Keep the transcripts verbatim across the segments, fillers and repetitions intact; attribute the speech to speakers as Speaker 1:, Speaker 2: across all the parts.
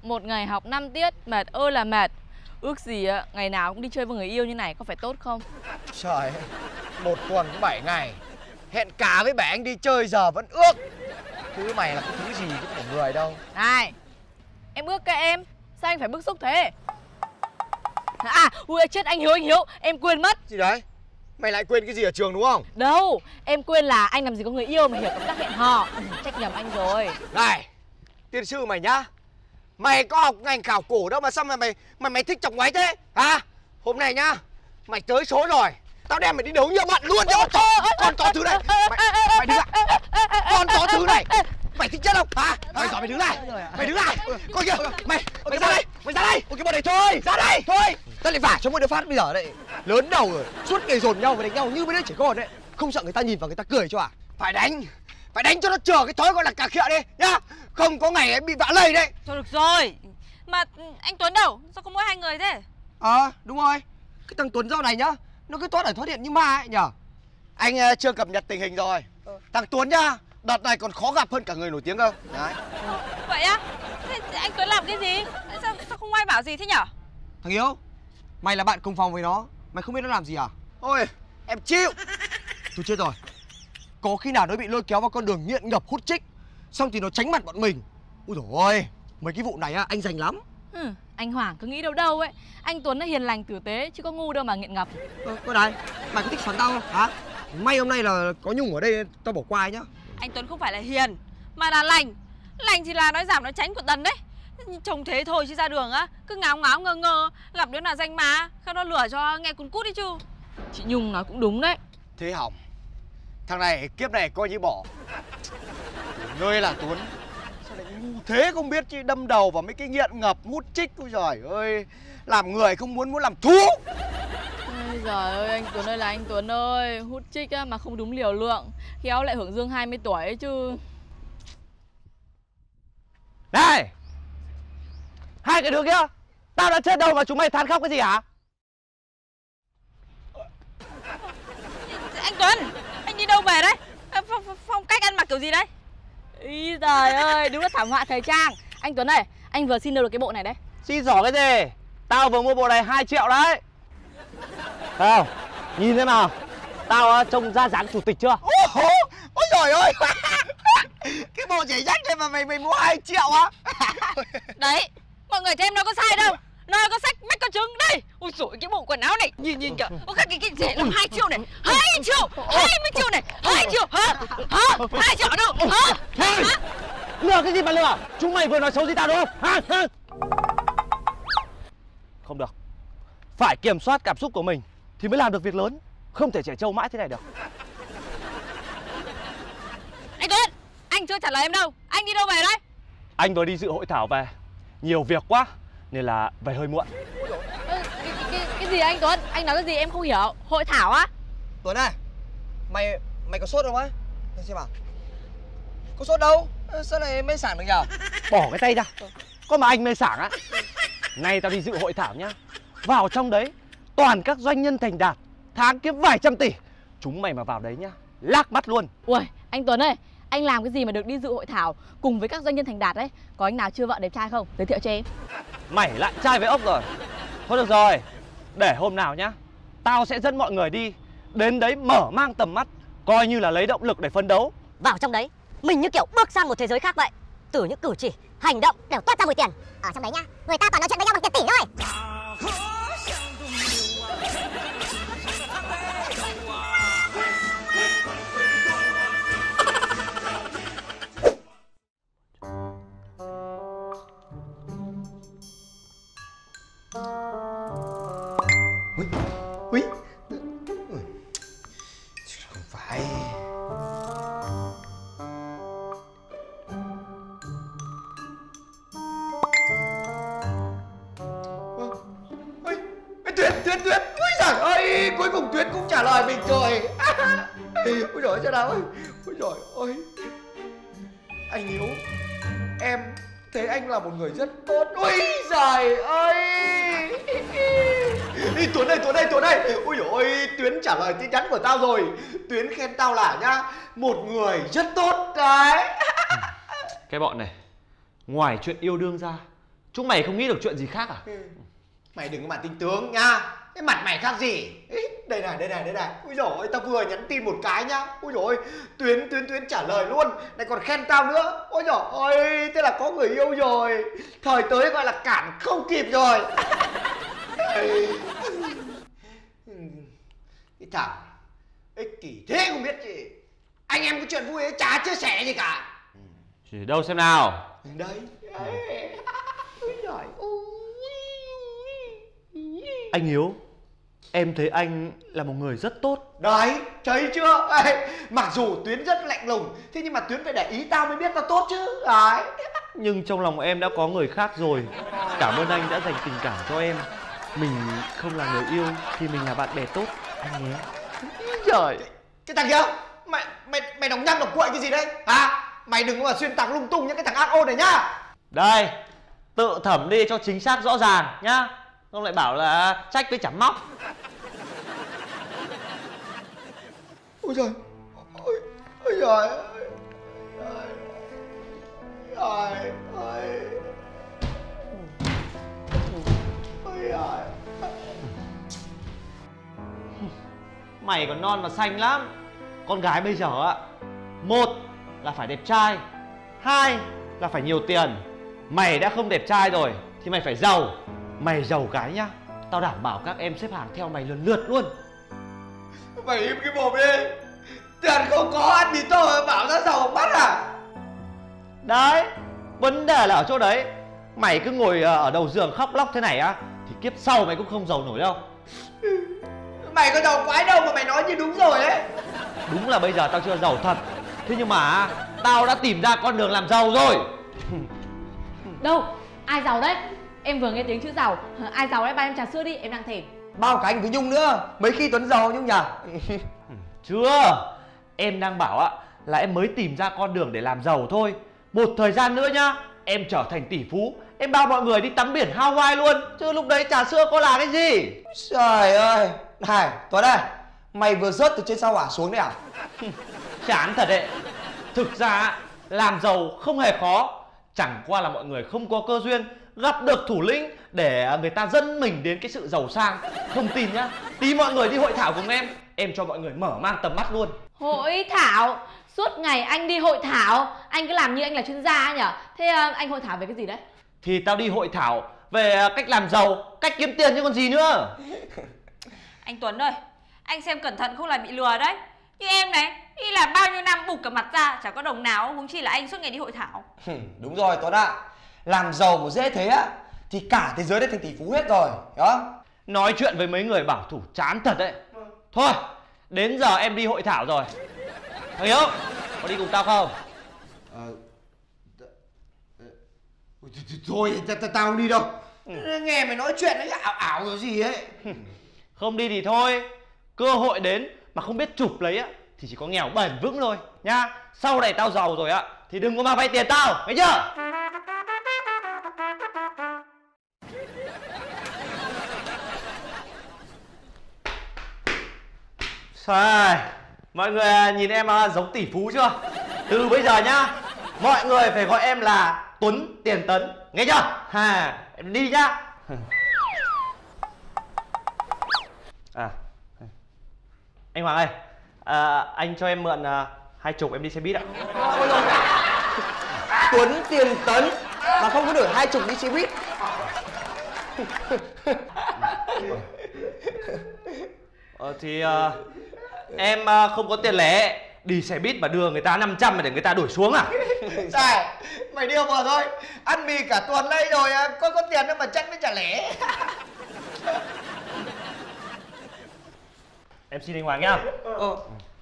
Speaker 1: Một ngày học năm tiết, mệt ơi là mệt. Ước gì á, ngày nào cũng đi chơi với người yêu như này, có phải tốt không?
Speaker 2: Trời, một tuần có bảy ngày. Hẹn cả với bẻ anh đi chơi giờ vẫn ước. Thứ mày là cái thứ gì chứ không phải người đâu.
Speaker 1: Này, em ước cái em. Sao anh phải bức xúc thế? À, ui chết anh Hiếu, anh Hiếu, em quên mất.
Speaker 2: Gì đấy? Mày lại quên cái gì ở trường đúng không?
Speaker 1: Đâu, em quên là anh làm gì có người yêu mà hiểu cảm giác hẹn hò. Trách nhầm anh rồi.
Speaker 2: Này, tiên sư mày nhá. Mày có học ngành khảo cổ đâu mà sao mà mày mày mày thích chọc ngoáy thế? Hả? Hôm nay nhá, mày tới số rồi. Tao đem mày đi đấu nhiều bạn luôn cho con chó. Con chó thứ này. Mày, mày đứng lại. Con chó thứ này. Mày thích chết không? Hả? Mày giỏi mày đứng lại. Mày đứng lại. Coi kìa. Mày, mày ra đây. Mày ra đây. Ôi cái bọn này thôi. Ra đây. Thôi. Tao lại vả cho một đứa phát bây giờ đấy. Lớn đầu rồi. Suốt ngày dồn nhau và đánh nhau như mấy đứa trẻ con đấy. Không sợ người ta nhìn vào người ta cười cho à? Phải đánh. Phải đánh cho nó chờ cái thói gọi là cà khịa đi nhá. Không có ngày ấy bị vạ lây đấy.
Speaker 3: Thôi được rồi. Mà anh Tuấn đâu? Sao có mỗi hai người thế?
Speaker 2: Ờ à, đúng rồi. Cái thằng Tuấn dạo này nhá, nó cứ thoát ẩn thoát hiện như ma ấy nhở. Anh uh, chưa cập nhật tình hình rồi. ừ. Thằng Tuấn nhá, đợt này còn khó gặp hơn cả người nổi tiếng cơ. Đấy.
Speaker 3: Vậy á? Thế anh Tuấn làm cái gì? Sao, sao không ai bảo gì thế nhở?
Speaker 2: Thằng Hiếu, mày là bạn cùng phòng với nó, mày không biết nó làm gì à? Ôi, em chịu. Tôi chết rồi. Có khi nào nó bị lôi kéo vào con đường nghiện ngập hút trích, xong thì nó tránh mặt bọn mình. Ui dồi ôi, mấy cái vụ này á anh rành lắm.
Speaker 1: Ừ, anh Hoàng cứ nghĩ đâu đâu ấy. Anh Tuấn nó hiền lành tử tế chứ có ngu đâu mà nghiện ngập.
Speaker 2: Ơ, có đây, mày có thích xoắn tao không? Hả? May hôm nay là có Nhung ở đây tao bỏ qua nhá.
Speaker 3: Anh Tuấn không phải là hiền mà là lành. Lành thì là nói giảm nói tránh của Tần đấy. Trông thế thôi chứ ra đường á cứ ngáo ngáo ngơ ngơ, gặp đứa nào danh má khéo nó lửa cho nghe cún cút đi chứ.
Speaker 1: Chị Nhung nói cũng đúng đấy.
Speaker 2: Thế hỏng. Thằng này kiếp này coi như bỏ. Ngươi là Tuấn. Sao lại ngu thế không biết chứ, đâm đầu vào mấy cái nghiện ngập hút trích. Ôi giời ơi, làm người không muốn muốn làm thú.
Speaker 1: Ôi giời ơi, anh Tuấn ơi là anh Tuấn ơi. Hút trích á, mà không đúng liều lượng, khéo lại hưởng dương hai mươi tuổi ấy chứ.
Speaker 2: Này, hai cái đứa kia, tao đã chết đâu mà chúng mày than khóc cái gì hả?
Speaker 3: Anh Tuấn, anh đi đâu về đấy? Phong, phong cách ăn mặc kiểu gì đấy?
Speaker 1: Ý trời ơi, đúng là thảm họa thời trang. Anh Tuấn ơi, anh vừa xin được cái bộ này đấy.
Speaker 4: Xin giỏ cái gì? Tao vừa mua bộ này hai triệu đấy. Thấy không? Nhìn thế nào? Tao uh, trông ra dáng chủ tịch chưa?
Speaker 2: Ôi, ôi trời ơi. Cái bộ giày rách này mà mày mày mua hai triệu á?
Speaker 3: Đấy, mọi người thấy em nói có sai đâu. Nói có sách mách có trứng đây. Ôi dồi cái bộ quần áo này nhìn nhìn kìa. Có cái cái cái rẻ là hai triệu này, hai triệu, hai mươi triệu này, hai triệu hả? Hả? Hai triệu đâu? Hả?
Speaker 4: Hey! Lừa cái gì mà lừa? Chúng mày vừa nói xấu gì tao đúng không? Hả? Hả? Không được. Phải kiểm soát cảm xúc của mình thì mới làm được việc lớn. Không thể trẻ trâu mãi thế này được.
Speaker 3: Anh Tuấn, anh chưa trả lời em đâu. Anh đi đâu về đấy?
Speaker 4: Anh vừa đi dự hội thảo về. Nhiều việc quá nên là về hơi muộn.
Speaker 1: Ơ, cái, cái, cái gì anh Tuấn? Anh nói cái gì em không hiểu. Hội thảo á?
Speaker 2: Tuấn này, mày mày có sốt không á? Để xem nào. Có sốt đâu? Sao lại mê sảng được nhở?
Speaker 4: Bỏ cái tay ra. Có mà anh mê sảng á? Nay tao đi dự hội thảo nhá. Vào trong đấy toàn các doanh nhân thành đạt, tháng kiếm vài trăm tỷ. Chúng mày mà vào đấy nhá, lác mắt luôn.
Speaker 1: Ui, anh Tuấn ơi, anh làm cái gì mà được đi dự hội thảo cùng với các doanh nhân thành đạt đấy? Có anh nào chưa vợ đẹp trai không? Giới thiệu cho em.
Speaker 4: Mày lại trai với ốc rồi. Thôi được rồi, để hôm nào nhá, tao sẽ dẫn mọi người đi. Đến đấy mở mang tầm mắt, coi như là lấy động lực để phấn đấu.
Speaker 5: Vào trong đấy, mình như kiểu bước sang một thế giới khác vậy. Từ những cử chỉ, hành động đều toát ra mùi tiền. Ở trong đấy nhá, người ta toàn nói chuyện với nhau bằng tiền tỷ thôi.
Speaker 2: Ui, ui, không phải. Ôi, Tuyết, Tuyết, Tuyết, ôi giời ơi, cuối cùng Tuyết cũng trả lời mình rồi. Ôi giời ơi, sao nào ơi, ôi giời ơi. Anh Hiếu, em thấy anh là một người rất tốt. Ôi giời ơi. Đi Tuấn ơi, Tuấn ơi, Tuấn ơi. Ôi dồi ôi, Tuyến trả lời tin nhắn của tao rồi. Tuyến khen tao là nhá, một người rất tốt đấy.
Speaker 4: Cái bọn này, ngoài chuyện yêu đương ra, Chúng mày không nghĩ được chuyện gì khác à?
Speaker 2: Mày đừng có mà tinh tướng nha. Cái mặt mày khác gì? Ý, đây này, đây này, đây này. Ui dồi ôi, tao vừa nhắn tin một cái nhá. Ui dồi ôi, Tuyến, Tuyến, Tuyến trả lời luôn. Này còn khen tao nữa. Ôi dồi ôi, thế là có người yêu rồi. Thời tới gọi là cản không kịp rồi. Cái thằng ích kỷ thế không biết gì. Anh em có chuyện vui ấy chả chia sẻ gì cả.
Speaker 4: Chỉ đâu xem nào.
Speaker 2: Đấy. Ôi giời ơi.
Speaker 4: Anh Hiếu, em thấy anh là một người rất tốt.
Speaker 2: Đấy, thấy chưa? Ê, mặc dù Tuyến rất lạnh lùng, thế nhưng mà Tuyến phải để ý tao mới biết tao tốt chứ. Đấy.
Speaker 4: Nhưng trong lòng em đã có người khác rồi. Cảm ơn anh đã dành tình cảm cho em. Mình không là người yêu thì mình là bạn bè tốt, anh nhé.
Speaker 2: Trời, cái thằng kia, mày mày mày đóng nhăng đóng cuội cái gì đấy? Hả? Mày đừng có mà xuyên tạc lung tung những cái thằng ác ôn này nhá.
Speaker 4: Đây, tự thẩm đi cho chính xác rõ ràng nhá. Không lại bảo là trách với chấm móc.
Speaker 2: Ôi trời, ôi, ôi trời, ôi trời, ôi, ôi trời.
Speaker 4: Mày còn non và xanh lắm. Con gái bây giờ á, một là phải đẹp trai, hai là phải nhiều tiền. Mày đã không đẹp trai rồi thì mày phải giàu. Mày giàu cái nhá, tao đảm bảo các em xếp hàng theo mày lần lượt luôn.
Speaker 2: Mày im cái mồm đi. Tiền không có ăn mì tô mà bảo ra giàu bắt à?
Speaker 4: Đấy, vấn đề là ở chỗ đấy. Mày cứ ngồi ở đầu giường khóc lóc thế này á thì kiếp sau mày cũng không giàu nổi đâu.
Speaker 2: Mày có giàu quái đâu mà mày nói như đúng rồi ấy.
Speaker 4: Đúng là bây giờ tao chưa giàu thật, thế nhưng mà tao đã tìm ra con đường làm giàu rồi.
Speaker 1: Đâu, ai giàu đấy? Em vừa nghe tiếng chữ giàu. Ai giàu đấy, ba em trà sữa đi, em đang thèm.
Speaker 2: Bao cả anh với Nhung nữa. Mấy khi Tuấn giàu Nhung nhỉ?
Speaker 4: Chưa, em đang bảo ạ là em mới tìm ra con đường để làm giàu thôi. Một thời gian nữa nhá, em trở thành tỷ phú, em bao mọi người đi tắm biển Hawaii luôn. Chứ lúc đấy trà sữa có là cái gì.
Speaker 2: Trời ơi. Này, Tuấn ơi, mày vừa rớt từ trên sao hỏa xuống đấy à?
Speaker 4: Chán thật đấy. Thực ra làm giàu không hề khó. Chẳng qua là mọi người không có cơ duyên gặp được thủ lĩnh để người ta dẫn mình đến cái sự giàu sang. Không tin nhá, tí mọi người đi hội thảo cùng em, em cho mọi người mở mang tầm mắt luôn.
Speaker 1: Hội thảo? Suốt ngày anh đi hội thảo, anh cứ làm như anh là chuyên gia ấy nhở? Thế uh, anh hội thảo về cái gì đấy?
Speaker 4: Thì tao đi hội thảo về cách làm giàu, cách kiếm tiền chứ còn gì nữa.
Speaker 3: Anh Tuấn ơi, anh xem cẩn thận không là bị lừa đấy. Như em này, đi làm bao nhiêu năm bục cả mặt ra, chả có đồng nào, huống chi là anh suốt ngày đi hội thảo.
Speaker 2: Đúng rồi Tuấn ạ. Làm giàu mà dễ thế á thì cả thế giới đã thành tỷ phú hết rồi. Đó.
Speaker 4: Nói chuyện với mấy người bảo thủ chán thật đấy. Thôi, đến giờ em đi hội thảo rồi. Thằng Hiếu, có đi cùng tao không?
Speaker 2: Ờ... Thôi, tao không đi đâu. Nghe mày nói chuyện ấy ảo ảo rồi gì ấy.
Speaker 4: Không đi thì thôi. Cơ hội đến mà không biết chụp lấy á thì chỉ có nghèo bền vững thôi nha. Sau này tao giàu rồi á thì đừng có mà vay tiền tao, nghe chưa? Sai. Mọi người nhìn em giống tỷ phú chưa? Từ bây giờ nhá, mọi người phải gọi em là Tuấn Tiền Tấn, nghe chưa? Ha, em đi nhá. À, anh Hoàng ơi, à, anh cho em mượn à, hai chục em đi xe buýt ạ.
Speaker 2: Tuấn Tiền Tấn mà không có đổi hai chục đi xe buýt.
Speaker 4: Ờ, thì à, em à, không có tiền lẻ, đi xe buýt mà đưa người ta năm trăm mà để người ta đuổi xuống à?
Speaker 2: Sai, mày điêu vừa thôi. Ăn mì cả tuần đây rồi, có có tiền đâu mà chắc mới trả lẻ.
Speaker 4: Em xin anh Hoàng nhá.
Speaker 2: Ờ.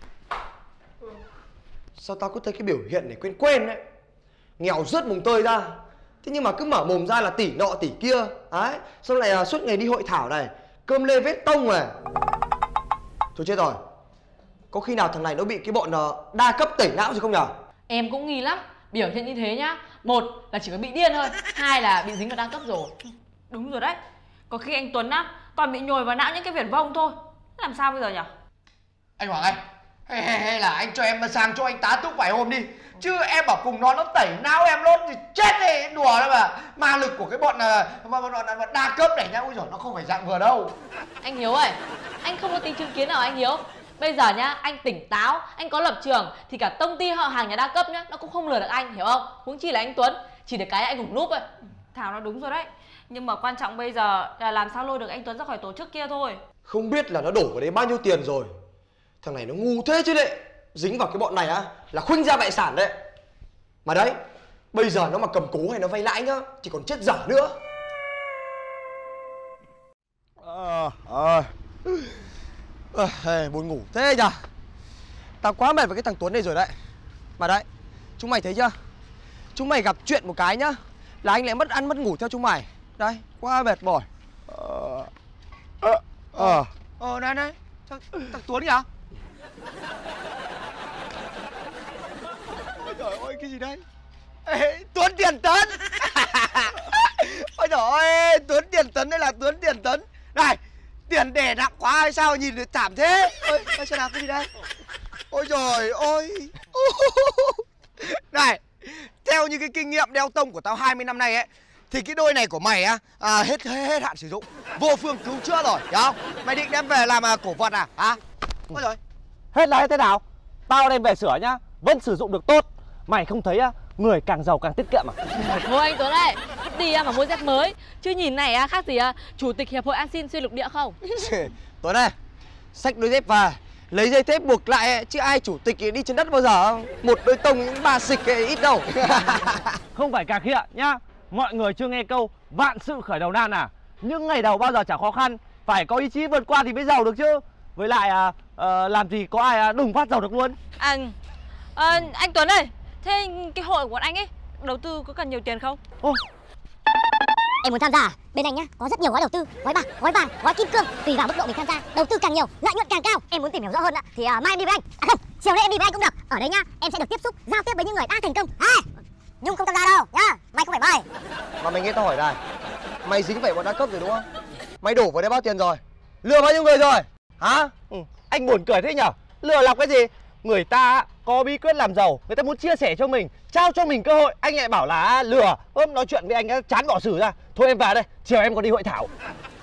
Speaker 2: Sao tao cứ thấy cái biểu hiện này quen quen đấy. Nghèo rớt mùng tơi ra. Thế nhưng mà cứ mở mồm ra là tỷ nọ tỷ kia. Đấy, xong lại uh, suốt ngày đi hội thảo này, cơm lê vết tông này. Thôi chết rồi. Có khi nào thằng này nó bị cái bọn uh, đa cấp tẩy não gì không nhở?
Speaker 1: Em cũng nghi lắm. Biểu hiện như thế nhá, một là chỉ có bị điên thôi, hai là bị dính vào đa cấp rồi.
Speaker 3: Đúng rồi đấy. Có khi anh Tuấn á toàn bị nhồi vào não những cái viển vông thôi. Làm sao bây giờ nhỉ?
Speaker 2: Anh Hoàng ơi, Hay, hay, hay là anh cho em sang cho anh tá túc vài hôm đi. Chứ em bảo cùng nó nó tẩy não em luôn thì chết đi, đùa đấy mà. Ma lực của cái bọn là bọn, bọn, bọn, bọn đa cấp này nhá, ui giời, nó không phải dạng vừa đâu.
Speaker 1: Anh Hiếu ơi, anh không có tí chứng kiến nào anh Hiếu. Bây giờ nhá, anh tỉnh táo, anh có lập trường thì cả công ty họ hàng nhà đa cấp nhá, nó cũng không lừa được anh, hiểu không? Huống chi là anh Tuấn, chỉ được cái anh hùng núp thôi.
Speaker 3: Thảo nói đúng rồi đấy. Nhưng mà quan trọng bây giờ là làm sao lôi được anh Tuấn ra khỏi tổ chức kia thôi.
Speaker 2: Không biết là nó đổ vào đấy bao nhiêu tiền rồi. Thằng này nó ngu thế chứ đệ. Dính vào cái bọn này á là khuynh ra bại sản đấy. Mà đấy, bây giờ nó mà cầm cố hay nó vay lãi nhá thì còn chết dở nữa. Ờ, ờ à, buồn ngủ thế nhở. Tao quá mệt với cái thằng Tuấn này rồi đấy. Mà đấy, chúng mày thấy chưa? Chúng mày gặp chuyện một cái nhá là anh lại mất ăn mất ngủ theo chúng mày. Đấy, quá mệt mỏi. Ờ Ờ Ờ Ờ, này này, thằng, thằng Tuấn kìa. Ôi trời ơi, cái gì đây? Ê, Tuấn Tiền Tấn. Ôi trời ơi, Tuấn Tiền Tấn đây là Tuấn Tiền Tấn. Này, tiền đẻ nặng quá hay sao nhìn được thảm thế? Ôi, đây xem nào, cái gì đây? Ôi trời ơi. Này, theo như cái kinh nghiệm đeo tông của tao hai mươi năm nay ấy, thì cái đôi này của mày á à, hết, hết hết hạn sử dụng, vô phương cứu chữa rồi, hiểu không? Mày định đem về làm à, cổ vật à? Hả? Ôi trời.
Speaker 4: Hết là hết thế nào? Tao đem về sửa nhá, vẫn sử dụng được tốt. Mày không thấy á, người càng giàu càng tiết kiệm à?
Speaker 1: Thôi anh Tuấn ơi, đi mà mua dép mới. Chứ nhìn này á, khác gì à, Chủ tịch Hiệp hội An Xin xuyên lục địa không?
Speaker 2: Tuấn ơi, xách đôi dép về, lấy dây thép buộc lại ấy, chứ ai chủ tịch đi trên đất bao giờ không? Một đôi tông những ba xịch ấy, ít đâu.
Speaker 4: Không phải cà khịa nhá. Mọi người chưa nghe câu vạn sự khởi đầu nan à? Những ngày đầu bao giờ chả khó khăn, phải có ý chí vượt qua thì mới giàu được chứ. Với lại à, à, làm gì có ai à, đùng phát giàu được luôn.
Speaker 3: À, à, anh Tuấn ơi, thế cái hội của bọn anh ấy đầu tư có cần nhiều tiền không?
Speaker 4: Ô,
Speaker 5: Em muốn tham gia à? Bên anh nhá, có rất nhiều gói đầu tư, gói bạc, gói vàng, gói kim cương. Tùy vào mức độ mình tham gia, đầu tư càng nhiều, lợi nhuận càng cao. Em muốn tìm hiểu rõ hơn ạ, thì à, mai em đi với anh. À không, chiều nay em đi với anh cũng được. Ở đấy nhá, em sẽ được tiếp xúc, giao tiếp với những người đã thành công. À, Nhung không tham gia đâu nhá, mày không phải mời.
Speaker 2: Mà mày nghe tao hỏi này, mày dính phải bọn đa cấp rồi đúng không? Mày đổ vào đây bao tiền rồi? Lừa bao nhiêu người rồi? Hả?
Speaker 4: ừ, anh buồn cười thế nhở? Lừa lọc cái gì? Người ta có bí quyết làm giàu, người ta muốn chia sẻ cho mình, trao cho mình cơ hội, anh lại bảo là lừa. Ôm nói chuyện với anh chán bỏ xử ra. Thôi em vào đây, chiều em còn đi hội thảo.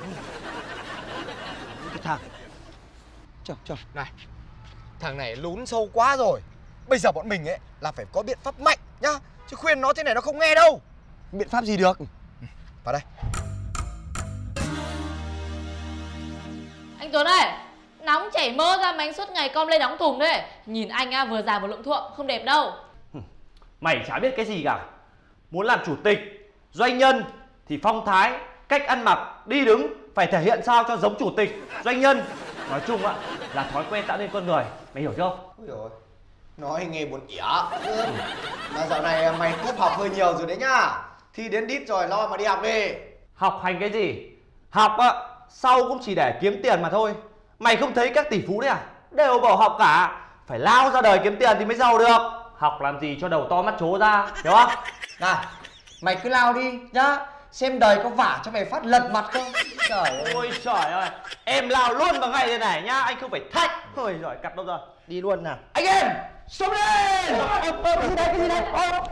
Speaker 2: Cái thằng Chờ, chờ, này, thằng này lún sâu quá rồi. Bây giờ bọn mình ấy là phải có biện pháp mạnh nhá. Chứ khuyên nó thế này nó không nghe đâu. Biện pháp gì được? Vào đây.
Speaker 1: Anh Tuấn ơi, nóng chảy mỡ ra mà anh suốt ngày com lên đóng thùng đấy. Nhìn anh á, vừa già vừa lượm thuộm, không đẹp đâu.
Speaker 4: Mày chả biết cái gì cả. Muốn làm chủ tịch, doanh nhân thì phong thái, cách ăn mặc, đi đứng phải thể hiện sao cho giống chủ tịch, doanh nhân. Nói chung á là thói quen tạo nên con người, mày hiểu chưa?
Speaker 2: Ôi dồi ôi, nói nghe buồn ỉa. Mà dạo này mày cúp học hơi nhiều rồi đấy nhá. Thi đến đít rồi, lo mà đi học đi.
Speaker 4: Học hành cái gì? Học á, sau cũng chỉ để kiếm tiền mà thôi. Mày không thấy các tỷ phú đấy à? Đều bỏ học cả. Phải lao ra đời kiếm tiền thì mới giàu được. Học làm gì cho đầu to mắt chố ra, hiểu không?
Speaker 2: Này, mày cứ lao đi nhá. Xem đời có vả cho mày phát lật mặt không? Trời ơi.
Speaker 4: Ôi trời ơi, em lao luôn vào ngay đây này nhá, anh không phải thách. Ôi giời, cặp đâu rồi?
Speaker 2: Đi luôn nào. Anh em, xuống lên.
Speaker 4: Cái gì đây, cái gì đây?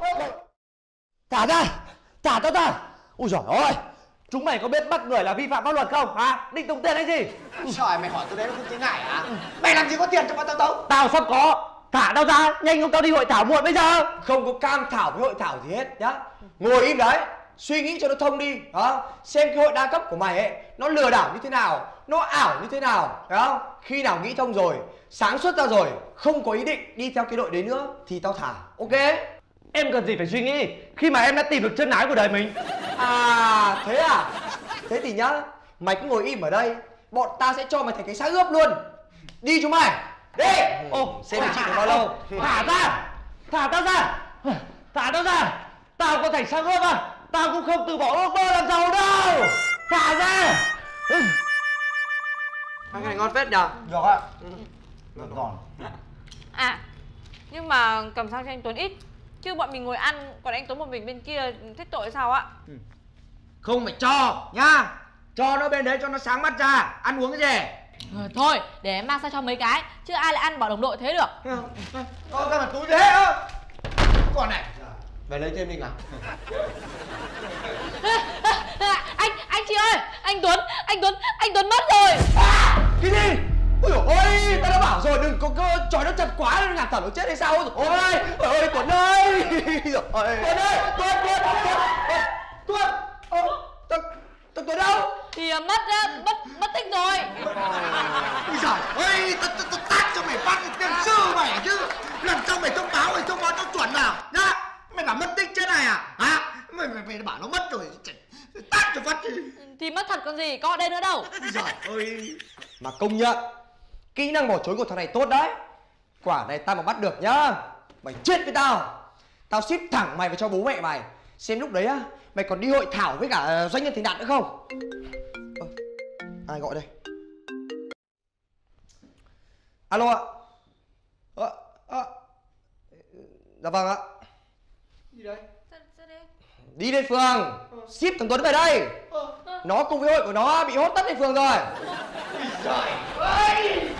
Speaker 4: Thả ra, thả tao ra. Ôi giời ơi, chúng mày có biết bắt người là vi phạm pháp luật không? Hả? Định tung tiền hay gì?
Speaker 2: Trời, mày hỏi tôi đấy nó không thấy ngại hả? Mày làm gì có tiền cho bọn tao tống?
Speaker 4: Tao sắp có. Thả tao ra, nhanh không tao đi hội thảo muộn bây giờ.
Speaker 2: Không có cam thảo với hội thảo gì hết nhá. Ngồi im đấy, suy nghĩ cho nó thông đi, đó. Xem cái hội đa cấp của mày ấy, nó lừa đảo như thế nào, nó ảo như thế nào, phải không? Khi nào nghĩ thông rồi, sáng suốt ra rồi, không có ý định đi theo cái đội đấy nữa thì tao thả, ok?
Speaker 4: Em cần gì phải suy nghĩ khi mà em đã tìm được chân ái của đời mình.
Speaker 2: À, thế à? Thế thì nhá, mày cứ ngồi im ở đây, bọn ta sẽ cho mày thành cái xác ướp luôn. Đi chúng mày, đi.
Speaker 4: Ô,
Speaker 2: xem mày chịu được bao lâu.
Speaker 4: Thả ra, thả tao ra, thả tao ra. Tao có thành xác ướp à? Tao cũng không từ bỏ ước mơ làm giàu đâu. Thả ra.
Speaker 2: Ăn cái này ngon phết nhờ. Được ạ.
Speaker 4: Ngon ngon.
Speaker 3: À, nhưng mà cầm sang cho anh Tuấn ít. Chứ bọn mình ngồi ăn, còn anh Tuấn một mình bên kia thích tội sao ạ?
Speaker 2: Không phải cho nhá. Cho nó bên đấy cho nó sáng mắt ra. Ăn uống cái gì?
Speaker 1: Ờ, thôi để em mang sang cho mấy cái, chứ ai lại ăn bỏ đồng đội thế được.
Speaker 2: Có cái mà túi thế á. Còn này, về lấy thêm đi nào.
Speaker 1: Anh, anh chị ơi, anh Tuấn, anh Tuấn, anh Tuấn mất rồi.
Speaker 2: Cái gì? Ôi dồi ôi, ta đã bảo rồi đừng có cơ chói nó chặt quá nó ngạt thở nó chết hay sao. Ôi ôi ôi Tuấn ơi. Rồi. Tuấn ơi, Tuấn, Tuấn, Tuấn, Tuấn. Tuấn, Tuấn, Tuấn đâu?
Speaker 1: Thì mất, mất, mất tích rồi.
Speaker 2: Ôi giời ơi, tao tao tao tát cho mày phát cái tiền sư mày chứ. Lần sau mày thông báo mày thông báo cho chuẩn nào nhá. Mày bảo mất tích thế này à? Hả? Mày mày, mày bảo nó mất rồi, tát cho phát đi.
Speaker 1: Thì mất thật còn gì, có ở đây nữa đâu.
Speaker 2: Ôi giời ơi. Mà công nhận kỹ năng bỏ trốn của thằng này tốt đấy. Quả này tao mà bắt được nhá, mày chết với tao. Tao ship thẳng mày vào cho bố mẹ mày. Xem lúc đấy á, mày còn đi hội thảo với cả doanh nhân thành đạt nữa không? Ơ, ai gọi đây? Alo ạ. Ờ, ờ. Dạ vâng ạ. Đi đây. Đi lên phường, ship thằng Tuấn về đây. Nó cùng với hội của nó bị hốt tất lên phường rồi. Trời ơi.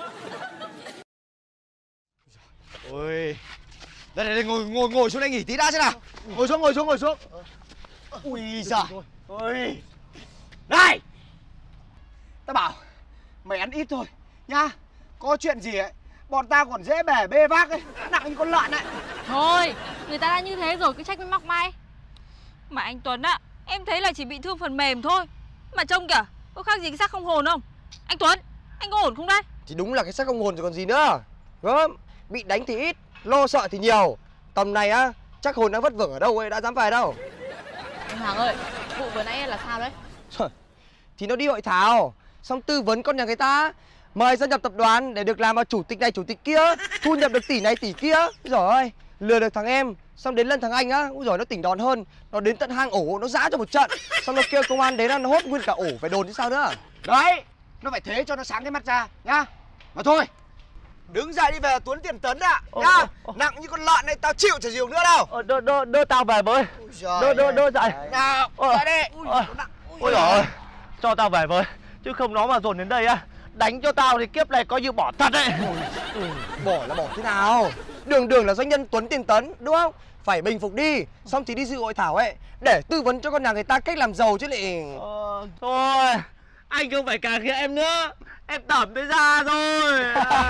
Speaker 2: Ôi. Đây này, đây ngồi ngồi ngồi xuống đây nghỉ tí đã xem nào. Ngồi xuống ngồi xuống ngồi xuống. Ui giời. Ôi. Này. Tao bảo mày ăn ít thôi nhá. Có chuyện gì ấy, bọn tao còn dễ bẻ bê vác ấy, nặng như con lợn ấy.
Speaker 3: Thôi, người ta đã như thế rồi cứ trách với móc may. Mà anh Tuấn ạ, em thấy là chỉ bị thương phần mềm thôi. Mà trông kìa, có khác gì cái xác không hồn không? Anh Tuấn, anh có ổn không đấy?
Speaker 2: Thì đúng là cái xác không hồn rồi còn gì nữa. Đúng không? Bị đánh thì ít, lo sợ thì nhiều. Tầm này á, chắc hồn đang vất vưởng ở đâu ấy, đã dám về đâu.
Speaker 1: Anh Hoàng ơi, vụ vừa nãy là sao đấy?
Speaker 2: Thì nó đi hội thảo, xong tư vấn con nhà người ta, mời gia nhập tập đoàn để được làm vào chủ tịch này chủ tịch kia, thu nhập được tỷ này tỷ kia. Rồi ơi, lừa được thằng em, xong đến lần thằng anh á, úi giời nó tỉnh đòn hơn, nó đến tận hang ổ nó giã cho một trận, xong nó kêu công an đến nó hốt nguyên cả ổ phải đồn chứ sao nữa. Đấy, nó phải thế cho nó sáng cái mắt ra nhá. Mà thôi, đứng dậy đi về Tuấn tiền Tấn ạ, nhá. Nặng như con lợn này tao chịu chả chịu nữa đâu.
Speaker 4: Ờ, đưa, đưa, đưa tao về với. Đưa, đưa, đưa dậy.
Speaker 2: Nào, dậy đi.
Speaker 4: Ôi, ôi giời ơi, cho tao về với. Chứ không nó mà dồn đến đây á, đánh cho tao thì kiếp này coi như bỏ thật đấy.
Speaker 2: Bỏ là bỏ thế nào? Đường đường là doanh nhân Tuấn tiền Tấn, đúng không? Phải bình phục đi, xong thì đi dự hội thảo ấy, để tư vấn cho con nhà người ta cách làm giàu chứ lại.
Speaker 4: Ờ, thôi, anh không phải cà khịa em nữa. Em tẩm tới ra rồi.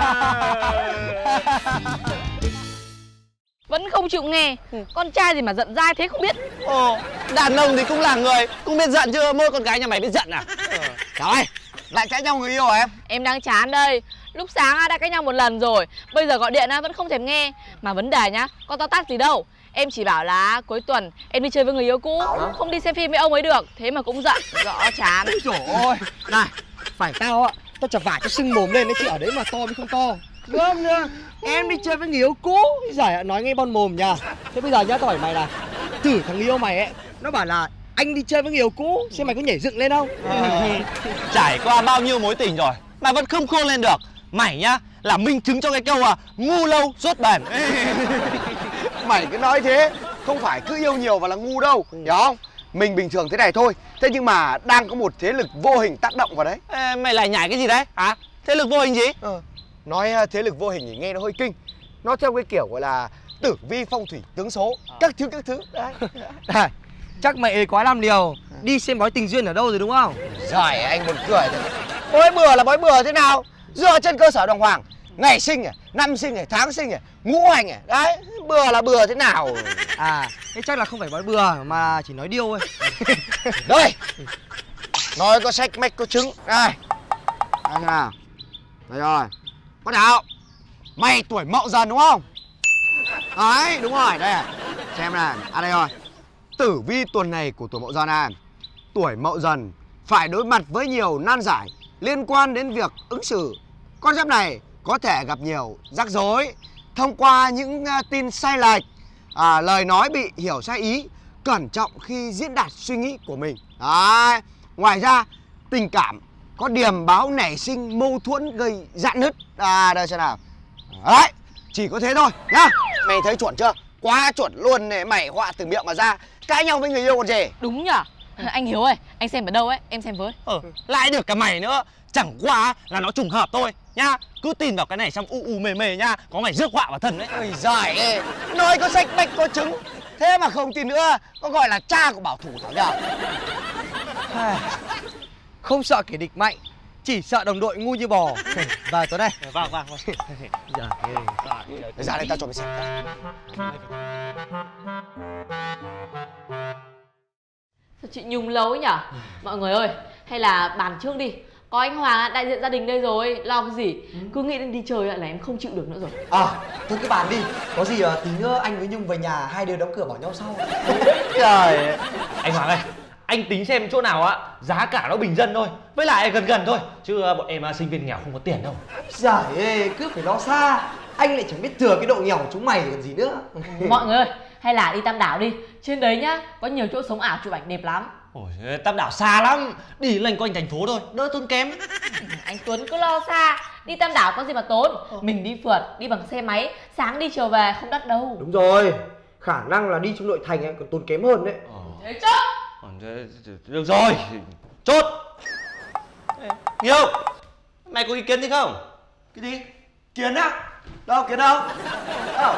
Speaker 3: Vẫn không chịu nghe. Con trai gì mà giận dai thế không biết.
Speaker 4: Ồ, đàn ông thì cũng là người, cũng biết giận chứ, mỗi con gái nhà mày biết giận à?
Speaker 2: Trời, lại cãi nhau người yêu à em?
Speaker 1: Em đang chán đây. Lúc sáng đã cãi nhau một lần rồi, bây giờ gọi điện vẫn không thèm nghe. Mà vấn đề nhá, con tao tát gì đâu. Em chỉ bảo là cuối tuần em đi chơi với người yêu cũ, không đi xem phim với ông ấy được. Thế mà cũng giận, rõ chán.
Speaker 2: Ôi dồi ôi. Này, phải tao ạ, tao chả vả cho sưng mồm lên đấy chứ ở đấy mà to mới không to. Gớm nữa, em đi chơi với người yêu cũ, giải nói nghe bon mồm nhờ. Thế bây giờ nhá, tao hỏi mày là thử thằng yêu mày ấy, nó bảo là anh đi chơi với người yêu cũ, xem mày có nhảy dựng lên không?
Speaker 4: À, trải qua bao nhiêu mối tình rồi mà vẫn không khôn lên được. Mày nhá, là minh chứng cho cái câu à ngu lâu rốt bền.
Speaker 2: Mày cứ nói thế, không phải cứ yêu nhiều và là ngu đâu, hiểu không? Mình bình thường thế này thôi, thế nhưng mà đang có một thế lực vô hình tác động vào đấy.
Speaker 4: Ê, mày lại nhảy cái gì đấy hả? Thế lực vô hình gì?
Speaker 2: Ờ, nói thế lực vô hình thì nghe nó hơi kinh. Nó theo cái kiểu gọi là tử vi phong thủy tướng số, các thứ các thứ đấy.
Speaker 6: À, chắc mày ế quá làm liều, đi xem bói tình duyên ở đâu rồi đúng không?
Speaker 2: Giời, anh buồn cười thật. Bói bừa là bói bừa thế nào? Dựa trên cơ sở đàng hoàng, ngày sinh này, năm sinh này, tháng sinh này, ngũ hành này, đấy, bừa là bừa thế nào?
Speaker 6: À, thế chắc là không phải bói bừa mà chỉ nói điêu thôi.
Speaker 2: Đây, nói có sách mách có chứng. Đây, đây nào. Đây rồi, bắt đầu. Mày tuổi Mậu Dần đúng không? Đấy, đúng rồi, đây này. Xem này, à đây rồi. Tử vi tuần này của tuổi Mậu Dần này. Tuổi Mậu Dần phải đối mặt với nhiều nan giải liên quan đến việc ứng xử. Con giáp này có thể gặp nhiều rắc rối thông qua những uh, tin sai lệch, à, lời nói bị hiểu sai ý, cẩn trọng khi diễn đạt suy nghĩ của mình. Đấy. Ngoài ra, tình cảm có điểm báo nảy sinh mâu thuẫn gây rạn nứt. À, đây xem nào. Đấy, chỉ có thế thôi nhá. Mày thấy chuẩn chưa? Quá chuẩn luôn này, mày họa từ miệng mà ra. Cãi nhau với người yêu còn gì.
Speaker 1: Đúng nhở? Anh Hiếu ơi, anh xem ở đâu ấy, em xem với.
Speaker 4: Ờ, lại được cả mày nữa. Chẳng qua là nó trùng hợp thôi nhá. Cứ tin vào cái này xong u u mề mề nhá. Có mày rước họa vào thân đấy.
Speaker 2: Ôi giời ơi, nói có sách bách có trứng. Thế mà không tin nữa, có gọi là cha của bảo thủ thảo nhờ.
Speaker 6: Không sợ kẻ địch mạnh, chỉ sợ đồng đội ngu như bò. Vào tới đây.
Speaker 4: Vâng, vâng, vâng.
Speaker 2: Ra đây tao cho mày xem.
Speaker 1: Sao chị Nhung lâu ấy nhở? Mọi người ơi, hay là bàn trước đi. Có anh Hoàng đại diện gia đình đây rồi, lo cái gì? Cứ nghĩ đến đi chơi là em không chịu được nữa rồi.
Speaker 6: À, thôi cứ bàn đi. Có gì tí nữa anh với Nhung về nhà, hai đứa đóng cửa bảo nhau sau.
Speaker 4: Trời, anh Hoàng ơi, anh tính xem chỗ nào á giá cả nó bình dân thôi, với lại gần gần thôi, chứ bọn em sinh viên nghèo không có tiền đâu.
Speaker 6: Giời ơi, cứ phải lo xa. Anh lại chẳng biết thừa cái độ nghèo của chúng mày còn gì nữa.
Speaker 1: Mọi người ơi, hay là đi Tam Đảo đi. Trên đấy nhá, có nhiều chỗ sống ảo chụp ảnh đẹp lắm.
Speaker 4: Ôi, Tam Đảo xa lắm, đi lanh quanh thành phố thôi, đỡ tốn kém.
Speaker 1: Anh Tuấn cứ lo xa, đi Tam Đảo có gì mà tốn. Mình đi phượt, đi bằng xe máy, sáng đi chiều về không đắt đâu.
Speaker 6: Đúng rồi, khả năng là đi trong nội thành ấy còn tốn kém hơn đấy.
Speaker 1: Thế chứ.
Speaker 4: Được rồi, chốt. Hiếu, mày có ý kiến gì không?
Speaker 2: Cái gì? Kiến á? Đâu, kiến đâu? Đâu?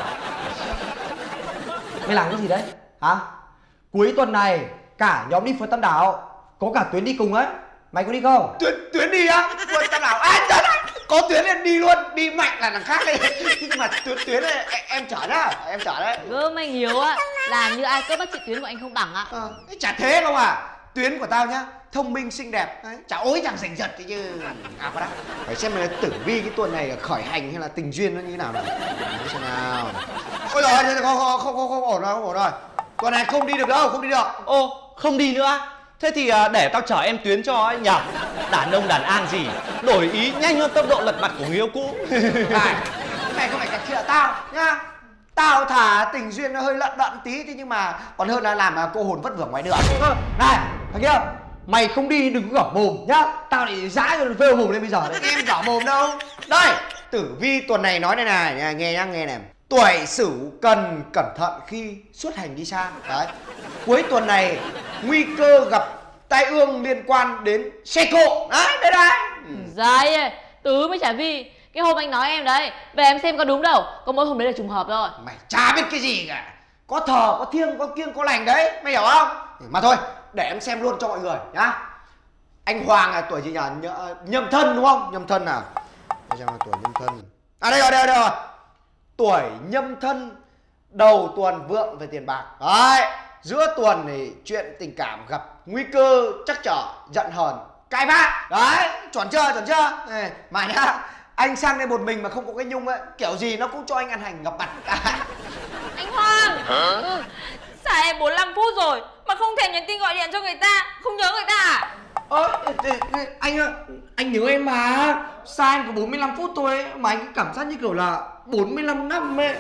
Speaker 6: Mày làm cái gì đấy? Hả? Cuối tuần này cả nhóm đi phượt Tam Đảo, có cả Tuyến đi cùng ấy. Mày có đi không?
Speaker 2: Tuyến, Tuyến đi á? Phượt Tam Đảo. À, trời ơi! Có Tuyến lên đi luôn, đi mạnh là đằng khác đấy. Nhưng mà Tuyến Tuyến này, em, em chở nhá, em chở đấy.
Speaker 1: Gớm anh Hiếu á, làm như ai cướp bắt chị Tuyến của anh không bằng ạ.
Speaker 2: Ờ, chả thế đâu à. Tuyến của tao nhá, thông minh xinh đẹp, đấy, chả ối chẳng giành giật thì chứ. À có đã. Phải xem là Tử Vi cái tuần này khởi hành hay là tình duyên nó như thế nào nào. Nói xem nào. Ôi giời, không không không không không ổn rồi, không ổn rồi. Tuần này không đi được đâu, không đi được.
Speaker 4: Ô, không đi nữa. Thế thì để tao chở em Tuyến cho ấy nhở. Đàn ông đàn an gì, đổi ý nhanh hơn tốc độ lật mặt của người yêu cũ.
Speaker 2: Này, mày không phải cà khịa tao nhá. Tao thả tình duyên nó hơi lận đận tí, thế nhưng mà còn hơn là làm cô hồn vất vưởng ngoài đường.
Speaker 6: Này, thằng kia, mày không đi đừng có gõ mồm nhá. Tao lại giã rồi phêu mồm lên bây giờ đấy.
Speaker 2: Em gõ mồm đâu. Đây, Tử Vi tuần này nói này này, nghe nhá, nghe này. Tuổi Sửu cần cẩn thận khi xuất hành đi xa. Đấy. Cuối tuần này nguy cơ gặp tai ương liên quan đến xe cộ. Đấy, đây đây.
Speaker 1: Dài ơi, Tứ mới chả Vi. Cái hôm anh nói em đấy, về em xem có đúng đâu. Có mỗi hôm đấy là trùng hợp thôi.
Speaker 2: Mày chả biết cái gì cả. Có thờ, có thiêng, có kiêng, có lành đấy. Mày hiểu không? Mà thôi, để em xem luôn cho mọi người nhá. Anh Hoàng là tuổi gì nhỉ? Nh nhâm thân đúng không? Nhâm thân nào. Để xem là tuổi nhâm thân. À đây rồi, đây rồi, đây rồi. Tuổi nhâm thân đầu tuần vượng về tiền bạc. Đấy. Giữa tuần thì chuyện tình cảm gặp nguy cơ chắc trở, giận hờn, cãi vã. Đấy, chuẩn chưa, chuẩn chưa? Này, mà nhá, anh sang đây một mình mà không có cái Nhung ấy, kiểu gì nó cũng cho anh ăn hành gặp mặt.
Speaker 3: Anh Hoàng, ừ, xả em bốn mươi lăm phút rồi mà không thèm nhắn tin gọi điện cho người ta, không nhớ người ta à?
Speaker 6: Ơ, anh ơi, anh nhớ em mà. Xa anh có bốn mươi lăm phút thôi ấy, mà anh cứ cảm giác như kiểu là bốn mươi lăm năm ấy.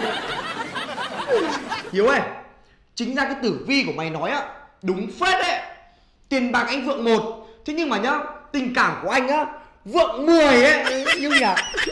Speaker 6: Hiếu ơi, chính ra cái tử vi của mày nói á, đúng phết đấy. Tiền bạc anh vượng một, thế nhưng mà nhá, tình cảm của anh á, vượng mười ấy. Nhưng nhỉ.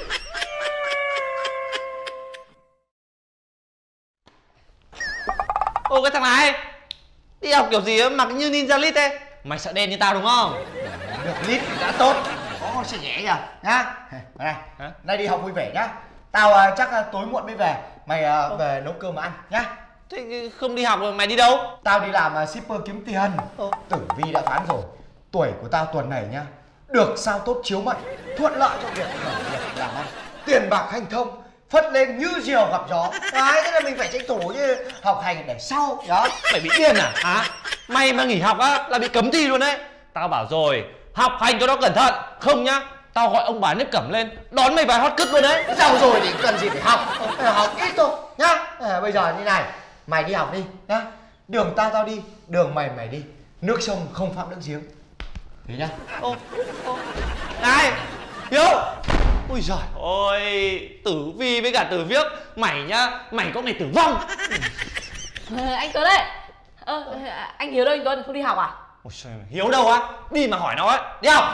Speaker 4: Ô cái thằng này, đi học kiểu gì mặc như ninja lít thế? Mày sợ đen như tao đúng không?
Speaker 2: Được lít thì đã tốt, có con xe nhẹ nhỉ, nhá. Này,
Speaker 4: hả?
Speaker 2: nay đi học vui vẻ nhá. Tao uh, chắc uh, tối muộn mới về, mày uh, về nấu cơm mà ăn nhá.
Speaker 4: Thế không đi học rồi mày đi đâu?
Speaker 2: Tao đi làm uh, shipper kiếm tiền. Tử Vi đã phán rồi, tuổi của tao tuần này nhá, được sao tốt chiếu mệnh, thuận lợi cho việc khởi nghiệp làm ăn, tiền bạc hanh thông, phất lên như diều gặp gió. Đấy, thế là mình phải tranh thủ như học hành để sau đó.
Speaker 4: Mày bị điên à? Hả? Mày mà nghỉ học á là bị cấm thi luôn đấy. Tao bảo rồi, học hành cho nó cẩn thận, không nhá. Tao gọi ông bà Nếp Cẩm lên đón mày vào hot cứt luôn đấy.
Speaker 2: Giàu rồi thì cần gì phải học, học ít thôi nhá. À, bây giờ như này, mày đi học đi nhá. Đường tao tao đi, đường mày mày đi. Nước sông không phạm nước giếng. Thế nhá.
Speaker 4: Ô, ô. Này, Hiếu. Ui giời ôi, tử vi với cả tử viết. Mày nhá, mày có ngày tử vong.
Speaker 1: À, anh Tuấn đấy. Ơ, anh Hiếu đâu anh Tuấn, không đi học à?
Speaker 4: Ôi trời, Hiếu đâu á? Đi mà hỏi nó ấy, đi học.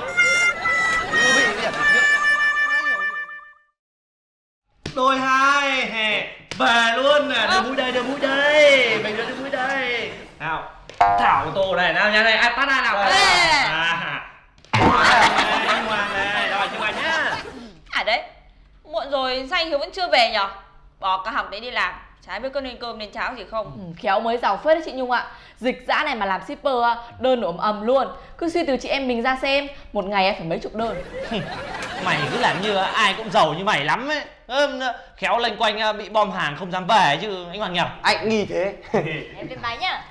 Speaker 4: Đôi hai, hè, về luôn nè, đưa mũi đây, đưa mũi đây. Mình đưa mũi đây. Nào, Thảo ô tô này, nào nhà này, iPad này nào. À. Anh Hoàng này, rồi chụp ảnh nhá.
Speaker 3: À đấy, muộn rồi sao anh Hiếu vẫn chưa về nhở? Bỏ cả học đấy đi làm, chả biết có nên cơm nên cháo gì không.
Speaker 1: Ừ, khéo mới giàu phết đấy chị Nhung ạ. Dịch dã này mà làm shipper đơn ổm ầm luôn. Cứ suy từ chị em mình ra xem, một ngày em phải mấy chục đơn.
Speaker 4: Mày cứ làm như ai cũng giàu như mày lắm ấy. Khéo lênh quanh bị bom hàng không dám về chứ anh Hoàng nhỉ?
Speaker 6: Anh nghi thế.
Speaker 3: Em lên máy nhá.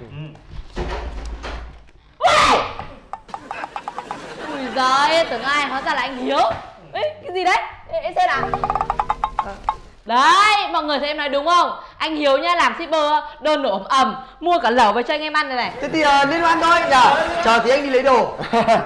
Speaker 1: Ui giời, tưởng ai hóa ra là anh Hiếu. Ê, cái gì đấy? Ê, em xem nào. Đấy, mọi người thấy em nói đúng không? Anh Hiếu nha, làm shipper đơn ổm ầm, mua cả lẩu về cho anh em ăn này này.
Speaker 6: Thế thì uh, liên hoan thôi nhở? Chờ tí anh đi lấy đồ.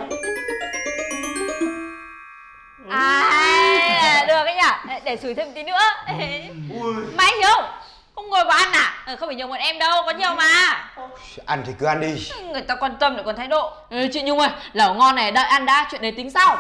Speaker 3: À, được ấy nhỉ? Để sủi thêm tí nữa. Mà anh Hiếu, không ngồi vào ăn à? Ừ, không phải nhiều một em đâu, có nhiều mà.
Speaker 2: Ăn thì cứ ăn đi.
Speaker 3: Người ta quan tâm lại còn thái độ.
Speaker 1: Ừ, chị Nhung ơi, lẩu ngon này, đợi ăn đã, chuyện đấy tính sau.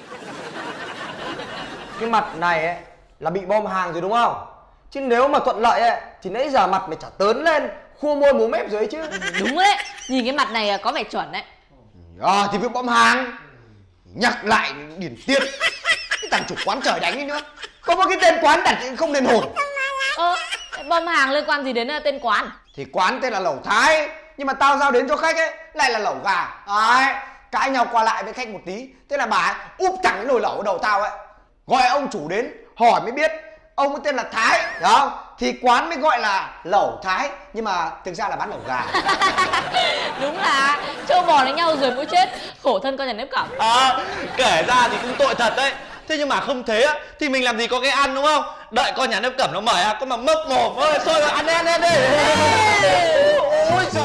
Speaker 6: Cái mặt này ấy là bị bom hàng rồi đúng không? Chứ nếu mà thuận lợi ấy thì nãy giờ mặt mày chả tớn lên, khua môi múa mép rồi ấy chứ.
Speaker 1: Đúng đấy, nhìn cái mặt này có vẻ chuẩn đấy.
Speaker 2: À thì bị bom hàng. Nhắc lại Điển Tiết, cái thằng chủ quán trời đánh ấy nữa. Có một cái tên quán đặt không nên hồn.
Speaker 1: Ơ, bom hàng liên quan gì đến tên quán?
Speaker 2: Thì quán tên là Lẩu Thái, nhưng mà tao giao đến cho khách ấy lại là lẩu gà. Đấy, cãi nhau qua lại với khách một tí, thế là bà ấy úp thẳng cái nồi lẩu ở đầu tao ấy. Gọi ông chủ đến hỏi mới biết ông ấy tên là Thái, hiểu không? Thì quán mới gọi là Lẩu Thái, nhưng mà thực ra là bán lẩu gà.
Speaker 1: Đúng là trâu bò đánh nhau rồi mũi chết, khổ thân con nhà nếp cẩm.
Speaker 4: À, kể ra thì cũng tội thật đấy. Thế nhưng mà không thế á thì mình làm gì có cái ăn đúng không? Đợi con nhà nếp cẩm nó mời à, có mà mấp mồm ơi, thôi mà ăn đi ăn đi ăn đi. Ôi trời.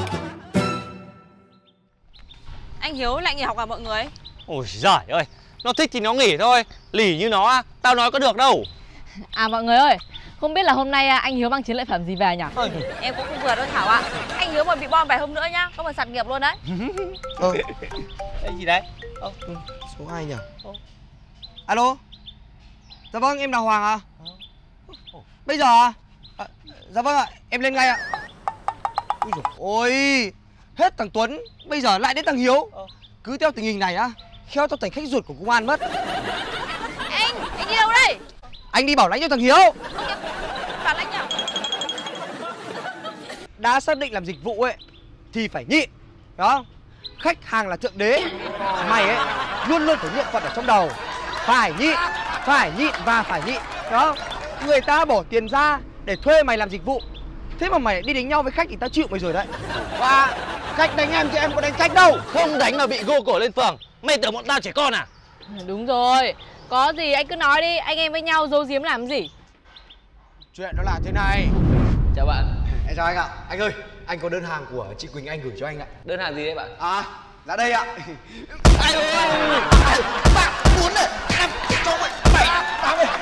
Speaker 3: Anh Hiếu lại nghỉ học à mọi người?
Speaker 4: Ôi giời ơi, nó thích thì nó nghỉ thôi, lỉ như nó tao nói có được đâu.
Speaker 1: À mọi người ơi, không biết là hôm nay anh Hiếu mang chiến lợi phẩm gì về nhỉ?
Speaker 3: Em cũng không vừa đâu Thảo ạ. Anh Hiếu mà bị bom vài hôm nữa nhá, có mà sạt nghiệp luôn đấy.
Speaker 6: Ờ,
Speaker 4: Cái gì đấy?
Speaker 6: ừ, số hai nhỉ? Alo. Dạ vâng, em là Hoàng à? Bây giờ à? À dạ vâng ạ, em lên ngay ạ. Ui dồi ôi, hết thằng Tuấn, bây giờ lại đến thằng Hiếu. Cứ theo tình hình này á, khéo tao thành khách ruột của công an mất.
Speaker 3: Anh, anh đi đâu đây?
Speaker 6: Anh đi bảo lãnh cho thằng Hiếu.
Speaker 3: Bảo lãnh nhở?
Speaker 6: Đã xác định làm dịch vụ ấy thì phải nhịn, đó. Khách hàng là thượng đế, mày ấy luôn luôn phải niệm Phật ở trong đầu. Phải nhịn, phải nhịn và phải nhịn, đó. Người ta bỏ tiền ra để thuê mày làm dịch vụ, thế mà mày đi đánh nhau với khách thì tao chịu mày rồi đấy.
Speaker 2: Và khách đánh em chứ em có đánh khách đâu.
Speaker 4: Không đánh mà bị gô cổ lên phường. Mày tưởng bọn tao trẻ con à?
Speaker 1: Đúng rồi, có gì anh cứ nói đi, anh em với nhau giấu giếm làm gì?
Speaker 2: Chuyện đó là thế này.
Speaker 4: Chào bạn.
Speaker 2: Em chào anh ạ. Anh ơi, anh có đơn hàng của chị Quỳnh Anh gửi cho anh ạ.
Speaker 4: Đơn hàng gì đấy bạn?
Speaker 2: À, là đây ạ. Anh ơi, bạn muốn này, em cho mày bảy tám ơi.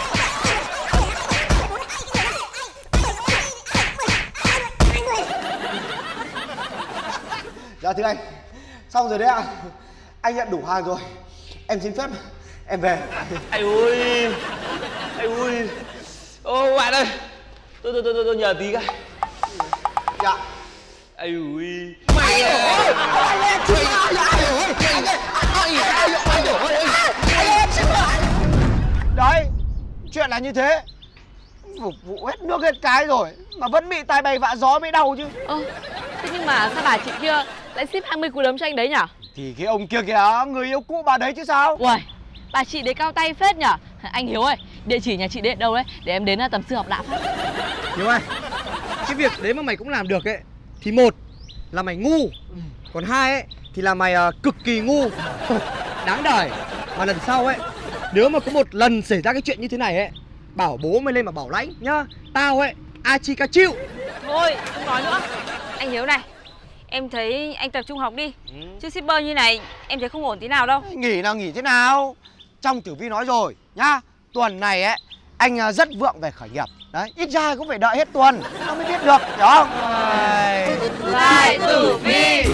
Speaker 2: Dạ thưa anh, xong rồi đấy ạ. Anh nhận đủ hàng rồi. Em xin phép em về.
Speaker 4: Ai ui, ai ui. Ô bạn ơi, tôi tôi tôi tôi nhờ tí cái.
Speaker 2: Dạ.
Speaker 4: Ai ui.
Speaker 2: Mày ơi, anh em chứ ai ơi, anh ơi, anh ơi, anh ơi, anh em chứ. Đấy, chuyện là như thế. Phục vụ hết nước hết cái rồi mà vẫn bị tai bay vạ gió mới đau chứ.
Speaker 1: Ơ, thế nhưng mà sao bà chị kia lại ship hai mươi cú đấm cho anh đấy nhỉ?
Speaker 2: Thì cái ông kia kìa, người yêu cũ bà đấy chứ sao.
Speaker 1: Uầy, bà chị đấy cao tay phết nhỉ? Anh Hiếu ơi, địa chỉ nhà chị đấy ở đâu đấy để em đến tầm sư học lạ phát.
Speaker 6: Hiếu ơi, cái việc đấy mà mày cũng làm được ấy thì một là mày ngu, còn hai ấy thì là mày uh, cực kỳ ngu. Đáng đời. Mà lần sau ấy, nếu mà có một lần xảy ra cái chuyện như thế này ấy, bảo bố mày lên mà bảo lãnh nhá. Tao ấy achi ca chiu.
Speaker 3: Thôi, không nói nữa. Anh Hiếu này, em thấy anh tập trung học đi. Ừ. Chứ shipper như này em thấy không ổn tí nào đâu.
Speaker 2: Nghỉ nào nghỉ thế nào. Trong Tử Vi nói rồi nhá, tuần này ấy anh rất vượng về khởi nghiệp. Đấy, ít ra cũng phải đợi hết tuần nó mới biết được, hiểu không?
Speaker 3: Lại Tử Vi.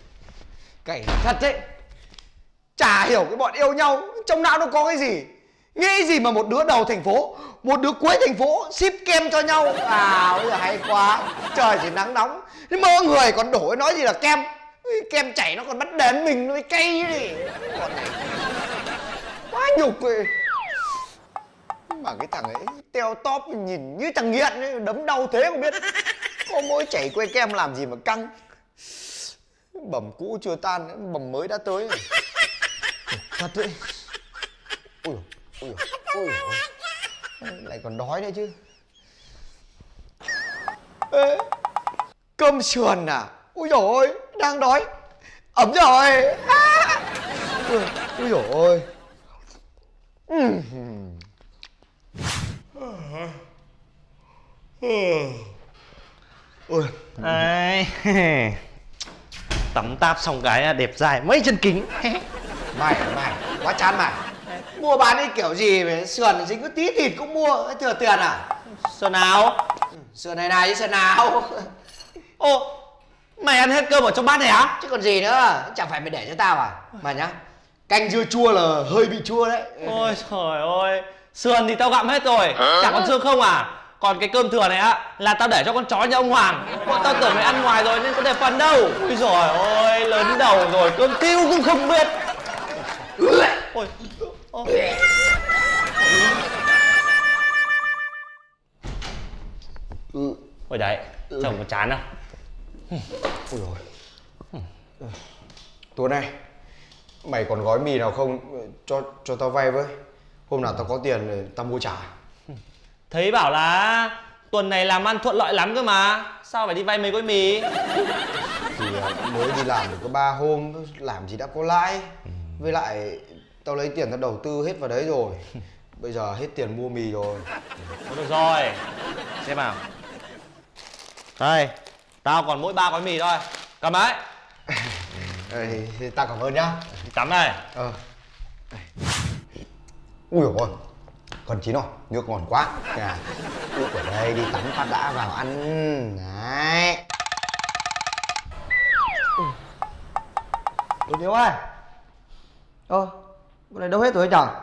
Speaker 2: Cảnh thật đấy. Chả hiểu cái bọn yêu nhau trong não nó có cái gì. Nghĩ gì mà một đứa đầu thành phố, một đứa cuối thành phố ship kem cho nhau. À bây giờ hay quá. Trời thì nắng nóng, mơ người còn đổ nói gì là kem. Kem chảy nó còn bắt đến mình, nó cay đi. Con này quá nhục rồi. Mà cái thằng ấy teo tóp nhìn như thằng nghiện ấy, đấm đau thế không biết. Có mỗi chảy que kem làm gì mà căng. Bầm cũ chưa tan, bầm mới đã tới rồi. Thật đấy. Ui ui ui lại còn đói nữa chứ. Ê, cơm sườn à? Ui dồi ôi, đang đói. Ấm rồi. À. Ui, ui dồi ôi. Ui.
Speaker 4: Đấy. Tắm táp xong cái đẹp dài mấy chân kính.
Speaker 2: Mày mày quá chán mày. Mua bán cái kiểu gì mà sườn dính có tí thịt cũng mua, thừa tiền à?
Speaker 4: Sườn nào?
Speaker 2: Sườn này này chứ sườn nào.
Speaker 4: Ô, mày ăn hết cơm ở trong bát này á?
Speaker 2: Chứ còn gì nữa, chẳng phải mày để cho tao à? Mà nhá, canh dưa chua là hơi bị chua đấy.
Speaker 4: Ôi trời ơi, sườn thì tao gặm hết rồi, chả còn xương không à? Còn cái cơm thừa này á là tao để cho con chó nhà ông Hoàng. Bọn tao tưởng mày ăn ngoài rồi nên có để phần đâu. Ôi giời ơi, lớn đầu rồi cơm tiêu cũng không biết. Ôi. Ôi. Ôi đấy, chồng có chán không?
Speaker 2: Ôi dồi. Tuấn này, mày còn gói mì nào không? Cho cho tao vay với. Hôm nào tao có tiền tao mua trả.
Speaker 4: Thấy bảo là tuần này làm ăn thuận lợi lắm cơ mà. Sao phải đi vay mấy gói mì?
Speaker 2: Thì mới đi làm được có ba hôm, làm gì đã có lãi. Với lại tao lấy tiền tao đầu tư hết vào đấy rồi. Bây giờ hết tiền mua mì rồi.
Speaker 4: Thôi được rồi, xem nào. Đây, tao còn mỗi ba gói mì thôi. Cầm đấy.
Speaker 2: Ê, thì tao cảm ơn nhá.
Speaker 4: Đi tắm đây.
Speaker 2: Ờ. Ui dồi ôi, còn Chín rồi, nước ngon quá. À, nước ở đây đi tắm phát đã vào ăn. Đấy.
Speaker 6: Tôi Hiếu ơi. Ơ, bọn này đâu hết rồi nhở?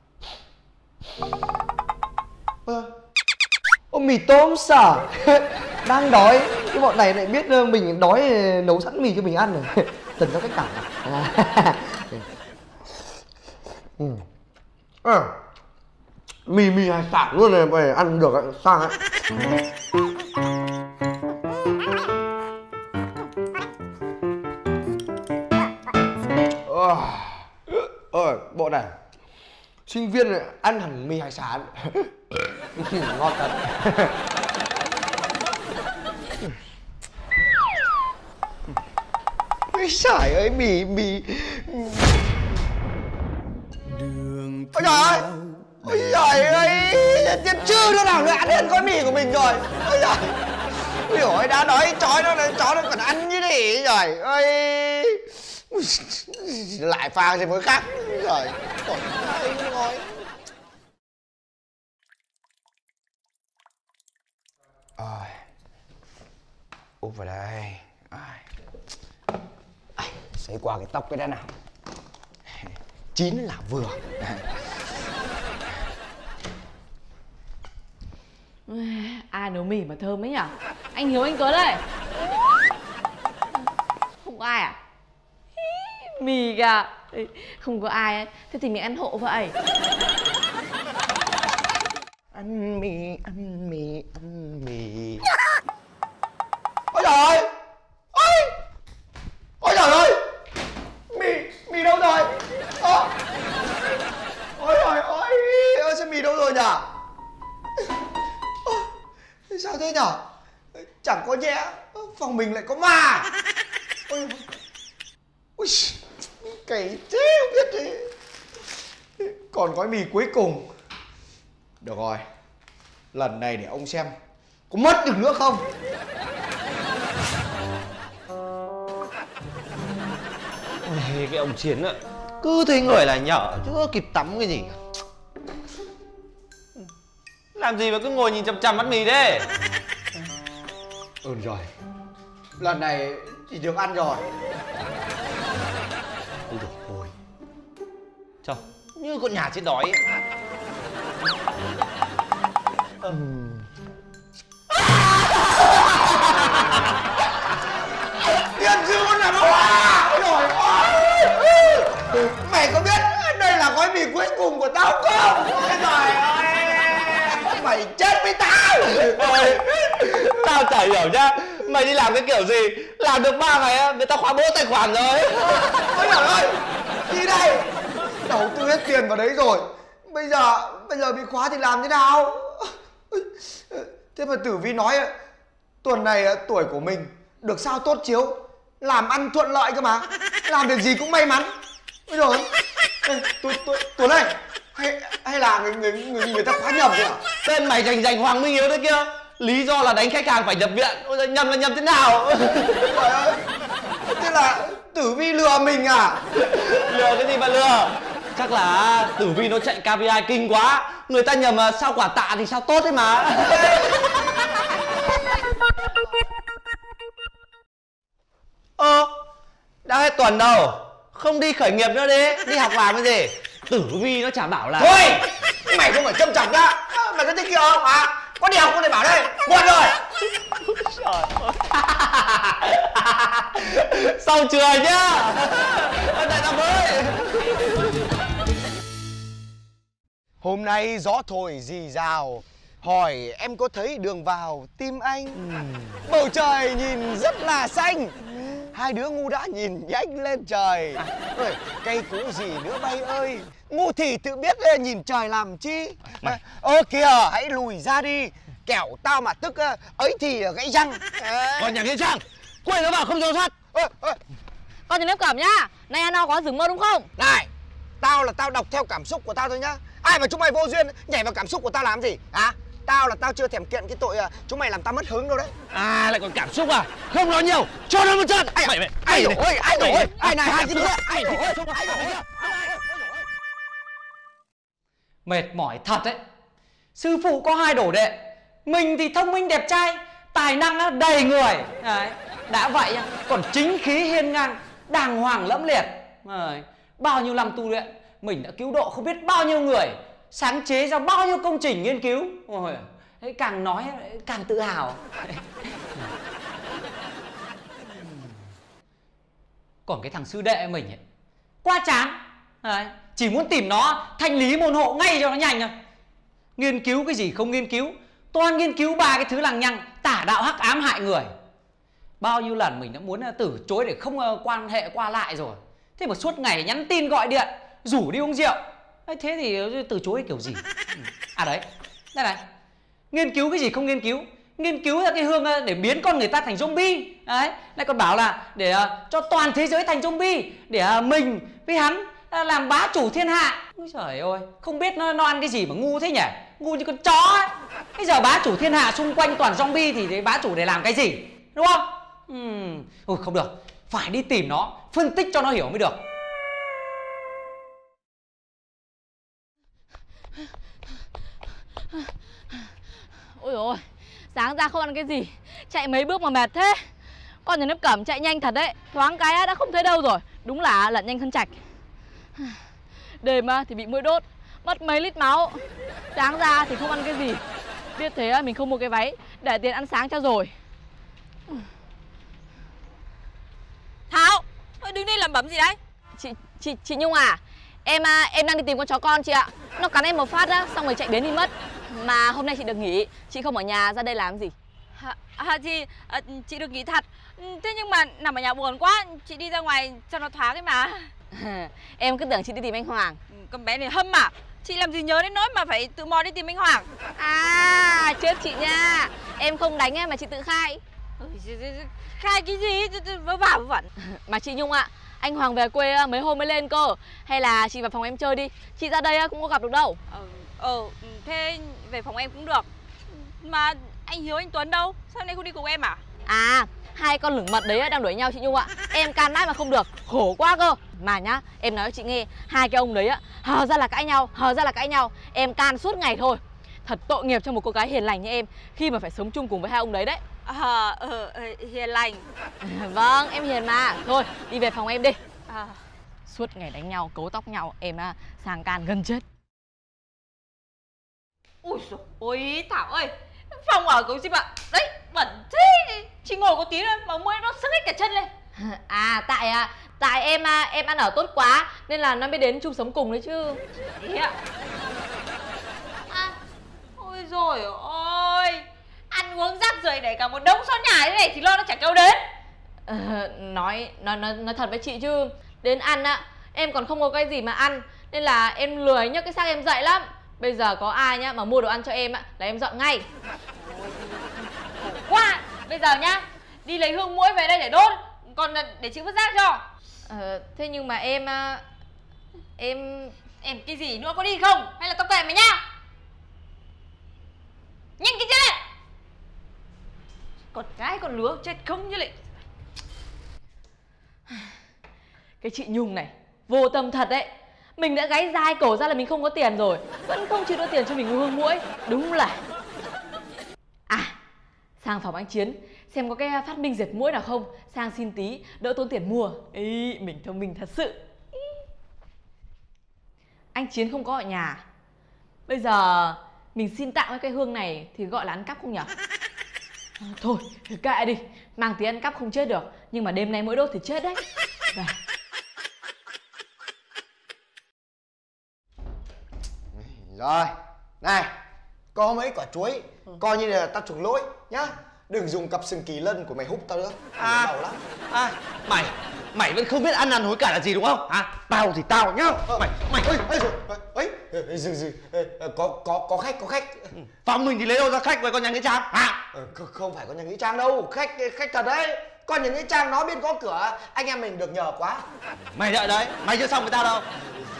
Speaker 6: Ơ, ô mì tôm xả. Đang đói, cái bọn này lại biết mình đói nấu sẵn mì cho mình ăn rồi. Cần cho cách cảm à. Ừ. À, mì mì hải sản luôn này, mày ăn được ạ, sang ạ. Ơi, bộ này sinh viên này ăn hẳn mì hải sản. Ngon thật.
Speaker 2: Ôi trời ơi, mì mì. Ôi trời ơi, ôi trời ơi, chết chư đứa nào nữa ăn hết gói mì của mình rồi. Ôi trời, ôi dồi, đã đói chó nó chó nó còn ăn như thế. Trời ơi, lại pha gì mới khác. Trời, còn ai nói. Rồi, úp vào đây. Sấy qua cái tóc cái đã nào. Chín là vừa.
Speaker 1: Ai nấu mì mà thơm ấy nhở? Anh Hiếu, anh Tuấn đây. Không có ai à? Mì kìa. Không có ai ấy. Thế thì mình ăn hộ vậy.
Speaker 2: Ăn mì, ăn mì, ăn mì. Ôi trời ơi! Ôi! Ôi trời ơi! Mì, mì đâu rồi? Ơ! Ôi trời ơi! Ơ sao mì đâu rồi nhỉ? Ơ, sao thế nhỉ? Chẳng có nhẽ phòng mình lại có ma. Ôi, ôi, cày thế không biết thế. Còn gói mì cuối cùng. Được rồi, lần này để ông xem có mất được nữa không.
Speaker 4: Ôi, cái ông Chiến ạ, cứ thấy người là nhở chứ kịp tắm cái gì. Làm gì mà cứ ngồi nhìn chằm chằm mắt mì thế?
Speaker 2: Ừ rồi, lần này chỉ được ăn rồi. Ôi dồi ôi,
Speaker 4: Trời, như con nhà chết đói ấy.
Speaker 2: Tiên sư con là hoa. Trời ơi, mày có biết đây là gói mì cuối cùng của tao không? Trời ơi, mày chết với tao.
Speaker 4: Tao chả hiểu nhá, mày đi làm cái kiểu gì, làm được ba ngày á người ta khóa bố tài khoản rồi.
Speaker 2: Ôi trời ơi, gì đây? Đầu tư hết tiền vào đấy rồi, bây giờ bây giờ bị khóa thì làm thế nào? Thế mà Tử Vi nói tuần này tuổi của mình được sao tốt chiếu, làm ăn thuận lợi cơ mà, làm việc gì cũng may mắn. Ôi rồi, Tuấn này, hay hay là người người người, người ta khóa nhầm rồi à?
Speaker 4: Tên mày rành rành Hoàng Minh Hiếu đấy kia, lý do là đánh khách hàng phải nhập viện. Ôi giời, nhầm là nhầm thế nào?
Speaker 2: Trời ơi, thế là Tử Vi lừa mình à?
Speaker 4: Lừa cái gì mà lừa? Chắc là Tử Vi nó chạy ca pê i kinh quá, người ta nhầm sao quả tạ thì sao tốt đấy mà. Ơ, đã hết tuần đâu, không đi khởi nghiệp nữa đi, đi học làm cái gì? Tử Vi nó chả bảo là
Speaker 2: thôi, mày không phải châm chọc đã, mày có thích kia không à? Có đi học không thể bảo đây, buồn rồi.
Speaker 4: Sau trường nhá. Đại ta mới.
Speaker 2: Hôm nay gió thổi rì rào, hỏi em có thấy đường vào tim anh. ừ. Bầu trời nhìn rất là xanh, hai đứa ngu đã nhìn nhanh lên trời. Ôi, cây cũ gì nữa bay ơi, ngu thì tự biết nhìn trời làm chi. À, ơ kìa, hãy lùi ra đi, kẻo tao mà tức ấy thì gãy răng. À.
Speaker 4: Còn nhà kia Trang, quay nó vào không giấu sát.
Speaker 2: Ơ, ơ.
Speaker 1: Con Trần Nếp Cẩm nhá, nay ăn no có dừng mơ đúng không?
Speaker 2: Này, tao là tao đọc theo cảm xúc của tao thôi nhá. Ai mà chúng mày vô duyên nhảy vào cảm xúc của tao làm gì hả? Tao là tao chưa thèm kiện cái tội chúng mày làm tao mất hứng đâu đấy.
Speaker 4: À, lại còn cảm xúc à? Không nói nhiều, cho nó một trận.
Speaker 2: Ai mày mày, ai rồi ơi, ai rồi, ai này, ai gì nữa, ai rồi, ai rồi.
Speaker 7: Mệt mỏi thật đấy. Sư phụ có hai đồ đệ, mình thì thông minh đẹp trai, tài năng đầy người. Đấy. Đã vậy còn chính khí hiên ngang, đàng hoàng lẫm liệt. Đấy. Bao nhiêu năm tu luyện, mình đã cứu độ không biết bao nhiêu người, sáng chế ra bao nhiêu công trình nghiên cứu. Ôi, càng nói càng tự hào. Còn cái thằng sư đệ mình ấy, quá chán. Đấy. Chỉ muốn tìm nó thanh lý môn hộ ngay cho nó nhanh thôi. Nghiên cứu cái gì không nghiên cứu, toàn nghiên cứu ba cái thứ lằng nhằng tả đạo hắc ám hại người. Bao nhiêu lần mình đã muốn từ chối để không quan hệ qua lại rồi, thế mà suốt ngày nhắn tin gọi điện rủ đi uống rượu. Thế thì từ chối kiểu gì? À đấy, đây này, nghiên cứu cái gì không nghiên cứu, nghiên cứu ra cái hương để biến con người ta thành zombie. Đấy, lại còn bảo là để uh, cho toàn thế giới thành zombie, để uh, mình với hắn uh, làm bá chủ thiên hạ. Ôi trời ơi, không biết nó, nó ăn cái gì mà ngu thế nhỉ, ngu như con chó ấy. Bây giờ bá chủ thiên hạ xung quanh toàn zombie thì đấy bá chủ để làm cái gì, đúng không? Uhm, ôi không được, phải đi tìm nó, phân tích cho nó hiểu mới được.
Speaker 1: Ôi dồi ôi, sáng ra không ăn cái gì, chạy mấy bước mà mệt thế. Con nhà Nếp Cẩm chạy nhanh thật đấy, thoáng cái đã không thấy đâu rồi. Đúng là lận nhanh hơn Trạch. Đêm thì bị muỗi đốt, mất mấy lít máu. Sáng ra thì không ăn cái gì, biết thế mình không mua cái váy, để tiền ăn sáng cho rồi.
Speaker 3: Thảo, đứng đây làm bấm gì đấy?
Speaker 1: Chị chị chị Nhung à, em em đang đi tìm con chó con chị ạ. Nó cắn em một phát á, xong rồi chạy biến đi mất. Mà hôm nay chị được nghỉ, chị không ở nhà, ra đây làm gì?
Speaker 3: À, à, chị, à, chị được nghỉ thật. Thế nhưng mà nằm ở nhà buồn quá, chị đi ra ngoài cho nó thoáng ấy mà.
Speaker 1: Em cứ tưởng chị đi tìm anh Hoàng.
Speaker 3: Con bé này hâm à? Chị làm gì nhớ đến nỗi mà phải tự mò đi tìm anh Hoàng.
Speaker 1: À, chết chị nha. Em không đánh em mà chị tự khai.
Speaker 3: Khai cái gì? Vớ vả vớ vẩn.
Speaker 1: Mà chị Nhung ạ, anh Hoàng về quê mấy hôm mới lên cơ. Hay là chị vào phòng em chơi đi, chị ra đây cũng có gặp được đâu.
Speaker 3: Ờ, ờ thế về phòng em cũng được. Mà anh Hiếu anh Tuấn đâu? Sao nay không đi cùng em à?
Speaker 1: À, hai con lửng mật đấy đang đuổi nhau chị Nhung ạ. Em can mãi mà không được, khổ quá cơ. Mà nhá, em nói cho chị nghe, hai cái ông đấy á, hờ ra là cãi nhau, hờ ra là cãi nhau. Em can suốt ngày thôi. Thật tội nghiệp cho một cô gái hiền lành như em khi mà phải sống chung cùng với hai ông đấy đấy.
Speaker 3: À, ờ, hiền lành.
Speaker 1: Vâng, em hiền mà. Thôi, đi về phòng em đi. À. Suốt ngày đánh nhau, cấu tóc nhau, em à, sang can gần chết.
Speaker 3: Ui dồi ôi Thảo ơi, phòng ở của gì mà đấy bẩn thế, chỉ ngồi có tí thôi mà mũi nó sưng hết cả chân lên.
Speaker 1: À tại à, tại em à, em ăn ở tốt quá nên là nó mới đến chung sống cùng đấy chứ.
Speaker 3: Thế ạ? À, ôi rồi ôi, ăn uống rác rưởi để cả một đống xó nhải thế này thì lo nó chẳng đâu đến.
Speaker 1: Ờ, nói, nói nói nói thật với chị chứ đến ăn á em còn không có cái gì mà ăn nên là em lười nhấc cái xác em dậy lắm. Bây giờ có ai nhá mà mua đồ ăn cho em á là em dọn ngay.
Speaker 3: Quá, bây giờ nhá, đi lấy hương muỗi về đây để đốt, còn để chị vứt rác cho.
Speaker 1: Ờ, thế nhưng mà em à, em
Speaker 3: Em cái gì nữa, có đi không? Hay là tao kệ mày nhá. Nhanh cái chân này. Còn gái còn lứa chết không như lại.
Speaker 1: cái chị Nhung này vô tâm thật đấy. Mình đã gáy dai cổ ra là mình không có tiền rồi, vẫn không chịu đưa tiền cho mình mua hương muỗi. Đúng là. À, sang phòng anh Chiến xem có cái phát minh diệt muỗi nào không, sang xin tí đỡ tốn tiền mua. Ý, mình thông minh thật sự. Ý. Anh Chiến không có ở nhà. Bây giờ mình xin tặng cái cây hương này thì gọi là ăn cắp không nhỉ? À, thôi kệ đi, mang tí ăn cắp không chết được, nhưng mà đêm nay mỗi đốt thì chết đấy. Về.
Speaker 2: Rồi, này, có mấy quả chuối, coi như là tao chuộc lỗi nhá. Đừng dùng cặp sừng kỳ lân của mày húc tao nữa.
Speaker 4: À,
Speaker 2: Đau lắm.
Speaker 4: à, mày, mày vẫn không biết ăn năn hối cải là gì đúng không? À, tao thì tao nhá.
Speaker 2: Ờ,
Speaker 4: Mày, mày,
Speaker 2: ơi, ơi rồi, ấy, dừng dừng, có có có khách, có khách.
Speaker 4: phòng mình thì lấy đâu ra khách với con nhà nghĩa trang? À,
Speaker 2: Ờ, không phải con nhà nghĩa trang đâu, khách khách thật đấy. Con nhà nghĩa trang nó biết có cửa, anh em mình được nhờ quá.
Speaker 4: mày đợi đấy, mày chưa xong với tao đâu.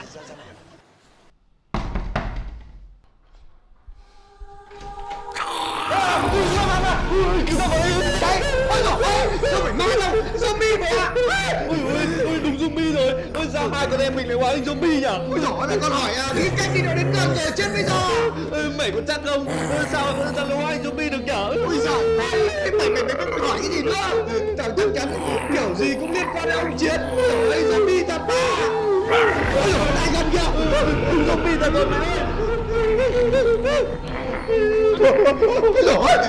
Speaker 2: Đây, ôi dồi ôi, sao phải ma đâu, zombie mày ạ.
Speaker 4: Ôi ôi ôi đúng zombie rồi. Ôi sao hai con em mình lại hóa thành zombie nhỉ?
Speaker 2: Ôi dồi ôi, con hỏi à, nghĩ cách đi nữa đến gần rồi, chết bây giờ.
Speaker 4: Ôi, mày có chắc không? Ôi, sao con sao nó hóa thành zombie được nhỉ?
Speaker 2: Ôi giời, mày mày mày mày hỏi cái gì nữa? Tao chắc chắn kiểu gì cũng liên quan đến ông Chiến. Ôi zombie thật mà. Ôi dồi ôi, lại gần kìa.
Speaker 4: Zombie thật rồi mày ơi.
Speaker 2: Ôi dồi ôi.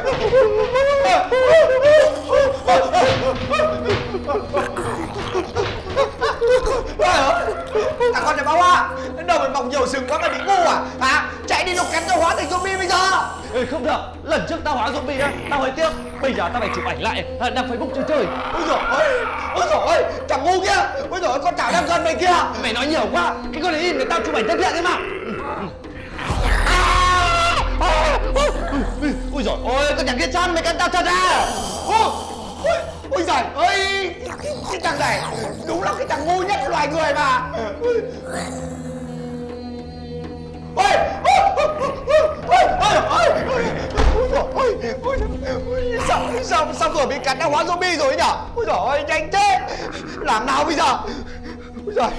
Speaker 2: Thằng con nhà báo à, đầu mày mọc nhiều sừng quá mày bị ngu à? Hả? Chạy đi lục cắn tao hóa thành zombie bây giờ.
Speaker 4: Ê, không được, lần trước tao hóa zombie đó, tao hơi tiếc. Bây giờ tao phải chụp ảnh lại, đăng Facebook chơi chơi.
Speaker 2: Ôi dồi ôi, ôi dồi ôi, thằng ngu kia. Ôi dồi ôi, con Thảo đang gần mày kia.
Speaker 4: Mày nói nhiều quá, cái con này in để tao chụp ảnh thân thiện đấy mà.
Speaker 2: Ôi dồi ôi, con nhà kia chăn mày cắn tao thật à? Ôi, ôi, ôi giời ơi, cái thằng này đúng là cái thằng ngu nhất loài người mà. Ôi, ôi, ôi, ôi, ôi, ôi, ôi, ôi, sao, sao, sao vừa bị cắn đã hóa zombie rồi nhở? Ôi dồi ôi, nhanh thế, làm nào bây giờ? Ôi giời.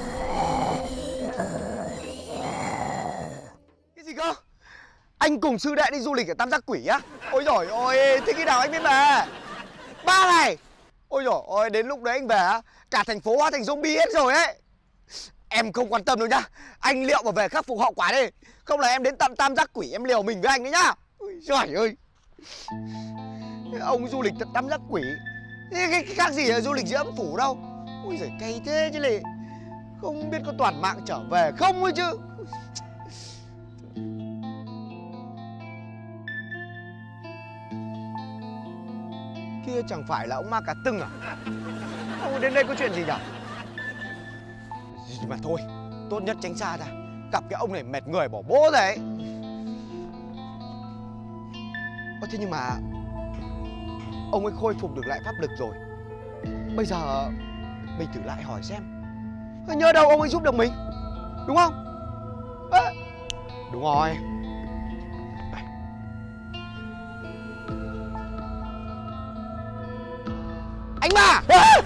Speaker 2: Cái gì cơ? Anh cùng sư đệ đi du lịch ở Tam Giác Quỷ á? Ôi giời ôi, thế khi nào anh mới về? Ba ngày. Ôi giời ôi, đến lúc đấy anh về á, cả thành phố hóa thành zombie hết rồi ấy. Em không quan tâm đâu nhá. Anh liệu mà về khắc phục hậu quả đi. Không là em đến tận Tam Giác Quỷ em liều mình với anh đấy nhá. Ôi giời ơi. Ông du lịch tận Tam Giác Quỷ, cái, cái, cái khác gì là du lịch giữa âm phủ đâu. Ôi giời, cay thế chứ lì. Không biết có toàn mạng trở về không ấy chứ. Kia chẳng phải là ông Ma Cà Tưng à? Ông đến đây có chuyện gì nhỉ? Mà thôi, tốt nhất tránh xa ra. Gặp cái ông này mệt người bỏ bố rồi ấy. Ơ thế nhưng mà ông ấy khôi phục được lại pháp lực rồi. Bây giờ mình thử lại hỏi xem, nhớ đâu ông ấy giúp được mình, đúng không? À, đúng rồi. Anh mà.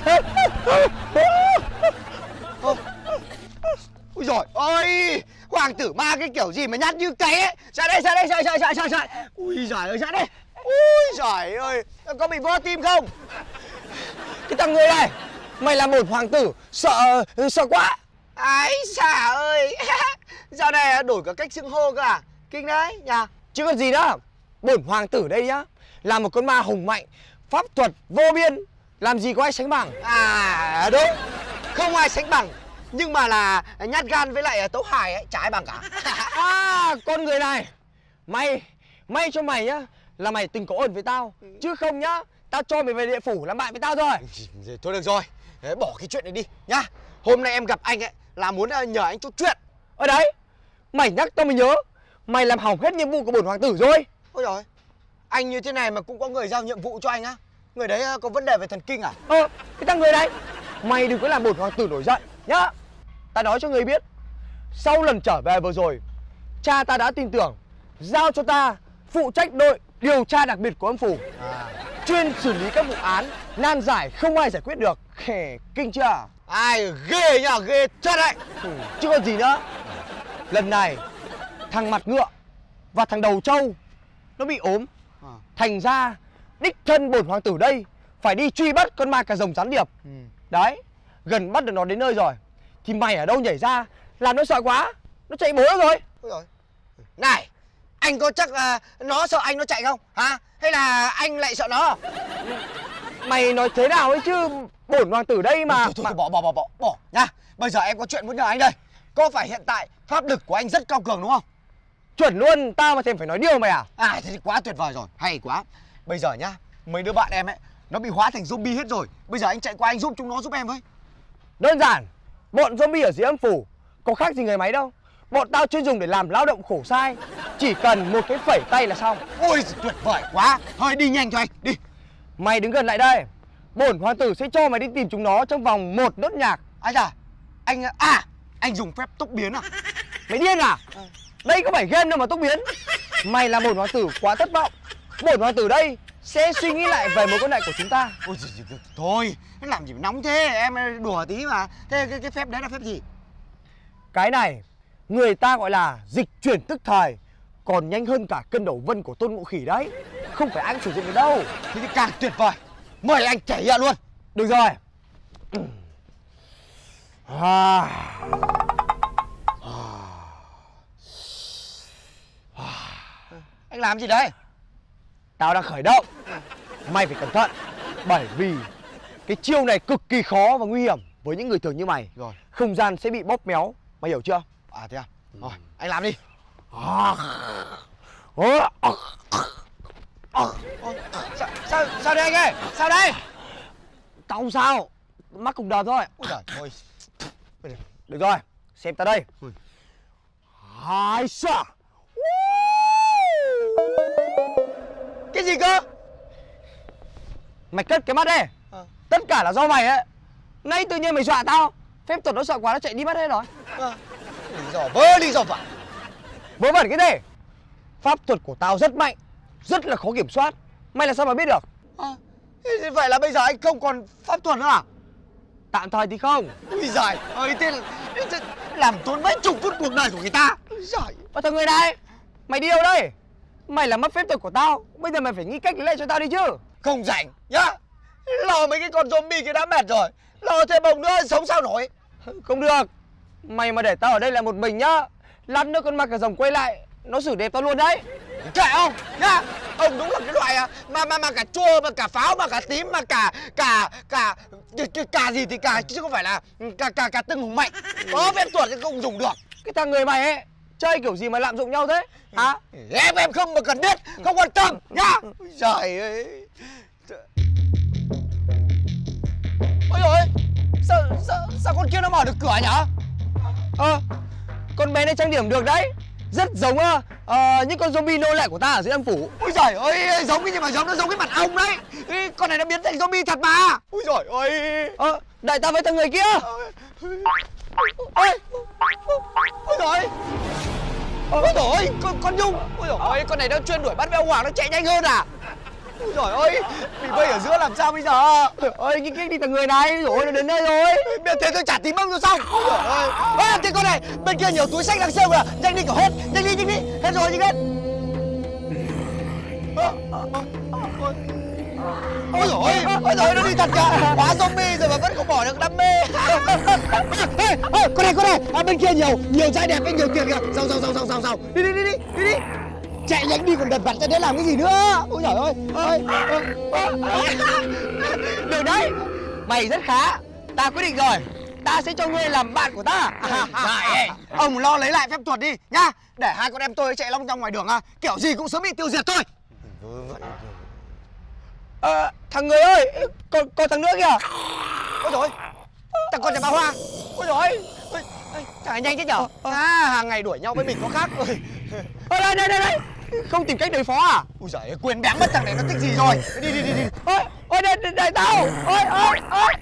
Speaker 2: Ô, ôi giời ơi, hoàng tử ma cái kiểu gì mà nhát như cày ấy. Ra đây, ra đây, ra đây, ra đây, ra đây. Ui giời ơi, ra đây. Ui giời ơi, có bị vỡ tim không? Cái thằng người này, mày là một hoàng tử, sợ, sợ quá. Ái xà ơi. Dạo này đổi cả cách xưng hô cơ à?
Speaker 6: Kinh đấy nhà.
Speaker 2: Chứ còn gì nữa. Bổn hoàng tử đây nhá, là một con ma hùng mạnh, pháp thuật vô biên, làm gì có ai sánh bằng.
Speaker 6: À đúng, không ai sánh bằng. Nhưng mà là nhát gan với lại Tấu Hải ấy, chả ai bằng cả.
Speaker 2: À, con người này, may, may cho mày nhá, là mày từng có ơn với tao. Chứ không nhá, tao cho mày về địa phủ làm bạn với tao rồi.
Speaker 6: Thôi được rồi, đấy, bỏ cái chuyện này đi nhá. Hôm nay em gặp anh ấy là muốn nhờ anh chút chuyện.
Speaker 2: Ở đấy, mày nhắc tao mới nhớ, mày làm hỏng hết nhiệm vụ của bổn hoàng tử rồi.
Speaker 6: Ôi rồi, anh như thế này mà cũng có người giao nhiệm vụ cho anh á? Người đấy có vấn đề về thần kinh à?
Speaker 2: Ờ, cái thằng người đấy, mày đừng có làm bổn hoàng tử nổi giận nhá. Ta nói cho người biết, sau lần trở về vừa rồi, cha ta đã tin tưởng, giao cho ta phụ trách đội điều tra đặc biệt của âm phủ,
Speaker 6: À,
Speaker 2: chuyên xử lý các vụ án nan giải không ai giải quyết được. Khè, kinh chưa?
Speaker 6: ai ghê nhá, ghê chất đấy.
Speaker 2: Ừ, chứ còn gì nữa. Lần này thằng mặt ngựa và thằng đầu trâu nó bị ốm,
Speaker 6: À.
Speaker 2: thành ra đích thân bổn hoàng tử đây phải đi truy bắt con ma cà rồng gián điệp.
Speaker 6: Ừ.
Speaker 2: Đấy, gần bắt được nó đến nơi rồi, thì mày ở đâu nhảy ra làm nó sợ quá, nó chạy bố rồi.
Speaker 6: Ôi rồi. Này, anh có chắc à, nó sợ anh nó chạy không? Hả? Hay là anh lại sợ nó?
Speaker 2: Mày nói thế nào ấy chứ, bổn hoàng tử đây mà.
Speaker 6: Thôi, thôi,
Speaker 2: mà...
Speaker 6: thôi, bỏ, bỏ, bỏ, bỏ, bỏ nha. Bây giờ em có chuyện muốn nhờ anh đây. Có phải hiện tại pháp lực của anh rất cao cường đúng không?
Speaker 2: Chuẩn luôn, tao mà thèm phải nói điều mày à?
Speaker 6: À, thế thì quá tuyệt vời rồi, hay quá. Bây giờ nhá, mấy đứa bạn em ấy, nó bị hóa thành zombie hết rồi. Bây giờ anh chạy qua anh giúp chúng nó giúp em với.
Speaker 2: Đơn giản, bọn zombie ở dưới âm phủ có khác gì người máy đâu. Bọn tao chuyên dùng để làm lao động khổ sai, chỉ cần một cái phẩy tay là xong.
Speaker 6: Ôi, tuyệt vời quá. Thôi đi nhanh cho anh, đi.
Speaker 2: Mày đứng gần lại đây, bổn hoàng tử sẽ cho mày đi tìm chúng nó trong vòng một nốt nhạc.
Speaker 6: Ai da, anh, à, anh dùng phép tốc biến à?
Speaker 2: Mày điên à? Đây có phải game đâu mà tốc biến. Mày là bổn hoàng tử quá thất vọng. Bổn hoàng tử đây sẽ suy nghĩ lại về mối quan hệ của chúng ta.
Speaker 6: Ôi, thôi, làm gì mà nóng thế, em đùa tí mà. Thế cái, cái phép đấy là phép gì?
Speaker 2: Cái này người ta gọi là dịch chuyển tức thời, còn nhanh hơn cả cân đầu vân của Tôn Ngộ Khỉ đấy. Không phải ai cũng sử dụng được đâu.
Speaker 6: Thế thì càng tuyệt vời. Mời anh thể hiện luôn.
Speaker 2: Được rồi. À.
Speaker 6: Anh làm gì đấy?
Speaker 2: Tao đang khởi động. Mày phải cẩn thận, bởi vì cái chiêu này cực kỳ khó và nguy hiểm với những người thường như mày.
Speaker 6: Rồi.
Speaker 2: Không gian sẽ bị bóp méo, mày hiểu chưa?
Speaker 6: À thế à? Rồi, anh làm đi.
Speaker 2: À. Ủa?
Speaker 6: Ồ, sao, sao, sao đây anh ơi? Sao đây?
Speaker 2: Tao không sao, mắc cục đờm thôi.
Speaker 6: Ôi giời ơi.
Speaker 2: Được rồi, xem ta đây.
Speaker 6: Ui.
Speaker 2: Hai xa.
Speaker 6: Cái gì cơ?
Speaker 2: Mày cất cái mắt đi.
Speaker 6: À.
Speaker 2: Tất cả là do mày ấy. Nay tự nhiên mày dọa tao, phép thuật nó sợ quá nó chạy đi mất hết rồi.
Speaker 6: À, lý do vớ lý do vẩn.
Speaker 2: Vớ vẩn cái gì? Pháp thuật của tao rất mạnh, rất là khó kiểm soát. Mày làm sao mà biết được?
Speaker 6: À, thế vậy là bây giờ anh không còn pháp thuật nữa à?
Speaker 2: Tạm thời thì không.
Speaker 6: Ui giời ơi, thế, thế làm tốn mấy chục phút cuộc đời của người ta. Ui giời.
Speaker 2: Mà thằng người này, mày đi đâu đây? Mày là mất phép thuật của tao, bây giờ mày phải nghĩ cách lấy lại cho tao đi chứ.
Speaker 6: Không rảnh nhá. Lo mấy cái con zombie kia đã mệt rồi, lo thêm bồng nữa sống sao nổi.
Speaker 2: Không được. Mày mà để tao ở đây là một mình nhá, lát nữa con ma cà rồng quay lại, nó xử đẹp tao luôn đấy.
Speaker 6: Kệ ông nhá. Ông đúng là cái loại à, mà mà mà cả chua mà cả pháo mà cả tím mà cả cả cả cả, cả gì thì cả, chứ không phải là cả cả cả từng hùng mạnh. Có phép thuật thì không dùng được.
Speaker 2: Cái thằng người mày ấy chơi kiểu gì mà lạm dụng nhau thế hả?
Speaker 6: Em em không mà cần biết, không quan tâm nhá. Ôi giời ơi. Ôi dồi ôi, sao, sao, sao con kia nó mở được cửa nhỉ?
Speaker 2: Ờ, con bé này trang điểm được đấy, rất giống uh, những con zombie nô lệ của ta ở dưới âm phủ.
Speaker 6: Ôi giời ơi, giống cái gì mà giống, nó giống cái mặt ông đấy. Ê, con này nó biến thành zombie thật mà. Ôi giời ơi.
Speaker 2: Ờ, đợi tao với thằng người kia.
Speaker 6: Ôi, ôi giời. Ôi giời ơi, con, con Nhung. Ôi giời ơi, con này nó chuyên đuổi bắt với ông Hoàng, nó chạy nhanh hơn à? Ôi giời ơi, bị vây ở giữa làm sao bây giờ?
Speaker 2: Ôi, cái cái đi thằng người này, rồi nó đến nơi rồi.
Speaker 6: Biết thế tôi chả tìm ông rồi sao? Ôi giời ơi. À, thế con này, bên kia nhiều túi sách đang sale à? Nhanh đi, kiểu hết, nhanh đi, nhanh đi. Hết rồi, nhanh hết. À, à, à, Ôi dồi ôi, ôi dồi nó đi thật kìa. Hóa zombie rồi mà vẫn không bỏ được đam mê.
Speaker 2: Ê, ê, con này, con này, à, bên kia nhiều, nhiều trai đẹp với nhiều tiền kìa. Sao, sao, sao, sao, sao, sao, đi đi, đi đi, đi đi. Chạy nhanh đi còn đật vặt ra đấy làm cái gì nữa. Ôi giời ơi, ơi,
Speaker 6: được đấy, mày rất khá. Ta quyết định rồi, ta sẽ cho ngươi làm bạn của ta.
Speaker 2: Này, ông lo lấy lại phép thuật đi nhá, để hai con em tôi chạy long trong ngoài đường à, kiểu gì cũng sớm bị tiêu diệt thôi.
Speaker 6: Ờ, thằng người ơi, còn còn thằng nữa kìa.
Speaker 2: Ôi rồi, thằng con nhà bà Hoa. Ôi rồi, thằng này nhanh thế nhở? À, hàng ngày đuổi nhau với mình có khác.
Speaker 6: Ôi đây đây đây đây, không tìm cách đối phó à?
Speaker 2: Ôi giời, quên bén mất thằng này nó thích gì rồi. Đi đi đi đi.
Speaker 6: Ôi, ôi đây đây, đây tao. Ôi ôi ôi.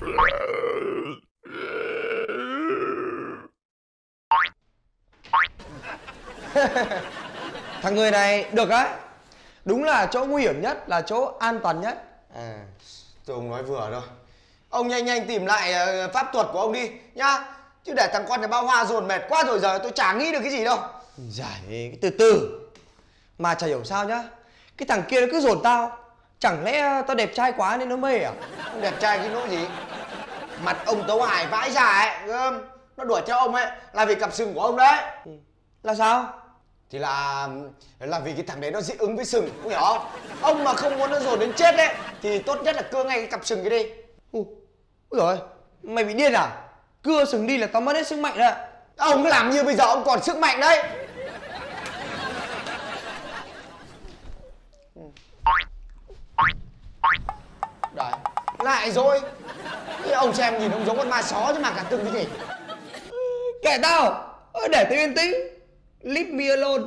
Speaker 6: Thằng người này được đấy. Đúng là chỗ nguy hiểm nhất là chỗ an toàn nhất.
Speaker 2: À, tôi ông nói vừa thôi. Ông nhanh nhanh tìm lại uh, pháp thuật của ông đi nhá. Chứ để thằng con nhà bao Hoa dồn mệt quá rồi, giờ tôi chả nghĩ được cái gì đâu.
Speaker 6: Giải từ từ. Mà chả hiểu sao nhá, cái thằng kia nó cứ dồn tao. Chẳng lẽ tao đẹp trai quá nên nó mê à?
Speaker 2: Ông đẹp trai cái nỗi gì? Mặt ông Tấu Hải vãi ra ấy, gơm. Nó đuổi theo ông ấy là vì cặp sừng của ông đấy.
Speaker 6: Là sao?
Speaker 2: Thì là là vì cái thằng đấy nó dị ứng với sừng, không hiểu không? Ông mà không muốn nó dồn đến chết đấy thì tốt nhất là cưa ngay cái cặp sừng cái đi.
Speaker 6: Ui rồi, mày bị điên à? Cưa sừng đi là tao mất hết sức mạnh đấy.
Speaker 2: Ông cứ làm như bây giờ ông còn sức mạnh đấy. Đấy, lại rồi. Thế ông xem nhìn ông giống con ma só chứ mà cả từng cái gì.
Speaker 6: Kệ tao, để tao yên tĩnh. Leave me alone.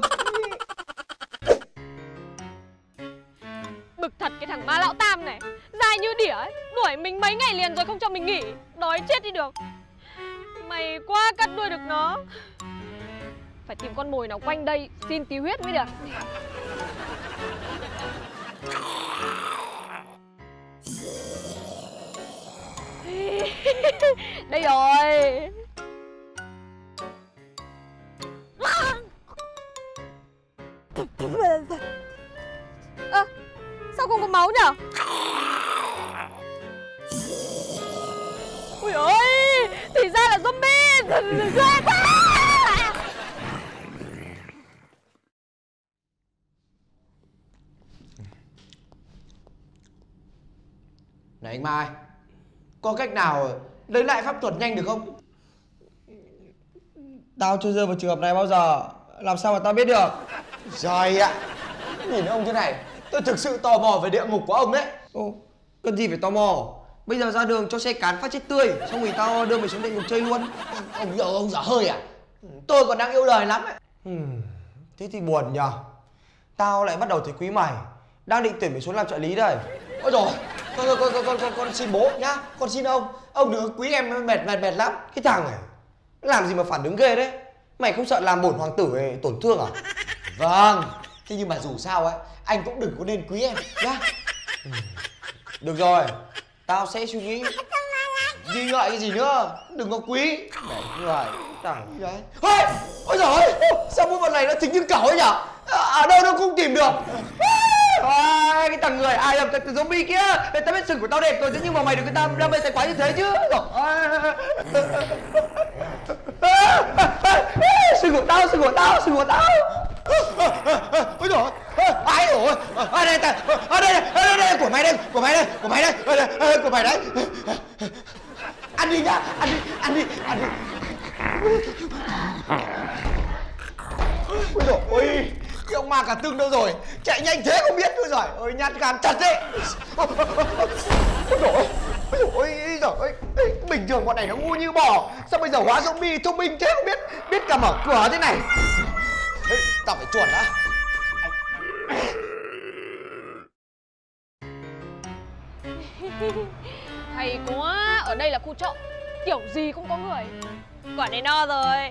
Speaker 3: Bực thật cái thằng ma lão Tam này, dài như đỉa ấy, đuổi mình mấy ngày liền rồi không cho mình nghỉ, đói chết đi được. Mày quá cắt đuôi được nó. Phải tìm con mồi nào quanh đây xin tí huyết mới được. Đây rồi. Ơ, à, sao không có máu nhở? Ui ôi, thì ra là zombie. Ghê quá.
Speaker 2: Này anh Mai, có cách nào lấy lại pháp thuật nhanh được không?
Speaker 6: Tao chưa rơi vào trường hợp này bao giờ, làm sao mà tao biết được?
Speaker 2: Trời ạ, nhìn ông thế này, tôi thực sự tò mò về địa ngục của ông đấy.
Speaker 6: Ồ, cần gì phải tò mò? Bây giờ ra đường cho xe cán phát chết tươi, xong rồi tao đưa mày xuống địa ngục chơi luôn.
Speaker 2: Ông giờ ông dở hơi à? Tôi còn đang yêu đời lắm ấy.
Speaker 6: Hmm, thế thì buồn nhờ. Tao lại bắt đầu thấy quý mày, đang định tuyển mày xuống làm trợ lý đây.
Speaker 2: Ôi rồi, con, con, con, con, con, con xin bố nhá, con xin ông. Ông đừng quý em mệt mệt mệt lắm.
Speaker 6: Cái thằng này, làm gì mà phản ứng ghê đấy. Mày không sợ làm bổn hoàng tử này tổn thương à?
Speaker 2: Vâng, thế nhưng mà dù sao ấy, anh cũng đừng có nên quý em nhá.
Speaker 6: Ừ. Được rồi, tao sẽ suy nghĩ.
Speaker 2: Nghi ngợi cái gì nữa, đừng có quý.
Speaker 6: Để người thằng
Speaker 2: đấy. Ôi, ôi giời ơi, sao mũi bọn này nó thính như cẩu ấy nhở? Ở đâu nó cũng tìm được.
Speaker 6: À, cái thằng người ai làm cái zombie kia, để tao biết sừng của tao đẹp rồi, thế nhưng mà mày đừng có tao đam mê thái quá như thế chứ. Sừng của tao, sừng của tao, sừng của tao.
Speaker 2: Ôi giời ơi, ai rồi? Ở đây, ở đây, ở đây, của mày đây, của mày đây, của mày đây, của mày đấy. Ăn đi nhá, ăn đi, ăn đi, ăn đi. Ôi giời ơi, cái ông ma cả tương đâu rồi? Chạy nhanh thế không biết nữa rồi. Ôi nhát gan chặt đấy. Ôi giời ơi, ôi giời ơi, bình thường bọn này nó ngu như bò, sao bây giờ hóa zombie thông minh thế không biết, biết cả mở cửa thế này. Ê, tao phải chuồn đã.
Speaker 3: Hay quá, ở đây là khu trọ, kiểu gì cũng có người. Quả này no rồi.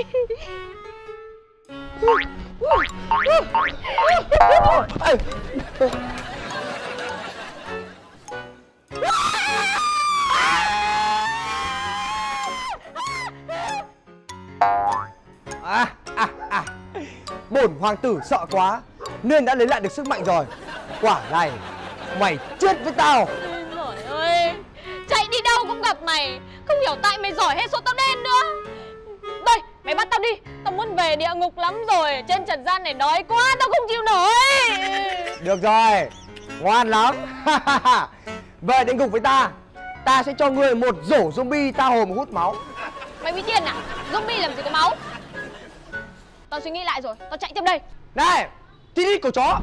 Speaker 6: À, à, à. Bổn hoàng tử sợ quá nên đã lấy lại được sức mạnh rồi. Quả này Mày chết với tao.
Speaker 3: Trời ơi, chạy đi đâu cũng gặp mày. Không hiểu tại mày giỏi hết số tao đen nữa. Đây, mày bắt tao đi. Tao muốn về địa ngục lắm rồi. Trên trần gian này đói quá, tao không chịu nổi.
Speaker 6: Được rồi, ngoan lắm. Về địa ngục với ta, ta sẽ cho ngươi một rổ zombie tha hồ mà hút máu.
Speaker 3: Mày bị điên à? Zombie làm gì có máu? Tao suy nghĩ lại rồi, tao chạy tiếp đây.
Speaker 6: Này, đi đi của chó.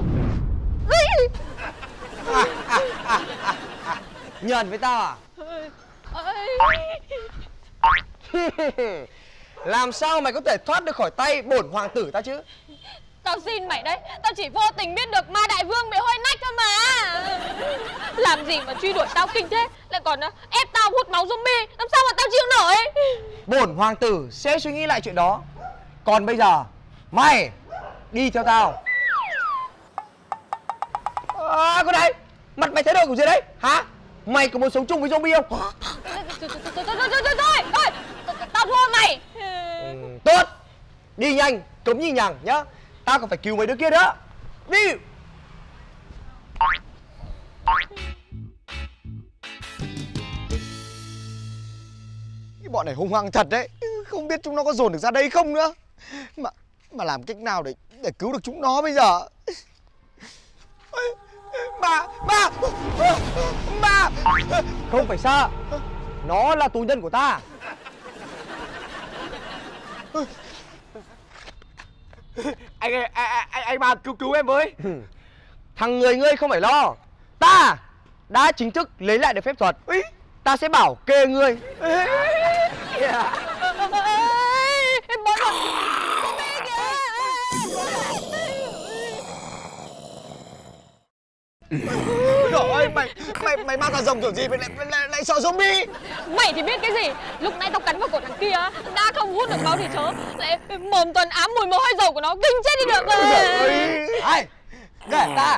Speaker 6: À, à, à, à, à. Nhờn với tao à? Làm sao mày có thể thoát được khỏi tay bổn hoàng tử ta chứ?
Speaker 3: Tao xin mày đấy, tao chỉ vô tình biết được ma đại vương bị hôi nách thôi mà. Làm gì mà truy đuổi tao kinh thế, lại còn ép tao hút máu zombie, làm sao mà tao chịu nổi?
Speaker 6: Bổn hoàng tử sẽ suy nghĩ lại chuyện đó. Còn bây giờ, mày đi theo tao. À, con này, mặt mày thay đổi của gì đấy, hả? Mày có muốn sống chung với zombie không?
Speaker 3: Thôi, thôi, thôi, thôi, thôi, thôi, tao thua mày.
Speaker 6: Ừ, tốt, đi nhanh, cấm nhì nhằng nhá. Tao còn phải cứu mấy đứa kia nữa. Đi.
Speaker 2: Cái bọn này hung hăng thật đấy. Không biết chúng nó có dồn được ra đây không nữa. Mà mà làm cách nào để để cứu được chúng nó bây giờ? Bà, bà, bà.
Speaker 6: Không phải sợ. Nó là tù nhân của ta.
Speaker 2: Anh ơi, anh, anh, anh bà cứu cứu em với.
Speaker 6: Thằng người ngươi không phải lo. Ta đã chính thức lấy lại được phép thuật. Ta sẽ bảo kê ngươi.
Speaker 3: Yeah. Em bắn rồi.
Speaker 2: Trời ơi, mày mày mày mang cả rồng kiểu gì mày lại, lại lại sợ zombie?
Speaker 3: Mày thì biết cái gì? Lúc nãy tao cắn vào cổ thằng kia đã không hút được máu thì chớ, lại mồm toàn ám mùi mồ hôi dầu của nó, kinh chết đi được rồi.
Speaker 6: Ai? Để ta.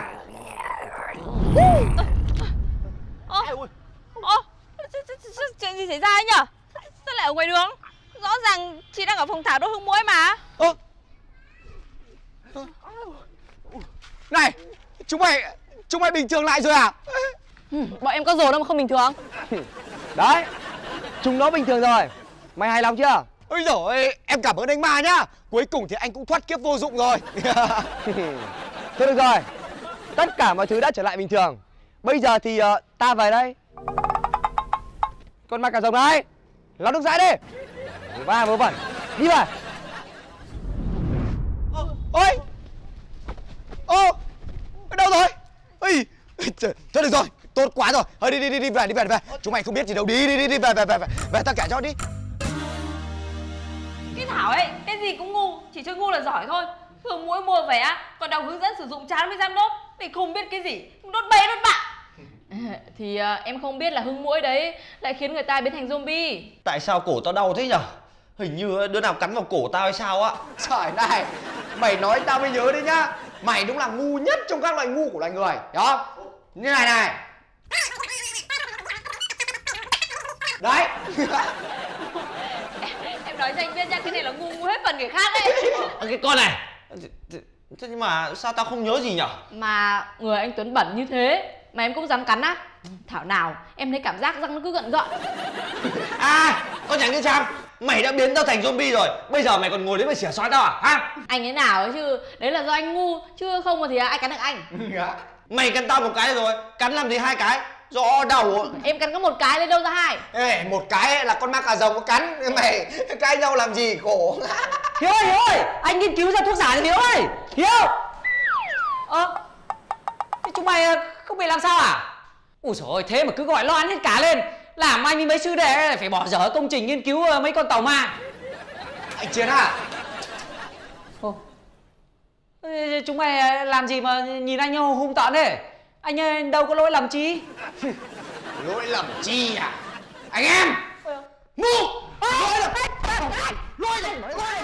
Speaker 3: Ơ, ơ, chuyện gì xảy ra ấy nhở? Sao lại ở ngoài đường? Rõ ràng chị đang ở phòng thảo đốt hương muối mà.
Speaker 2: Ơ, này, chúng mày chúng mày bình thường lại rồi à?
Speaker 1: Ừ, bọn em có rồi đâu mà không bình thường.
Speaker 6: Đấy, chúng nó bình thường rồi. Mày hài lòng chưa?
Speaker 2: Ôi giời ơi, em cảm ơn anh Ma nhá. Cuối cùng thì anh cũng thoát kiếp vô dụng rồi.
Speaker 6: Thôi được rồi, tất cả mọi thứ đã trở lại bình thường. Bây giờ thì uh, ta về đây. Con ma cà rồng này, lau nước dãi đi. Va vớ vẩn, đi về.
Speaker 2: Ôi, ô, đâu rồi? Ây, trời, thôi được rồi, tốt quá rồi. Thôi đi đi đi đi về đi về về. Chúng mày không biết gì đâu, đi đi đi đi về về về về. Về tao kể cho đi.
Speaker 3: Cái Thảo ấy, cái gì cũng ngu, chỉ chơi ngu là giỏi thôi. Hương muỗi mua về á, còn đọc hướng dẫn sử dụng chán mới dám đốt. Thì không biết cái gì, đốt bê đốt bạ.
Speaker 1: Thì uh, em không biết là hương muỗi đấy lại khiến người ta biến thành zombie.
Speaker 4: Tại sao cổ tao đau thế nhở? Hình như đứa nào cắn vào cổ tao hay sao á.
Speaker 2: Trời này, mày nói tao mới nhớ đấy nhá. Mày đúng là ngu nhất trong các loại ngu của loài người, hiểu không? Như này này. Đấy.
Speaker 3: Em nói cho anh biết nha, cái này là ngu ngu hết phần người khác đấy.
Speaker 4: Cái con này. Thế nhưng mà sao tao không nhớ gì nhở?
Speaker 1: Mà người anh Tuấn bẩn như thế mà em cũng dám cắn á? Thảo nào em thấy cảm giác răng nó cứ gợn gợn.
Speaker 4: À, con nhắn như Trang, mày đã biến tao thành zombie rồi, bây giờ mày còn ngồi đấy mày xỉa xói tao à? Hả?
Speaker 1: Anh ấy nào ấy chứ, đấy là do anh ngu, chứ không thì ai cắn được anh.
Speaker 4: Mày cắn tao một cái rồi, cắn làm gì hai cái? Do đầu.
Speaker 1: Em cắn có một cái lấy đâu ra hai.
Speaker 2: Ê, một cái là con ma cà rồng nó cắn. Mày cãi nhau làm gì khổ.
Speaker 7: Hiếu ơi, Hiếu ơi, anh nghiên cứu ra thuốc giả rồi Hiếu ơi. Hiếu. Ơ, thế chúng mày không bị làm sao à? Ui dồi ôi, thế mà cứ gọi loan hết cả lên. Làm anh với mấy sư đệ phải bỏ dở công trình nghiên cứu mấy con tàu ma.
Speaker 2: Anh Chiến à?
Speaker 7: Ồ, chúng mày làm gì mà nhìn anh hung tợn thế? Anh đâu có lỗi lầm chi.
Speaker 2: Lỗi lầm chi à? Anh em ngu. Lỗi lầm lỗi lầm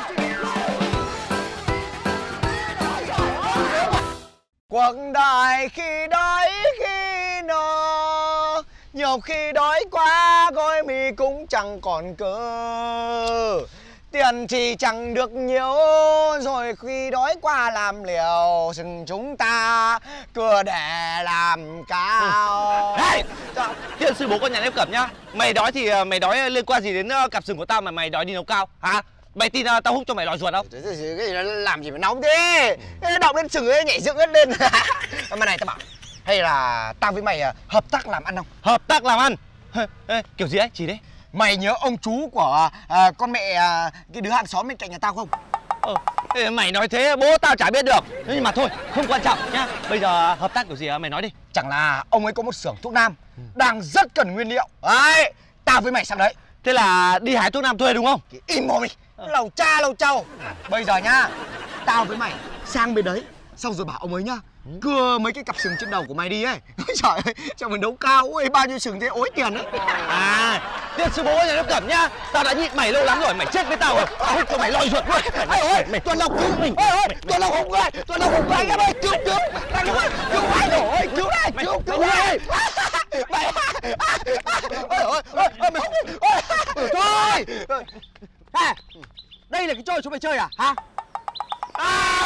Speaker 2: cuộc đời khi đói khi no, nhiều khi đói quá gói mì cũng chẳng còn cơ. Tiền thì chẳng được nhiều, rồi khi đói qua làm liều, sừng chúng ta cứ để làm cao.
Speaker 4: Hey! Hiện sư bố con nhà em Cẩm nhá. Mày đói thì mày đói liên quan gì đến cặp sừng của tao mà mày đói đi nấu cao hả? Mày tin uh, tao hút cho mày lòi ruột không?
Speaker 2: Cái gì làm gì mà nóng thế? Động lên sừng ấy nhảy dựng hết lên. Mà này tao bảo, hay là tao với mày hợp tác làm ăn không?
Speaker 4: Hợp tác làm ăn? Ê, kiểu gì đấy? Chỉ đấy.
Speaker 2: Mày nhớ ông chú của à, con mẹ à, cái đứa hàng xóm bên cạnh nhà tao không?
Speaker 4: Ờ, mày nói thế bố tao chả biết được. Nhưng mà thôi, không quan trọng nhá. Bây giờ hợp tác kiểu gì mày nói đi.
Speaker 2: Chẳng là ông ấy có một xưởng thuốc nam đang rất cần nguyên liệu. Đấy, tao với mày sang đấy.
Speaker 4: Thế là đi hái thuốc nam thuê đúng không?
Speaker 2: Im mồm đi, lầu cha lầu trâu. Bây giờ nhá, tao với mày sang bên đấy, xong rồi bảo ông ấy nhá, cưa mấy cái cặp sừng trên đầu của mày đi ấy. Trời ơi, cho mình đấu cao, ôi bao nhiêu sừng thế ối tiền đấy.
Speaker 4: À, tiên sư bố nhà nó Cẩm nhá. Tao đã nhịn mày lâu lắm rồi, mày chết với tao rồi. Tao hút cho mày lòi ruột luôn.
Speaker 2: Ôi ôi, Tuấn Long cứu mình. Ôi ôi, Tuấn Long hùng ơi, Tuấn Long hùng anh em ơi, cứu cứu. Anh ơi, cứu anh rồi, cứu đây, cứu cứu đây. Mày. Ôi ôi, ôi mày hút. Ôi. Thôi. À, đây là cái trôi chúng mày chơi à? Hả? À.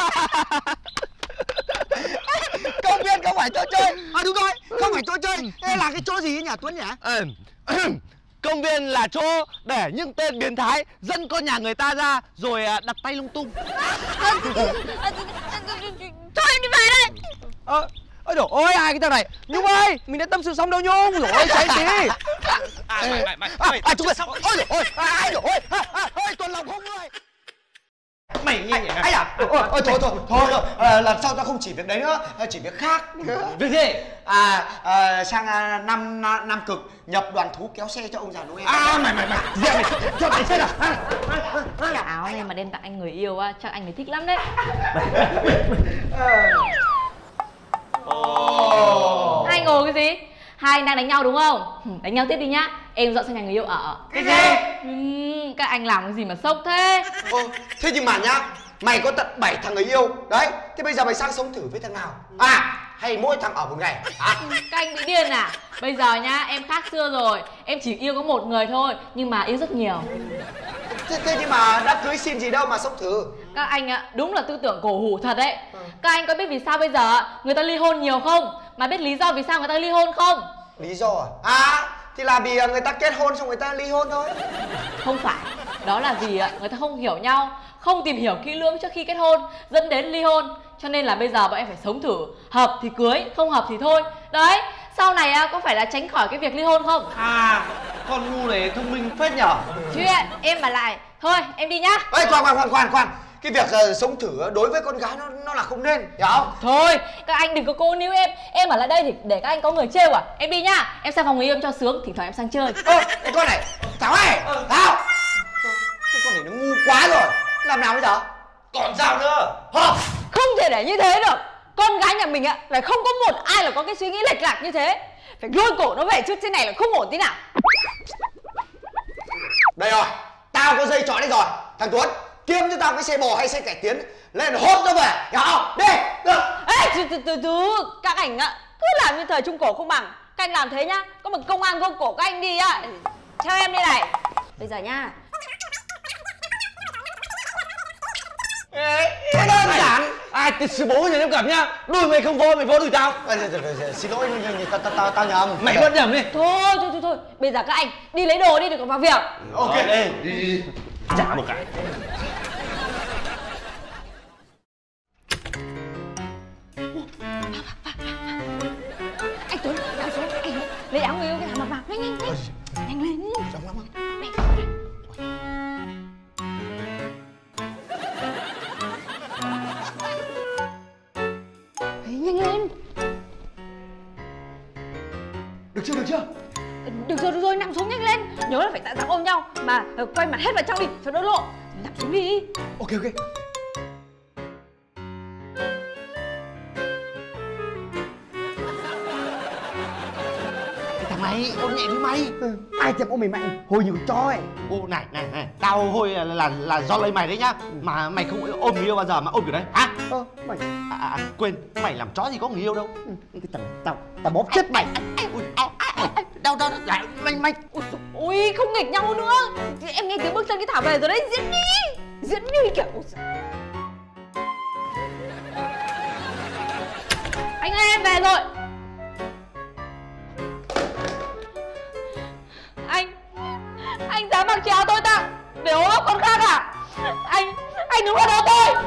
Speaker 2: Công viên không phải trò chơi. À đúng rồi, không phải trò chơi. Đây là cái chỗ gì ấy nhỉ Tuấn nhỉ?
Speaker 4: Ừ. Công viên là chỗ để những tên biến thái dẫn con nhà người ta ra rồi đặt tay lung tung.
Speaker 3: Thôi em đi về đây.
Speaker 6: Ơ, ôi dồi ôi, ai cái thằng này? Nhung ơi, mình đã tâm sự xong đâu Nhung. Rồi ôi, tránh đi.
Speaker 4: À, mày, mày, mày,
Speaker 2: À,
Speaker 4: mày,
Speaker 2: à chúng mày xong. Ôi dồi ôi, ai dồi ôi. Ôi, Tuấn Long không ơi.
Speaker 4: mày nghe nhỉ?
Speaker 2: Ai à? Ôi, ôi, thôi, thôi, thôi, thôi. À, lần sau tao không chỉ việc đấy nữa, chỉ việc khác.
Speaker 4: Việc gì?
Speaker 2: À, à sang à, năm Nam Cực nhập đoàn thú kéo xe cho ông già Noel.
Speaker 4: À, mày, mày, mày, dẹp mày, cho mày xe nào?
Speaker 1: Cái áo này mà đem tặng anh người yêu á, chắc anh ấy thích lắm đấy.
Speaker 2: Oh.
Speaker 1: Hai ngồi cái gì? Hai anh đang đánh nhau đúng không? Đánh nhau tiếp đi nhá. Em dọn sang nhà người yêu ở.
Speaker 2: Cái gì?
Speaker 1: Uhm, các anh làm cái gì mà sốc thế?
Speaker 2: Ô, thế nhưng mà nhá, mày có tận bảy thằng người yêu đấy, thế bây giờ mày sang sống thử với thằng nào? À, hay mỗi thằng ở một ngày hả?
Speaker 1: Các anh bị điên à? Bây giờ nhá, em khác xưa rồi. Em chỉ yêu có một người thôi, nhưng mà yêu rất nhiều.
Speaker 2: Thế, thế nhưng mà đã cưới xin gì đâu mà sống thử.
Speaker 1: Các anh ạ, đúng là tư tưởng cổ hủ thật đấy. Các anh có biết vì sao bây giờ người ta ly hôn nhiều không? Mà biết lý do vì sao người ta ly hôn không?
Speaker 2: Lý do à? À, thì là vì người ta kết hôn xong người ta ly hôn thôi.
Speaker 1: Không phải, đó là vì người ta không hiểu nhau, không tìm hiểu kỹ lưỡng trước khi kết hôn, dẫn đến ly hôn. Cho nên là bây giờ bọn em phải sống thử, hợp thì cưới, không hợp thì thôi. Đấy, sau này có phải là tránh khỏi cái việc ly hôn không?
Speaker 4: À, con ngu này thông minh phết nhở?
Speaker 1: Chuyện, em bảo lại, thôi em đi nhá.
Speaker 2: Ê, khoan khoan khoan khoan khoan. Cái việc uh, sống thử đối với con gái nó nó là không nên, hiểu không?
Speaker 1: Thôi, các anh đừng có cố níu em. Em ở lại đây thì để các anh có người trêu à? Em đi nhá, em sang phòng người yêu em cho sướng, thỉnh thoảng em sang chơi.
Speaker 2: Ơ, cái con này, Thảo ơi, Thảo. Cái con này nó ngu quá rồi. Làm nào bây giờ? Còn sao nữa? Hả?
Speaker 3: Không thể để như thế được. Con gái nhà mình ạ, lại không có một ai là có cái suy nghĩ lệch lạc như thế. Phải lôi cổ nó về trước, thế này là không ổn tí nào.
Speaker 2: Đây rồi, tao có dây chói đây rồi. Thằng Tuấn, kiếm cho tao cái xe bò hay xe cải tiến lên hốt nó về, hiểu không? Đi, được.
Speaker 3: Ê, từ từ từ từ, các anh ạ, cứ làm như thời trung cổ không bằng. Các anh làm thế nhá, có một công an vô cổ các anh đi á. Theo em đi này. Bây giờ nhá.
Speaker 2: Ê, đơn giản.
Speaker 4: Ai, à, sư bố nhà em Cẩm nhá. Đùi mày không vô, mày vô đùi tao.
Speaker 2: À, xin lỗi, tao tao tao tao nhầm.
Speaker 4: Mày vẫn nhầm đi.
Speaker 3: Thôi, thôi, thôi, thôi. Bây giờ các anh đi lấy đồ đi, đừng có vào việc.
Speaker 2: Ok.
Speaker 4: Đi, đi, đi. Trả một cái.
Speaker 3: Anh Tuấn, đang xuống, anh lấy áo người yêu cái mặc vào, nhanh nhanh nhanh. Nhanh lên.
Speaker 2: Chóng lắm không?
Speaker 3: Nhanh lên.
Speaker 2: Được chưa, được chưa?
Speaker 3: Được rồi, được rồi, nằm xuống nhanh lên. Nhớ là phải tạ dáng ôm nhau. Mà quay mặt hết vào trong đi, cho đỡ lộ. Nằm xuống đi.
Speaker 2: Ok, ok. Cái thằng này ôm nhẹ với mày. Ừ. Ai thèm ôm mày mạnh, hồi như cho ấy.
Speaker 4: Ô, này, này, này. Tao hôi là, là, là do lấy mày đấy nhá. Mà mày không ôm người yêu bao giờ mà ôm kiểu đấy hả?
Speaker 2: Ơ, mày.
Speaker 4: À, à, à, quên, mày làm chó gì có người yêu đâu.
Speaker 2: Ừ. Cái thằng này, tao, tao bóp chết mày. Ui, đau, đau, đau. Mày, mày. Ôi,
Speaker 3: Ui không nghịch nhau nữa. Em nghe tiếng bước chân cái Thảo về rồi đấy. Diễn đi. Diễn như kiểu.
Speaker 1: Anh ơi em về rồi. Anh Anh dám mặc chiếc áo tôi tặng để ôm ấp con khác à? Anh Anh đúng là đó tôi.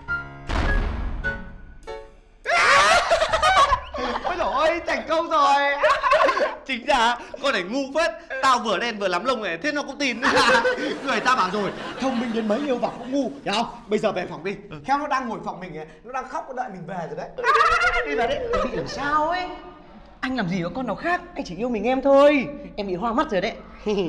Speaker 4: Ôi dồi ôi, thành công rồi. Chính ra con này ngu phết. Tao vừa đen vừa lắm lông này, thế nó cũng tin. Người ta bảo rồi, thông minh đến mấy yêu vào cũng ngu, hiểu không? Bây giờ về phòng đi.
Speaker 2: Ừ. Khéo nó đang ngồi phòng mình ấy, nó đang khóc, nó đợi mình về rồi đấy.
Speaker 4: Đi vào đấy.
Speaker 6: Bị làm sao ấy? Anh làm gì có con nào khác, anh chỉ yêu mình em thôi. Em bị hoa mắt rồi đấy.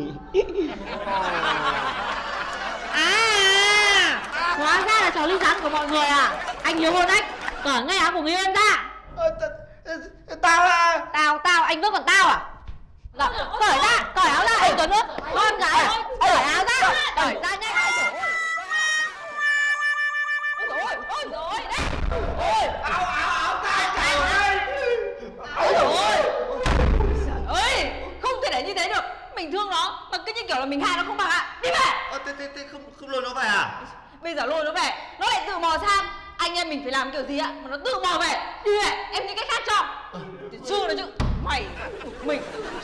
Speaker 1: À, hóa ra là trò ly rán của mọi người à? Anh yếu hơn anh, cởi ngay áo của người em ra.
Speaker 2: Ờ, tao là...
Speaker 1: Tao, tao, anh vẫn còn tao à? Rồi, cởi ra, cởi áo ra. Ôi Tuấn ơi, con gái à? Cởi áo ra, cởi ra nhanh. Ôi dồi ôi, ôi dồi ôi, đấy. Ôi,
Speaker 2: Áo, áo, áo, tay, tay ơi.
Speaker 1: ôi dồi ôi.
Speaker 3: Ơi, không thể để như thế được. Mình thương nó mà cứ như kiểu là mình hại nó không bằng ạ. Đi về.
Speaker 4: Ờ, thế, thế, thế không, không lôi nó về à?
Speaker 3: Bây giờ lôi nó về, nó lại tự mò sang. Anh em mình phải làm kiểu gì ạ mà nó tự mò về. Đi về, em nghĩ cách khác cho. Thì xưa nó chứ. Mày, mình.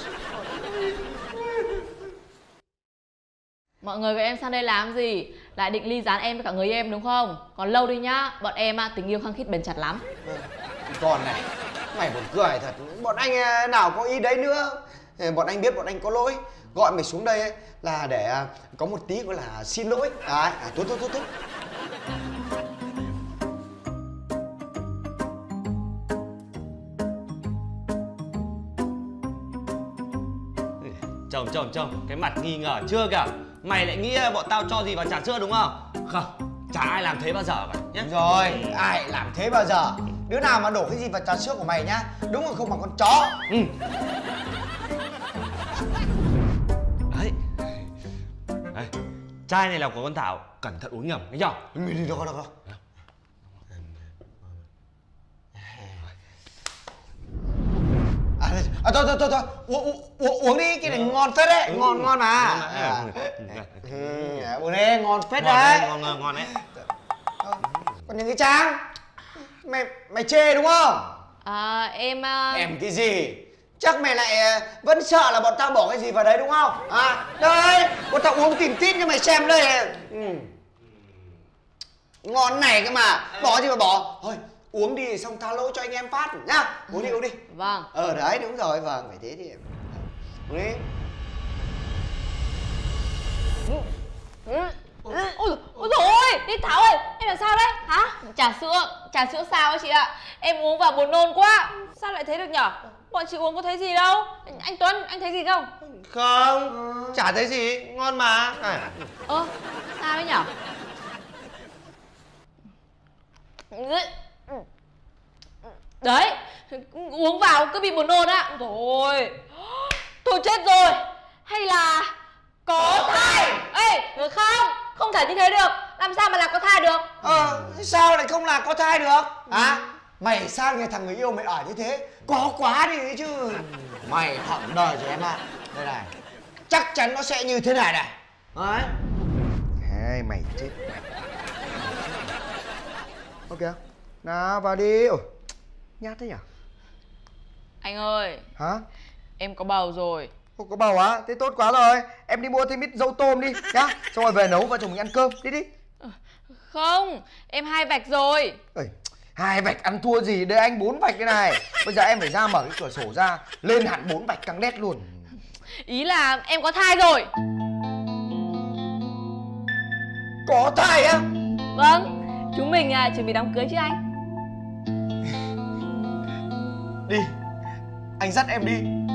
Speaker 1: Mọi người gọi em sang đây làm gì? Lại định ly gián em với cả người em đúng không? Còn lâu đi nhá, bọn em à, tình yêu khăng khít bền chặt lắm.
Speaker 2: Con này, mày buồn cười thật. Bọn anh nào có ý đấy nữa. Bọn anh biết bọn anh có lỗi. Gọi mày xuống đây ấy, là để có một tí gọi là xin lỗi. À, à tốt tốt tốt tốt.
Speaker 4: Chồng chồng chồng, cái mặt nghi ngờ chưa kìa. Mày lại nghĩ bọn tao cho gì vào trà sữa đúng không? Không, chả ai làm thế bao giờ cả nhé.
Speaker 2: Đúng rồi, ai làm thế bao giờ? Đứa nào mà đổ cái gì vào trà sữa của mày nhá, đúng là không bằng con chó.
Speaker 4: Ừ. Đấy. Đây, chai này là của con Thảo, cẩn thận uống nhầm, nghe chưa?
Speaker 2: Mình đi đâu đâu đâu. À, thôi thôi thôi thôi uống, uống, uống đi, cái này ngon phết đấy, ngon ngon mà. À. Ừ, uống đi, ngon phết đấy.
Speaker 4: Ngon ngon ngon đấy.
Speaker 2: Còn những cái Trang, mày mày chê đúng không?
Speaker 1: À, em... Uh...
Speaker 2: Em cái gì? Chắc mày lại vẫn sợ là bọn tao bỏ cái gì vào đấy đúng không? À, đây, bọn tao uống tìm tít cho mày xem đây. Ừ. Ngon này cơ mà, bỏ gì mà bỏ. Thôi, uống đi xong tha lỗi cho anh em phát nhá. Uống đi, uống đi.
Speaker 1: Vâng.
Speaker 2: Ờ đấy, đúng rồi, vâng, phải thế thì em. Uống đi.
Speaker 1: Ôi, ôi dồi ôi, đi Thảo ơi, em làm sao đấy? Hả? Trà sữa, trà sữa sao ấy chị ạ? Em uống vào buồn nôn quá.
Speaker 3: Sao lại thế được nhở? Bọn chị uống có thấy gì đâu. Anh Tuấn, anh thấy gì không?
Speaker 4: Không, chả thấy gì, ngon mà. À.
Speaker 1: Ơ, sao đấy nhở? Đấy, uống vào cứ bị buồn nôn á.
Speaker 3: Rồi, tôi chết rồi. Hay là có thai?
Speaker 1: Ê, không, không thể như thế được. Làm sao mà là có thai được?
Speaker 2: Ờ, sao lại không là có thai được? À, mày sao người thằng người yêu mày ở như thế? Có quá đi đấy chứ. Mày hỏng đời rồi em ạ. À. Đây này, chắc chắn nó sẽ như thế này này. Đấy. Hey, mày chết. Ok, nào vào đi. Ủa, nhát thế nhỉ?
Speaker 1: Anh ơi.
Speaker 2: Hả?
Speaker 1: Em có bầu rồi.
Speaker 2: Không có bầu á? Thế tốt quá rồi. Em đi mua thêm ít dâu tôm đi nhá. Xong rồi về nấu vợ chồng mình ăn cơm. Đi đi.
Speaker 1: Không, em hai vạch rồi.
Speaker 2: Ê, hai vạch ăn thua gì? Đây anh bốn vạch đây này. Bây giờ em phải ra mở cái cửa sổ ra, lên hẳn bốn vạch căng đét luôn.
Speaker 1: Ý là em có thai rồi.
Speaker 2: Có thai á?
Speaker 1: Vâng, chúng mình à, chuẩn bị đám cưới chứ anh.
Speaker 2: Đi, anh dắt em đi.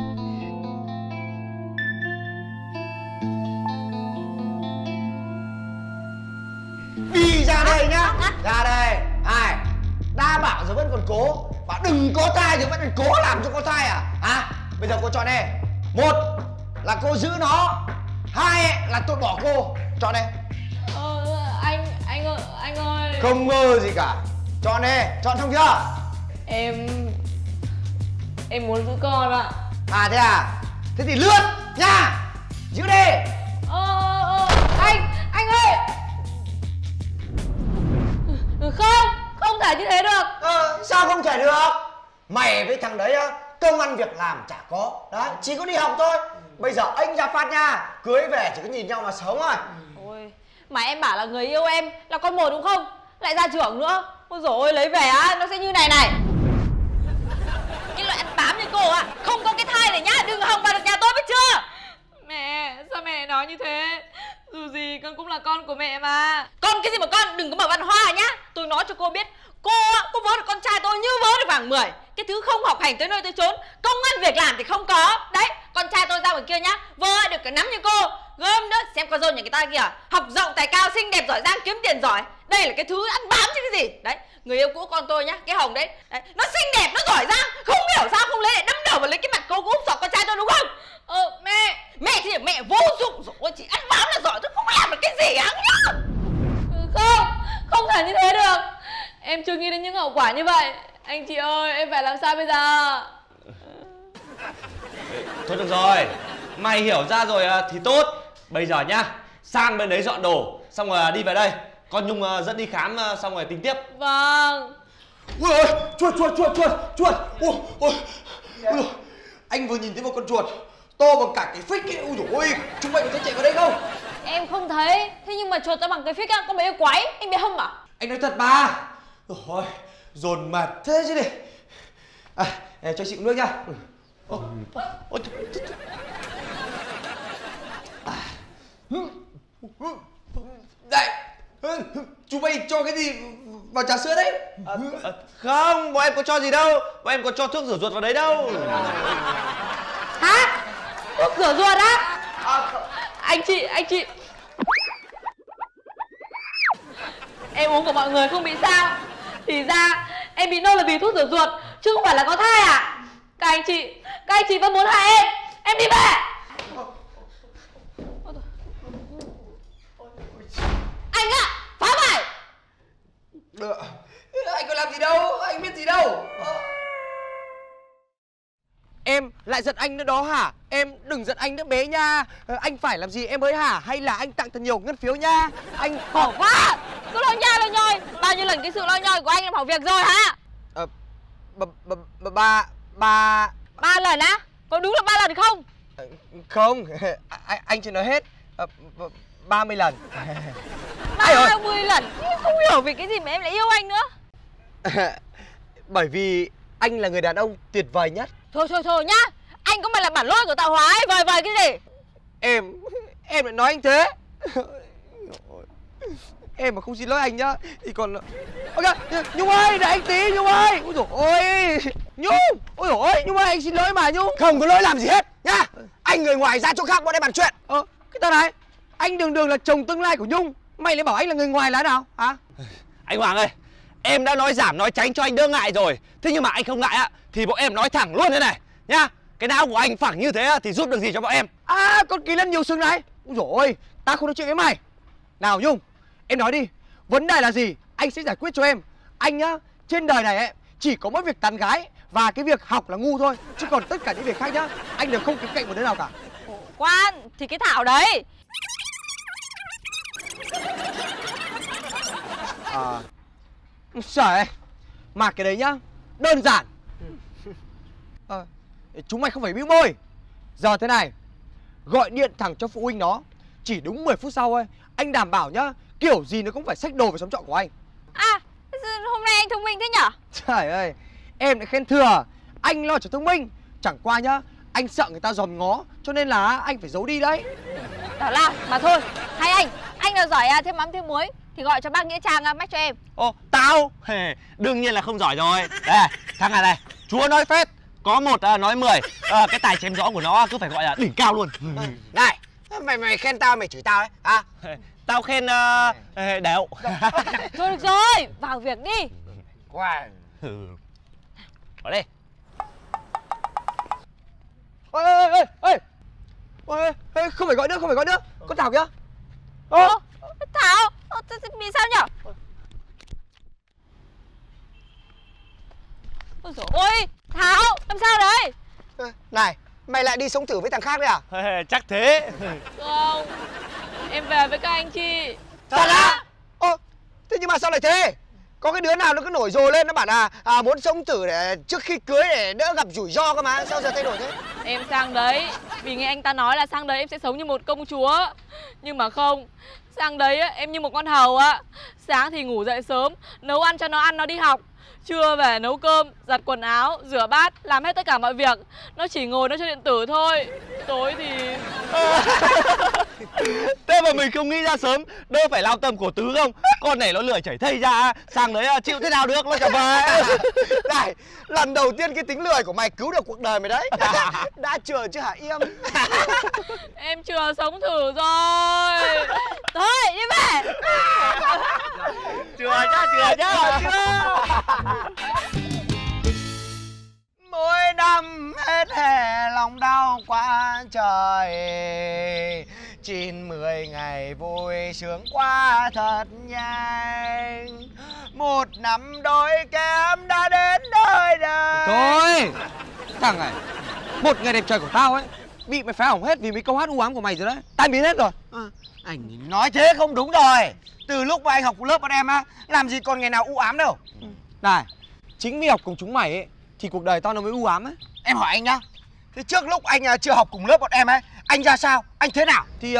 Speaker 2: Đi ra đây nhá. Ra đây. Ai? Đã bảo rồi vẫn còn cố. Bảo đừng có thai rồi vẫn còn cố làm cho có thai à? À, bây giờ cô chọn đây. Một là cô giữ nó. Hai là tôi bỏ cô. Chọn đây.
Speaker 1: Ờ, anh, anh ơi, anh ơi.
Speaker 2: Không ngờ gì cả. Chọn đây, chọn xong chưa?
Speaker 1: Em... Em muốn giữ con ạ.
Speaker 2: À thế à? Thế thì lướt nha. Giữ đi.
Speaker 1: Ờ, ờ, anh, anh ơi. Không, không thể như thế được.
Speaker 2: Ờ, sao không thể được? Mày với thằng đấy á, công ăn việc làm chả có. Đấy, chỉ có đi học thôi. Bây giờ anh ra phát nha, cưới về chỉ có nhìn nhau mà sống thôi.
Speaker 1: Ôi, mà em bảo là người yêu em là con một đúng không? Lại ra trưởng nữa. Ôi dồi ôi, lấy về á, nó sẽ như này này.
Speaker 3: Cái loại ăn bám như cô ạ, không có cái thai này nhá, đừng hòng vào được nhà tôi biết chưa?
Speaker 1: Mẹ, sao mẹ nói như thế? Dù gì con cũng là con của mẹ mà.
Speaker 3: Con cái gì mà con, đừng có mở văn hoa nhá. Tôi nói cho cô biết, cô cô vớ được con trai tôi như vớ được vàng mười. Cái thứ không học hành tới nơi tới chốn, công ăn việc làm thì không có. Đấy, con trai tôi ra ngoài kia nhá, vớ được cả nắm như cô. Gớm nữa, xem con dâu nhà người ta kìa, học rộng tài cao, xinh đẹp giỏi giang, kiếm tiền giỏi. Đây là cái thứ ăn bám chứ cái gì. Đấy, người yêu cũ con tôi nhá, cái Hồng đấy, đấy, nó xinh đẹp, nó giỏi giang, không hiểu sao không lấy lại đâm đầu vào lấy cái mặt cô úp sọt con trai tôi đúng không?
Speaker 1: Ờ, mẹ.
Speaker 3: Mẹ thì là mẹ vô dụng rồi, chỉ ăn bám là giỏi, tôi không làm được cái gì á.
Speaker 1: Không, không thể như thế được. Em chưa nghĩ đến những hậu quả như vậy. Anh chị ơi, em phải làm sao bây giờ?
Speaker 4: Thôi được rồi, mày hiểu ra rồi thì tốt. Bây giờ nhá, sang bên đấy dọn đồ, xong rồi đi về đây. Con Nhung dẫn đi khám xong rồi tính tiếp.
Speaker 1: Vâng.
Speaker 6: Ui ôi, chuột chuột chuột chuột chuột. Ôi ôi. Ui, anh vừa nhìn thấy một con chuột to bằng cả cái phích ấy. Ui dồi ôi, chúng mày có thấy chạy vào đây không?
Speaker 1: Em không thấy. Thế nhưng mà chuột to bằng cái phích á, con bé yêu quái. Anh biết không à?
Speaker 6: Anh nói thật mà. Rồi, dồn mệt thế chứ đi. À, cho chị uống nước nha. Ô, ô, đây, chú mày cho cái gì vào trà sữa đấy?
Speaker 4: À, à, không, bọn em có cho gì đâu. Bọn em có cho thuốc rửa ruột vào đấy đâu.
Speaker 1: Hả? Thuốc rửa ruột á? À, anh chị, anh chị. Em uống của mọi người không bị sao. Thì ra em bị nôn là vì thuốc rửa ruột, chứ không phải là có thai à? Các anh chị, các anh chị vẫn muốn hại em. Em đi về.
Speaker 3: Anh ạ, phá bài.
Speaker 6: Anh có làm gì đâu, anh biết gì đâu. Em lại giận anh nữa đó hả? Em đừng giận anh nữa bé nha. Anh phải làm gì em ơi hả? Hay là anh tặng thật nhiều ngân phiếu nha. Anh
Speaker 1: khổ quá. Cứ lo nha lo nhoi. Bao nhiêu lần cái sự lo nhoi của anh làm hỏng việc rồi hả?
Speaker 6: Ờ, ba, ba, ba, ba, ba...
Speaker 1: Ba lần á? Có đúng là ba lần không?
Speaker 6: Không, anh, anh chưa nói hết. Ba mươi lần.
Speaker 1: Ba mươi lần? Không hiểu vì cái gì mà em lại yêu anh nữa.
Speaker 6: Bởi vì anh là người đàn ông tuyệt vời nhất.
Speaker 1: Thôi thôi thôi nhá. Anh có mà là bản lôi của tạo hóa ấy. Vời vời cái gì?
Speaker 6: Em, em lại nói anh thế. Em mà không xin lỗi anh nhá thì còn... Ok, Nhung ơi, đợi anh tí Nhung ơi. Ôi dồi ôi, Nhung. Ôi dồi ôi, Nhung ơi, anh xin lỗi mà Nhung.
Speaker 2: Không có lỗi làm gì hết nhá. Anh người ngoài ra chỗ khác bọn em bàn chuyện.
Speaker 6: Ờ, cái tao này, anh đường đường là chồng tương lai của Nhung, mày lại bảo anh là người ngoài là nào hả?
Speaker 4: Anh Hoàng ơi, em đã nói giảm nói tránh cho anh đỡ ngại rồi. Thế nhưng mà anh không ngại ạ thì bọn em nói thẳng luôn thế này nhá. Cái não của anh phẳng như thế thì giúp được gì cho bọn em?
Speaker 6: À, con Kỳ Lân nhiều sừng này. Ôi dồi ôi, tao không nói chuyện với mày. Nào Nhung, em nói đi, vấn đề là gì anh sẽ giải quyết cho em. Anh nhá, trên đời này ấy, chỉ có mỗi việc tán gái và cái việc học là ngu thôi. Chứ còn tất cả những việc khác nhá, anh đều không kém cạnh một đứa nào cả.
Speaker 1: Quan, thì cái Thảo đấy.
Speaker 6: À, trời, mà cái đấy nhá, đơn giản. À, chúng mày không phải bĩu môi. Giờ thế này, gọi điện thẳng cho phụ huynh nó. Chỉ đúng mười phút sau thôi, anh đảm bảo nhá, kiểu gì nó cũng phải xách đồ về xóm trọ của anh.
Speaker 1: À, hôm nay anh thông minh thế nhở?
Speaker 6: Trời ơi, em lại khen thừa. Anh lo cho thông minh. Chẳng qua nhá, anh sợ người ta dòm ngó, cho nên là anh phải giấu đi đấy.
Speaker 1: Đó là, mà thôi, hay anh, anh nào giỏi à, thêm mắm thêm muối thì gọi cho bác Nghĩa Trang à, mách cho em.
Speaker 4: Ô, tao? Đương nhiên là không giỏi rồi. Đây, thằng này này, chúa nói phết. Có một à, nói mười à, cái tài chém gió của nó cứ phải gọi là đỉnh cao luôn.
Speaker 2: Này, mày mày khen tao, mày chửi tao đấy hả?
Speaker 4: Tao khen uh, đều.
Speaker 1: Thôi được rồi, vào việc đi.
Speaker 2: Wow.
Speaker 4: Vào đây.
Speaker 6: Ê, ê, ê, ê. Ê, ê, không phải gọi nữa, không phải gọi nữa. Con Thảo kìa. Ơ,
Speaker 1: Thảo, bị sao nhở? Ôi dồi ôi, Thảo, làm sao đấy?
Speaker 2: Này, Mày lại đi sống thử với thằng khác đấy à?
Speaker 4: Chắc thế.
Speaker 1: Không, em về với các anh chị.
Speaker 2: Thật á? Ơ, thế nhưng mà sao lại thế? Có cái đứa nào nó cứ nổi rồ lên nó bảo là à, muốn sống thử để trước khi cưới để đỡ gặp rủi ro cơ mà. Sao giờ thay đổi thế?
Speaker 1: Em sang đấy vì nghe anh ta nói là sang đấy em sẽ sống như một công chúa. Nhưng mà không, sang đấy á, em như một con hầu á. Sáng thì ngủ dậy sớm, nấu ăn cho nó ăn nó đi học. Trưa về nấu cơm, giặt quần áo, rửa bát, làm hết tất cả mọi việc. Nó chỉ ngồi nó chơi điện tử thôi. Tối thì...
Speaker 4: Thế mà mình không nghĩ ra sớm, đỡ phải lao tâm khổ tứ không? Con này nó lười chảy thây ra, sang đấy chịu thế nào được, nó chả về.
Speaker 2: Này, lần đầu tiên cái tính lười của mày cứu được cuộc đời mày đấy. Đã chừa chứ hả Yêm?
Speaker 1: Em chưa sống thử rồi. Thôi, đi về.
Speaker 4: Chừa nhá, chừa nhá.
Speaker 2: Mỗi năm hết hè lòng đau quá trời, chín mười ngày vui sướng qua thật nhanh. Một năm đôi kém đã đến đời đời.
Speaker 6: Thôi thằng này, một ngày đẹp trời của tao ấy bị mày phá hỏng hết vì mấy câu hát u ám của mày rồi đấy. Tan biến hết rồi.
Speaker 2: À, anh nói thế không đúng rồi. Từ lúc mà anh học lớp bọn em á, làm gì còn ngày nào u ám đâu.
Speaker 6: Này, chính vì học cùng chúng mày ấy thì cuộc đời tao nó mới u ám ấy.
Speaker 2: Em hỏi anh nhá, thế trước lúc anh uh, chưa học cùng lớp bọn em ấy, anh ra sao? Anh thế nào?
Speaker 6: Thì uh,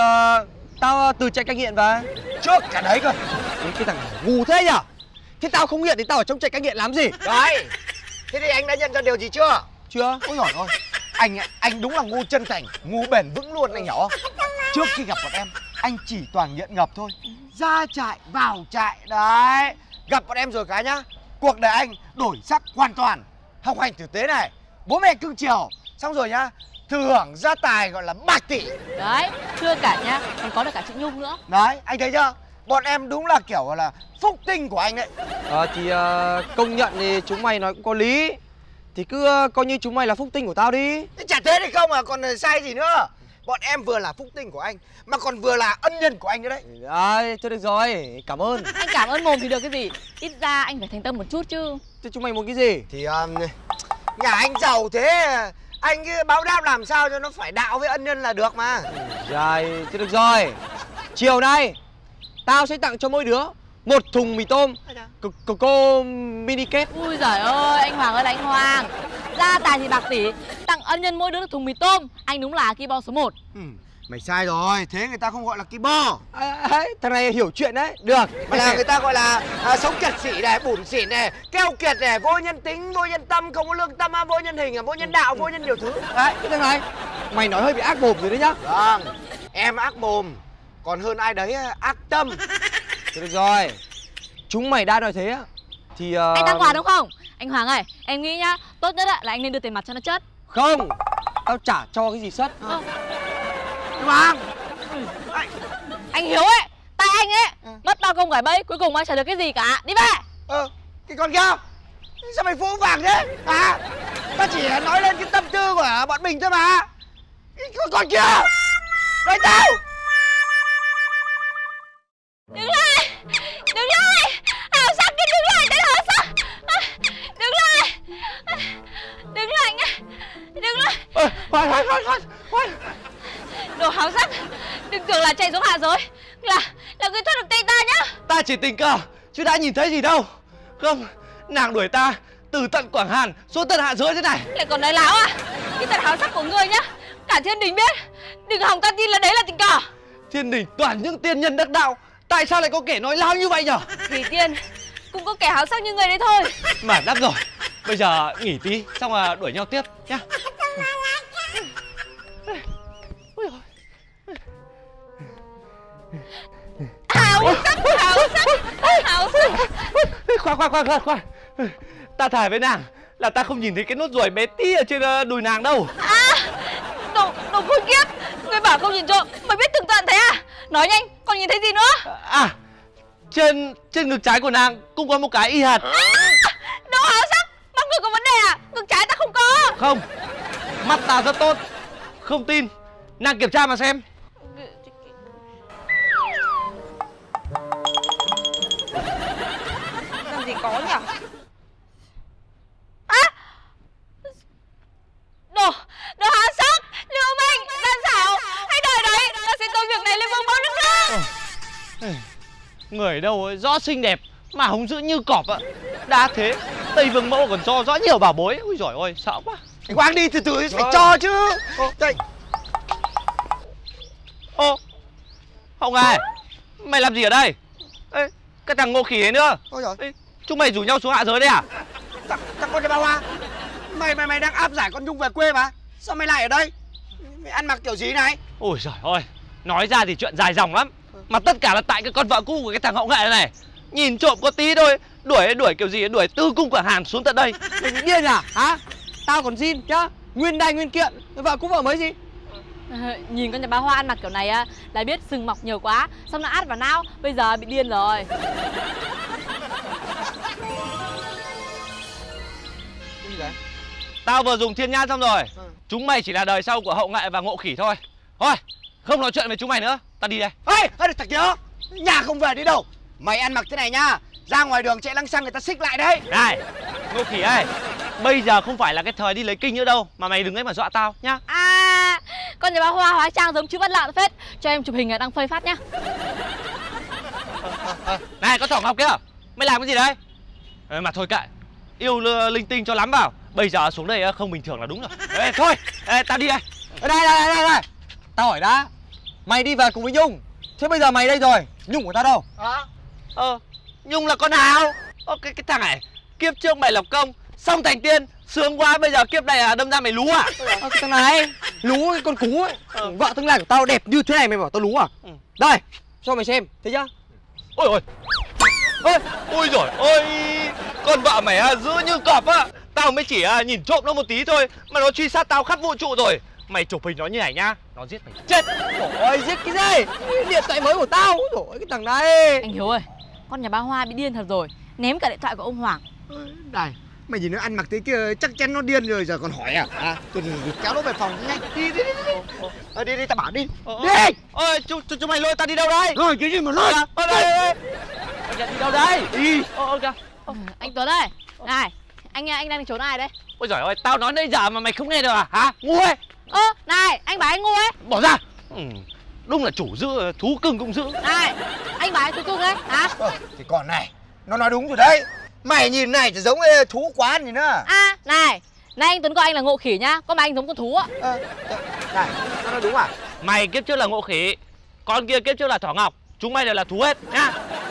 Speaker 6: tao uh, từ trại cai nghiện về.
Speaker 2: Trước cả đấy cơ.
Speaker 6: Ê, cái thằng này ngu thế nhở? Thế tao không nghiện thì tao ở trong trại cai nghiện làm gì?
Speaker 2: Đấy. Thế thì anh đã nhận ra điều gì chưa?
Speaker 6: Chưa.
Speaker 2: Ôi giời ơi, anh anh đúng là ngu chân thành, ngu bền vững luôn anh hiểu không? Trước khi gặp bọn em, anh chỉ toàn nghiện ngập thôi. Ra trại, vào trại, đấy. Gặp bọn em rồi cái nhá, cuộc đời anh đổi sắc hoàn toàn. Học hành tử tế này, bố mẹ cưng chiều, xong rồi nhá, thừa hưởng gia tài gọi là bạc tỷ.
Speaker 1: Đấy, chưa cả nhá, còn có được cả chị Nhung nữa.
Speaker 2: Đấy, anh thấy chưa? Bọn em đúng là kiểu là phúc tinh của anh đấy.
Speaker 6: Ờ thì uh, công nhận thì chúng mày nói cũng có lý. Thì cứ uh, coi như chúng mày là phúc tinh của tao đi.
Speaker 2: Thế chả thế thì không à, còn sai gì nữa. Bọn em vừa là phúc tinh của anh, mà còn vừa là ân nhân của anh nữa đấy.
Speaker 6: Đấy, thôi được rồi, cảm ơn.
Speaker 1: Anh cảm ơn mồm thì được cái gì. Ít ra anh phải thành tâm một chút chứ.
Speaker 6: Thế chúng mày muốn cái gì?
Speaker 2: Thì um, nhà anh giàu thế, anh cứ báo đáp làm sao cho nó phải đạo với ân nhân là được mà.
Speaker 6: Rồi, thế được rồi. Chiều nay tao sẽ tặng cho mỗi đứa một thùng mì tôm Coco mini kết.
Speaker 1: Ui giời ơi, anh Hoàng ơi là anh Hoàng. Gia tài thì bạc tỷ, tặng ân nhân mỗi đứa được thùng mì tôm. Anh đúng là ki bo số một.
Speaker 2: Ừ, mày sai rồi, thế người ta không gọi là ki bo.
Speaker 6: À, đấy, thằng này hiểu chuyện đấy, được.
Speaker 2: Mà là người ta gọi là à, sống kiệt sỉ này, bủn xỉn này, keo kiệt này, vô nhân tính, vô nhân tâm, không có lương tâm, vô nhân hình, vô nhân đạo, vô nhân nhiều thứ.
Speaker 6: Đấy, cái thằng này, mày nói hơi bị ác mồm rồi đấy nhá.
Speaker 2: Vâng, em ác mồm, còn hơn ai đấy ác tâm.
Speaker 6: Thế được rồi, chúng mày đã nói thế á thì uh...
Speaker 1: Anh đang Hoàng đúng không? Anh Hoàng ơi, em nghĩ nhá, tốt nhất là anh nên đưa tiền mặt cho nó chất.
Speaker 6: Không, tao chả cho cái gì sất.
Speaker 1: Ờ.
Speaker 2: Hoàng,
Speaker 1: anh, anh Hiếu ấy, tay anh ấy, ừ. mất bao công gỏi bẫy, cuối cùng anh chả được cái gì cả. Đi về.
Speaker 2: Ờ, cái con kia, sao mày phũ phàng thế? À, ta chỉ nói lên cái tâm tư của bọn mình thôi mà. Cái con kia, nói tao.
Speaker 1: Đứng lại, đứng lại, Hào Sắc kia, đứng lại, tên Hào Sắc, à, đứng lại, à, đứng lại nhá, đứng lại.
Speaker 4: Ê, khoan, khoan, khoan, khoan, khoan.
Speaker 1: Đồ Hào Sắc, đừng tưởng là chạy xuống hạ giới, là là người thoát được tay ta nhá.
Speaker 4: Ta chỉ tình cờ, chứ đã nhìn thấy gì đâu. Không, nàng đuổi ta từ tận Quảng Hàn xuống tận hạ giới thế này.
Speaker 1: Lại còn nói láo à? Cái tật Hào Sắc của ngươi nhá, cả thiên đình biết, đừng hòng ta tin là đấy là tình cờ.
Speaker 4: Thiên đình toàn những tiên nhân đắc đạo, tại sao lại có kẻ nói láo như vậy nhở?
Speaker 1: Thủy Tiên cũng có kẻ háo sắc như người đấy thôi.
Speaker 4: Mà đáp rồi, bây giờ nghỉ tí xong là đuổi nhau tiếp nhá.
Speaker 1: Háo sắc, háo sắc, háo sắc.
Speaker 4: Khoan khoan khoan khoan khoan, ta thề với nàng là ta không nhìn thấy cái nốt ruồi bé tí ở trên đùi nàng đâu.
Speaker 1: À, đồ đồ khốn kiếp, người bảo không nhìn trộm, mày biết tường tận thế à? Nói nhanh, còn nhìn thấy gì nữa?
Speaker 4: À, trên trên ngực trái của nàng cũng có một cái y hệt.
Speaker 1: À, đồ háo sắc, mắt người có vấn đề à? Ngực trái ta không có.
Speaker 4: Không, mắt ta rất tốt. Không tin, nàng kiểm tra mà xem.
Speaker 3: Làm gì có nhỉ?
Speaker 1: À, đồ đồ háo sắc,
Speaker 4: Người đâu ấy, rõ xinh đẹp mà hung dữ như cọp ạ. Đã thế Tây Vương Mẫu còn cho rõ nhiều bảo bối. Ui giời ơi, sợ quá.
Speaker 2: Anh Quang đi từ từ phải cho chứ. Đây.
Speaker 4: Ô, Hồng này, mày làm gì ở đây? Ê, cái thằng Ngộ Khỉ ấy nữa.
Speaker 2: Ôi giời.
Speaker 4: Ê, chúng mày rủ nhau xuống hạ giới đấy à?
Speaker 2: Thằng, thằng con nhà bà Hoa. Mày mày mày đang áp giải con Nhung về quê mà. Sao mày lại ở đây? Mày ăn mặc kiểu gì này?
Speaker 4: Ôi giời ơi, nói ra thì chuyện dài dòng lắm. Mà tất cả là tại cái con vợ cũ của cái thằng Hậu Nghệ này này. Nhìn trộm có tí thôi, đuổi đuổi kiểu gì, đuổi từ cung Quảng Hàn xuống tận đây.
Speaker 6: Mày bị điên à? Hả? Tao còn xin nhá. Nguyên đai nguyên kiện. Vợ cũ vợ mới gì?
Speaker 1: À, nhìn con nhà bà Hoa ăn mặc kiểu này á là biết sừng mọc nhiều quá, xong nó át vào não, bây giờ bị điên rồi.
Speaker 6: Cái gì đấy?
Speaker 4: Tao vừa dùng thiên nhãn xong rồi.
Speaker 6: Ừ.
Speaker 4: Chúng mày chỉ là đời sau của Hậu Nghệ và Ngộ Khỉ thôi. Thôi, không nói chuyện với chúng mày nữa, tao đi đây.
Speaker 2: Ê, ê thằng kia, nhà không về đi đâu. Mày ăn mặc thế này nhá, ra ngoài đường chạy lăng xăng người ta xích lại đấy.
Speaker 4: Này, Ngộ Khỉ ơi, bây giờ không phải là cái thời đi lấy kinh nữa đâu, mà mày đừng ấy mà dọa tao nhá.
Speaker 1: À, con nhà bà Hoa hóa trang giống Chữ Văn Lợn phết. Cho em chụp hình đang phơi phát nhá.
Speaker 4: Này, con thỏ ngọc kia, mày làm cái gì đấy? Ê, mà thôi kệ, yêu linh tinh cho lắm vào. Bây giờ xuống đây không bình thường là đúng rồi. Ê, thôi, ê, tao đi đây.
Speaker 6: Ở đây, đây, đây, đây. Tao hỏi đã. Mày đi về cùng với Nhung. Thế bây giờ mày đây rồi, Nhung của tao đâu?
Speaker 2: Hả?
Speaker 4: Ờ, Nhung là con nào? Ờ, cái, cái thằng này, kiếp trước mày lập công, xong thành tiên, sướng quá, bây giờ kiếp này à, đâm ra mày lú à?
Speaker 6: Ờ, cái thằng này, lú cái con cú ấy.
Speaker 4: Ờ.
Speaker 6: Vợ tương lai của tao đẹp như thế này mày bảo tao lú à?
Speaker 4: Ừ.
Speaker 6: Đây, cho mày xem, thấy chưa?
Speaker 4: Ôi ôi, ôi, ôi giời ôi, con vợ mày à, dữ như cọp á. Tao mới chỉ à, nhìn trộm nó một tí thôi, mà nó truy sát tao khắp vũ trụ rồi. Mày chụp hình nó như này nhá, nó giết mày chết.
Speaker 6: Ôi, giết cái gì? Điện thoại mới của tao. Ôi, cái thằng này.
Speaker 1: Anh Hiếu ơi, con nhà bà Hoa bị điên thật rồi, ném cả điện thoại của ông Hoàng.
Speaker 2: Này, mày nhìn nó ăn mặc thế kia chắc chắn nó điên rồi, giờ còn hỏi à? À, tôi kéo nó về phòng nhanh. Đi đi đi đi. Ờ, đi đi, tao bảo đi. Đi.
Speaker 4: Ôi, chúng chúng mày lôi tao đi đâu đây?
Speaker 2: Rồi, cái gì mà lôi?
Speaker 4: Ở đây, đây. Anh đi đâu đây?
Speaker 2: Đi.
Speaker 4: Ô, ok.
Speaker 1: Ừ, anh Tuấn ơi, này, anh anh đang trốn ai đấy?
Speaker 4: Ôi giời ơi, tao nói nãy giờ mà mày không nghe được à? Hả? Ngu ấy.
Speaker 1: Ơ, này, anh bảo anh ngu ấy.
Speaker 4: Bỏ ra. Ừ, đúng là chủ dữ, thú cưng cũng dữ.
Speaker 1: Này, anh bảo anh thú cưng ấy, hả?
Speaker 2: Ờ, thì còn này, nó nói đúng rồi đấy. Mày nhìn này thì giống ê, thú quán gì nữa.
Speaker 1: À, này, này anh Tuấn gọi anh là Ngộ Khỉ nhá, có mà anh giống con thú ạ.
Speaker 2: Ờ, này, nó nói đúng à?
Speaker 4: Mày kiếp trước là Ngộ Khỉ, con kia kiếp trước là Thỏ Ngọc. Chúng mày đều là thú hết nhá.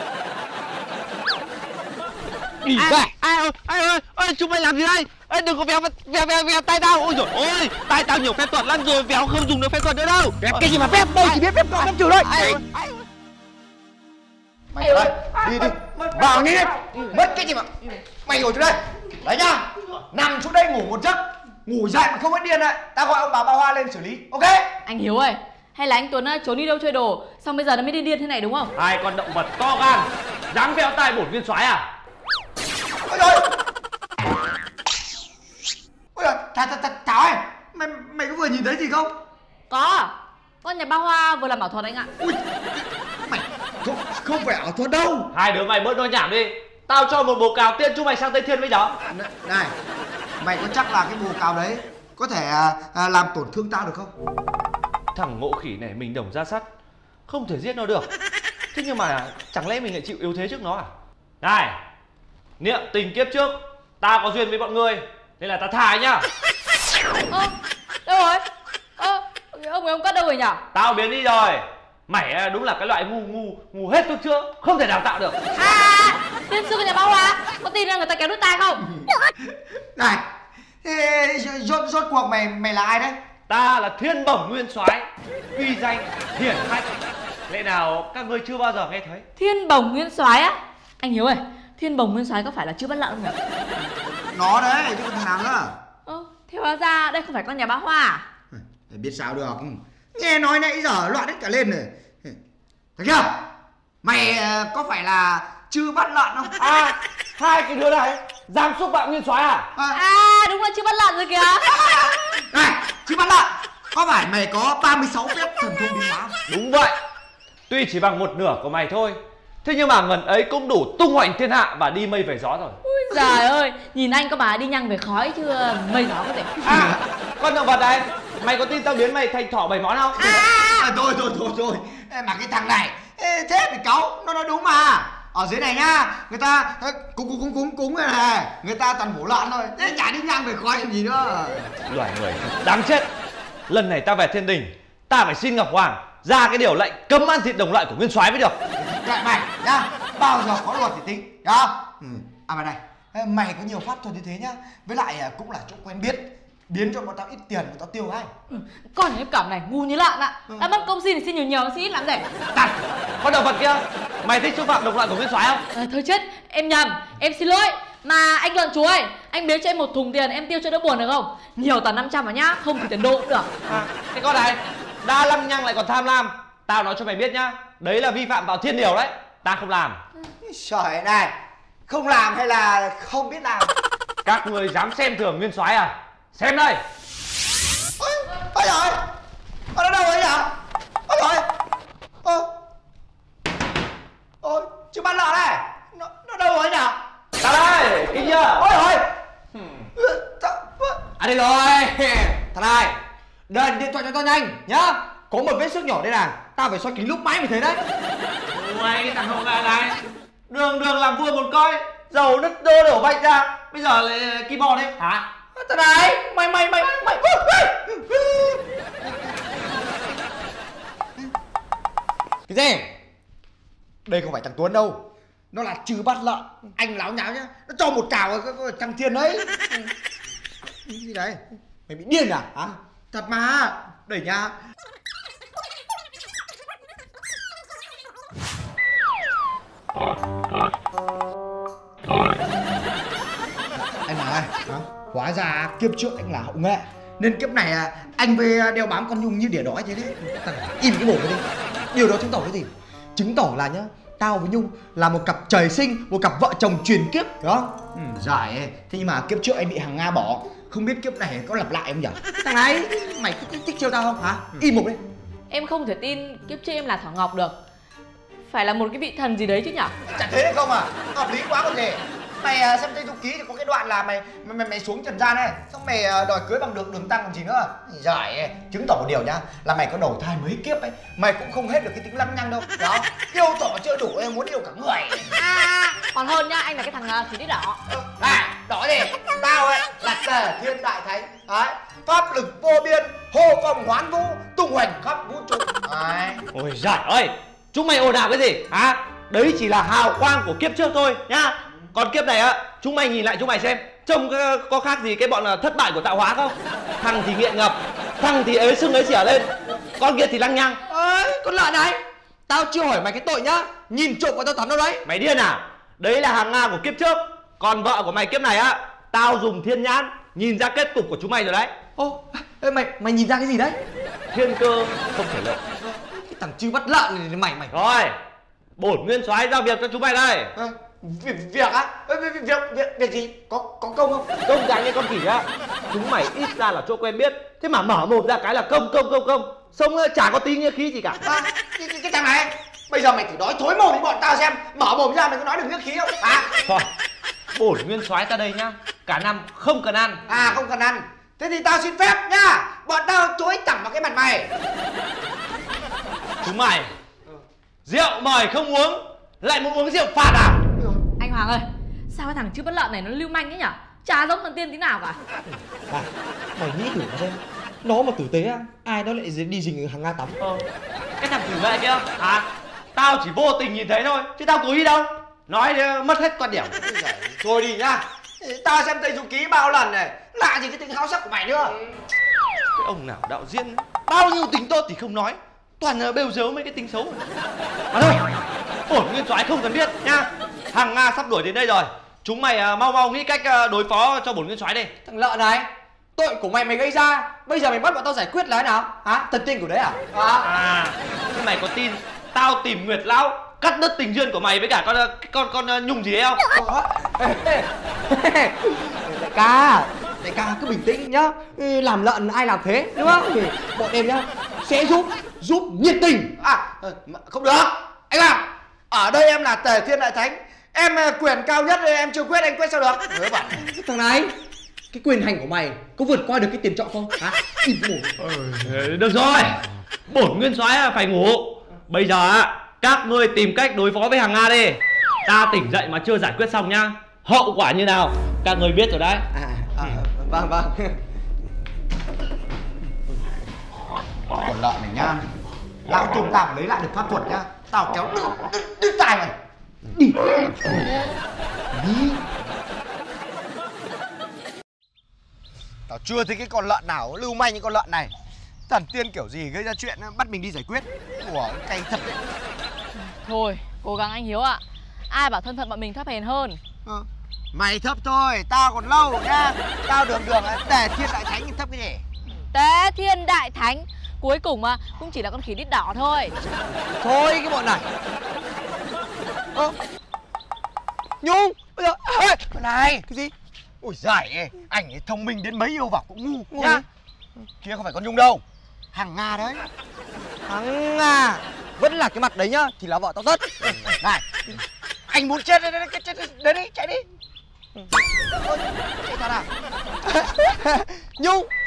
Speaker 4: Đi
Speaker 1: À.
Speaker 4: về. Ai ơi, ai ơi, ơi, chúng mày làm gì đây? Ê, đừng có véo véo véo véo tay tao. Ôi giời ơi, tay tao nhiều phép thuật lắm rồi, véo không dùng được phép thuật nữa đâu.
Speaker 2: Phép cái gì mà phép, tôi chỉ biết phép con phép trừ thôi. Mày ở đây, đi đi, vào đi đi, mất cái gì mà. Mày ngồi xuống đây, đấy nhá. Nằm xuống đây ngủ một giấc, ngủ dậy mà không mất điên đấy. Tao gọi ông bà Ba Hoa lên xử lý, ok?
Speaker 1: Anh Hiếu ơi, hay là anh Tuấn ơi, trốn đi đâu chơi đồ, xong bây giờ nó mới điên điên thế này đúng không?
Speaker 4: Hai con động vật to gan, dám véo tai bổn viên soái à?
Speaker 2: Ôi trời. Ôi trời, Thảo, Thảo, Thảo ơi, mày, mày có vừa nhìn thấy gì không?
Speaker 1: Có, con nhà bà Hoa vừa làm bảo thuật anh ạ.
Speaker 2: Ui, mày không, không phải ảo thuật đâu.
Speaker 4: Hai đứa mày bớt nói nhảm đi. Tao cho một bồ cào tiên chúng mày sang Tây Thiên với đó.
Speaker 2: Này, mày có chắc là cái bồ cào đấy có thể à, à, làm tổn thương tao được không?
Speaker 4: Thằng Ngộ Khỉ này mình đồng ra sắt, không thể giết nó được. Thế nhưng mà chẳng lẽ mình lại chịu yếu thế trước nó à? Này, niệm tình kiếp trước ta có duyên với bọn ngươi nên là ta thà nhá.
Speaker 1: Ơ, đâu rồi? Ơ, ông ấy ông cất đâu rồi nhỉ?
Speaker 4: Tao biến đi rồi. Mày đúng là cái loại ngu ngu ngu hết thuốc chữa, không thể đào tạo được.
Speaker 1: À, tiên sư của nhà bà Hoa, có tin là người ta kéo đứt tai không?
Speaker 2: Này, thế rốt, rốt cuộc mày mày là ai đấy?
Speaker 4: Ta là Thiên Bổng Nguyên Soái, uy danh hiển hách. Lẽ nào các ngươi chưa bao giờ nghe thấy?
Speaker 1: Thiên Bổng Nguyên Soái á? Anh Hiếu ơi, Thiên Bổng Nguyên Soái có phải là Chữ Văn Lợn không nhỉ?
Speaker 2: Nó đấy, chứ còn thằng nào nữa.
Speaker 1: Ơ, thế hóa ra đây không phải con nhà bà Hoa à?
Speaker 2: Để biết sao được. Nghe nói nãy giờ loạn hết cả lên rồi. Thấy chưa? Mày uh, có phải là Chữ Văn Lợn không?
Speaker 4: À, hai cái đứa này dám xúc phạm Nguyên Soái à?
Speaker 2: À,
Speaker 1: À, đúng là Chữ Văn Lợn rồi kìa.
Speaker 2: này, Chữ Văn Lợn, có phải mày có ba mươi sáu phép thần thông biến hóa không?
Speaker 4: Đúng vậy. Tuy chỉ bằng một nửa của mày thôi, thế nhưng mà ngần ấy cũng đủ tung hoành thiên hạ và đi mây về gió rồi.
Speaker 1: Ui giời ơi, nhìn anh có bà đi nhăng về khói chưa mây gió có thể.
Speaker 4: À, con động vật này, mày có tin tao biến mày thành thỏ bảy món không?
Speaker 2: À, thôi thôi thôi thôi, mà cái thằng này Ê, thế thì cáu, nó nói đúng mà. Ở dưới này nhá, người ta cúng cúng cúng cúng cúng này này, người ta toàn bổ loạn thôi, thế chả đi nhang về khói làm gì nữa.
Speaker 4: Loài người đáng chết. Lần này ta về thiên đình, ta phải xin Ngọc Hoàng ra cái điều lệnh cấm ăn thịt đồng loại của nguyên soái mới được.
Speaker 2: Kệ mày nhá, bao giờ có luật thì tính, nhá. Ừ. À mà này, mày có nhiều pháp thuật như thế nhá, với lại cũng là chỗ quen biết, biến cho bọn tao ít tiền bọn tao tiêu ngay.
Speaker 1: Ừ. Con nhà em Cẩm này ngu như lợn ạ. Ừ. Đã mất công xin thì xin nhiều nhiều, xin ít làm gì.
Speaker 4: Đặt con động vật kia, mày thích xúc phạm đồng loại của nguyên soái không?
Speaker 1: À, thôi chết, em nhầm, em xin lỗi. Mà anh lợn chú ơi, anh biếu cho em một thùng tiền em tiêu cho đỡ buồn được không? Nhiều tầm năm trăm vào nhá, không thì tiền đô cũng được.
Speaker 4: À, cái con này đa lăng nhăng lại còn tham lam. Tao nói cho mày biết nhá, đấy là vi phạm vào thiên điều đấy. Ta không làm.
Speaker 2: Trời này, không làm hay là không biết làm?
Speaker 4: Các người dám xem thường nguyên soái à? Xem đây.
Speaker 2: Ôi, ôi trời, nó đâu rồi nhỉ? Ôi trời, ôi, ôi, chứ bắt lợn này, nó, nó đâu rồi nhỉ?
Speaker 4: Ta đây, kinh chưa?
Speaker 2: Ôi trời,
Speaker 6: À đây rồi. Thằng này, đền điện thoại cho tao nhanh nhá. Có một vết xước nhỏ đây này, tao phải soi kính lúc mãi mới thấy đấy.
Speaker 4: Mày cái thằng hậu gà này, đường đường làm vua một coi, dầu đất đô đổ vạch ra, bây giờ lại kim bò đấy hả?
Speaker 6: Thằng này, mày mày mày mày.
Speaker 2: Cái gì? Đây không phải thằng Tuấn đâu, nó là trừ bắt lợn. Anh láo nháo nhá, nó cho một cào ở Trăng Thiên đấy. Cái gì đấy? Mày bị điên à? Hả? Thật mà, đẩy nha. Anh nói, hóa ra kiếp trước anh là hậu nghệ, nên kiếp này anh với đeo bám con Nhung như đỉa đói thế đấy. Im cái mồm đi. Điều đó chứng tỏ cái gì? Chứng tỏ là nhá, tao với Nhung là một cặp trời sinh, một cặp vợ chồng truyền kiếp, đó. Ừ, giải ấy. Thế nhưng mà kiếp trước anh bị hàng Nga bỏ, không biết kiếp này có lặp lại không nhỉ? Thằng này, mày thích, thích chiêu tao không hả? Im mồm đi.
Speaker 1: Em không thể tin kiếp trước em là Thảo Ngọc được. Phải là một cái vị thần gì đấy chứ nhở?
Speaker 2: Chẳng thế không à? Hợp lý quá còn gì. Mày xem Tây Du Ký thì có cái đoạn là mày mày mày, mày xuống trần gian ấy, xong mày đòi cưới bằng được đường tăng còn gì nữa. Giỏi ấy. Chứng tỏ một điều nhá, là mày có đầu thai mấy kiếp ấy, mày cũng không hết được cái tính lăng nhăng đâu. Đó, yêu tỏ chưa đủ em muốn yêu cả người.
Speaker 1: À, còn hơn nhá, anh là cái thằng chỉ đít đỏ.
Speaker 2: Này, đỏ gì? Tao ấy là Tề Thiên Đại Thánh. Đấy, pháp lực vô biên, hô phong hoán vũ, tung hoành khắp vũ trụ. Đấy.
Speaker 4: Ôi giời ơi, chúng mày ồn ào cái gì hả? Đấy chỉ là hào quang của kiếp trước thôi nhá. Còn kiếp này á, chúng mày nhìn lại chúng mày xem, trông có, có khác gì cái bọn thất bại của tạo hóa không? Thằng thì nghiện ngập, thằng thì ế sưng ế xỉa lên, con kia thì lăng nhăng.
Speaker 6: Ơi, con lợn này, tao chưa hỏi mày cái tội nhá, nhìn trộm vào tao tắm đâu đấy.
Speaker 4: Mày điên à? Đấy là hàng Nga của kiếp trước. Còn vợ của mày kiếp này á, tao dùng thiên nhãn nhìn ra kết cục của chúng mày rồi đấy.
Speaker 6: Ô, mày mày nhìn ra cái gì đấy?
Speaker 4: Thiên cơ không thể lộ.
Speaker 6: Cái thằng chư bắt lợn này mày mày.
Speaker 4: Rồi, bổn nguyên soái giao việc cho chúng mày đây.
Speaker 2: À, việc việc á? Việc việc việc việc gì? Có có công không?
Speaker 4: Công dáng như con khỉ á. Chúng mày ít ra là chỗ quen biết, thế mà mở mồm ra cái là công công công công, sống chả có tí nghĩa khí gì cả.
Speaker 2: À, cái, cái, cái thằng này, bây giờ mày thử nói thối mồm với bọn tao xem, mở mồm ra mày có nói được nghĩa khí không? À,
Speaker 4: thôi, bổn nguyên soái ta đây nhá, cả năm không cần ăn.
Speaker 2: À, không cần ăn. Thế thì tao xin phép nhá, bọn tao chối thẳng vào cái mặt mày.
Speaker 4: Chúng mày rượu mời không uống, lại muốn uống rượu phạt à?
Speaker 1: Anh Hoàng ơi, sao cái thằng chữ bất lợn này nó lưu manh ấy nhở? Chả giống thần tiên tí nào cả.
Speaker 6: À, mày nghĩ thử xem, nó mà tử tế á, ai nó lại đi rình hàng Nga tắm.
Speaker 4: Ờ, cái thằng tử vệ kia à, tao chỉ vô tình nhìn thấy thôi, chứ tao cố ý đâu. Nói thì mất hết quan điểm.
Speaker 2: Thôi đi nhá, tao xem Tây Du Ký bao lần này, lạ gì cái tính háo sắc của mày nữa.
Speaker 4: Cái ông nào đạo diễn bao nhiêu tính tốt thì không nói, toàn bêu dếu mấy cái tính xấu. Mà thôi, bổn nguyên soái không cần biết nha. Hàng Nga sắp đuổi đến đây rồi, chúng mày mau mau nghĩ cách đối phó cho bổn nguyên soái đi.
Speaker 6: Thằng lợn này, tội của mày mày gây ra, bây giờ mày bắt bọn tao giải quyết là thế nào? Hả? Thần tiên của đấy à?
Speaker 4: À, à thế mày có tin tao tìm Nguyệt lão cắt đứt tình duyên của mày với cả con con con, con Nhung gì ấy không?
Speaker 6: Đại ca, đại ca cứ bình tĩnh nhá. Làm lợn ai làm thế, đúng không? Thì bọn em nhá sẽ giúp giúp nhiệt tình.
Speaker 2: À, không được. Anh à, ở đây em là Tề Thiên Đại Thánh, em quyền cao nhất em chưa quyết, anh quyết sao được? Đứa bạn.
Speaker 6: Thằng này, cái quyền hành của mày có vượt qua được cái tiền trọ không? Hả? Im mồm.
Speaker 4: Ừ, được rồi, bổn nguyên soái phải ngủ. Bây giờ Các ngươi tìm cách đối phó với hàng Nga đi. Ta tỉnh dậy mà chưa giải quyết xong nhá. Hậu quả như nào các ngươi biết rồi đấy.
Speaker 6: À, à, vâng vâng.
Speaker 2: Còn lợn này nhá, lão Tôn tao lấy lại được pháp thuật nhá, tao kéo đứt đứt đứt tai mày. Đi. Đi. Tao chưa thấy cái con lợn nào lưu manh như con lợn này. Thần tiên kiểu gì gây ra chuyện bắt mình đi giải quyết. Ủa, cay thật đấy.
Speaker 1: Thôi, cố gắng anh Hiếu ạ. Ai bảo thân phận bọn mình thấp hèn hơn.
Speaker 2: Ờ, mày thấp thôi, tao còn lâu nhá. Tao đường đường Tề Thiên Đại Thánh thì thấp cái gì.
Speaker 1: Tế Thiên Đại Thánh cuối cùng mà cũng chỉ là con khỉ đít đỏ thôi.
Speaker 6: Thôi cái bọn này. Ơ Nhung, bây giờ ê,
Speaker 2: này,
Speaker 6: cái gì?
Speaker 2: ui giời, anh ấy thông minh đến mấy yêu vào cũng ngu nhá. Kia không phải con Nhung đâu, hàng Nga đấy.
Speaker 6: Thằng Nga vẫn là cái mặt đấy nhá, thì là vợ tao tất.
Speaker 2: Này, anh muốn chết đấy, đấy, chết đấy, đấy, đấy, chạy đi. Ôi, chạy thật à?
Speaker 6: Nhung.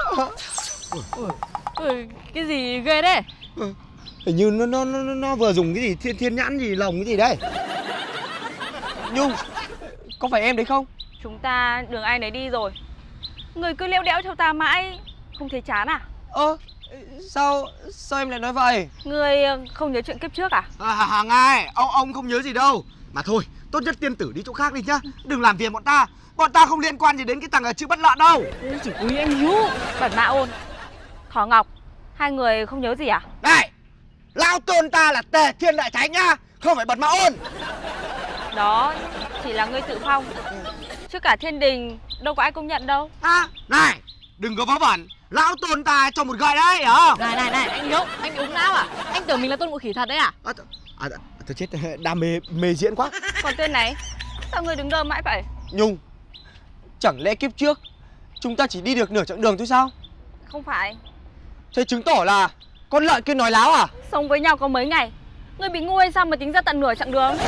Speaker 1: Ừ, cái gì ghê đấy.
Speaker 2: Ừ, hình như nó, nó nó nó vừa dùng cái gì thiên thiên nhãn gì lồng cái gì đây.
Speaker 6: Nhung, có phải em đấy không?
Speaker 3: Chúng ta đường ai nấy đi rồi. Người cứ lẽo đẽo theo ta mãi, không thấy chán à?
Speaker 6: Ơ, sao sao em lại nói vậy?
Speaker 3: Người không nhớ chuyện kiếp trước à?
Speaker 2: À, hàng Nga, ông ông không nhớ gì đâu. Mà thôi, tốt nhất tiên tử đi chỗ khác đi nhá. Đừng làm phiền bọn ta. Bọn ta không liên quan gì đến cái thằng chữ bất lợn đâu.
Speaker 3: Ui anh Hiếu, Bẩn Mã Ôn, Thỏ Ngọc, hai người không nhớ gì à?
Speaker 2: Này, lão Tôn ta là Tề Thiên Đại Thánh nhá, không phải Bẩn Mã Ôn.
Speaker 3: Đó chỉ là ngươi tự phong, chứ cả thiên đình đâu có ai công nhận đâu.
Speaker 2: À, này, đừng có vớ vẩn. Lão Tôn ta cho một gậy đấy, hiểu không?
Speaker 1: Này này này, anh Hiếu, anh bị úng não à? Anh tưởng mình là Tôn Ngộ Khỉ thật đấy à?
Speaker 2: À, à, tôi chết, đam mê mê diễn quá.
Speaker 3: Còn tên này, sao ngươi đứng đơ mãi vậy?
Speaker 6: Nhung, chẳng lẽ kiếp trước chúng ta chỉ đi được nửa chặng đường thôi sao?
Speaker 3: Không phải.
Speaker 6: Thế chứng tỏ là con lợn kia nói láo à?
Speaker 3: Sống với nhau có mấy ngày, ngươi bị ngu hay sao mà tính ra tận nửa chặng đường?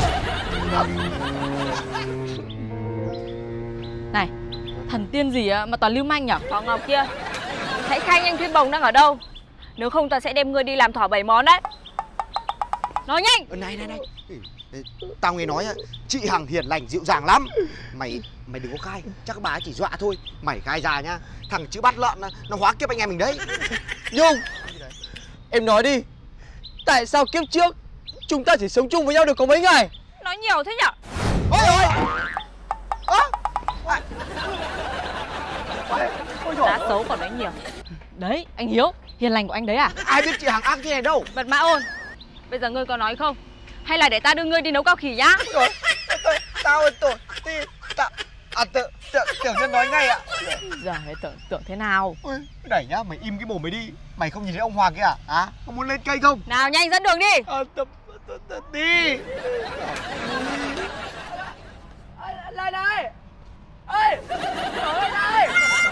Speaker 1: Này, thần tiên gì á mà toàn lưu manh nhở?
Speaker 3: Thỏ Ngọc kia, hãy khai nhanh Thuyết Bồng đang ở đâu, nếu không ta sẽ đem ngươi đi làm thỏ bảy món đấy. Nói nhanh.
Speaker 2: Ừ, này này này, tao nghe nói chị Hằng hiền lành dịu dàng lắm. Mày mày đừng có khai, chắc bà ấy chỉ dọa thôi. Mày khai ra nhá, thằng chữ bắt lợn nó hóa kiếp anh em mình đấy.
Speaker 6: Nhung, em nói đi, tại sao kiếp trước chúng ta chỉ sống chung với nhau được có mấy ngày?
Speaker 3: Nói nhiều thế nhở?
Speaker 2: Ôi ôi, ơ,
Speaker 3: Đã xấu còn nói nhiều.
Speaker 1: Đấy, anh Hiếu, hiền lành của anh đấy à?
Speaker 2: ai biết chị Hằng ác thế này đâu.
Speaker 3: Bật Mã Ôn, bây giờ ngươi có nói không? Hay là để ta đưa ngươi đi nấu cao khỉ nhá?
Speaker 2: Rồi, tao tôi thì tao à tự tiểu nhân nói ngay ạ.
Speaker 1: Giờ tưởng tưởng thế nào?
Speaker 2: Ôi, này nhá, mày im cái mồm mày đi. Mày không nhìn thấy ông Hoàng kia à? Hả? Có muốn lên cây không?
Speaker 3: Nào nhanh dẫn đường đi.
Speaker 2: À, tập, tập, tập, đi.
Speaker 6: Lại đây! Ê! Ở đây!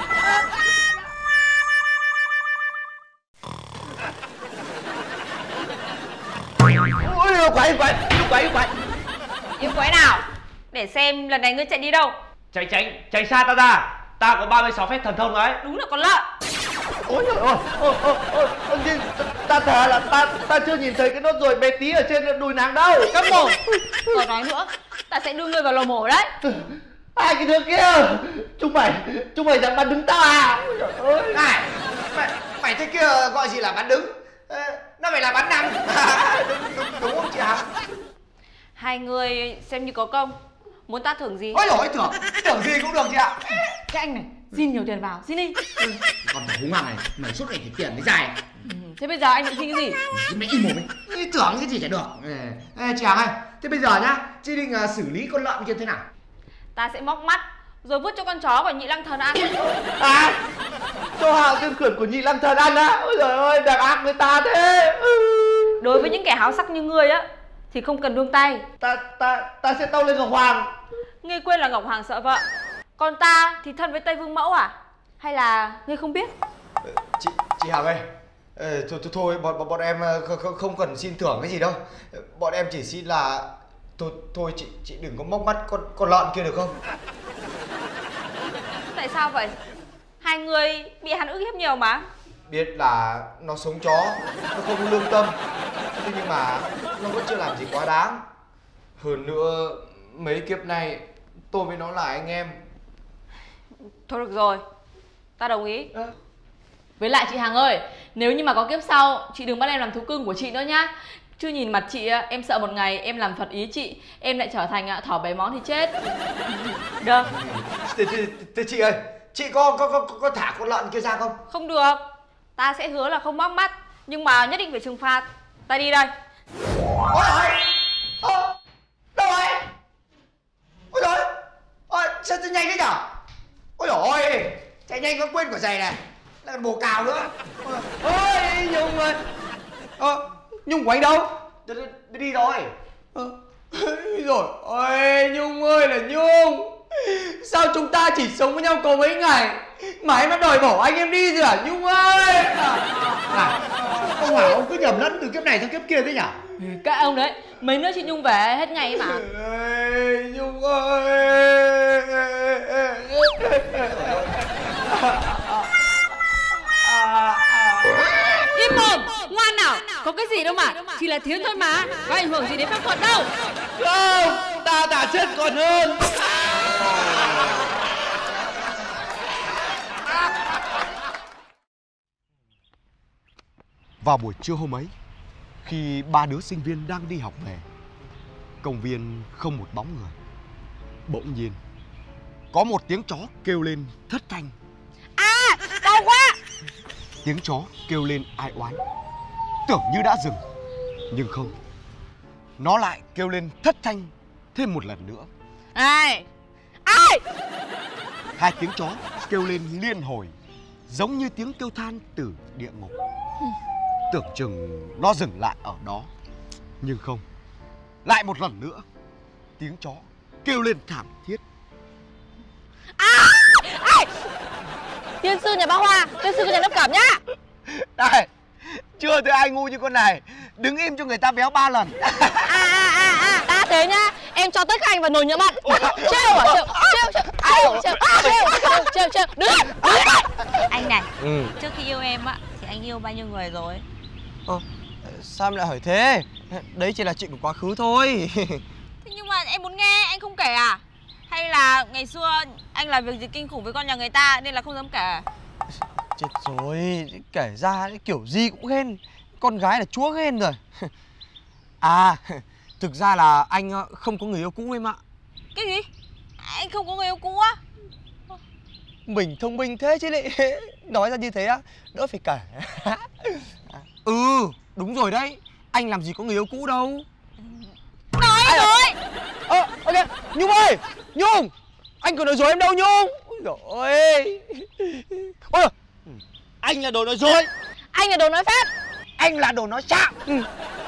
Speaker 4: Ôi, yêu quái, yêu quái, yêu quái, yêu quái.
Speaker 3: Yêu quái nào? Để xem lần này ngươi chạy đi đâu.
Speaker 4: Tránh, tránh, tránh xa ta ra. Ta có ba mươi sáu phép thần thông đấy.
Speaker 3: Đúng là con lợn.
Speaker 4: Ôi trời ơi, ôi, ôi, ôi, ôi, nhưng ta thề là ta ta chưa nhìn thấy cái nốt ruồi bé tí ở trên đùi nàng đâu.
Speaker 3: Câm mồm. Còn nói nữa, ta sẽ đưa ngươi vào lò mổ đấy.
Speaker 4: Hai cái đứa kia, chúng mày, chúng mày dám bắn đứng ta à? Ôi trời ơi.
Speaker 2: Này, mày, mày thế kia gọi gì là bắn đứng? Ờ, nó phải là bắn nằm. đúng, đúng, đúng không chị Hằng?
Speaker 3: Hai người xem như có công. Muốn ta thưởng gì?
Speaker 2: Ôi dồi ôi, thưởng, thưởng gì cũng được chị ạ.
Speaker 1: Cái anh này, xin nhiều tiền vào, xin đi.
Speaker 8: Còn thằng hung hăng này, mày suốt ngày thì tiền mới dài.
Speaker 1: Ừ, thế bây giờ anh định xin cái gì?
Speaker 8: Chứ mày im mồm ấy, ý tưởng cái gì chả được.
Speaker 2: Ê, ê chị Hằng ơi, thế bây giờ nhá, chị định uh, xử lý con lợn kia thế nào?
Speaker 3: Ta sẽ móc mắt rồi vứt cho con chó của Nhị Lăng Thần ăn.
Speaker 4: À, cho hào tiên khuyển của Nhị Lăng Thần ăn á? Ôi trời ơi, đàn ác với ta thế. Ừ.
Speaker 3: Đối với những kẻ háo sắc như ngươi á thì không cần buông tay.
Speaker 4: Ta, ta, ta sẽ tâu lên Ngọc Hoàng.
Speaker 3: Ngươi quên là Ngọc Hoàng sợ vợ, còn ta thì thân với Tây Vương Mẫu à? Hay là ngươi không biết?
Speaker 2: Chị chị Hằng ơi, ờ, thôi, thôi thôi bọn bọn bọn em không, không cần xin thưởng cái gì đâu. Bọn em chỉ xin là thôi thôi chị chị đừng có móc mắt con con lợn kia được không?
Speaker 3: Tại sao vậy? Hai người bị hắn ức hiếp nhiều mà.
Speaker 2: Biết là nó sống chó, nó không lương tâm. Thế nhưng mà nó vẫn chưa làm gì quá đáng. Hơn nữa mấy kiếp này tôi với nó là anh em.
Speaker 3: Thôi được rồi, ta đồng ý.
Speaker 2: À.
Speaker 1: Với lại chị Hằng ơi, nếu như mà có kiếp sau, chị đừng bắt em làm thú cưng của chị nữa nhá. Chứ nhìn mặt chị, em sợ một ngày em làm phật ý chị, em lại trở thành thỏ bé món thì chết.
Speaker 3: Được.
Speaker 2: Thì, thì, thì chị ơi, chị có, có, có, có thả con lợn kia ra không?
Speaker 3: Không được. Ta sẽ hứa là không móc mắt, nhưng mà nhất định phải trừng phạt. Ta đi đây.
Speaker 2: Ôi trời! Ơ, đâu rồi? Ôi trời! Ôi, sao chạy nhanh thế nhở? Ôi dồi ôi, chạy nhanh có quên quả giày này. Lại còn bồ cào nữa.
Speaker 6: Ôi Nhung ơi. Ờ, Nhung của anh đâu?
Speaker 2: Đi, đi, đi rồi.
Speaker 6: Ờ, rồi ôi Nhung ơi là Nhung. Sao chúng ta chỉ sống với nhau có mấy ngày mà em đã đòi bỏ anh em đi rồi à Nhung ơi?
Speaker 8: À, ông Hảo ông cứ nhầm lẫn từ kiếp này sang kiếp kia thế nhở?
Speaker 1: Các ông đấy, mấy nữa chị Nhung về hết ngày ấy mà.
Speaker 6: Ê, Nhung ơi.
Speaker 3: Im mồm, ngoan nào. Có cái gì đâu mà, chỉ là thiếu thôi mà. Có ảnh hưởng gì đến pháp thuật đâu.
Speaker 6: Không, ta đã chết còn hơn.
Speaker 2: Vào buổi trưa hôm ấy, khi ba đứa sinh viên đang đi học về, công viên không một bóng người. Bỗng nhiên có một tiếng chó kêu lên thất thanh.
Speaker 3: À, đau quá.
Speaker 2: Tiếng chó kêu lên ai oán, tưởng như đã dừng, nhưng không, nó lại kêu lên thất thanh thêm một lần nữa.
Speaker 1: Ai? Ai?
Speaker 2: Hai tiếng chó kêu lên liên hồi, giống như tiếng kêu than từ địa ngục. Tưởng chừng nó dừng lại ở đó, nhưng không, lại một lần nữa tiếng chó kêu lên thảm thiết.
Speaker 1: À! Ai? Tiên sư nhà bá Hoa, tiên sư của nhà Lâm Cẩm nhá.
Speaker 2: Này, chưa thấy ai ngu như con này, đứng im cho người ta béo ba lần.
Speaker 1: À à à à, đã thế nhá, em cho tất cả anh vào nồi nhỡ mặn. Trêu à, trêu, trêu, trêu, trêu, trêu, trêu, trêu, đứng lên, đứng lên.
Speaker 3: Anh này,
Speaker 2: Ừ.
Speaker 3: trước khi yêu em á, thì anh yêu bao nhiêu người rồi?
Speaker 6: Ờ, sao em lại hỏi thế? Đấy chỉ là chuyện của quá khứ thôi.
Speaker 3: Thế nhưng mà em muốn nghe, anh không kể à? Hay là ngày xưa anh làm việc gì kinh khủng với con nhà người ta nên là không dám kể?
Speaker 6: Chết rồi, kể ra kiểu gì cũng ghen. Con gái là chúa ghen rồi. À, thực ra là anh không có người yêu cũ em ạ.
Speaker 3: Cái gì? Anh không có người yêu cũ á?
Speaker 6: Mình thông minh thế chứ lại nói ra như thế á, đỡ phải kể. Ừ, đúng rồi đấy. Anh làm gì có người yêu cũ đâu.
Speaker 3: Nói
Speaker 6: Ai
Speaker 3: rồi.
Speaker 6: Ơ, ok, Nhung ơi, Nhung, anh có nói dối em đâu Nhung. Ôi ôi. Ôi, anh là đồ nói dối.
Speaker 1: Anh là đồ nói phép.
Speaker 2: Anh là đồ nói xạo.
Speaker 6: Ừ.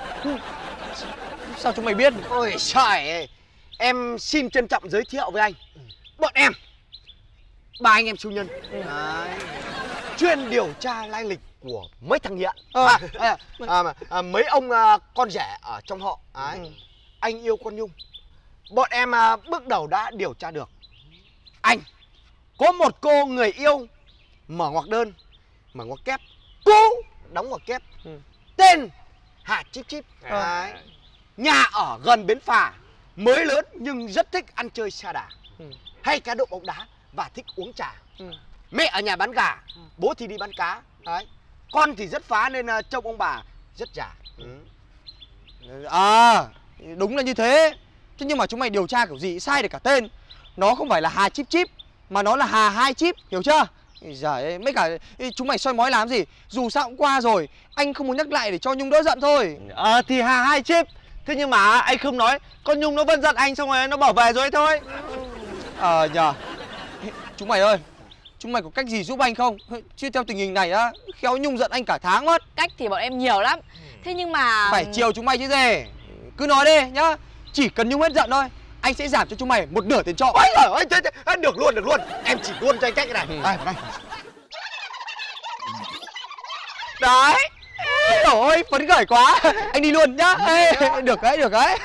Speaker 6: Sao chúng mày biết?
Speaker 2: Ôi trời ơi, em xin trân trọng giới thiệu với anh, bọn em ba anh em siêu nhân. Đấy. Chuyên điều tra lai lịch của mấy thằng nghiện.
Speaker 6: Ờ.
Speaker 2: À, à, à, à, mấy ông à, con rể ở trong họ. Đấy.
Speaker 6: Ừ.
Speaker 2: Anh yêu con Nhung. Bọn em à, bước đầu đã điều tra được. Anh có một cô người yêu mở ngoặc đơn, mở ngoặc kép, cũ đóng ngoặc kép.
Speaker 6: Ừ.
Speaker 2: Tên Hà Chíp Chíp.
Speaker 6: Ờ.
Speaker 2: Đấy. Nhà ở gần bến phà, mới lớn nhưng rất thích ăn chơi sa đà.
Speaker 6: Ừ.
Speaker 2: Hay cá độ bóng đá và thích uống trà.
Speaker 6: Ừ.
Speaker 2: Mẹ ở nhà bán gà, ừ. Bố thì đi bán cá. Đấy. Con thì rất phá nên uh, trông ông bà rất già. Ừ.
Speaker 6: À, đúng là như thế. Thế nhưng mà chúng mày điều tra kiểu gì sai được cả tên. Nó không phải là Hà Chíp Chíp mà nó là Hà Hai Chíp, hiểu chưa? Giời ơi, mấy cả chúng mày soi mói làm gì? Dù sao cũng qua rồi, anh không muốn nhắc lại để cho Nhung đỡ giận thôi.
Speaker 4: Ờ thì Hà Hai Chíp. Thế nhưng mà anh không nói, con Nhung nó vẫn giận anh xong rồi nó bỏ về rồi thôi.
Speaker 6: Ờ nhờ. Chúng mày ơi, chúng mày có cách gì giúp anh không? Chứ theo tình hình này á, khéo Nhung giận anh cả tháng mất.
Speaker 1: Cách thì bọn em nhiều lắm. Thế nhưng mà
Speaker 6: Phải chiều chúng mày chứ gì. Cứ nói đi nhá. Chỉ cần Nhung hết giận thôi, anh sẽ giảm cho chúng mày một nửa tiền trọ.
Speaker 2: Ôi giời ơi, thế, thế, được luôn, được luôn. Em chỉ luôn cho anh cách cái này.
Speaker 6: Ừ.
Speaker 2: Đây, đây.
Speaker 6: Đấy. Trời ơi, phấn khởi quá. Anh đi luôn nhá. Ê, được đấy, được đấy.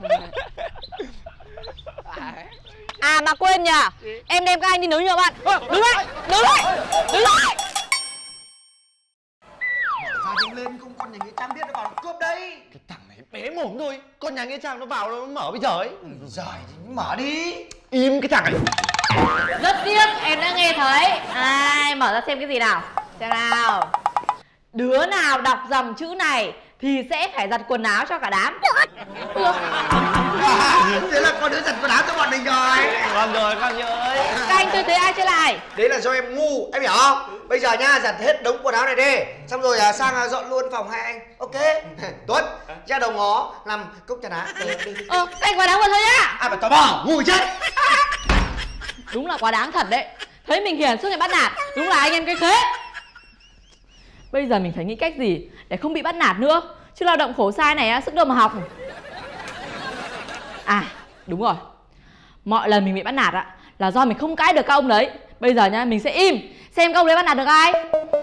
Speaker 1: À mà quên nhỉ, em đem các anh đi nấu nhựa bạn. Đứng lại, đứng lại, đứng lại.
Speaker 2: mau lên không con nhà nghĩa Trang biết nó vào nó cướp đấy.
Speaker 4: Cái thằng này bế mồm thôi. Con nhà nghĩa Trang nó vào nó mở bây giờ ấy.
Speaker 2: Giời thì mở đi.
Speaker 4: Im cái thằng này.
Speaker 1: Rất tiếc em đã nghe thấy. Ai mở ra xem cái gì nào. Xem nào. Đứa nào đọc dòng chữ này thì sẽ phải giặt quần áo cho cả đám. Được.
Speaker 2: À, thế là con đứa giặt quần áo cho bọn mình rồi.
Speaker 4: Con rồi con ơi.
Speaker 1: Các anh tôi thấy ai chơi lại.
Speaker 2: Đấy là do em ngu, em hiểu không? Bây giờ nhá, giặt hết đống quần áo này đi. Xong rồi à, sang à, dọn luôn phòng hai anh. Ok. Tuấn, ra đầu ngó làm cốc trà đá.
Speaker 1: Ờ, các anh quá đáng vừa thôi nhá.
Speaker 2: À mà tò mò, ngu chết.
Speaker 1: Đúng là quá đáng thật đấy. Thấy mình hiền suốt ngày bắt nạt. Đúng là anh em cái khế. Bây giờ mình phải nghĩ cách gì để không bị bắt nạt nữa. Chứ lao động khổ sai này á, sức đâu mà học. À, đúng rồi. Mọi lần mình bị bắt nạt á là do mình không cãi được các ông đấy. Bây giờ nhá, mình sẽ im xem các ông đấy bắt nạt được ai.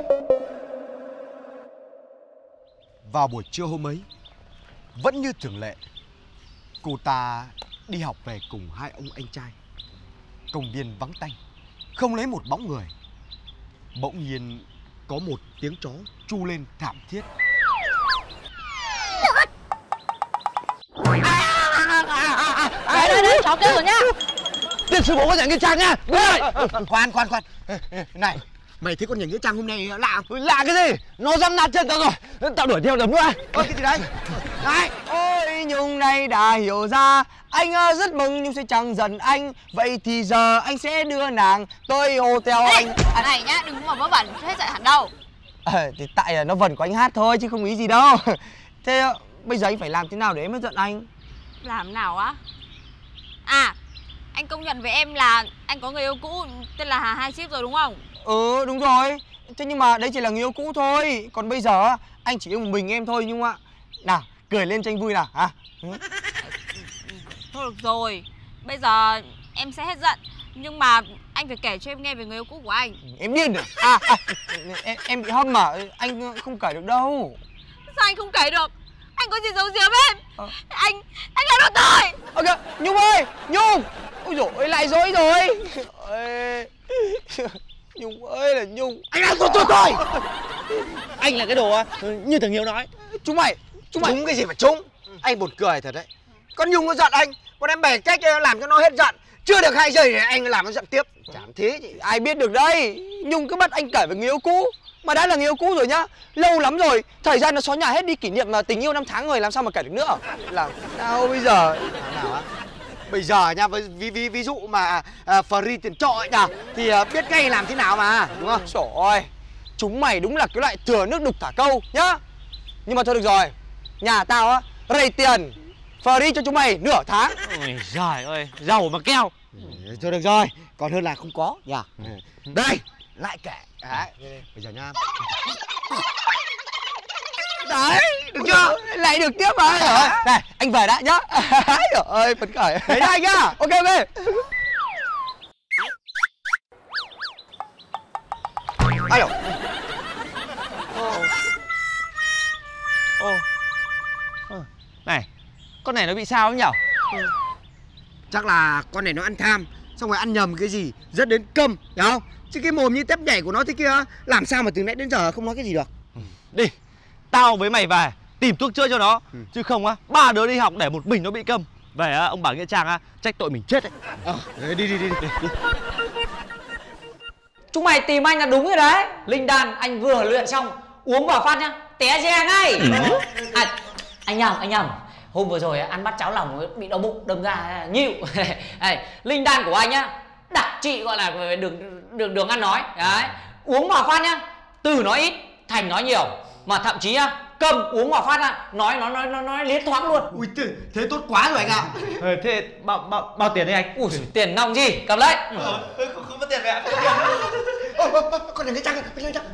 Speaker 2: Vào buổi trưa hôm ấy, vẫn như thường lệ, cô ta đi học về cùng hai ông anh trai. Công viên vắng tanh, không lấy một bóng người. Bỗng nhiên có một tiếng chó tru lên thảm thiết.
Speaker 1: Đấy, đấy, đấy, chó kêu rồi nhá.
Speaker 4: Tiên sư bố con nhà nghĩa Trang nha.
Speaker 2: Khoan, khoan, khoan. Này, mày thấy con nhà nghĩa Trang hôm nay lạ không?
Speaker 4: Lạ cái gì? Nó dám nạt chân tao rồi. Tao đuổi theo đấm nữa.
Speaker 2: Ôi, cái gì đấy?
Speaker 6: Này, ôi Nhung này đã hiểu ra. Anh uh, rất mừng Nhung sẽ chẳng giận anh. Vậy thì giờ anh sẽ đưa nàng tôi hô theo
Speaker 3: Ê,
Speaker 6: anh.
Speaker 3: à, này nhá, đừng có mà vớ vẩn hết giận hẳn đâu.
Speaker 6: À, thì tại là nó vẩn của anh hát thôi chứ không ý gì đâu. Thế uh, bây giờ anh phải làm thế nào để em hết giận anh?
Speaker 3: Làm nào á? À, anh công nhận với em là anh có người yêu cũ tên là Hà Hai Chip rồi đúng không?
Speaker 6: Ừ đúng rồi. Thế nhưng mà đấy chỉ là người yêu cũ thôi. Còn bây giờ anh chỉ yêu một mình em thôi Nhung ạ. Nào cười lên cho anh vui nào hả? Ừ.
Speaker 3: Thôi được rồi, bây giờ em sẽ hết giận. Nhưng mà anh phải kể cho em nghe về người yêu cũ của anh.
Speaker 6: Em điên rồi. À, à em, em bị hâm mà. Anh không kể được đâu.
Speaker 3: Sao anh không kể được? Anh có gì giấu giếm em?
Speaker 6: À.
Speaker 3: Anh, anh là đồ tồi.
Speaker 6: Ok, Nhung ơi, Nhung. Ôi dồi ôi, lại dối rồi. Ê, Nhung ơi là Nhung.
Speaker 4: Anh đang thôi thôi thôi. Anh là cái đồ như thằng Hiếu nói.
Speaker 6: Chúng mày, chúng mày.
Speaker 2: Trúng cái gì mà trúng? Anh buồn cười thật đấy. Con Nhung nó giận anh, con em bè cách làm cho nó hết giận. Chưa được hai giây thì anh làm nó giận tiếp. Chán thế chị.
Speaker 6: Ai biết được đây. Nhung cứ bắt anh kể về người yêu cũ. Mà đã là người yêu cũ rồi nhá. Lâu lắm rồi, thời gian nó xóa nhòa hết đi kỷ niệm mà tình yêu năm tháng rồi, làm sao mà kể được nữa. Làm sao bây giờ?
Speaker 2: Nào á? Bây giờ nha, ví, ví, ví dụ mà à, free tiền trọ ấy nhờ, thì à, biết ngay làm thế nào mà, đúng không?
Speaker 6: Trời ơi, chúng mày đúng là cái loại thừa nước đục thả câu nhá. Nhưng mà thôi được rồi, nhà tao á, rầy tiền free cho chúng mày nửa tháng.
Speaker 4: Ôi giời ơi, giàu mà keo.
Speaker 2: Ừ, thôi được rồi, còn hơn là không có nhờ. Đây, lại kể. Đấy, bây giờ nha.
Speaker 6: Đấy, được chưa? Lại được tiếp mà. Rồi, này, anh về đã nhá. Trời ơi, phấn khởi.
Speaker 2: Đấy đây nhá.
Speaker 6: Ok ok.
Speaker 2: Alo.
Speaker 4: Ô. Ờ. Này, con này nó bị sao ấy nhỉ?
Speaker 2: Chắc là con này nó ăn tham, xong rồi ăn nhầm cái gì dẫn đến câm, hiểu không? Chứ cái mồm như tép nhảy của nó thế kia, làm sao mà từ nãy đến giờ không nói cái gì được.
Speaker 4: Đi, tao với mày về tìm thuốc chữa cho nó.
Speaker 2: Ừ.
Speaker 4: Chứ không á, ba đứa đi học để một mình nó bị câm. Về á, ông bà nghĩa Trang á, trách tội mình chết đấy.
Speaker 2: Ờ, đi đi đi đi, đi. đi.
Speaker 7: Chúng mày tìm anh là đúng rồi đấy. Linh đan anh vừa luyện xong, uống vào phát nhá, té re ngay. À, anh nhầm, anh nhầm. Hôm vừa rồi ăn bát cháo lòng bị đau bụng đâm ra nhịu. Linh đan của anh nhá, đặc trị gọi là đường đường đường ăn nói. Đấy, uống vào phát nhá, từ nói ít thành nói nhiều, mà thậm chí nhá, cầm uống vào phát á, nói nó nói nó nói liên thoáng luôn.
Speaker 2: Ui, thế, thế tốt quá rồi anh ạ.
Speaker 4: Ờ, thế bao, bao, bao tiền đấy anh?
Speaker 7: Ui, tiền nong gì, cầm lấy.
Speaker 4: Ờ, không, không có tiền mẹ, không có tiền.
Speaker 2: Ôi, ôi, ôi, con này cái Trang, con này Trang.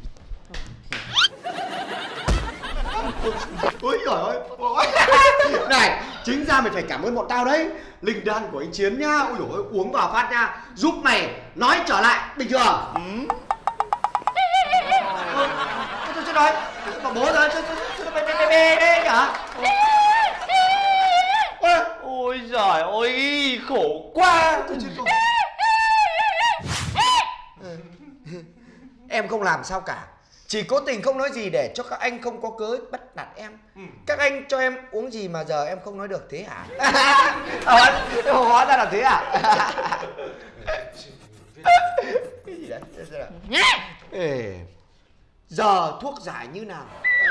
Speaker 2: Ôi trời ơi. Ôi. Này, chính ra mày phải cảm ơn bọn tao đấy. Linh đan của anh Chiến nhá. Ôi dồi ôi, uống vào phát nha, giúp mày nói trở lại bình thường. Ừ. Thôi, thôi, thôi nói. Bà bố rồi, thôi, thôi, thôi, bê, bê, bê, bê, hả? Ôi,
Speaker 4: Ôi giời ơi, khổ quá.
Speaker 2: thôi chết rồi. Em không làm sao cả. Chỉ cố tình không nói gì để cho các anh không có cớ bắt nạt em. ừ. Các anh cho em uống gì mà giờ em không nói được thế hả? à, hóa ra là thế à? Cái gì đấy? Ê, giờ thuốc giải như nào?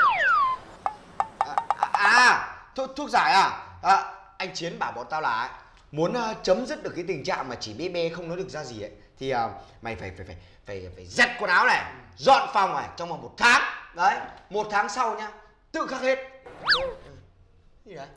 Speaker 2: À, à thuốc, thuốc giải à? à Anh Chiến bảo bọn tao là ấy, muốn uh, chấm dứt được cái tình trạng mà chỉ bê bê không nói được ra gì ấy thì uh, mày phải phải phải phải phải giặt quần áo này, dọn phòng này trong vòng một tháng. Đấy, một tháng sau nhá, tự khắc hết. Gì đấy?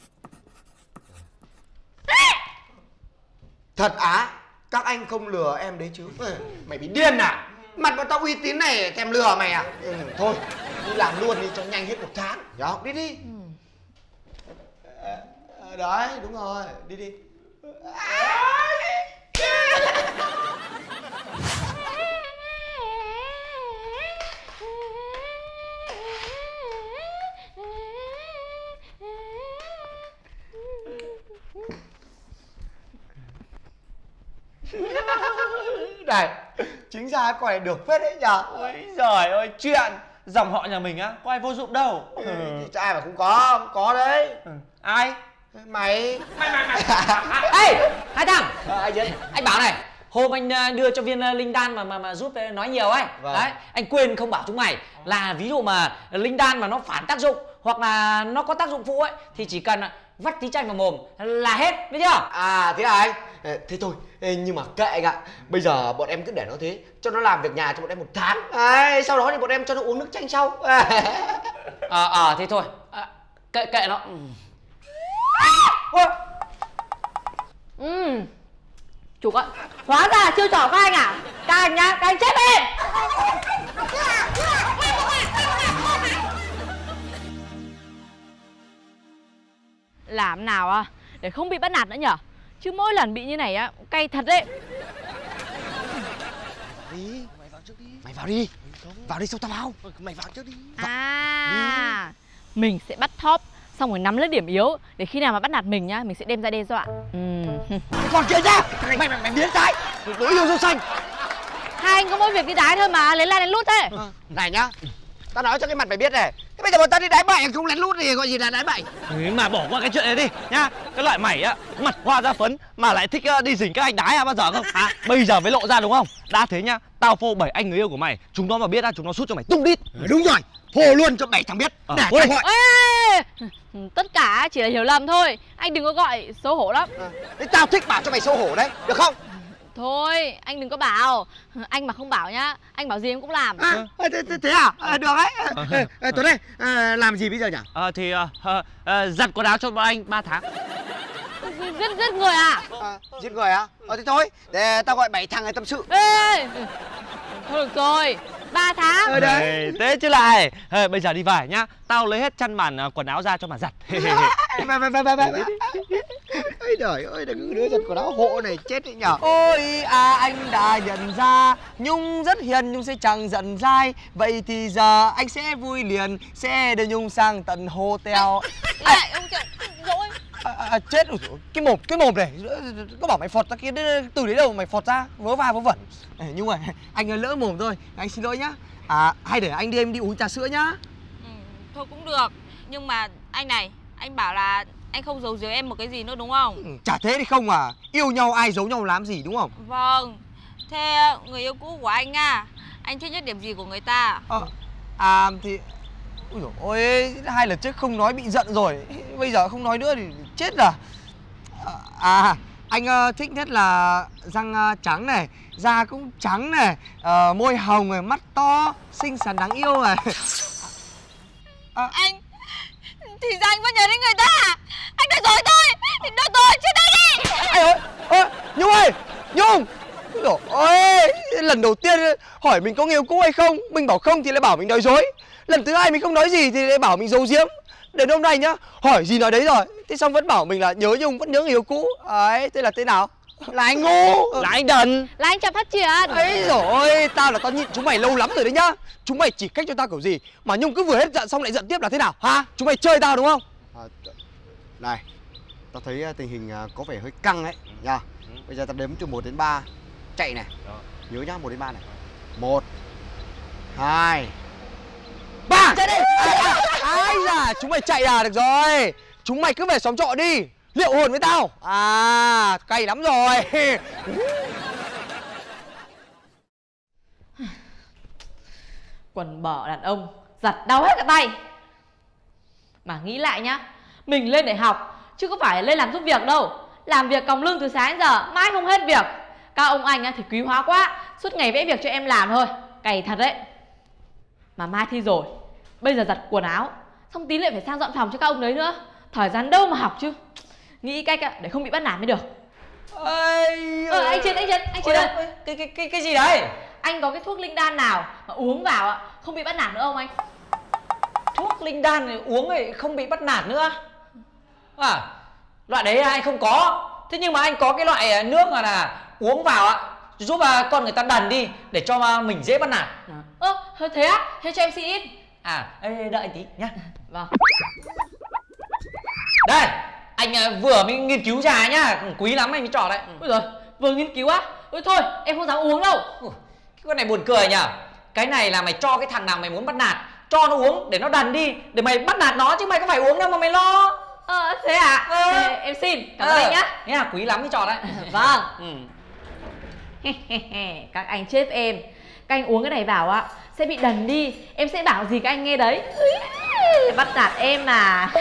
Speaker 2: Thật á? Các anh không lừa em đấy chứ? Ừ, mày bị điên à? Mặt bọn tao uy tín này thèm lừa mày à? Ừ, thôi, đi làm luôn đi cho nhanh hết một tháng. Được không? Đi đi. Ừ. À, đấy, đúng rồi, đi đi.
Speaker 4: Này,
Speaker 2: chính ra con này được phết đấy nhở?
Speaker 4: ôi giời ơi, chuyện dòng họ nhà mình á có ai vô dụng đâu.
Speaker 2: Ừ. Ừ. Ai mà không có, không có đấy.
Speaker 4: Ừ. Ai?
Speaker 2: Mày.
Speaker 7: Mày mày mày. Ê, hai thằng.
Speaker 2: À, anh Dân.
Speaker 7: Anh bảo này, hôm anh đưa cho viên linh đan mà mà mà giúp nói nhiều ấy.
Speaker 2: Vâng.
Speaker 7: Đấy, anh quên không bảo chúng mày là ví dụ mà linh đan mà nó phản tác dụng hoặc là nó có tác dụng phụ ấy thì chỉ cần vắt tí chanh vào mồm là hết, biết chưa?
Speaker 2: À thế à anh? Thế thôi, nhưng mà kệ anh ạ. Bây giờ bọn em cứ để nó thế, cho nó làm việc nhà cho bọn em một tháng. À, sau đó thì bọn em cho nó uống nước chanh sau. Ờ
Speaker 7: à, à, thế thôi, à, kệ kệ nó.
Speaker 1: Ừ. Chủ ạ, hóa ra là chiêu trò các anh à? Các anh nhá, các anh chết đi. Làm nào à để không bị bắt nạt nữa nhở? Chứ mỗi lần bị như này á, cay thật đấy.
Speaker 2: Đi, mày vào trước đi. Mày vào đi. Vào đi, xong tao vào. Mày vào trước đi.
Speaker 1: À, mình sẽ bắt Top xong rồi nắm lấy điểm yếu để khi nào mà bắt nạt mình nhá, mình sẽ đem ra đe dọa. Ừ.
Speaker 2: Còn kia ra, mày mày mày biến trái. Đối yêu dâu xanh.
Speaker 1: Hai anh có mỗi việc đi đái thôi mà, lấy la đến lút thế.
Speaker 2: À, này nhá, tao nói cho cái mặt mày biết này. Thế bây giờ bọn tao đi đái bậy không lén lút thì gọi gì là đái bậy?
Speaker 4: Ừ, mà bỏ qua cái chuyện này đi nhá. Cái loại mày á, mặt hoa da phấn mà lại thích uh, đi dình các anh đái à bao giờ không? Hả? Bây giờ mới lộ ra đúng không? Đã thế nhá, tao phô bảy anh người yêu của mày, chúng nó mà biết á, chúng nó sút cho mày tung đít.
Speaker 2: Ừ, đúng rồi, phô luôn cho bảy thằng biết.
Speaker 4: À,
Speaker 2: để
Speaker 4: ôi,
Speaker 2: gọi.
Speaker 1: Ê, tất cả chỉ là hiểu lầm thôi. Anh đừng có gọi xấu hổ lắm.
Speaker 2: À, thế tao thích bảo cho mày xấu hổ đấy, được không?
Speaker 1: Thôi, anh đừng có bảo. Anh mà không bảo nhá, anh bảo gì em cũng làm.
Speaker 2: À, thế, thế, thế à? À, được đấy. À, à, Tuấn ơi, à, làm gì bây giờ nhỉ?
Speaker 4: À, thì uh, uh, uh, giặt quần áo cho bọn anh ba tháng.
Speaker 1: Giết giết người à?
Speaker 2: À, giết người à? Ờ thế thôi, để tao gọi bảy thằng này tâm sự.
Speaker 1: Ê, thôi được rồi, ba tháng.
Speaker 2: Ờ đấy.
Speaker 4: Ê, thế chứ lại. Ê, bây giờ đi về nhá, tao lấy hết chăn màn uh, quần áo ra cho mà giặt.
Speaker 2: Về về về về về. Ôi trời ơi, đừng đứa giật quần áo hộ này chết đấy nhở.
Speaker 6: Ôi à, anh đã nhận ra Nhung rất hiền, Nhung sẽ chẳng giận dai. Vậy thì giờ anh sẽ vui liền, sẽ đưa Nhung sang tận hotel.
Speaker 1: Lại ông chồng dỗi.
Speaker 6: À, à, chết rồi, cái mồm cái mồm này có bảo mày phọt ra kia từ đấy đâu mày phọt ra vớ va vớ vẩn. Nhưng mà anh lỡ mồm thôi, anh xin lỗi nhá. À, hay để anh đưa em đi uống trà sữa nhá.
Speaker 3: Ừ, thôi cũng được. Nhưng mà anh này, anh bảo là anh không giấu giếm em một cái gì nữa đúng không?
Speaker 6: Ừ, chả thế thì không à. Yêu nhau ai giấu nhau làm gì đúng không?
Speaker 3: Vâng. Thế người yêu cũ của anh à, anh thích nhất điểm gì của người ta?
Speaker 6: À, à thì ui dồi ôi, hai lần trước không nói bị giận rồi, bây giờ không nói nữa thì chết à. À, anh uh, thích nhất là răng uh, trắng này, da cũng trắng này, uh, môi hồng này, mắt to, xinh xắn đáng yêu này. À,
Speaker 3: anh thì ra anh vẫn nhớ đến người ta à? Anh đã dối tôi, thì đưa tôi trên đây đi.
Speaker 6: Ây ơi, ơ, Nhung ơi, Nhung. Ôi, lần đầu tiên hỏi mình có người yêu cũ hay không, mình bảo không thì lại bảo mình nói dối. Lần thứ hai mình không nói gì thì lại bảo mình giấu giếm. Đến hôm nay nhá, hỏi gì nói đấy rồi, thế xong vẫn bảo mình là nhớ Nhung, vẫn nhớ người yêu cũ. Ấy, thế là thế nào? Là anh ngu,
Speaker 4: là anh đần,
Speaker 1: là anh chậm phát triển.
Speaker 6: Ấy rồi, tao là tao nhịn chúng mày lâu lắm rồi đấy nhá. Chúng mày chỉ cách cho tao kiểu gì mà Nhung cứ vừa hết giận xong lại giận tiếp là thế nào hả? Chúng mày chơi tao đúng không?
Speaker 2: À, này, tao thấy tình hình có vẻ hơi căng ấy nha. Bây giờ tao đếm từ một đến ba chạy này. Nhớ nhá, một đến ba này. Một, hai,
Speaker 6: À, chúng mày chạy à? Được rồi. Chúng mày cứ về xóm trọ đi. Liệu hồn với tao. À, cay lắm rồi.
Speaker 1: Quần bò đàn ông giặt đau hết cả tay. Mà nghĩ lại nhá, mình lên để học chứ có phải lên làm giúp việc đâu. Làm việc còng lưng từ sáng đến giờ mãi không hết việc. Các ông anh á thì quý hóa quá, suốt ngày vẽ việc cho em làm thôi. Cày thật đấy. Mà mai thi rồi, bây giờ giặt quần áo, xong tí lại phải sang dọn phòng cho các ông đấy nữa. Thời gian đâu mà học chứ. Nghĩ cách để không bị bắt nạt mới được.
Speaker 7: Ây,
Speaker 1: Ờ, anh Chiến, anh Chiến, anh Chiến ơi.
Speaker 7: Cái, cái, cái, cái gì đấy?
Speaker 1: Anh có cái thuốc linh đan nào mà uống vào ạ không bị bắt nạt nữa không anh?
Speaker 7: Thuốc linh đan này uống thì không bị bắt nạt nữa à? Loại đấy anh không có. Thế nhưng mà anh có cái loại nước mà là uống vào ạ giúp con người ta đần đi để cho mình dễ bắt nạt.
Speaker 1: Ơ, à, thế á? Thế cho em xin ít.
Speaker 7: À, ê, đợi tí nhá.
Speaker 1: Vâng.
Speaker 7: Đây, anh vừa mới nghiên cứu ra nhá, quý lắm anh mới trò đấy.
Speaker 1: Ôi giời, vừa nghiên cứu á? Ôi thôi, em không dám uống đâu.
Speaker 7: Cái con này buồn cười nhỉ. Cái này là mày cho cái thằng nào mày muốn bắt nạt, cho nó uống để nó đần đi, để mày bắt nạt nó chứ mày có phải uống đâu mà mày lo.
Speaker 1: Ờ, thế à?
Speaker 7: Ờ.
Speaker 1: Thế em xin, cảm ơn
Speaker 7: ờ.
Speaker 1: anh nhá.
Speaker 7: Nha, quý lắm cái trò đấy.
Speaker 1: Vâng.
Speaker 7: Ừ.
Speaker 1: Các anh chết em. Các anh uống cái này vào ạ sẽ bị đần đi. Em sẽ bảo gì các anh nghe đấy. Bắt nạt em mà.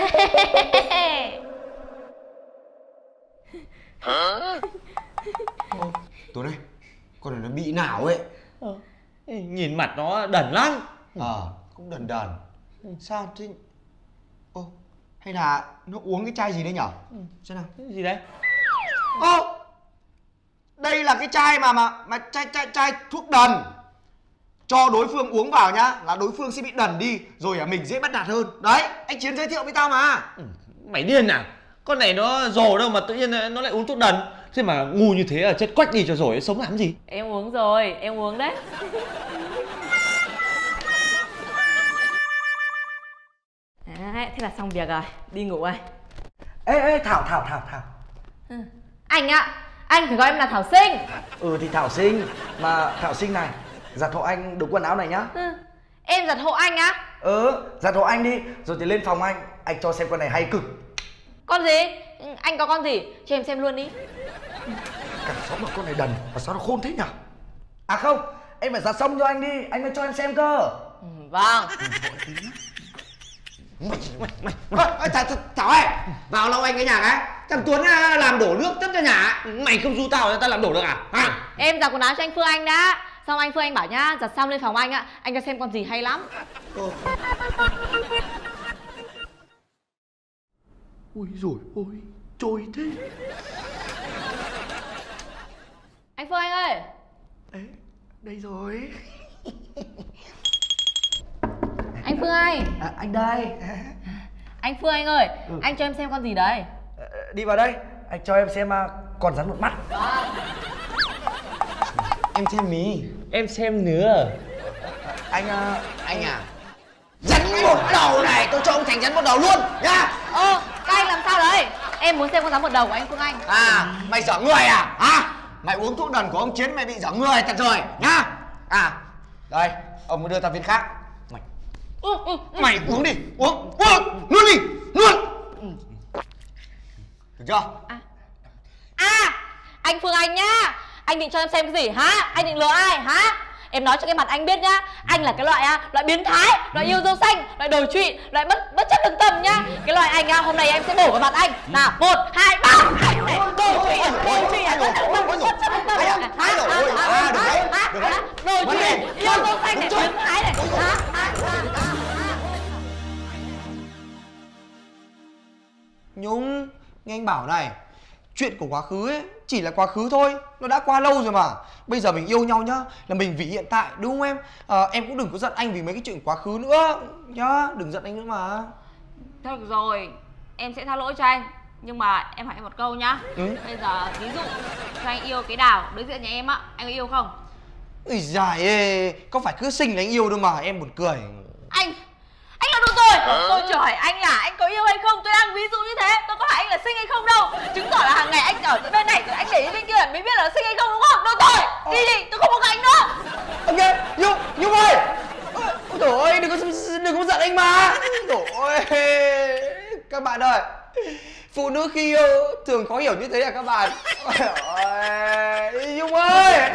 Speaker 6: Tuấn ơi, con này nó bị nào ấy.
Speaker 8: Ờ, nhìn mặt nó đần lắm.
Speaker 6: Ờ, à, cũng đần đần. Sao thế? Ô, hay là nó uống cái chai gì đấy nhở?
Speaker 8: Ừ.
Speaker 6: Xem nào.
Speaker 8: Cái gì đấy?
Speaker 6: Ô, đây là cái chai mà mà mà chai chai chai thuốc đần. Cho đối phương uống vào nhá là đối phương sẽ bị đần đi, rồi à mình dễ bắt nạt hơn. Đấy, anh Chiến giới thiệu với tao mà.
Speaker 8: Ừ, mày điên à? Con này nó rồ đâu mà tự nhiên nó lại uống thuốc đần. Thế mà ngu như thế là chết quách đi cho rồi, sống làm gì?
Speaker 1: Em uống rồi, em uống đấy. Đấy, thế là xong việc rồi, đi ngủ rồi.
Speaker 4: Ê, ê, Thảo, Thảo, Thảo, Thảo.
Speaker 1: Ừ. Anh ạ, anh phải gọi em là Thảo Sinh.
Speaker 4: Ừ thì Thảo Sinh, mà Thảo Sinh này, giặt hộ anh đúng quần áo này nhá.
Speaker 1: Ừ. Em giặt hộ anh á?
Speaker 4: Ừ, giặt hộ anh đi, rồi thì lên phòng anh, anh cho xem con này hay cực.
Speaker 1: Con gì? Anh có con gì? Cho em xem luôn đi.
Speaker 4: Cả xóm mà con này đần, mà sao nó khôn thế nhỉ? À không, em phải giặt xong cho anh đi, anh mới cho em xem cơ.
Speaker 1: Ừ, vâng.
Speaker 2: Mày, mày, mày, mày. Thảo, Thảo ơi, vào lau anh cái nhà cái. Thằng Tuấn làm đổ nước tất cho nhà.
Speaker 8: Mày không du tao tao làm đổ được à? À?
Speaker 1: Em giặt quần áo cho anh Phương Anh đã. Xong anh Phương Anh bảo nhá, giặt xong lên phòng anh ạ, anh cho xem con gì hay lắm.
Speaker 2: Ồ.
Speaker 8: Ôi dồi ôi, trôi thế.
Speaker 1: Anh Phương Anh ơi.
Speaker 8: Ê, đây rồi.
Speaker 1: Anh Phương Anh.
Speaker 4: À, anh đây.
Speaker 1: Anh Phương Anh ơi,
Speaker 4: Ừ.
Speaker 1: anh cho em xem con gì đấy.
Speaker 4: Đi vào đây, anh cho em xem uh, con rắn một mắt.
Speaker 6: Em xem mí.
Speaker 8: Em xem nữa.
Speaker 4: Anh uh,
Speaker 2: Anh à, rắn một đầu này tôi cho ông thành rắn một đầu luôn nhá.
Speaker 1: Ơ, các anh làm sao đấy? Em muốn xem con rắn một đầu của anh Phương Anh.
Speaker 2: À, mày dở người à? Hả? Mày uống thuốc đần của ông Chiến mày bị dở người thật rồi nhá. À, đây, ông mới đưa tao viên khác. Mày
Speaker 1: Ừ, ừ, ừ.
Speaker 2: Mày uống đi, uống, uống, nuốt đi, nuốt. Được chưa?
Speaker 1: À. À, anh Phương Anh nhá. Anh định cho em xem cái gì hả? Anh định lừa ai hả? Em nói cho cái mặt anh biết nhá, anh là cái loại à, loại biến thái, loại yêu dâu xanh, loại đồi trụy, loại bất bất chấp lương tâm nhá. Cái loại anh à, hôm nay em sẽ bổ vào mặt anh. Nào, một, hai, ba. Anh này, đồi trụy à, đồi trụy à, bất chấp lương tâm, bất chấp lương tâm. Hả?
Speaker 2: À, được đấy, được đấy.
Speaker 1: Đồi trụy, yêu dâu xanh này, biến thái này. Hả?
Speaker 6: Nhung, nghe anh bảo này, chuyện của quá khứ ấy chỉ là quá khứ thôi, nó đã qua lâu rồi mà. Bây giờ mình yêu nhau nhá, là mình vì hiện tại, đúng không em? À, em cũng đừng có giận anh vì mấy cái chuyện quá khứ nữa nhá, đừng giận anh nữa mà.
Speaker 1: Thôi được rồi, em sẽ tha lỗi cho anh. Nhưng mà em hỏi em một câu nhá.
Speaker 6: Ừ?
Speaker 1: Bây giờ ví dụ cho anh yêu cái Đào đối diện nhà em á, anh có yêu không?
Speaker 6: Ui dài ê, có phải cứ xinh là anh yêu đâu mà, em buồn cười.
Speaker 1: Anh, anh là đồ tôi. Ôi trời, anh à, anh có yêu hay không? Tôi đang ví dụ như thế, tôi có hỏi anh là xinh hay không đâu. Chứng tỏ là hàng ngày anh ở bên này rồi anh để ý bên kia mới biết là xinh hay không, đúng không? Đồ tôi, đi đi, tôi không có gặp anh nữa.
Speaker 6: Ok, Nhung, Nhung ơi. Ôi trời ơi, đừng có, đừng có giận anh mà. Ôi, các bạn ơi, phụ nữ khi yêu thường khó hiểu như thế à các bạn? Ôi, Nhung ơi!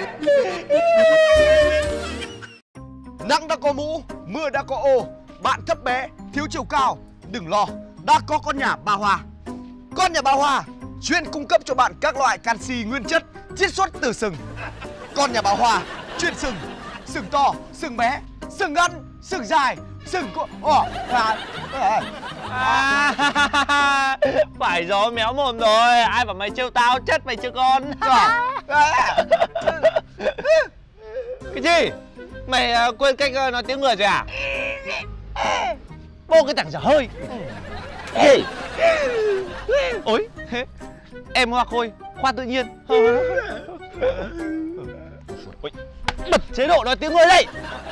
Speaker 2: Nắng đã có mũ, mưa đã có ô, bạn thấp bé, thiếu chiều cao, đừng lo, đã có con nhà Ba Hoa. Con nhà Ba Hoa chuyên cung cấp cho bạn các loại canxi nguyên chất chiết xuất từ sừng. Con nhà Ba Hoa chuyên sừng, sừng to, sừng bé, sừng ngắn, sừng dài, sừng có... Ồ, à, à,
Speaker 8: À, phải gió méo mồm rồi. Ai bảo mày trêu tao chất mày chưa con.
Speaker 2: à, à.
Speaker 8: Cái gì? Mày uh, quên cách uh, nói tiếng người rồi à? Vô cái thằng dở hơi. Ê. Ôi, em Hoa Khôi, khoa tự nhiên. Ôi, bật chế độ nói tiếng người đây.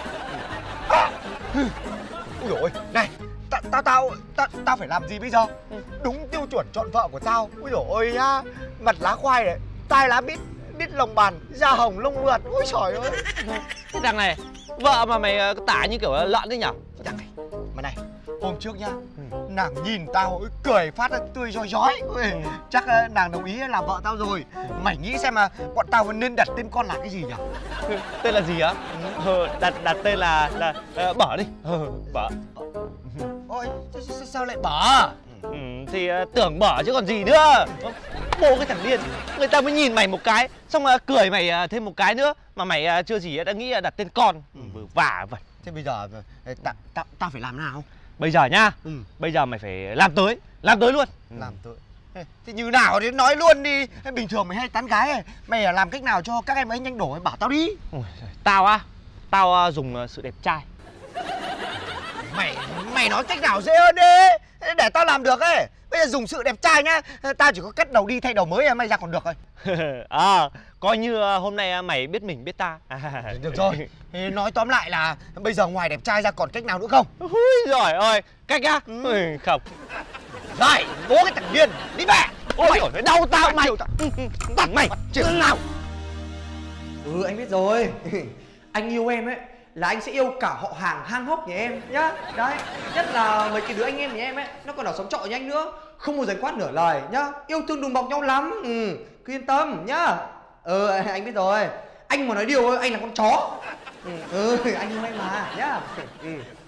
Speaker 2: Ui dồi ôi, này, ta, tao, tao, tao, tao phải làm gì bây giờ? Đúng tiêu chuẩn chọn vợ của tao. Ui dồi ôi nhá, mặt lá khoai này, tai lá mít, đít lồng bàn, da hồng lông mượt. Ui trời ơi.
Speaker 8: Cái thằng này, vợ mà mày uh, tả như kiểu lợn đấy nhở?
Speaker 2: Thằng này, mà này, hôm trước nhá, nàng nhìn tao ôi, cười phát ra tươi rói rói. Ui, chắc uh, nàng đồng ý làm vợ tao rồi. Mày nghĩ xem mà bọn tao nên đặt tên con là cái gì nhở?
Speaker 8: Tên là gì á? Ờ, đặt đặt tên là, là uh, Bở đi. Ờ, Bở.
Speaker 2: Ôi, sao, sao lại bỏ?
Speaker 8: Ừ, thì uh, tưởng Bở chứ còn gì nữa. Bố cái thằng điên, người ta mới nhìn mày một cái, xong uh, cười mày uh, thêm một cái nữa, mà mày uh, chưa gì đã nghĩ uh, đặt tên con. Ừ. Vả vậy.
Speaker 2: Thế bây giờ tao ta, ta phải làm nào?
Speaker 8: Bây giờ nhá,
Speaker 2: Ừ.
Speaker 8: bây giờ mày phải làm tới, làm tới luôn.
Speaker 2: Làm tới. Thì như nào thì nói luôn đi. Bình thường mày hay tán gái ấy. Mày làm cách nào cho các em ấy nhanh đổ, bảo tao đi.
Speaker 8: Ôi, tao á, tao uh, dùng uh, sự đẹp trai.
Speaker 2: Mày mày nói cách nào dễ hơn đi, để tao làm được ấy. Bây giờ dùng sự đẹp trai nhá, tao chỉ có cắt đầu đi thay đầu mới, mày ra còn được rồi.
Speaker 8: À, coi như uh, hôm nay uh, mày biết mình biết ta. À,
Speaker 2: được rồi. Thì nói tóm lại là bây giờ ngoài đẹp trai ra còn cách nào nữa không?
Speaker 8: Ui giời ơi, cách á?
Speaker 2: Ừ.
Speaker 8: Ui, không.
Speaker 2: Rồi, bố cái thằng điên, đi về.
Speaker 8: Ôi trời ơi, đau tao mày.
Speaker 2: Thằng mày, chừng nào.
Speaker 6: Ừ, anh biết rồi. Anh yêu em ấy là anh sẽ yêu cả họ hàng hang hốc nhà em nhá. Đấy, nhất là mấy cái đứa anh em nhà em ấy, nó còn ở xóm trọ với anh nữa, không bao giờ quát nửa lời nhá. Yêu thương đùm bọc nhau lắm. Ừ, cứ yên tâm nhá. Ừ, anh biết rồi. Anh mà nói điều ơi, anh là con chó. Ừ, ừ, anh yêu em mà nhá. Ừ.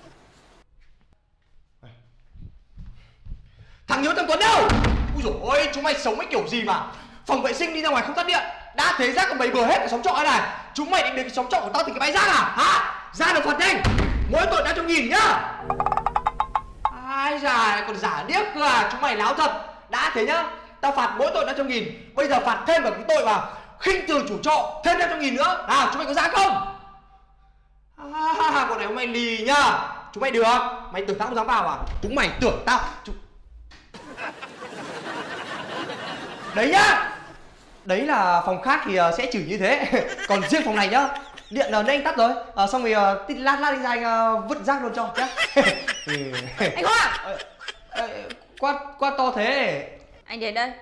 Speaker 6: Thằng Hiếu thằng Tuấn đâu? Ui dồi ôi, chúng mày sống cái kiểu gì mà phòng vệ sinh đi ra ngoài không tắt điện, đã thế rác còn bày bừa hết cái xóm trọ này. Chúng mày định đến cái xóm trọ của tao thì cái bãi rác à? Hả? Ra được phạt nhanh, mỗi tội đã cho nghìn nhá. Ai già còn giả điếc cơ à? Chúng mày láo thật. Đã thế nhá, tao phạt mỗi tội đã cho nghìn, bây giờ phạt thêm vào cái tội mà khinh thường chủ trọ thêm năm trăm nghìn nữa. Nào, chúng mày có ra không? À, bọn này hôm nay lì nhá. Chúng mày được, mày tưởng tao không dám vào à? Chúng mày tưởng tao chúng... Đấy nhá. Đấy là phòng khác thì uh, sẽ chửi như thế. Còn riêng phòng này nhá, điện uh, anh tắt rồi. uh, Xong rồi uh, lát lát đi ra anh uh, vứt rác luôn cho nhá.
Speaker 3: Anh Khoa.
Speaker 6: uh, uh, Quát quát to thế.
Speaker 3: Anh đến đây.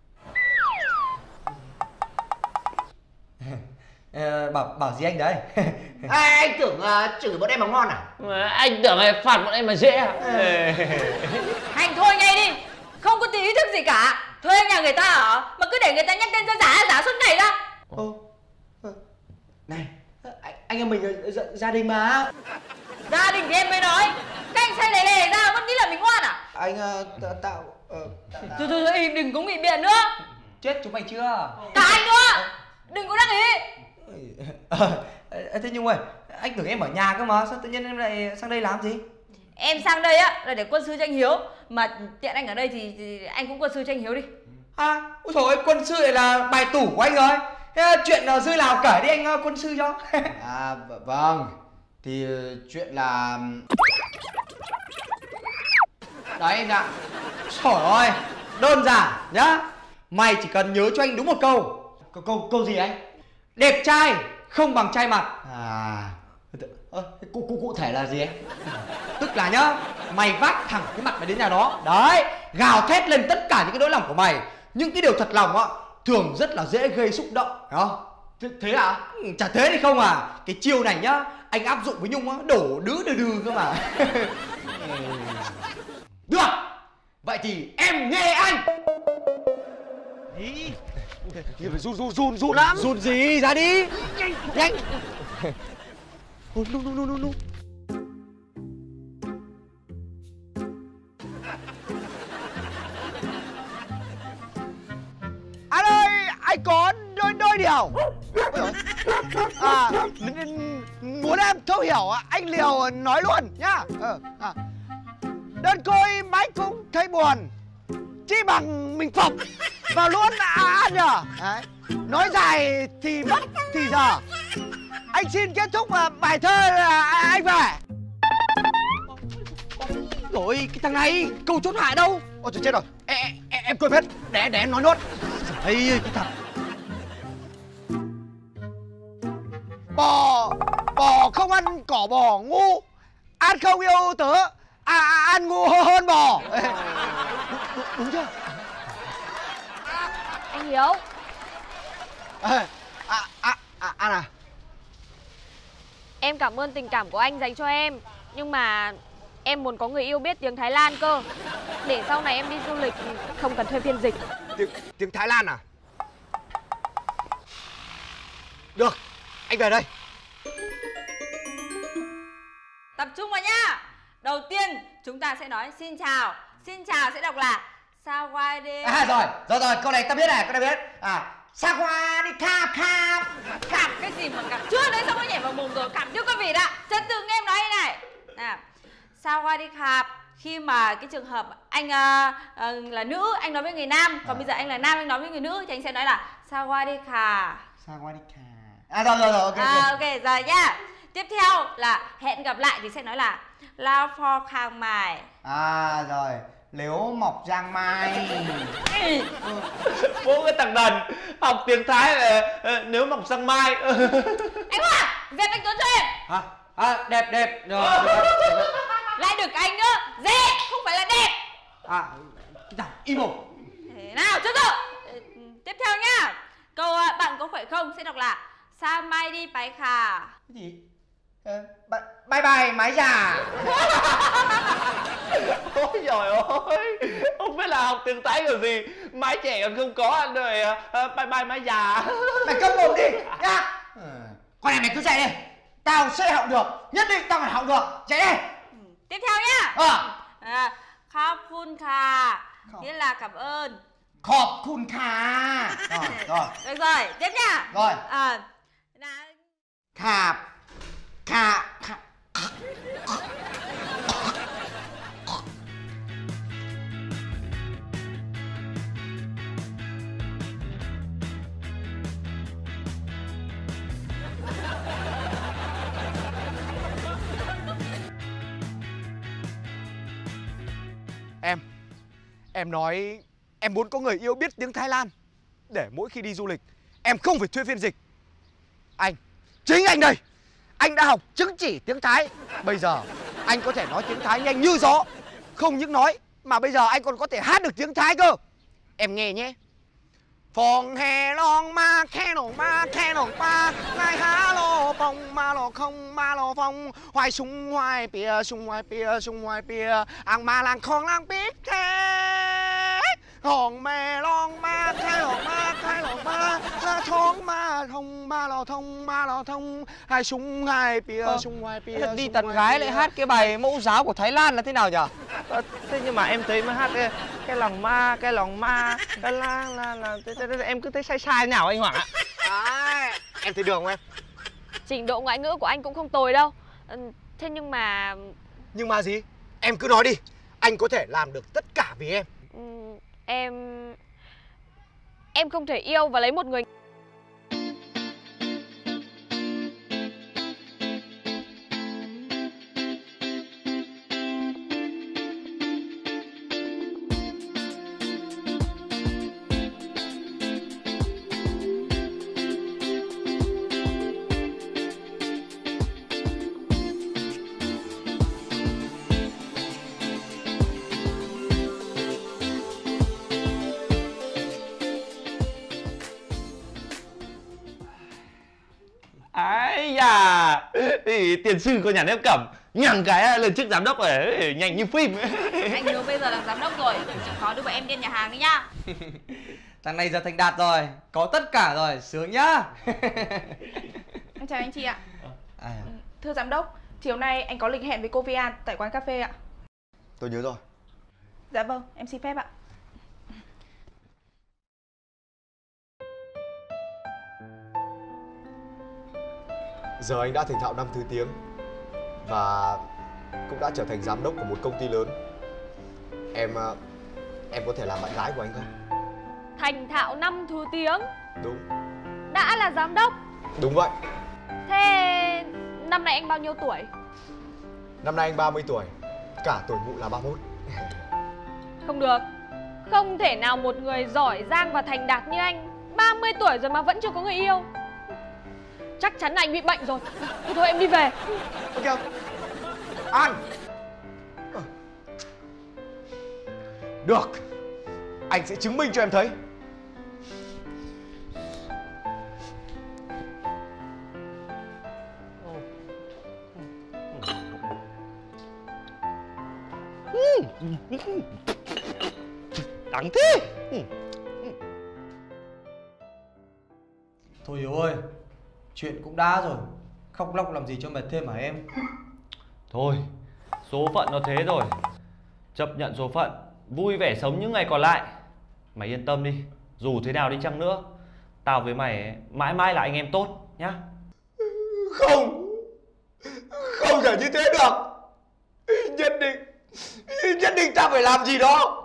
Speaker 6: uh, Bảo bảo gì anh đấy?
Speaker 2: À, anh tưởng uh, chửi bọn em bằng ngon à?
Speaker 8: Mà anh tưởng là phạt bọn em mà dễ à?
Speaker 3: Anh thôi ngay đi, không có tí ý thức gì cả. Thuê nhà người ta ở mà cứ để người ta nhắc tên ra giả giả suốt ngày ra.
Speaker 6: Ô, này, anh, anh em mình gia, gia đình mà.
Speaker 3: Gia đình thì em mới nói, các anh say lề lề ra vẫn nghĩ là mình ngoan à?
Speaker 6: Anh uh, tạo uh,
Speaker 3: Thôi thôi thôi, đừng có nghị biện nữa.
Speaker 6: chết chúng mày chưa?
Speaker 3: Cả anh nữa, đừng có đắc ý.
Speaker 6: Ờ, thế Nhung ơi, anh tưởng em ở nhà cơ mà, sao tự nhiên em lại sang đây làm gì?
Speaker 3: Em sang đây á là để quân sư cho anh Hiếu, mà tiện anh ở đây thì, thì anh cũng quân sư cho anh Hiếu đi.
Speaker 6: À, ôi trời ơi, quân sư lại là bài tủ của anh rồi. Thế chuyện uh, dư nào kể đi anh uh, quân sư cho.
Speaker 2: À vâng, thì chuyện là...
Speaker 6: Đấy anh ạ. Trời ơi, đơn giản nhá. Mày chỉ cần nhớ cho anh đúng một câu.
Speaker 2: Câu, câu, câu gì anh?
Speaker 6: Đẹp trai không bằng trai mặt.
Speaker 2: À... Ơ, cụ, cụ, cụ thể là gì anh?
Speaker 6: Tức là nhá, mày vác thẳng cái mặt mày đến nhà đó. Đấy, gào thét lên tất cả những cái nỗi lòng của mày. Những cái điều thật lòng á thường rất là dễ gây xúc động, hiểu không?
Speaker 2: Thế, thế à?
Speaker 6: Ừ, chả thế thì không à. Cái chiêu này nhá, anh áp dụng với Nhung á, đổ đứ đừ đừ cơ mà.
Speaker 2: Được. Vậy thì em nghe anh.
Speaker 4: Ý.
Speaker 2: Run run run run lắm.
Speaker 6: Run gì, ra đi.
Speaker 2: Nhanh nhanh.
Speaker 6: Nu nu nu nu nu.
Speaker 2: Anh ơi, anh có đôi đôi điều. À, muốn em thấu hiểu anh liều nói luôn nhá. Ờ, à. Đơn côi mãi cũng thấy buồn, chỉ bằng mình phục vào luôn ăn nhờ. Đấy. Nói dài thì mất thì giờ. Anh xin kết thúc bài thơ là anh về.
Speaker 6: Rồi cái thằng này câu chốt hạ đâu?
Speaker 2: Ôi trời chết rồi, em, em, em quên hết. Để để em nói nốt.
Speaker 6: Ây cái thằng
Speaker 2: Bò bò không ăn cỏ bò ngu, ăn không yêu tớ, à, à ăn ngu hơn bò. Ê, đúng, đúng chưa?
Speaker 1: Anh Hiếu.
Speaker 2: À, à, à, à, An à,
Speaker 1: Em cảm ơn tình cảm của anh dành cho em. Nhưng mà em muốn có người yêu biết tiếng Thái Lan cơ, để sau này em đi du lịch không cần thuê phiên dịch.
Speaker 2: tiếng, tiếng Thái Lan à? Được, anh về đây.
Speaker 3: Tập trung vào nhá. Đầu tiên chúng ta sẽ nói xin chào. Xin chào sẽ đọc là Sawadee.
Speaker 2: À rồi, rồi rồi, câu này ta biết này, câu này biết. À, Sawadee khap khap.
Speaker 3: Cảm cái gì mà cảm chưa đấy, xong nó nhảy vào mồm rồi, cảm chưa có vịt ạ. Trật tự nghe em nói như này. À, Sawadee khap khi mà cái trường hợp anh uh, uh, là nữ, anh nói với người nam, còn à. bây giờ anh là nam, anh nói với người nữ thì anh sẽ nói là Sawadee kha.
Speaker 2: Sawadee kha. À rồi rồi rồi, ok.
Speaker 3: À, ok rồi nhá. Tiếp theo là hẹn gặp lại thì sẽ nói là lao for khang mai.
Speaker 2: À rồi, nếu mọc giang mai.
Speaker 8: Bố cái thằng đần học tiếng Thái là nếu mọc sang mai.
Speaker 3: Anh Hoa, dẹp anh Tuấn cho em.
Speaker 6: Hả? À, đẹp đẹp rồi.
Speaker 3: Lại được anh nữa, dẹp không phải là đẹp.
Speaker 6: À, cái thằng im mồm.
Speaker 3: Thế nào chứ rồi. Tiếp theo nhá. Câu uh, bạn có khỏe không sẽ đọc là Sa mai đi bái khà.
Speaker 2: Cái gì? Ờ, bye bye mái già.
Speaker 8: Ôi trời ơi, không biết là học tiếng Thái kiểu gì, mái trẻ còn không có rồi. Uh, bye bye mái già.
Speaker 2: Mày câm mồm đi nhá. Ừ. Con này mày cứ chạy đi, tao sẽ học được, nhất định tao phải học được. Chạy đi.
Speaker 3: Ừ. Tiếp theo nhá.
Speaker 2: Ờ.
Speaker 3: À, khop khun kha nghĩa là cảm ơn.
Speaker 2: Khọp khun kha. Rồi rồi.
Speaker 3: Được rồi, tiếp nhá.
Speaker 2: Rồi.
Speaker 3: À, là...
Speaker 2: Khạp khà khà. Em Em nói em muốn có người yêu biết tiếng Thái Lan, để mỗi khi đi du lịch em không phải thuê phiên dịch. Anh, chính anh đây, anh đã học chứng chỉ tiếng Thái. Bây giờ anh có thể nói tiếng Thái nhanh như gió. Không những nói mà bây giờ anh còn có thể hát được tiếng Thái cơ. Em nghe nhé. Phòng hè long ma khe nổ ma khe nổ ma ngay há lô phong ma lô không ma lô phong hoài sung hoài pìa sung hoài pìa sung hoài pìa ang ma lang khong lang biết thế hòn mè long ma khe nổ ma khe nổ ma la thong ma thông ma lô thông ma lô thông hai sung hai pìa sung hoài pìa
Speaker 6: Đi tán gái lại hát cái bài mẫu giáo của Thái Lan là thế nào nhỉ?
Speaker 8: À, thế nhưng mà em thấy mới hát cái, cái lòng ma, cái lòng ma, cái la la la, em cứ thấy sai sai nào anh Hoàng ạ.
Speaker 2: À, em thấy được không em?
Speaker 1: Trình độ ngoại ngữ của anh cũng không tồi đâu. Ừ, thế nhưng mà...
Speaker 2: Nhưng mà gì? Em cứ nói đi, anh có thể làm được tất cả vì em.
Speaker 1: Ừ, em... Em không thể yêu và lấy một người...
Speaker 8: Ái da, thì tiền sư của nhà nếp cẩm nhằng cái lên chức giám đốc ấy nhanh như phim ấy.
Speaker 1: Anh Hiếu bây giờ là giám đốc rồi, chịu khó đưa bọn em đi nhà hàng đi nhá.
Speaker 6: Thằng này giờ thành đạt rồi, có tất cả rồi, sướng nhá.
Speaker 9: Em chào anh chị ạ.
Speaker 6: À.
Speaker 9: Thưa giám đốc, chiều nay anh có lịch hẹn với cô Vi An tại quán cà phê ạ.
Speaker 2: Tôi nhớ rồi.
Speaker 9: Dạ vâng, em xin phép ạ.
Speaker 2: Giờ anh đã thành thạo năm thứ tiếng và cũng đã trở thành giám đốc của một công ty lớn. Em em có thể làm bạn gái của anh không?
Speaker 1: Thành thạo năm thứ tiếng.
Speaker 2: Đúng.
Speaker 1: Đã là giám đốc.
Speaker 2: Đúng vậy.
Speaker 1: Thế năm nay anh bao nhiêu tuổi?
Speaker 2: Năm nay anh ba mươi tuổi. Cả tuổi mụ là ba mươi mốt.
Speaker 1: Không được. Không thể nào một người giỏi giang và thành đạt như anh ba mươi tuổi rồi mà vẫn chưa có người yêu. Chắc chắn là anh bị bệnh rồi. Thôi thôi em đi về.
Speaker 2: Ok. An. Được. Anh sẽ chứng minh cho em thấy.
Speaker 8: Đắng thế.
Speaker 6: Thôi Hiếu ơi, chuyện cũng đã rồi, khóc lóc làm gì cho mệt thêm hả em?
Speaker 8: Thôi, số phận nó thế rồi. Chấp nhận số phận, vui vẻ sống những ngày còn lại. Mày yên tâm đi, dù thế nào đi chăng nữa, tao với mày ấy, mãi mãi là anh em tốt nhá.
Speaker 2: Không. Không thể như thế được. Nhất định Nhất định ta phải làm gì đó.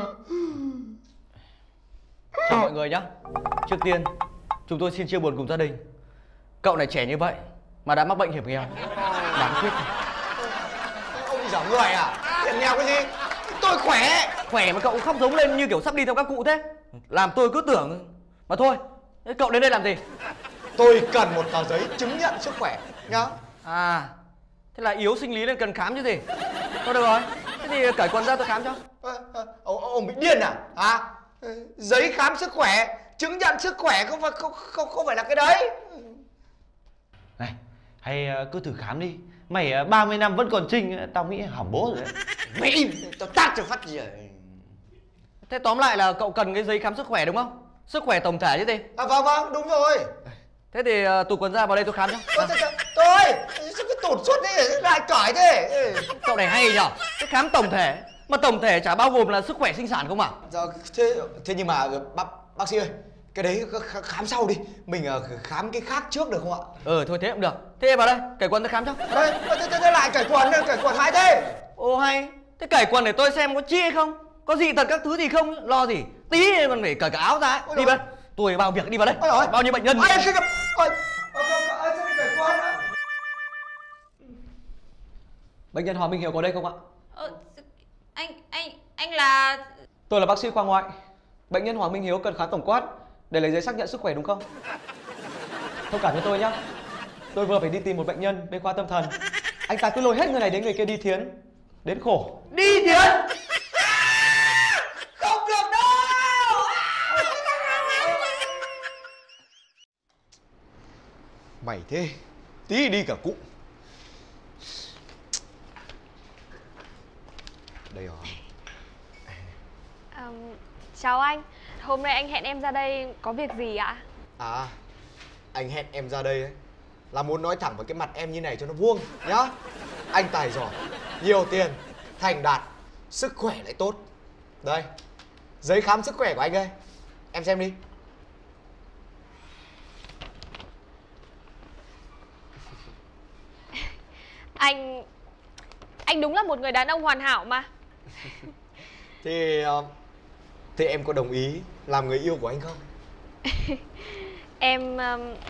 Speaker 6: Chào mọi người nhá. Trước tiên, chúng tôi xin chia buồn cùng gia đình. Cậu này trẻ như vậy mà đã mắc bệnh hiểm nghèo, đáng tiếc.
Speaker 2: Ông bị giảm người à? Hiểm nghèo cái gì? Tôi khỏe.
Speaker 6: Khỏe mà cậu cũng khóc giống lên như kiểu sắp đi theo các cụ thế. Làm tôi cứ tưởng. Mà thôi, thế cậu đến đây làm gì?
Speaker 2: Tôi cần một tờ giấy chứng nhận sức khỏe nhá.
Speaker 6: À, thế là yếu sinh lý nên cần khám chứ gì. Thôi được rồi, thế thì cởi quần ra tôi khám cho.
Speaker 2: À, à, ông, ông bị điên à? À, giấy khám sức khỏe, chứng nhận sức khỏe không phải không không không phải là cái đấy.
Speaker 8: Này, hay cứ thử khám đi. Mày ba mươi năm vẫn còn trinh, tao nghĩ hỏng bố rồi đấy.
Speaker 2: Mày im, tao tát cho phát gì.
Speaker 6: Thế tóm lại là cậu cần cái giấy khám sức khỏe đúng không? Sức khỏe tổng thể chứ gì.
Speaker 2: À vâng vâng, đúng rồi.
Speaker 6: Thế thì uh, tụt quần ra vào đây tôi khám cho.
Speaker 2: Tôi, tôi, tôi, sao cứ tụt suốt thế, lại cởi thế.
Speaker 6: Cậu này hay nhở? Cái khám tổng thể, mà tổng thể chả bao gồm là sức khỏe sinh sản không à?
Speaker 2: Dạ, thế thế nhưng mà bác bác sĩ ơi, cái đấy khám sau đi, mình khám cái khác trước được không ạ?
Speaker 6: Ừ thôi thế cũng được. Thế vào đây, cởi quần tôi khám cho.
Speaker 2: Đây, thế, thế, thế lại cởi quần, cởi quần hai thế.
Speaker 6: Ô hay, thế cởi quần để tôi xem có chi hay không, có dị tật các thứ gì không, lo gì. Tí còn phải cởi cả áo ra ấy. Đi vào. Tôi bao việc đi vào đây.
Speaker 2: Ôi
Speaker 6: bao nhiêu bệnh nhân.
Speaker 2: Ôi, ôi, ôi, ôi, sao cởi quần á?
Speaker 6: Bệnh nhân Hoàng Minh Hiếu có đây không ạ?
Speaker 3: Ờ, anh anh anh là
Speaker 6: Tôi là bác sĩ khoa ngoại. Bệnh nhân Hoàng Minh Hiếu cần khám tổng quát để lấy giấy xác nhận sức khỏe đúng không? Thông cảm cho tôi nhé. Tôi vừa phải đi tìm một bệnh nhân bên khoa tâm thần. Anh ta cứ lôi hết người này đến người kia đi thiến, đến khổ.
Speaker 2: Đi thiến? Không được đâu. Mày thế, tí đi cả cụ. Đây rồi.
Speaker 1: À, chào anh, hôm nay anh hẹn em ra đây có việc gì ạ?
Speaker 2: À, anh hẹn em ra đây ấy là muốn nói thẳng vào cái mặt em như này cho nó vuông nhá. Anh tài giỏi, nhiều tiền, thành đạt, sức khỏe lại tốt. Đây, giấy khám sức khỏe của anh đây, em xem đi.
Speaker 1: Anh... Anh đúng là một người đàn ông hoàn hảo mà.
Speaker 2: Thì... Thì em có đồng ý làm người yêu của anh không?
Speaker 1: Em...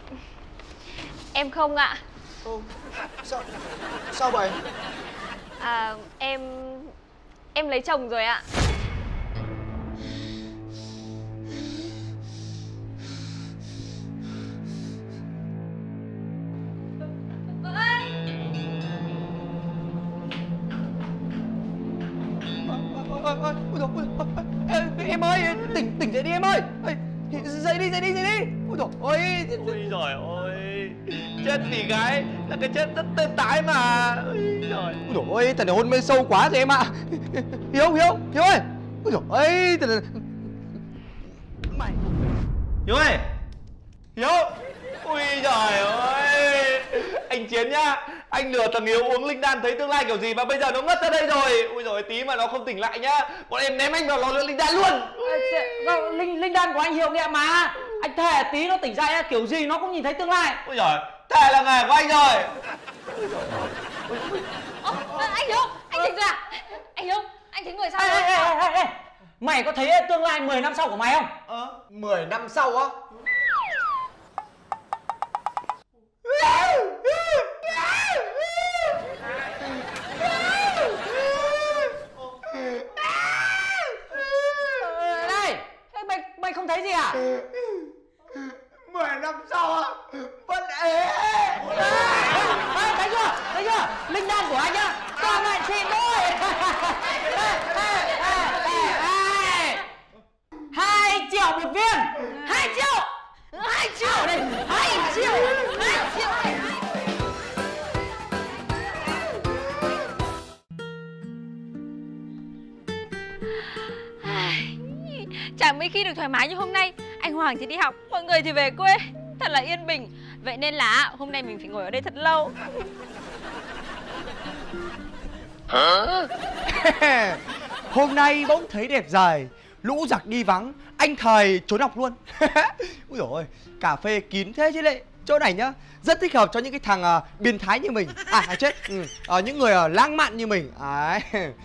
Speaker 1: Em không ạ.
Speaker 2: Ô, sao... Sao vậy?
Speaker 1: À, em... Em lấy chồng rồi ạ.
Speaker 6: Em ơi, tỉnh tỉnh dậy đi em ơi. Dậy đi, dậy đi, dậy đi. Ôi dồi ôi.
Speaker 8: Ôi giời ơi. Chết vì gái là cái chết rất tê tái mà. Trời.
Speaker 6: Ôi dồi ôi, thằng này hôn mê sâu quá rồi em ạ. Hiếu, Hiếu, Hiếu ơi. Ôi dồi ôi, thằng này... Mày...
Speaker 8: Hiếu ơi. Hiếu. Ui trời ơi. Anh Chiến nhá. Anh lừa thằng Hiếu uống linh đan thấy tương lai kiểu gì mà bây giờ nó ngất ra đây rồi. Ui rồi tí mà nó không tỉnh lại nhá, bọn em ném anh vào lò luyện linh đan luôn.
Speaker 7: Linh linh đan của anh hiệu nghiệm mà. Anh thề tí nó tỉnh dậy kiểu gì nó cũng nhìn thấy tương lai.
Speaker 8: Ui giời, thề là nghề của anh rồi.
Speaker 3: Ơ, anh Hiếu, anh tỉnh rồi à? Anh Hiếu, anh thấy người sao
Speaker 7: Ê,
Speaker 3: rồi?
Speaker 7: ê, ê, ê, ê. Mày có thấy tương lai mười năm sau của mày không?
Speaker 6: Ờ, mười năm sau á?
Speaker 7: Này, mày mày không thấy gì à?
Speaker 6: Mười năm sau á? Vẫn ế.
Speaker 7: Thấy chưa? Thấy chưa? Linh đan của anh nhá, toàn lại xịn thôi. Hai triệu một viên. Hai triệu. Hai triệu này. Hai triệu. Hai triệu này.
Speaker 3: Chẳng mấy khi được thoải mái như hôm nay. Anh Hoàng thì đi học, mọi người thì về quê. Thật là yên bình. Vậy nên là hôm nay mình phải ngồi ở đây thật lâu.
Speaker 6: Hôm nay bỗng thấy đẹp dài, lũ giặc đi vắng, anh thầy trốn học luôn. Úi dồi ôi, cà phê kín thế chứ lệ. Chỗ này nhá, rất thích hợp cho những cái thằng uh, biến thái như mình. À, à chết, ừ, uh, những người uh, lãng mạn như mình. Đấy.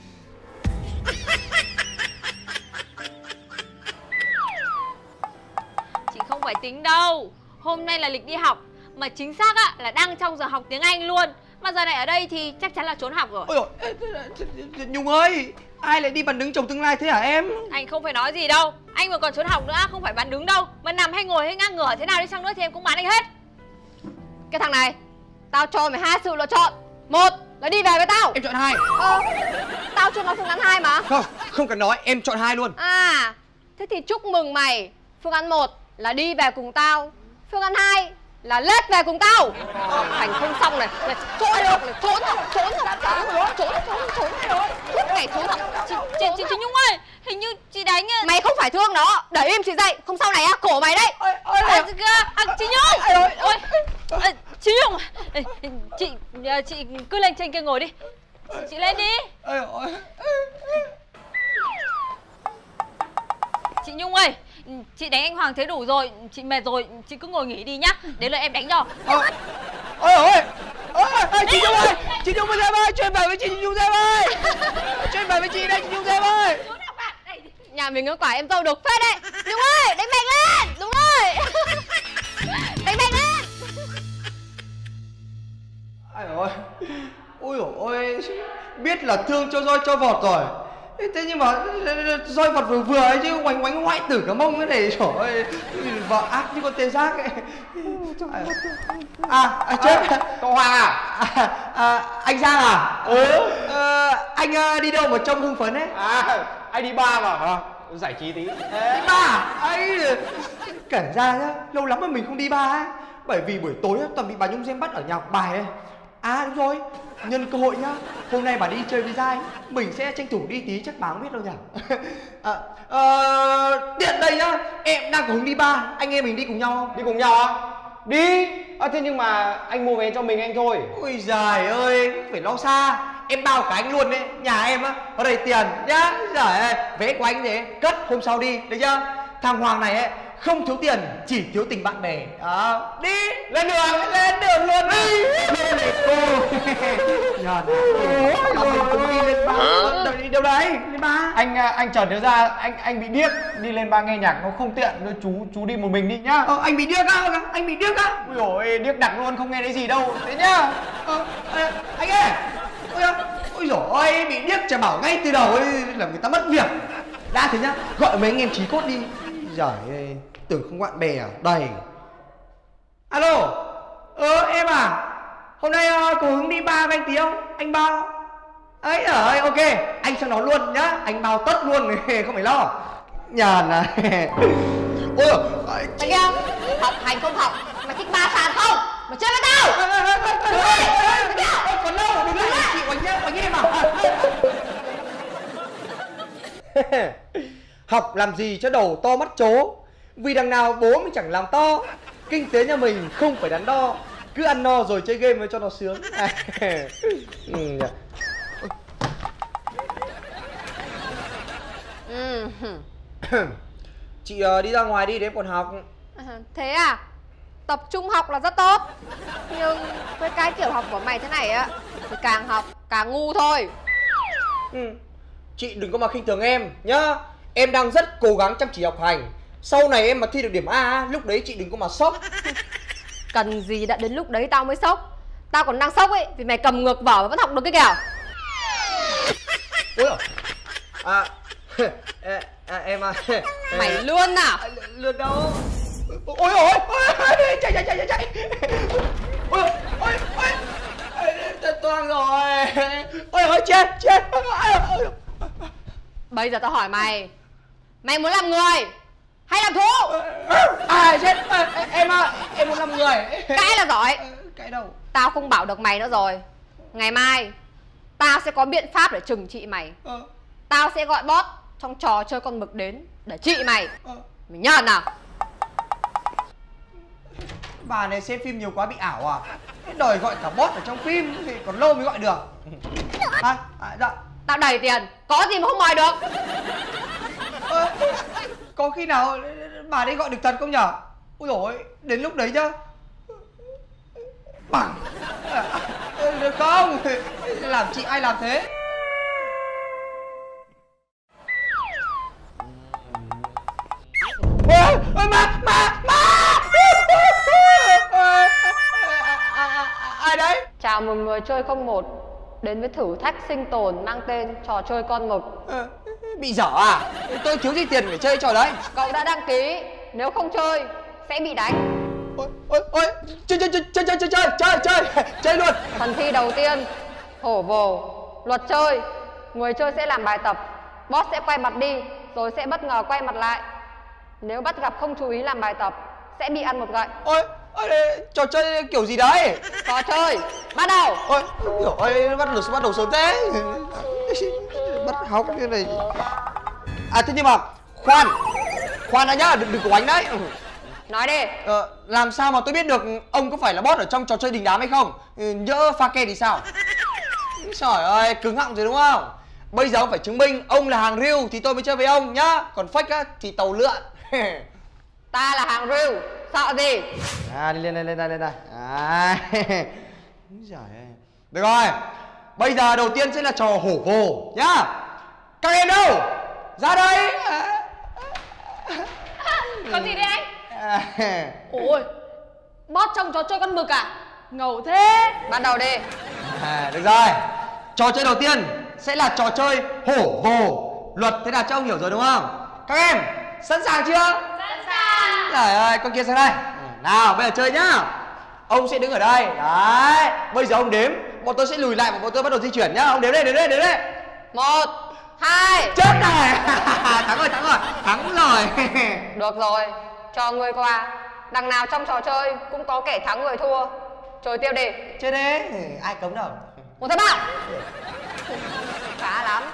Speaker 3: Chị không phải tính đâu. Hôm nay là lịch đi học, mà chính xác á là đang trong giờ học tiếng Anh luôn. Mà giờ này ở đây thì chắc chắn là trốn học rồi.
Speaker 6: Ôi dồi, Nhung ơi, ai lại đi bàn đứng chồng tương lai thế hả em?
Speaker 3: Anh không phải nói gì đâu. Anh mà còn trốn học nữa, không phải bán đứng đâu. Mà nằm hay ngồi hay ngang ngửa thế nào đi chăng nữa thì em cũng bán anh hết. Cái thằng này, tao cho mày hai sự lựa chọn. Một là đi về với tao.
Speaker 6: Em chọn hai.
Speaker 3: Ờ, tao chưa nói phương án hai mà.
Speaker 6: Không, không cần nói, em chọn hai luôn.
Speaker 3: À, thế thì chúc mừng mày. Phương án một là đi về cùng tao. Phương án hai là lết về cùng tao. Thành không xong này, là trốn được, là trốn rồi, trốn rồi, trốn rồi, trốn trốn trốn rồi, suốt ngày trốn rồi. Chị, chị, chị, chị Nhung ơi, hình như chị đánh. Mày không phải thương nó, để im chị dậy, không sau này á, cổ mày đấy.
Speaker 6: Ôi, ôi,
Speaker 3: À, à, chị Nhung,
Speaker 6: ôi,
Speaker 3: ôi, à, chị Nhung, chị, chị cứ lên trên kia ngồi đi, chị, chị lên đi.
Speaker 6: Ôi, ôi.
Speaker 3: Chị Nhung ơi, chị đánh anh Hoàng thế đủ rồi, chị mệt rồi, chị cứ ngồi nghỉ đi nhá, đến lượt em đánh cho.
Speaker 6: Ôi ôi ôi, ôi chị Nhung ơi, chị Nhung em ơi, cho em về với chị Nhung em ơi, cho em về với chị đây chị Nhung em ơi.
Speaker 3: Nhà mình có quả em dâu độc phết đấy. Nhung ơi, đánh mạnh lên, đúng rồi. Đánh mạnh lên.
Speaker 6: Ai ơi, ôi dồi ôi, biết là thương cho roi cho vọt rồi. Thế nhưng mà roi vọt vừa vừa ấy chứ oánh oánh hoại tử cả mông cái này, trời ơi, vợ ác như con tê giác ấy. À, à chết,
Speaker 2: Cậu Hoàng à?
Speaker 6: à, à anh Giang à?
Speaker 2: Ừ.
Speaker 6: À, anh uh, đi đâu mà trông hưng phấn ấy?
Speaker 2: À, anh đi bar mà. À, giải trí tí.
Speaker 6: Đi bar ấy, kể ra nhá, lâu lắm mà mình không đi bar ấy. Bởi vì buổi tối toàn bị bà Nhung xem bắt ở nhà học bài ấy. À đúng rồi, nhân cơ hội nhá, hôm nay bà đi chơi với Giai, mình sẽ tranh thủ đi tí, chắc bà không biết đâu nhỉ. À, à, tiện đây nhá, em đang có hứng đi bar, anh em mình đi cùng nhau không?
Speaker 2: Đi cùng nhau á? Đi. À, thế nhưng mà anh mua vé cho mình anh thôi.
Speaker 6: Ôi giời ơi, phải lo xa, em bao cả anh luôn đấy, nhà em á, có đầy tiền nhá. Giời ơi, vé của anh thế, cất hôm sau đi, được chưa? Thằng Hoàng này ấy, không thiếu tiền, chỉ thiếu tình bạn bè. À, đi, lên đường, lên đường luôn đi. Lên này cô. Nhờ nào, mình cùng đi lên ba. Đi đâu đấy? Lên ba.
Speaker 2: Anh anh chợt nhớ ra, anh anh bị điếc, đi lên bar nghe nhạc nó không tiện, nên chú chú đi một mình đi nhá.
Speaker 6: Ờ, anh bị điếc á, anh bị điếc á.
Speaker 2: Ui dồi, điếc đặc luôn, không nghe thấy gì đâu. Thế nhá.
Speaker 6: Ờ, anh ơi. Ôi, ôi dồi ôi, bị điếc chả bảo ngay từ đầu ấy, là người ta mất việc. Đã thế nhá, gọi mấy anh em chí cốt đi. Giời ơi, tưởng không bạn bè à, đầy. Alo, ờ em à, hôm nay uh, có hứng đi bar với anh tí không? Anh bao. Ấy ơi, ok, anh cho nó luôn nhá, anh bao tất luôn, không phải lo. Nhàn à. Ôi,
Speaker 3: Thấy không? Học hành không học, mà thích ba sàn không? Mày chơi với tao.
Speaker 6: Còn đâu, đừng lại chị Oánh nhá, Oánh em à. Học làm gì cho đầu to mắt chố, vì đằng nào bố mình chẳng làm to. Kinh tế nhà mình không phải đắn đo, cứ ăn no rồi chơi game mới cho nó sướng. Ừ.
Speaker 3: Ừ.
Speaker 6: Chị uh, đi ra ngoài đi, để em còn học.
Speaker 3: Thế à? Tập trung học là rất tốt, nhưng với cái kiểu học của mày thế này á thì càng học càng ngu thôi.
Speaker 6: Ừ. Chị đừng có mà khinh thường em nhá. Em đang rất cố gắng chăm chỉ học hành. Sau này em mà thi được điểm A, lúc đấy chị đừng có mà sốc.
Speaker 3: Cần gì đã đến lúc đấy tao mới sốc. Tao còn đang sốc ấy, vì mày cầm ngược vở mà vẫn học được cái kìa.
Speaker 6: Ôi à, à, à em à,
Speaker 3: mày luôn à?
Speaker 6: Lượn đâu? Ôi ôi, ôi chạy chạy chạy chạy. Ôi ôi ôi, toang rồi. Ôi ôi chết chết.
Speaker 3: Bây giờ tao hỏi mày, mày muốn làm người hay làm thú?
Speaker 6: À chết, em à, em muốn làm người.
Speaker 3: Cãi là giỏi.
Speaker 6: Cãi đâu?
Speaker 3: Tao không bảo được mày nữa rồi. Ngày mai tao sẽ có biện pháp để trừng trị mày. ờ. Tao sẽ gọi boss trong trò chơi con mực đến để trị mày. ờ. Mày nhờn à?
Speaker 6: Bà này xem phim nhiều quá bị ảo à? Đòi gọi cả boss ở trong phim thì còn lâu mới gọi được. À, à, dạ.
Speaker 3: Tao đầy tiền, có gì mà không mời được.
Speaker 6: ờ, Có khi nào bà đấy gọi được thật không nhở? Ôi dồi ôi, đến lúc đấy nhá, bằng à, được không? Làm chị ai làm thế? Ôi, ôi, ma, ma, ma. Ai đấy?
Speaker 3: Chào mừng người chơi không một đến với thử thách sinh tồn mang tên trò chơi con mực.
Speaker 6: à, Bị dở à? Tôi thiếu gì tiền để chơi trò đấy.
Speaker 3: Cậu đã đăng ký, nếu không chơi sẽ bị đánh.
Speaker 6: Ôi, ôi, ôi, chơi, chơi, chơi, chơi, chơi, chơi, chơi, chơi, chơi, chơi luôn.
Speaker 3: Phần thi đầu tiên, hổ vồ. Luật chơi, người chơi sẽ làm bài tập, boss sẽ quay mặt đi, rồi sẽ bất ngờ quay mặt lại. Nếu bắt gặp không chú ý làm bài tập, sẽ bị ăn một gậy.
Speaker 6: Ôi, ôi, trò chơi kiểu gì đấy?
Speaker 3: Trò chơi, bắt đầu.
Speaker 6: Ôi, kiểu ơi, bắt đầu bắt đầu sớm thế. Bắt học cái này. À thế nhưng mà khoan, khoan đã nhá, đừng đừng có đánh đấy.
Speaker 3: Nói đi.
Speaker 6: Ờ, làm sao mà tôi biết được ông có phải là boss ở trong trò chơi đình đám hay không? Nhỡ pha ke thì sao? Trời ơi, cứng họng rồi đúng không? Bây giờ ông phải chứng minh ông là hàng real thì tôi mới chơi với ông nhá. Còn fake á thì tàu lượn.
Speaker 3: Ta là hàng real, sợ gì?
Speaker 6: À, đi lên đây, lên đây, lên đây. À. Được rồi, bây giờ đầu tiên sẽ là trò hổ vồ nhá. Các em đâu? Ra đây.
Speaker 1: Có gì đấy anh?
Speaker 6: À.
Speaker 1: Ôi, boss trong trò chơi con mực à? Ngầu thế.
Speaker 3: Bắt đầu đi.
Speaker 6: À, được rồi. Trò chơi đầu tiên sẽ là trò chơi hổ vồ. Luật thế nào cho ông hiểu rồi đúng không? Các em sẵn sàng chưa?
Speaker 1: Sẵn sàng.
Speaker 6: Trời ơi, con kia sang đây. Nào, bây giờ chơi nhá. Ông sẽ đứng ở đây. Đấy, bây giờ ông đếm, bọn tôi sẽ lùi lại và bọn tôi bắt đầu di chuyển nhá. Ông đếm đây, đếm đây, đếm đây.
Speaker 3: Một, hai.
Speaker 6: Chết này. Thắng rồi, thắng rồi, thắng rồi.
Speaker 3: Được rồi, cho người qua. Đằng nào trong trò chơi cũng có kẻ thắng người thua. Chơi tiếp đi.
Speaker 6: Chơi đi, ai cấm đâu.
Speaker 3: Một thầy bảo. Khá lắm.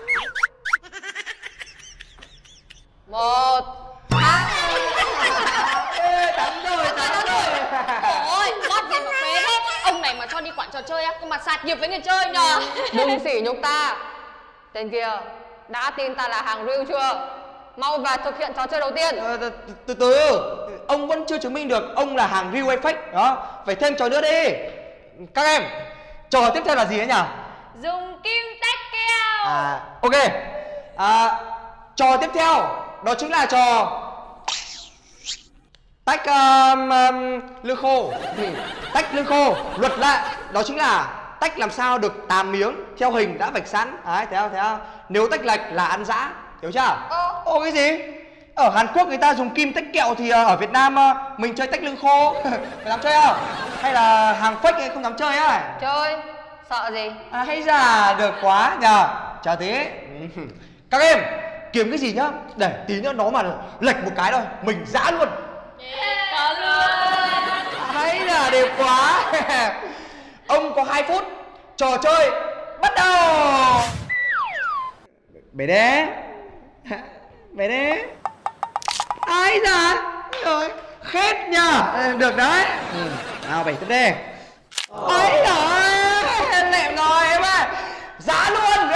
Speaker 3: Một, hai.
Speaker 6: Thắng rồi, thắng rồi.
Speaker 1: Ôi, boss gì mà phế thế. Ông này mà cho đi quản trò chơi á, có mà sạt nghiệp với người chơi nhờ.
Speaker 3: Đừng sỉ nhục ta. Tên kia đã tin ta là hàng real chưa? Mau vào thực hiện trò chơi đầu tiên.
Speaker 6: Ờ, từ, từ từ, ông vẫn chưa chứng minh được ông là hàng real hay fake đó. Phải thêm trò nữa đi. Các em, trò tiếp theo là gì ấy nhỉ?
Speaker 1: Dùng kim tách keo.
Speaker 6: À, ok. À, trò tiếp theo đó chính là trò tách um, um, lương khô. Tách lương khô. Luật lại đó chính là tách làm sao được tám miếng theo hình đã vạch sẵn. Đấy, thấy không, thấy không? Nếu tách lệch là ăn dã, hiểu chưa?
Speaker 3: Ờ.
Speaker 6: Ô cái gì? Ở Hàn Quốc người ta dùng kim tách kẹo thì ở Việt Nam mình chơi tách lương khô. Phải dám chơi không? Hay là hàng fake không dám chơi á?
Speaker 3: Chơi, sợ gì?
Speaker 6: À, hay là được quá nhờ. Chờ tí. Các em kiếm cái gì nhá, để tí nữa nó mà lệch một cái thôi mình giã luôn.
Speaker 1: Có luôn.
Speaker 6: À, Ấy là đẹp quá. Ông có hai phút, trò chơi bắt đầu. Bé đé, bé đé. Ai da, rồi khét nhờ. Được đấy. Ừ. Nào bảy tiếp đi. Ấy giời, lẹm rồi em ơi, giá luôn.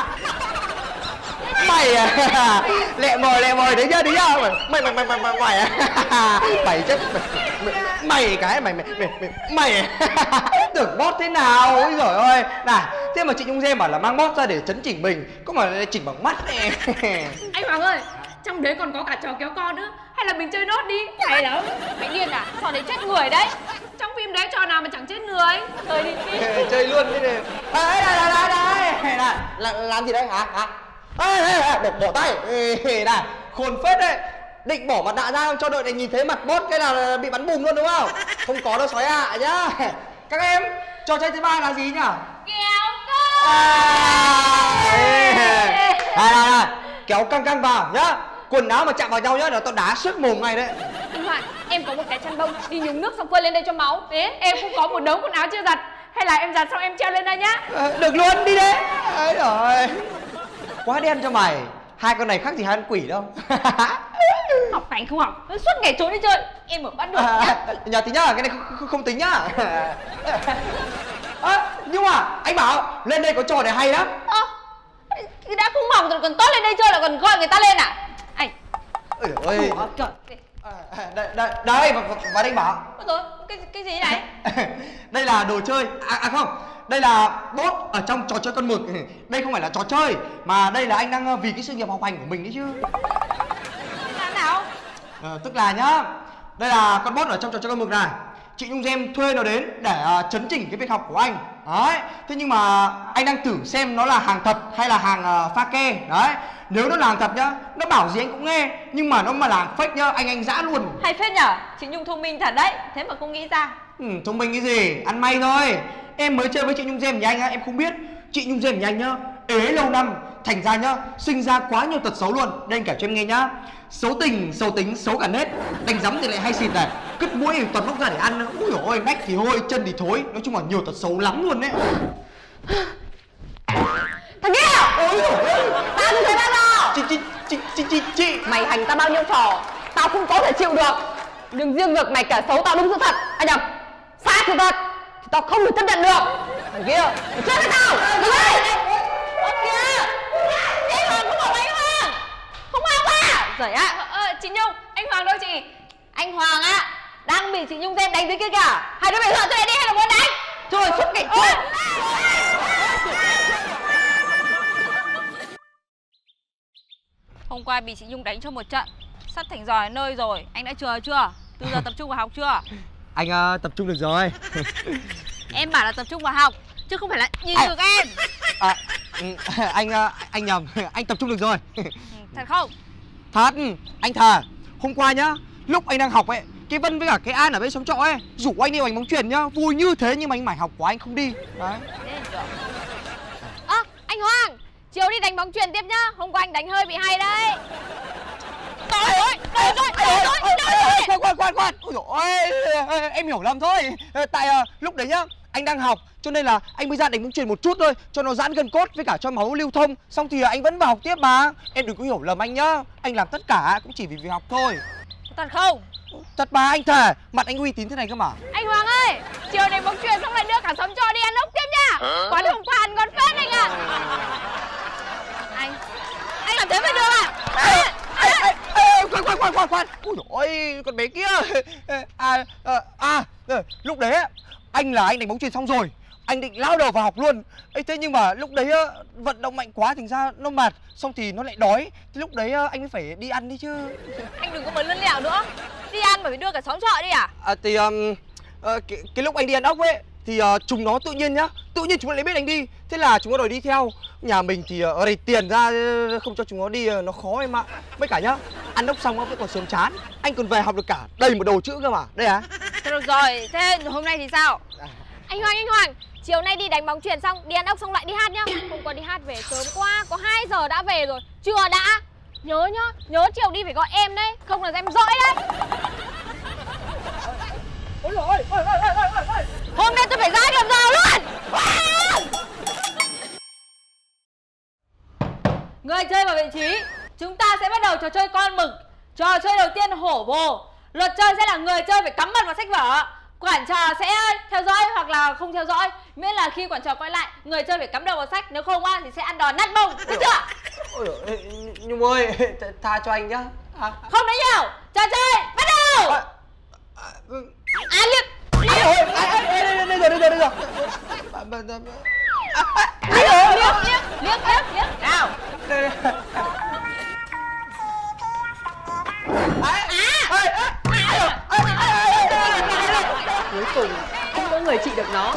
Speaker 6: Mày à, lẹm rồi lẹm rồi, đấy chưa đấy chưa. Mày mày mày mày mày mày à, mày chết mày, mày cái mày mày mày mày tưởng bót thế nào. Ôi giời ơi, này thế mà chị Nhung Dêm bảo là mang bót ra để chấn chỉnh mình, có mà chỉnh bằng mắt này.
Speaker 3: Anh Hoàng ơi, trong đấy còn có cả trò kéo con nữa, hay là mình chơi nốt đi, hay lắm. Mày điên à, trò đấy chết người đấy. Trong phim đấy trò nào mà chẳng chết người. Chơi đi đi.
Speaker 6: Chơi luôn đi. Đấy đây đây đây đây. Là làm gì đấy hả hả? Ê, bỏ, bỏ tay. Ê, này khôn phết đấy. Định bỏ mặt nạ ra không cho đội này nhìn thấy mặt bốt cái là bị bắn bùm luôn đúng không? Không có đâu sói ạ nhá. Các em, trò chơi thứ ba là gì nhỉ?
Speaker 3: Kéo con.
Speaker 6: À, này, này, kéo căng căng vào nhá. Quần áo mà chạm vào nhau nhá là tao đá sức mồm ngay đấy.
Speaker 3: Anh Hoàng, em có một cái chăn bông đi nhúng nước xong phơi lên đây cho máu. Thế em cũng có một đống quần áo chưa giặt. Hay là em giặt xong em treo lên đây nhá.
Speaker 6: À, được luôn, đi đấy. Ấy rồi. Quá đen cho mày. Hai con này khác gì hai con quỷ đâu.
Speaker 3: Học hành không học, suốt ngày trốn đi chơi. Em ở bắt được
Speaker 6: à,
Speaker 3: nhá.
Speaker 6: Nhà tí nhá, cái này không, không, không tính nhá. À, nhưng mà anh bảo lên đây có trò này hay lắm.
Speaker 3: Ơ, à, đã không mỏng rồi còn tốt lên đây chơi là còn gọi người ta lên à? Anh.
Speaker 6: Ôi ơi. Đây, đây, đây và, và anh bảo.
Speaker 3: Ôi rồi, cái cái gì này?
Speaker 6: Đây là đồ chơi. À, à không, đây là bốt ở trong trò chơi con mực. Đây không phải là trò chơi, mà đây là anh đang vì cái sự nghiệp học hành của mình đấy chứ.
Speaker 3: Là nào?
Speaker 6: À, tức là nhá, đây là con bốt ở trong trò chơi con mực này. Chị Nhung Dêm thuê nó đến để uh, chấn chỉnh cái việc học của anh. Đấy. Thế nhưng mà anh đang thử xem nó là hàng thật hay là hàng uh, pha ke. Đấy. Nếu nó là hàng thật nhá, nó bảo gì anh cũng nghe. Nhưng mà nó mà là hàng fake nhá, anh anh dã luôn.
Speaker 3: Hay phết nhở, chị Nhung thông minh thật đấy. Thế mà không nghĩ ra.
Speaker 6: Ừ, thông minh cái gì, ăn may thôi. Em mới chơi với chị Nhung Dêm nhà anh á, em không biết. Chị Nhung Dêm nhà anh nhá, ế lâu năm, thành ra nhá, sinh ra quá nhiều tật xấu luôn. Đây anh kể cho em nghe nhá. Xấu tình, xấu tính, xấu cả nết. Đánh giấm thì lại hay xịt này. Cứt mũi thì toàn bóc ra để ăn. Úi dồi ôi, nách thì hôi, chân thì thối. Nói chung là nhiều tật xấu lắm luôn đấy.
Speaker 3: Thằng kia!
Speaker 6: Ôi dồi ôi,
Speaker 3: Tao như thế bao giờ?
Speaker 6: Chị, chị, chị, chị, chị, chị
Speaker 3: Mày hành tao bao nhiêu trò, tao không có thể chịu được. Đừng riêng việc mày kể xấu tao đúng sự thật. Anh nhầm, sai sự thật thì tao không được chấp nhận được. Thằng kia, mày chết với tao! Đừng đi! Ơ kìa! Anh Hoàng không học anh Hoàng! Không học à? Giời ạ! Ờ, chị Nhung, anh Hoàng đâu chị? Anh Hoàng á, đang bị chị Nhung Dêm đánh dưới kia kìa. Hai đứa mày dọn cho đây đi hay là muốn đánh? Trời, suốt ngày chuyện! Hôm qua bị chị Nhung đánh cho một trận, sắp thành giỏi nơi rồi. Anh đã chừa chưa? Từ giờ tập trung vào học chưa?
Speaker 6: Anh uh, tập trung được rồi.
Speaker 3: Em bảo là tập trung vào học, chứ không phải là nhìn à, được em.
Speaker 6: À, anh uh, anh nhầm, anh tập trung được rồi.
Speaker 3: Thật không?
Speaker 6: Thật, anh thà. Hôm qua nhá, lúc anh đang học ấy, cái Vân với cả cái An ở bên xóm trọ ấy rủ anh đi đánh bóng chuyền nhá, vui như thế nhưng mà anh mải học của anh không đi. Đấy.
Speaker 3: Ơ, à, anh Hoàng, chiều đi đánh bóng chuyền tiếp nhá. Hôm qua anh đánh hơi bị hay đấy. Trời ơi, trời ơi, trời ơi, trời ơi.
Speaker 6: Khoan, khoan, khoan, khoan. Ôi dồi ôi, em hiểu lầm thôi. Tại uh, lúc đấy nhá, anh đang học cho nên là anh mới ra đánh bóng chuyền một chút thôi, cho nó giãn gân cốt với cả cho máu lưu thông. Xong thì uh, anh vẫn vào học tiếp mà. Em đừng có hiểu lầm anh nhá. Anh làm tất cả cũng chỉ vì việc học thôi.
Speaker 3: Thật không?
Speaker 6: Thật mà anh thề, mặt anh uy tín thế này cơ mà.
Speaker 3: Anh Hoàng ơi, chiều đánh bóng chuyền xong lại đưa cả xóm trọ đi ăn ốc tiếp nhá. Quán hôm qua ăn ngon phết anh ạ. Anh, anh làm thế mới được à? À, à,
Speaker 6: à, khoan khoan khoan khoan khoan. Ui dồi ôi, con bé kia. À, à, à, lúc đấy anh là anh đánh bóng chuyền xong rồi, anh định lao đầu vào học luôn. Ấy thế nhưng mà lúc đấy vận động mạnh quá thành ra nó mệt, xong thì nó lại đói. Thế lúc đấy anh mới phải đi ăn đi chứ.
Speaker 3: Anh đừng có mới lươn lẹo nữa. Đi ăn mà phải đưa cả xóm trọ đi à?
Speaker 6: À thì um, uh, cái, cái lúc anh đi ăn ốc ấy thì uh, chúng nó tự nhiên nhá, tự nhiên chúng nó lấy biết anh đi. Thế là chúng nó đòi đi theo. Nhà mình thì ở uh, đây tiền ra không cho chúng nó đi uh, nó khó em ạ. Với cả nhá, ăn ốc xong vẫn còn sớm chán. Anh còn về học được cả đầy một đầu chữ cơ mà. Đây à?
Speaker 3: Thôi được rồi, thế hôm nay thì sao? À. Anh Hoàng, anh Hoàng, chiều nay đi đánh bóng chuyền xong, đi ăn ốc xong lại đi hát nhá. Hôm qua đi hát về sớm quá, có hai giờ đã về rồi. Chưa đã. Nhớ nhá, nhớ chiều đi phải gọi em đấy, không là em dỗi đấy.
Speaker 6: Ôi dồi ôi, ôi, ôi, ôi, ôi, ôi.
Speaker 3: Hôm nay tôi phải ra làm giàu luôn. Người chơi vào vị trí. Chúng ta sẽ bắt đầu trò chơi con mực. Trò chơi đầu tiên hổ bồ. Luật chơi sẽ là người chơi phải cắm mặt vào sách vở. Quản trò sẽ theo dõi hoặc là không theo dõi. Miễn là khi quản trò quay lại, người chơi phải cắm đầu vào sách. Nếu không á thì sẽ ăn đòn nát mông. Được chưa?
Speaker 6: Ôi dồi, Nhung ơi, tha cho anh nhá. À,
Speaker 3: không nói nhiều. Trò chơi bắt đầu.
Speaker 6: À, à,
Speaker 3: À liếc.
Speaker 6: Liếc. Ôi, đây rồi, đây rồi, đây rồi.
Speaker 3: Liếc, liếc, liếc, liếc, liếc, liếc. Nào.
Speaker 6: Cuối cùng không có người trị được nó.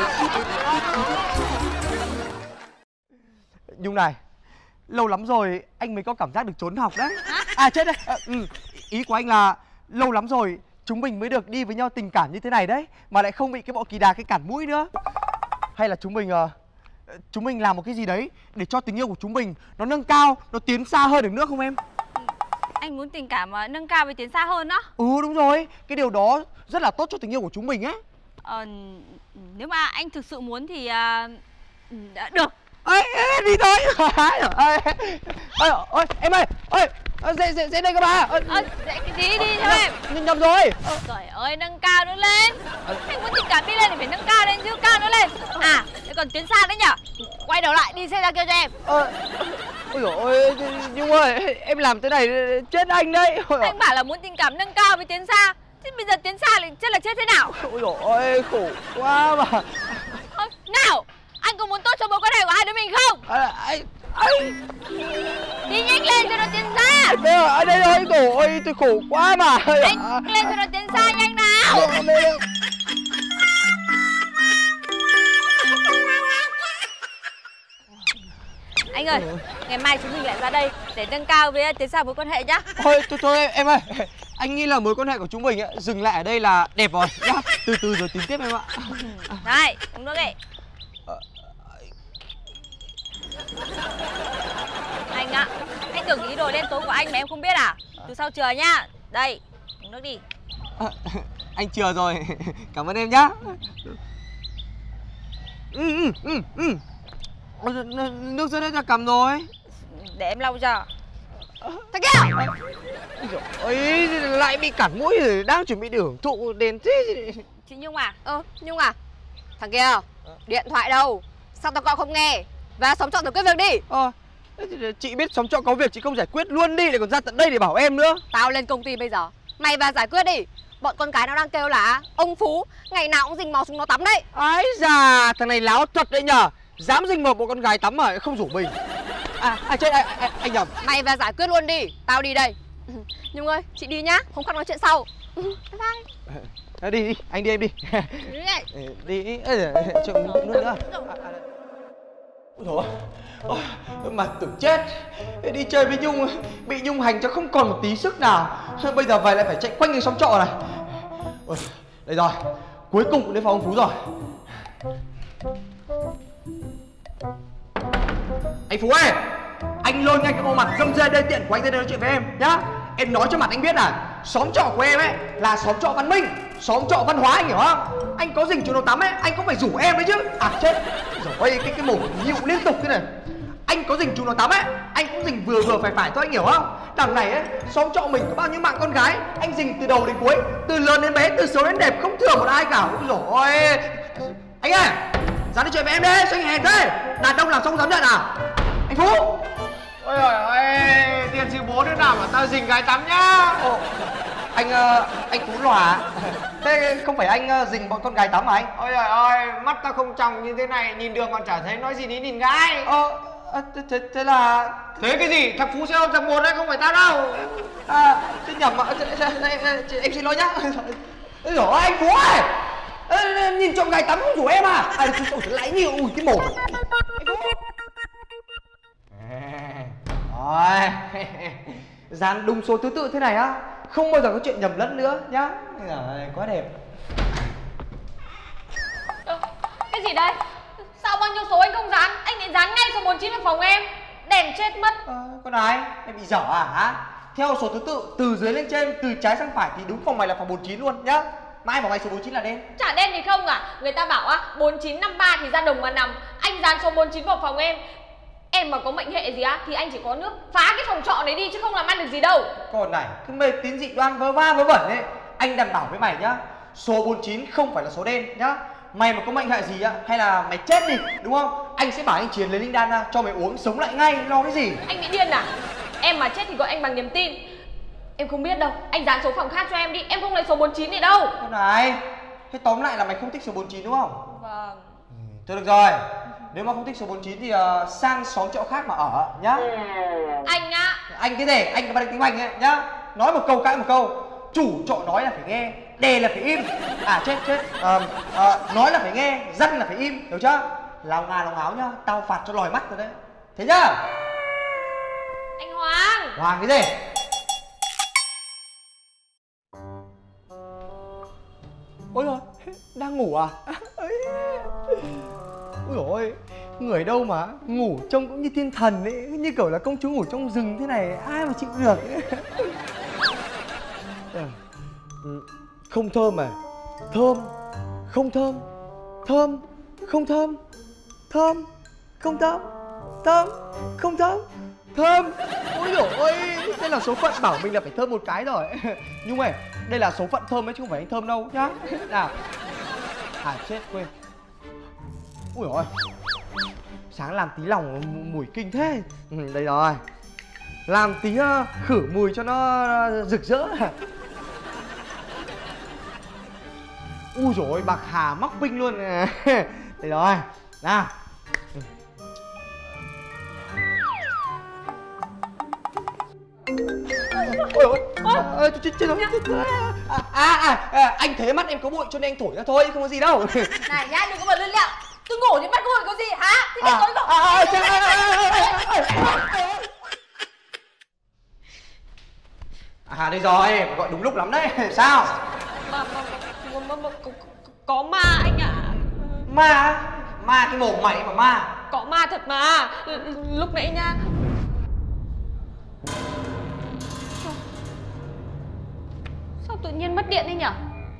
Speaker 6: Nhung này, lâu lắm rồi anh mới có cảm giác được trốn học đấy. À chết đấy, à, ừ. Ý của anh là lâu lắm rồi chúng mình mới được đi với nhau tình cảm như thế này đấy, mà lại không bị cái bộ kỳ đà cái cản mũi nữa. Hay là chúng mình uh, chúng mình làm một cái gì đấy để cho tình yêu của chúng mình nó nâng cao, nó tiến xa hơn được nữa không em?
Speaker 3: Anh muốn tình cảm uh, nâng cao với tiến xa hơn đó.
Speaker 6: Ừ đúng rồi, cái điều đó rất là tốt cho tình yêu của chúng mình ấy.
Speaker 3: Ờ, nếu mà anh thực sự muốn thì uh, được.
Speaker 6: Ê, ê, đi thôi. Ê, ê, ôi, em ơi, ơi, dễ, dễ, dễ đây các bà.
Speaker 3: Ờ, dễ cái gì đi theo em.
Speaker 6: Nhầm, nhầm rồi.
Speaker 3: Trời ơi, nâng cao nữa lên. Anh muốn tình cảm đi lên thì phải nâng cao lên chứ, cao nữa lên. À, còn tiến xa đấy nhở. Quay đầu lại, đi xe ra kêu cho em.
Speaker 6: Ờ, ôi dồi ôi, Nhung ơi, em làm thế này chết anh đấy.
Speaker 3: Anh bảo là muốn tình cảm nâng cao với tiến xa. Thế bây giờ tiến xa thì chết là chết thế nào?
Speaker 6: Ôi dồi ôi, khổ quá mà.
Speaker 3: Ờ, nào, anh có muốn tốt cho mối quan hệ của hai đứa mình không?
Speaker 6: À, anh, anh...
Speaker 3: Đi nhanh lên cho nó tiến xa.
Speaker 6: Đây rồi, ở đây rồi, khổ ơi, tôi khổ quá mà.
Speaker 3: Anh lên cho nó tiến xa nhanh nào. Anh ơi, ngày mai chúng mình lại ra đây để nâng cao với tiến xa mối quan hệ nhá.
Speaker 6: Thôi, thôi, thôi em ơi, anh nghĩ là mối quan hệ của chúng mình ấy, dừng lại ở đây là đẹp rồi nhá. Từ từ rồi tính tiếp em ạ.
Speaker 3: Này, uống nước đi. Anh ạ, anh tưởng ý đồ đen tối của anh mà em không biết à? Từ sau chừa nhá. Đây, uống nước đi.
Speaker 6: À, anh chừa rồi, cảm ơn em nhá. Ừ, ừ, ừ, ừ. Nước dưới đây là cầm rồi.
Speaker 3: Để em lau cho. Thằng kia!
Speaker 6: Ôi, lại bị cản mũi rồi, đang chuẩn bị để hưởng thụ đến thế.
Speaker 3: Chị Nhung à?
Speaker 10: Ơ, Nhung à? Thằng kia, điện thoại đâu? Sao tao gọi không nghe? Và sống trọn giải quyết việc đi.
Speaker 6: Ờ, chị biết sống trọ có việc chị không giải quyết luôn đi, để còn ra tận đây để bảo em nữa.
Speaker 10: Tao lên công ty bây giờ, mày vào giải quyết đi. Bọn con cái nó đang kêu là ông Phú ngày nào cũng rình mò chúng nó tắm đấy.
Speaker 6: Ái già, thằng này láo thật đấy nhờ. Dám rình mò một con gái tắm mà không rủ mình. À, à chết, à, à, anh nhầm.
Speaker 10: Mày vào giải quyết luôn đi, tao đi đây. Nhung ơi, chị đi nhá, không khác nói chuyện sau. Bye bye.
Speaker 6: À, đi đi, anh đi em đi. Đi, đi, cho nước nữa. Ôi dồi, mà tưởng chết. Đi chơi với Nhung, bị Nhung hành cho không còn một tí sức nào. Bây giờ về lại phải chạy quanh cái xóm trọ này. Ôi, đây rồi, cuối cùng cũng đến phòng ông Phú rồi. Anh Phú ơi, anh lôi ngay cái bộ mặt râm rê đê tiện của anh ra đây nói chuyện với em nhá. Em nói cho mặt anh biết là xóm trọ của em ấy là xóm trọ văn minh, xóm trọ văn hóa, anh hiểu không? Anh có rình chỗ nào tắm ấy, anh cũng phải rủ em đấy chứ. À chết, rồi cái cái mồm nhịu liên tục thế này. Anh có rình chỗ nào tắm ấy, anh cũng rình vừa vừa phải phải thôi, anh hiểu không? Đằng này ấy, xóm trọ mình có bao nhiêu mạng con gái, anh rình từ đầu đến cuối, từ lớn đến bé, từ xấu đến đẹp, không thừa một ai cả. Ôi dồi ôi, anh ơi, ra nói chuyện với em đi, sao anh hèn thế? Đàn ông làm xong dám nhận à? Anh Phú.
Speaker 2: Ôi trời ơi, tiền sư bố đứa nào mà tao rình gái tắm nhá.
Speaker 6: Ồ, anh uh, anh Phú lòa. Thế không phải anh uh, rình bọn con gái tắm mà anh?
Speaker 2: Ôi trời ơi, mắt tao không tròng như thế này, nhìn đường còn chả thấy nói gì đến nhìn gái.
Speaker 6: Ờ, à, thế, thế, thế là...
Speaker 2: Thế cái gì? Thằng Phú xe ôm thằng Bồn đấy, không phải tao đâu.
Speaker 6: À, thế nhầm ạ, em xin lỗi nhá. Ôi dồi ôi, anh Phú ơi, à, nhìn trộm gái tắm không rủ em à? À, ôi lại nhiều, ui cái mồm. Rồi, dàn đúng số thứ tự thế này á, không bao giờ có chuyện nhầm lẫn nữa nhá. Rồi, quá đẹp.
Speaker 3: Ơ, cái gì đây? Sao bao nhiêu số anh không dán? Anh lại dán ngay số bốn chín vào phòng em. Đèn chết mất.
Speaker 6: Ờ, con này, em bị dở à hả? Theo số thứ tự từ dưới lên trên, từ trái sang phải thì đúng phòng mày là phòng bốn chín luôn nhá. Mai bảo mày số bốn chín là đen.
Speaker 1: Chả đen thì không à. Người ta bảo á bốn chín năm ba thì ra đồng mà nằm. Anh dán số bốn chín vào phòng em. Em mà có mệnh hệ gì á thì anh chỉ có nước phá cái phòng trọ đấy đi chứ không làm ăn được gì đâu.
Speaker 6: Còn này, cứ mê tín dị đoan vớ va vớ vẩn ấy. Anh đảm bảo với mày nhá, số bốn chín không phải là số đen nhá. Mày mà có mệnh hệ gì á, hay là mày chết đi, đúng không? Anh sẽ bảo anh Chiến lấy linh đan ra cho mày uống sống lại ngay, lo cái gì?
Speaker 1: Anh bị điên à? Em mà chết thì gọi anh bằng niềm tin. Em không biết đâu, anh dán số phòng khác cho em đi, em không lấy số bốn chín này đâu.
Speaker 6: Con này, thế tóm lại là mày không thích số bốn chín đúng không?
Speaker 1: Vâng.
Speaker 6: Ừ, thôi được rồi, nếu mà không thích số bốn chín thì uh, sang xóm trọ khác mà ở nhá.
Speaker 1: Anh á?
Speaker 6: Anh cái gì? Anh có bằng tiếng Anh ấy nhá. Nói một câu cãi một câu. Chủ trọ nói là phải nghe, đè là phải im. À chết chết à, à, nói là phải nghe, dặn là phải im, hiểu chưa? Lao ngà lòng áo nhá, tao phạt cho lòi mắt rồi đấy. Thế nhá?
Speaker 1: Anh Hoàng.
Speaker 6: Hoàng cái gì? Ôi rồi, đang ngủ à? Ôi dồi ôi, người đâu mà ngủ trông cũng như thiên thần ấy, như kiểu là công chúa ngủ trong rừng thế này, ai mà chịu được ấy. Không thơm à? Thơm, không thơm, thơm, không thơm, thơm, không thơm, thơm, không thơm, thơm. Ôi dồi ôi, đây là số phận bảo mình là phải thơm một cái rồi. Nhưng mà đây là số phận thơm ấy chứ không phải anh thơm đâu nhá. Nào. À chết quên. Ui dồi ôi, sáng làm tí lòng mùi kinh thế. Ừ, đây rồi. Làm tí uh, khử mùi cho nó uh, rực rỡ. Ui dồi ôi, bạc hà mắc binh luôn. Đây rồi. Nào. Ôi ôi, ôi, chết chết rồi. À, à, à, anh thấy mắt em có bụi cho nên anh thổi ra thôi, không có gì đâu.
Speaker 1: Này nhá, đừng có bật lên lẹo. Tôi ngủ thì bắt bụi có gì hả? Thì
Speaker 6: à,
Speaker 1: tôi ngủ.
Speaker 6: À, à, chết, à, à, đây rồi, gọi đúng lúc lắm đấy. Sao?
Speaker 1: Mà, mà, mà, mà, mà có, có ma anh ạ. À.
Speaker 6: Ma? Ma cái mồm mày mà ma.
Speaker 1: Có ma thật mà. Lúc nãy nha. Sao, sao tự nhiên mất điện đi nhỉ?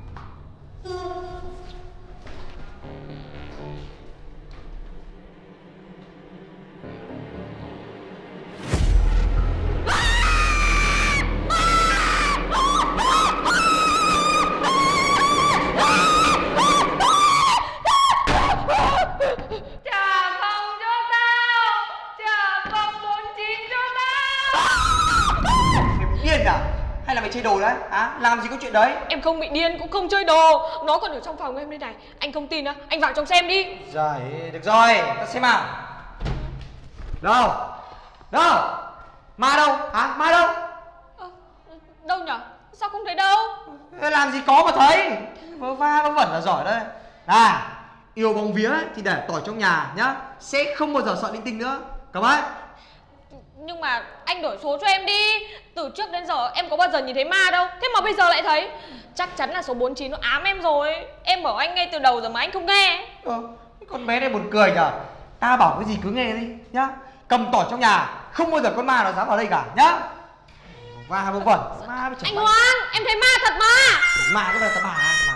Speaker 6: Hay là mày chơi đồ đấy? À, làm gì có chuyện đấy?
Speaker 1: Em không bị điên cũng không chơi đồ. Nó còn ở trong phòng em đây này. Anh không tin á, anh vào trong xem đi.
Speaker 6: Rồi, được rồi, ta xem nào. Đâu? Đâu? Ma đâu? Hả? Ma đâu?
Speaker 1: À, đâu nhở? Sao không thấy đâu?
Speaker 6: Làm gì có mà thấy. Vớ va vớ vẩn là giỏi đấy. Này, yêu bóng vía thì để tỏi trong nhà nhá. Sẽ không bao giờ sợ linh tinh nữa. Cầm ấy.
Speaker 1: Nhưng mà anh đổi số cho em đi. Từ trước đến giờ em có bao giờ nhìn thấy ma đâu. Thế mà bây giờ lại thấy. Chắc chắn là số bốn chín nó ám em rồi. Em bảo anh ngay từ đầu rồi mà anh không nghe.
Speaker 6: Ờ, con bé này buồn cười nhở. Ta bảo cái gì cứ nghe đi nhá. Cầm tỏi trong nhà, không bao giờ con ma nó dám vào đây cả nhá. Ma vớ vẩn. Ma với
Speaker 1: anh Hoan, em thấy ma thật mà.
Speaker 6: Ma cái này ta bà mà.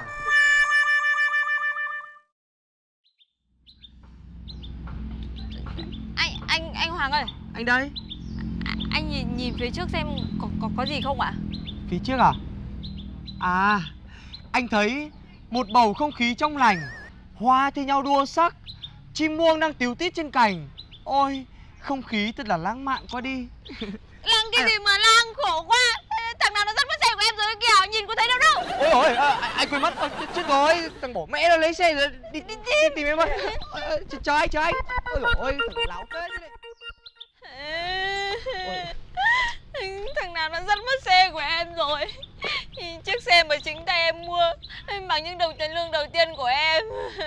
Speaker 1: Anh anh anh Hoàng ơi.
Speaker 6: Anh đây.
Speaker 1: À, anh nhìn nhìn phía trước xem có có có gì không ạ?
Speaker 6: Phía trước à? À, anh thấy một bầu không khí trong lành, hoa thi nhau đua sắc, chim muông đang tíu tít trên cành. Ôi, không khí thật là lãng mạn quá đi.
Speaker 1: Lãng cái à. gì mà lãng, khổ quá. Thằng nào nó dắt mất xe của em rồi kìa, nhìn có thấy đâu đâu.
Speaker 6: Ôi ôi, à, anh quên mất, à, chết rồi, thằng bỏ mẹ nó lấy xe rồi, đi, đi, đi, đi tìm em ơi. À, chờ anh, chờ anh. Ôi ôi, thằng láo phết thế này.
Speaker 1: Thằng nào nó dắt mất xe của em rồi. Chiếc xe mà chính tay em mua bằng những đồng tiền lương đầu tiên của em.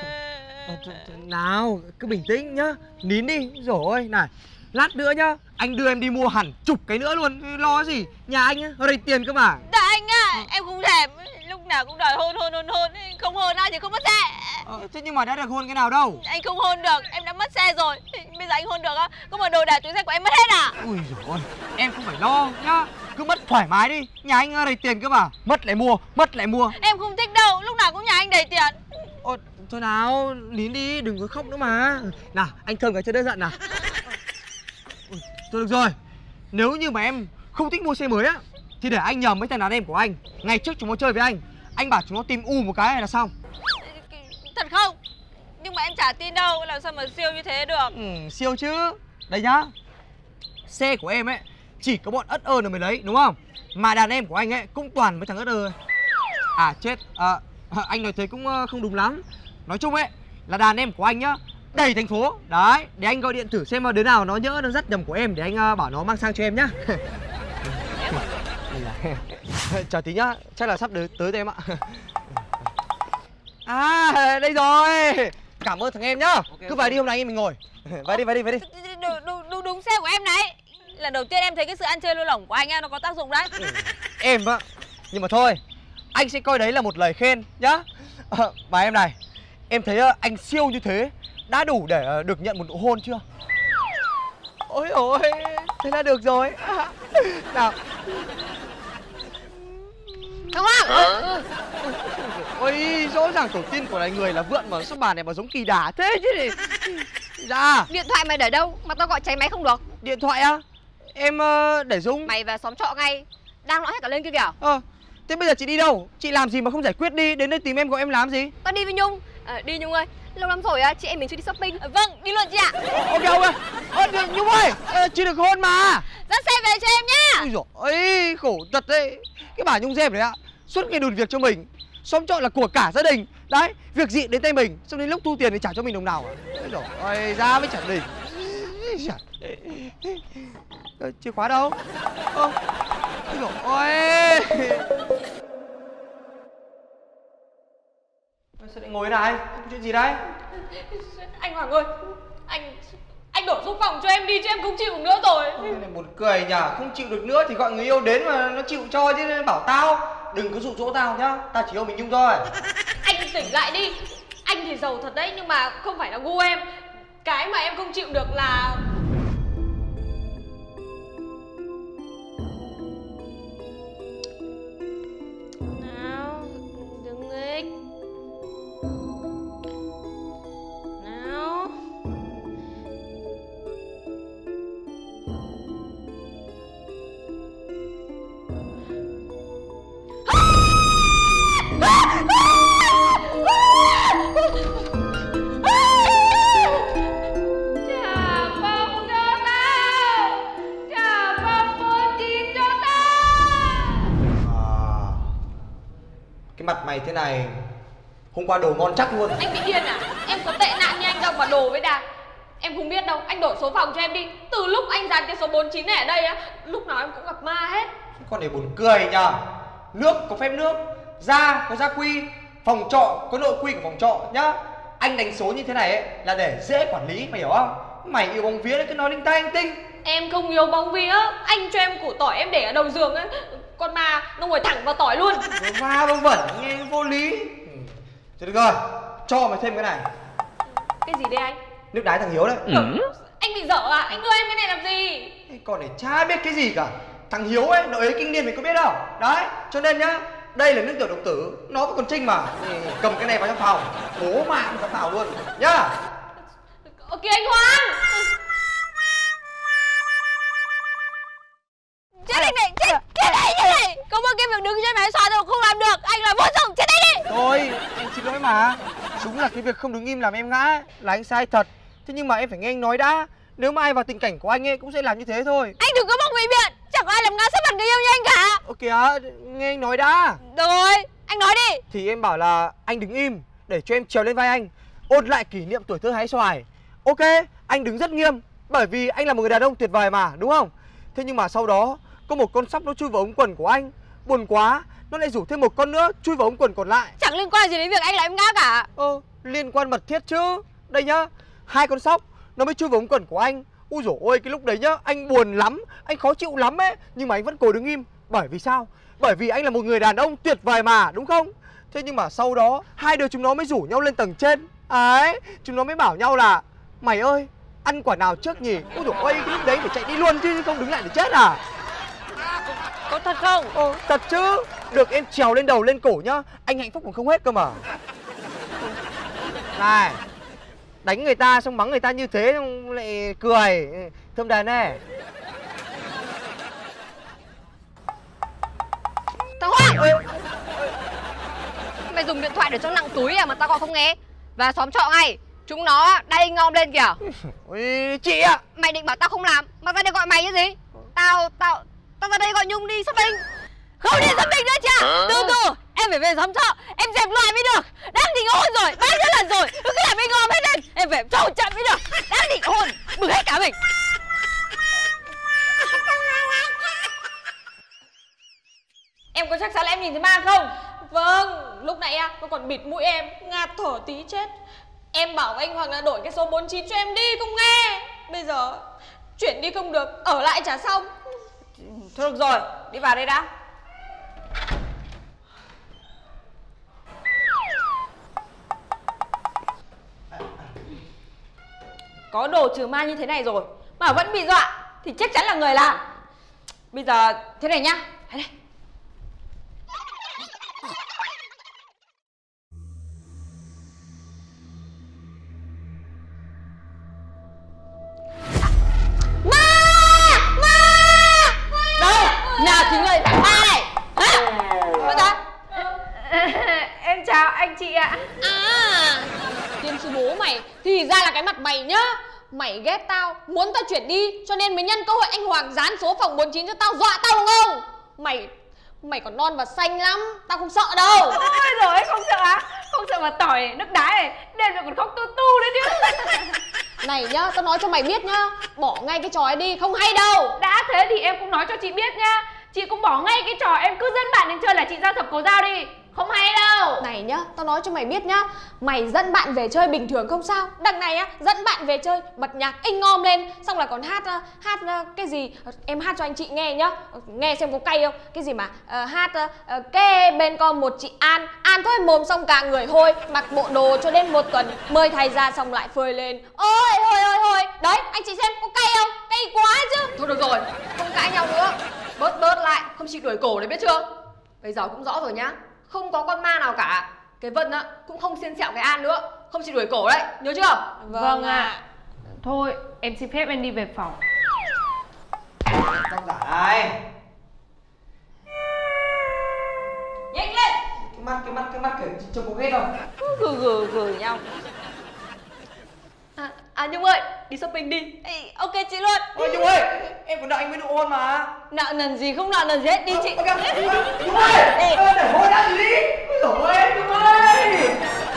Speaker 6: Nào, cứ bình tĩnh nhá. Nín đi, rồi này. Lát nữa nhá, anh đưa em đi mua hẳn chục cái nữa luôn. Lo gì, nhà anh á, nó đầy tiền cơ mà.
Speaker 1: Dạ anh á, em không thèm. Lúc
Speaker 3: nào cũng đòi hôn hôn hôn hôn. Không hôn ai thì không mất xe.
Speaker 6: Ờ, thế nhưng mà đã được hôn cái nào đâu.
Speaker 3: Anh không hôn được, em đã mất xe rồi. Bây giờ anh hôn được á? Có mà đồ đạc túi sách của em mất hết à?
Speaker 6: Ui dồi ôi, em không phải lo nhá. Cứ mất thoải mái đi, nhà anh đầy tiền cơ mà. Mất lại mua, mất lại mua.
Speaker 3: Em không thích đâu, lúc nào cũng nhà anh đầy tiền.
Speaker 6: Ôi, thôi nào, nín đi, đừng có khóc nữa mà. Nào, anh thơm cái cho đỡ giận nào. Ui, thôi được rồi, nếu như mà em không thích mua xe mới á thì để anh nhờ mấy thằng đàn em của anh. Ngày trước chúng nó chơi với anh, anh bảo chúng nó tìm u một cái là xong.
Speaker 3: Thật không? Nhưng mà em chả tin đâu, làm sao mà siêu như thế được.
Speaker 6: Ừ, siêu chứ. Đây nhá, xe của em ấy chỉ có bọn ất ơ là mới lấy, đúng không? Mà đàn em của anh ấy cũng toàn mấy thằng ất ơ. À chết, à, anh nói thế cũng không đúng lắm. Nói chung ấy là đàn em của anh nhá đầy thành phố. Đấy, để anh gọi điện thử xem mà đứa nào nó nhỡ nó dắt nhầm của em để anh bảo nó mang sang cho em nhá. Chờ tí nhá, chắc là sắp tới tới đây em ạ. À, đây rồi. Cảm ơn thằng em nhá. Okay, cứ vào đi, hôm nay anh em mình ngồi. Vào đi, vào đi, vào đi.
Speaker 3: Đúng, đúng, đúng, đúng xe của em này. Lần đầu tiên em thấy cái sự ăn chơi lêu lỏng của anh á, nó có tác dụng đấy.
Speaker 6: Ừ, em á. Nhưng mà thôi, anh sẽ coi đấy là một lời khen nhá. À, mà em này, em thấy uh, anh siêu như thế đã đủ để uh, được nhận một nụ hôn chưa? Ôi ôi, thế là được rồi. Nào.
Speaker 3: Không Hoàng.
Speaker 6: Ừ. Ôi, rõ ràng tổ tiên của này người là vượn mà sao bà này mà giống kỳ đà thế chứ gì. Dạ.
Speaker 10: Điện thoại mày để đâu mà tao gọi cháy máy không được?
Speaker 6: Điện thoại á? Em uh, để dung.
Speaker 10: Mày về xóm trọ ngay, đang nói hết cả lên kia kìa.
Speaker 6: Ờ, thế bây giờ chị đi đâu? Chị làm gì mà không giải quyết đi, đến đây tìm em gọi em làm gì?
Speaker 10: Tao đi với Nhung. À, đi Nhung ơi, lâu lắm rồi chị em mình chưa đi shopping. À, vâng, đi luôn chị ạ.
Speaker 6: Ok ok. Ơ Nhung ơi, chị được hôn mà.
Speaker 3: Dắt xe về cho em nhá.
Speaker 6: Ui dồi ôi, khổ thật đấy. Cái bà Nhung dép đấy ạ, suốt ngày đùn việc cho mình. Xóm trọ là của cả gia đình. Đấy, việc gì đến tay mình, xong đến lúc thu tiền thì trả cho mình đồng nào à? Ôi dồi ôi, ra mới trả đỉnh. Ờ, chìa khóa đâu? Ơ, ôi dồi ôi. Sao lại ngồi thế này? Có chuyện gì đấy?
Speaker 3: Anh Hoàng ơi, anh anh đổ xuống phòng cho em đi chứ em không chịu được nữa rồi.
Speaker 6: Cái này buồn cười nhỉ, không chịu được nữa thì gọi người yêu đến mà nó chịu cho chứ, bảo tao đừng có dụ dỗ tao nhá, tao chỉ yêu mình Nhung thôi.
Speaker 3: Anh tỉnh lại đi, anh thì giàu thật đấy nhưng mà không phải là gu em. Cái mà em không chịu được là nào, đừng nghịch nào.
Speaker 6: Cái mặt mày thế này, hôm qua đồ ngon chắc luôn.
Speaker 3: Anh bị điên à? Em có tệ nạn như anh đâu mà đồ với đà. Em không biết đâu, anh đổi số phòng cho em đi. Từ lúc anh dàn cái số bốn mươi chín này ở đây á, lúc nào em cũng gặp ma hết.
Speaker 6: Con này buồn cười nhờ. Nước có phép nước, gia có gia quy, phòng trọ có nội quy của phòng trọ nhá. Anh đánh số như thế này ấy là để dễ quản lý, mày hiểu không? Mày yêu bóng vía đấy cứ nói linh tay linh tinh.
Speaker 3: Em không yêu bóng vía, anh cho em củ tỏi em để ở đầu giường ấy. Con ma nó ngồi thẳng vào tỏi luôn.
Speaker 6: Va vâng vẩn, nghe vô lý. Ừ. Thôi được rồi, cho mày thêm cái này.
Speaker 3: Cái gì đây anh?
Speaker 6: Nước đái thằng Hiếu đấy.
Speaker 3: Ừ. Anh bị dở à? Anh đưa em cái này làm gì?
Speaker 6: Con này chả biết cái gì cả. Thằng Hiếu ấy, nó ấy kinh niên mày có biết không? Đấy, cho nên nhá, đây là nước tiểu độc tử, nó vẫn còn trinh mà. Cầm cái này vào trong phòng, bố mạng nó vào luôn nhá.
Speaker 3: Ok anh Hoàng. Chết anh này, chết, chết đây, chết đây. Có một cái việc đứng trên máy xoa rồi không làm được, anh là vô dụng, chết đây đi.
Speaker 6: Thôi, em xin lỗi mà. Đúng là cái việc không đứng im làm em ngã là anh sai thật. Thế nhưng mà em phải nghe anh nói đã. Nếu mà ai vào tình cảnh của anh ấy cũng sẽ làm như thế thôi.
Speaker 3: Anh đừng có bốc ngụy biện, chẳng có ai làm ngã sắp mặt người yêu như anh cả.
Speaker 6: Ơ kìa, nghe anh nói đã.
Speaker 3: Được rồi, anh nói đi.
Speaker 6: Thì em bảo là anh đứng im để cho em trèo lên vai anh, ôn lại kỷ niệm tuổi thơ hái xoài. Ok, anh đứng rất nghiêm bởi vì anh là một người đàn ông tuyệt vời mà, đúng không? Thế nhưng mà sau đó có một con sóc nó chui vào ống quần của anh. Buồn quá, nó lại rủ thêm một con nữa chui vào ống quần còn lại.
Speaker 3: Chẳng liên quan gì đến việc anh là em ngã cả.
Speaker 6: Ơ, liên quan mật thiết chứ. Đây nhá, hai con sóc nó mới chui vào ống quần của anh. Ui dồi ôi, cái lúc đấy nhá, anh buồn lắm, anh khó chịu lắm ấy. Nhưng mà anh vẫn cố đứng im. Bởi vì sao? Bởi vì anh là một người đàn ông tuyệt vời mà, đúng không? Thế nhưng mà sau đó hai đứa chúng nó mới rủ nhau lên tầng trên. Ấy, chúng nó mới bảo nhau là mày ơi, ăn quả nào trước nhỉ? Ôi dồi ôi, cái lúc đấy phải chạy đi luôn chứ không đứng lại để chết à?
Speaker 3: Có thật không?
Speaker 6: Ờ, thật chứ. Được em trèo lên đầu lên cổ nhá, anh hạnh phúc còn không hết cơ mà. Này, đánh người ta xong mắng người ta như thế xong lại cười. Thơm đàn này.
Speaker 10: Thằng Hoàng! Mày dùng điện thoại để cho nặng túi à mà tao gọi không nghe? Và xóm trọ ngay, chúng nó đay ngom lên kìa.
Speaker 6: Ôi, chị ạ!
Speaker 10: Mày định bảo tao không làm mà ra đây gọi mày cái gì? Tao, tao, tao ra đây gọi Nhung đi shopping.
Speaker 3: Không đi shopping nữa chưa? Từ từ, em phải về xóm trọ, em dẹp loạn mới được. Đang định hôn rồi, bao nhiêu lần rồi, cứ làm mình ngòm hết lên. Em phải trâu trận mới được. Đang định hôn, bực hết cả mình. Em có chắc chắn là em nhìn thấy ma không? Vâng, lúc nãy à, nó còn bịt mũi em, ngạt thở tí chết. Em bảo anh Hoàng là đổi cái số bốn chín cho em đi, không nghe. Bây giờ chuyển đi không được, ở lại chả xong. Thôi được rồi, đi vào đây đã. Có đồ trừ ma như thế này rồi mà vẫn bị dọa thì chắc chắn là người làm. Bây giờ thế này nhá, đây. Nào thì người ma này. Hả? Sao?
Speaker 9: Em chào anh chị ạ.
Speaker 3: À, tiên sư bố mày thì ra là cái mặt mày nhá. Mày ghét tao, muốn tao chuyển đi, cho nên mới nhân cơ hội anh Hoàng dán số phòng bốn chín cho tao, dọa tao đúng không? Mày mày còn non và xanh lắm, tao không sợ đâu.
Speaker 9: Ôi rồi không sợ á? Không sợ mà tỏi này, nước đá này, đêm rồi còn khóc tu tu đấy chứ.
Speaker 3: Này nhá, tao nói cho mày biết nhá, bỏ ngay cái trò ấy đi, không hay đâu.
Speaker 9: Đã thế thì em cũng nói cho chị biết nhá. Chị cũng bỏ ngay cái trò em cứ dẫn bạn đến chơi là chị giao thập cổ dao đi. Không hay đâu.
Speaker 3: Này nhá, tao nói cho mày biết nhá, mày dẫn bạn về chơi bình thường không sao. Đằng này á, dẫn bạn về chơi bật nhạc inh ngom lên, xong là còn hát uh, hát uh, cái gì em hát cho anh chị nghe nhá, nghe xem có cay không. Cái gì mà uh, hát uh, kê bên con một chị An, An thôi mồm xong cả người hôi, mặc bộ đồ cho đến một tuần mời thầy ra xong lại phơi lên. Ôi ôi ôi ôi, đấy anh chị xem có cay không, cay quá chứ.
Speaker 10: Thôi được rồi, không cãi nhau nữa. Bớt bớt lại, không chịu đuổi cổ đấy biết chưa? Bây giờ cũng rõ rồi nhá, không có con ma nào cả. Cái Vân á cũng không xiên xẹo cái An nữa, không chịu đuổi cổ đấy, nhớ chưa?
Speaker 9: Vâng ạ. À. Thôi, em xin phép em đi về phòng.
Speaker 6: Con giả đây.
Speaker 3: Nhanh lên.
Speaker 6: Cái mắt, cái mắt, cái mắt kiểu trông có ghét không?
Speaker 3: Gừ gừ gừ nhau. À, à Nhung ơi, đi shopping đi. Ê, ok chị luôn.
Speaker 6: Ôi Nhung ơi, em còn đợi anh mới nụ hôn mà.
Speaker 3: Nợ nần gì không nợ nần gì hết, đi chị.
Speaker 6: Nhung ơi, để hôn đã gì đi. Ôi ơi, Nhung ơi.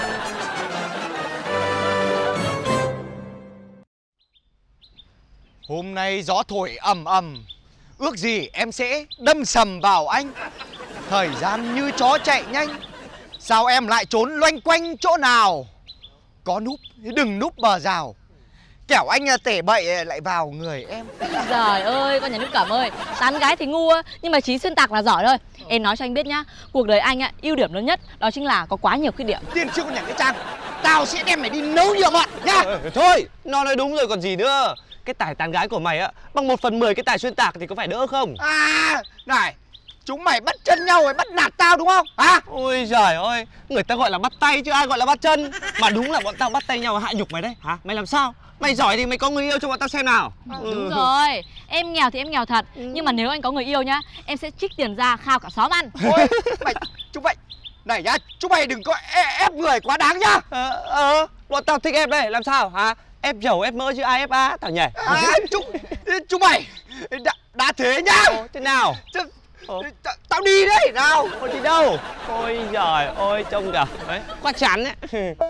Speaker 2: Hôm nay gió thổi ầm ầm, ước gì em sẽ đâm sầm vào anh. Thời gian như chó chạy nhanh, sao em lại trốn loanh quanh chỗ nào? Có núp thì đừng núp bờ rào, kẻo anh tể bậy lại vào người em.
Speaker 1: Trời ơi, con nhà nước Cẩm ơi, tán gái thì ngu nhưng mà trí xuyên tạc là giỏi thôi. Em nói cho anh biết nhá, cuộc đời anh ạ, ưu điểm lớn nhất đó chính là có quá nhiều khuyết điểm.
Speaker 2: Tiên sư con nhà cái Trang, tao sẽ đem mày đi nấu nhiều mận nhá.
Speaker 4: Ờ, thôi, nó nói đúng rồi còn gì nữa. Cái tài tán gái của mày á, bằng một phần mười cái tài xuyên tạc thì có phải đỡ không?
Speaker 2: À, này, chúng mày bắt chân nhau rồi bắt nạt tao đúng không? Hả?
Speaker 4: Ôi giời ơi, người ta gọi là bắt tay chứ ai gọi là bắt chân. Mà đúng là bọn tao bắt tay nhau hạ nhục mày đấy. Hả? Mày làm sao? Mày giỏi thì mày có người yêu cho bọn tao xem nào.
Speaker 1: Ừ. Đúng rồi, em nghèo thì em nghèo thật, ừ. nhưng mà nếu anh có người yêu nhá, em sẽ trích tiền ra khao cả xóm ăn.
Speaker 2: Ôi, mày, chúng mày, này nhá, chúng mày đừng có ép người quá đáng nhá.
Speaker 4: Ờ, ờ, bọn tao thích ép đây, làm sao hả? Ép dầu ép mỡ chứ ai ép á, tao nhỉ?
Speaker 2: À, chúng, chúng mày, đã, đã thế nhá.
Speaker 4: Ồ, thế nào?
Speaker 2: Ch tao đi đấy, nào.
Speaker 4: Ôi đi đâu? Ôi giời ơi, trông kìa, đấy, quá chán đấy.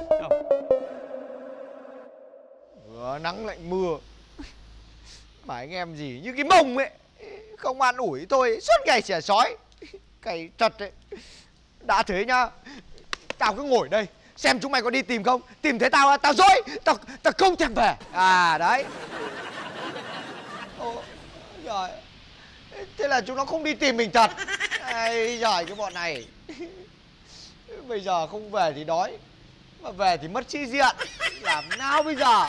Speaker 2: Vừa nắng lạnh mưa mà anh em gì như cái mông ấy, không an ủi tôi suốt ngày xẻ sói, cày thật đấy. Đã thế nhá, tao cứ ngồi đây xem chúng mày có đi tìm không, tìm thấy tao tao dỗi, tao tao không thèm về. À đấy. Ôi giời, thế là chúng nó không đi tìm mình thật. Ây giời, cái bọn này Bây giờ không về thì đói, mà về thì mất sĩ diện. Làm nào bây giờ?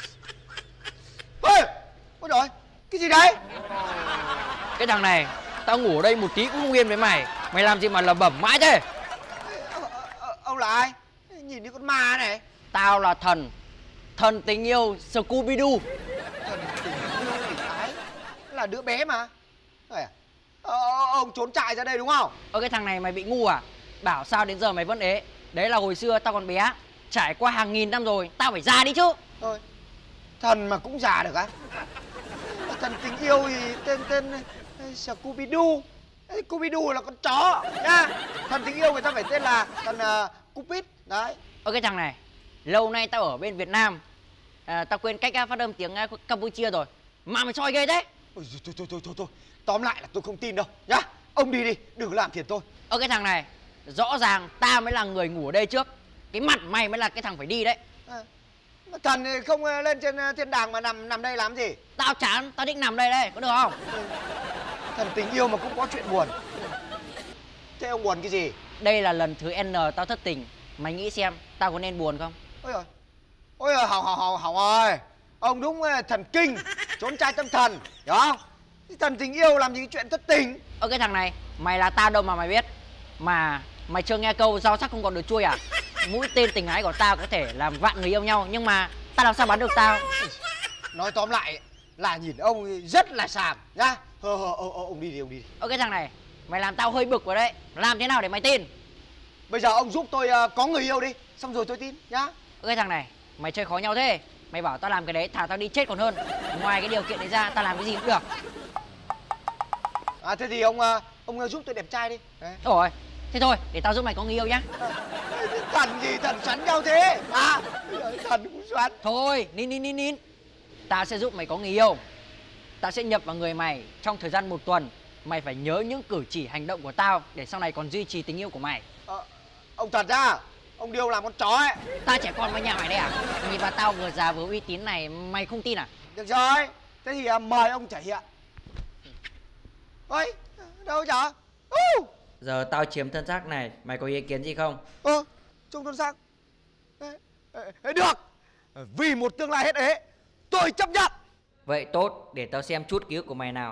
Speaker 2: Ê! Ôi trời, cái gì đấy?
Speaker 6: Cái thằng này, tao ngủ ở đây một tí cũng không yên với mày. Mày làm gì mà lẩm bẩm mãi thế?
Speaker 2: Ông là ai? Nhìn như con ma này.
Speaker 6: Tao là thần, thần tình yêu Scooby-Doo.
Speaker 2: Thần tình yêu thì cái là đứa bé mà. Này à? Ờ, ông trốn trại ra đây đúng không?
Speaker 6: Ơ cái thằng này mày bị ngu à? Bảo sao đến giờ mày vẫn ế. Đấy là hồi xưa tao còn bé, trải qua hàng nghìn năm rồi, tao phải già đi chứ.
Speaker 2: Thôi, thần mà cũng già được á? Thần tình yêu thì tên tên Scooby-Doo. Scooby-Doo là con chó nhá. Thần tình yêu người ta phải tên là thần uh, Cupid đấy.
Speaker 6: Ơ cái thằng này, lâu nay tao ở bên Việt Nam, à, tao quên cách phát âm tiếng uh, Campuchia rồi mà mày soi ghê thế.
Speaker 2: Ôi, thôi, thôi thôi thôi thôi tóm lại là tôi không tin đâu nhá. Ông đi đi, đừng có làm phiền tôi.
Speaker 6: Ơ cái thằng này, rõ ràng ta mới là người ngủ ở đây trước, cái mặt mày mới là cái thằng phải đi đấy.
Speaker 2: À, thần thì không lên trên thiên đàng mà nằm nằm đây làm gì?
Speaker 6: Tao chán, tao định nằm đây đây, có được không?
Speaker 2: Thần tình yêu mà cũng có chuyện buồn. Thế ông buồn cái gì?
Speaker 6: Đây là lần thứ N tao thất tình. Mày nghĩ xem tao có nên buồn không?
Speaker 2: Ôi giời, ôi giời, Hỏng Hỏng Hỏng Hỏng ơi, ông đúng thần kinh, trốn trai tâm thần, hiểu không? Thần tình yêu làm gì cái chuyện thất tình.
Speaker 6: Ơ cái thằng này, mày là tao đâu mà mày biết. Mà mày chưa nghe câu rau sắc không còn được chuôi à? Mũi tên tình ái của tao có thể làm vạn người yêu nhau, nhưng mà tao làm sao bán được tao?
Speaker 2: Nói tóm lại là nhìn ông rất là sàm nhá. Hơ hơ ông đi đi ông đi.
Speaker 6: Ơ cái thằng này, mày làm tao hơi bực rồi đấy. Làm thế nào để mày tin?
Speaker 2: Bây giờ ông giúp tôi uh, có người yêu đi, xong rồi tôi tin nhá.
Speaker 6: Ơ cái thằng này, mày chơi khó nhau thế. Mày bảo tao làm cái đấy thà tao đi chết còn hơn. Ngoài cái điều kiện đấy ra tao làm cái gì cũng được.
Speaker 2: À thế thì ông uh, ông giúp tôi đẹp trai đi. Đấy.
Speaker 6: Ôi, thế thôi, để tao giúp mày có người yêu nhá.
Speaker 2: À, thần gì thần xoắn nhau thế? À, thần cũng xoắn.
Speaker 6: Thôi, nín nín nín nín. Tao sẽ giúp mày có người yêu. Tao sẽ nhập vào người mày trong thời gian một tuần. Mày phải nhớ những cử chỉ hành động của tao để sau này còn duy trì tình yêu của mày.
Speaker 2: À, ông thật ra, ông điêu làm con chó ấy.
Speaker 6: Tao trẻ con với nhà mày đây à? Nhìn vào tao vừa già vừa uy tín này, mày không tin à?
Speaker 2: Được rồi, thế thì uh, mời ông thể hiện. Ôi, đâu chả? Uh.
Speaker 6: Giờ tao chiếm thân xác này, mày có ý kiến gì không?
Speaker 2: Ơ, trông thân xác. Ê, ê, ê, được, vì một tương lai hết ế, tôi chấp nhận.
Speaker 6: Vậy tốt, để tao xem chút ký ức của mày nào.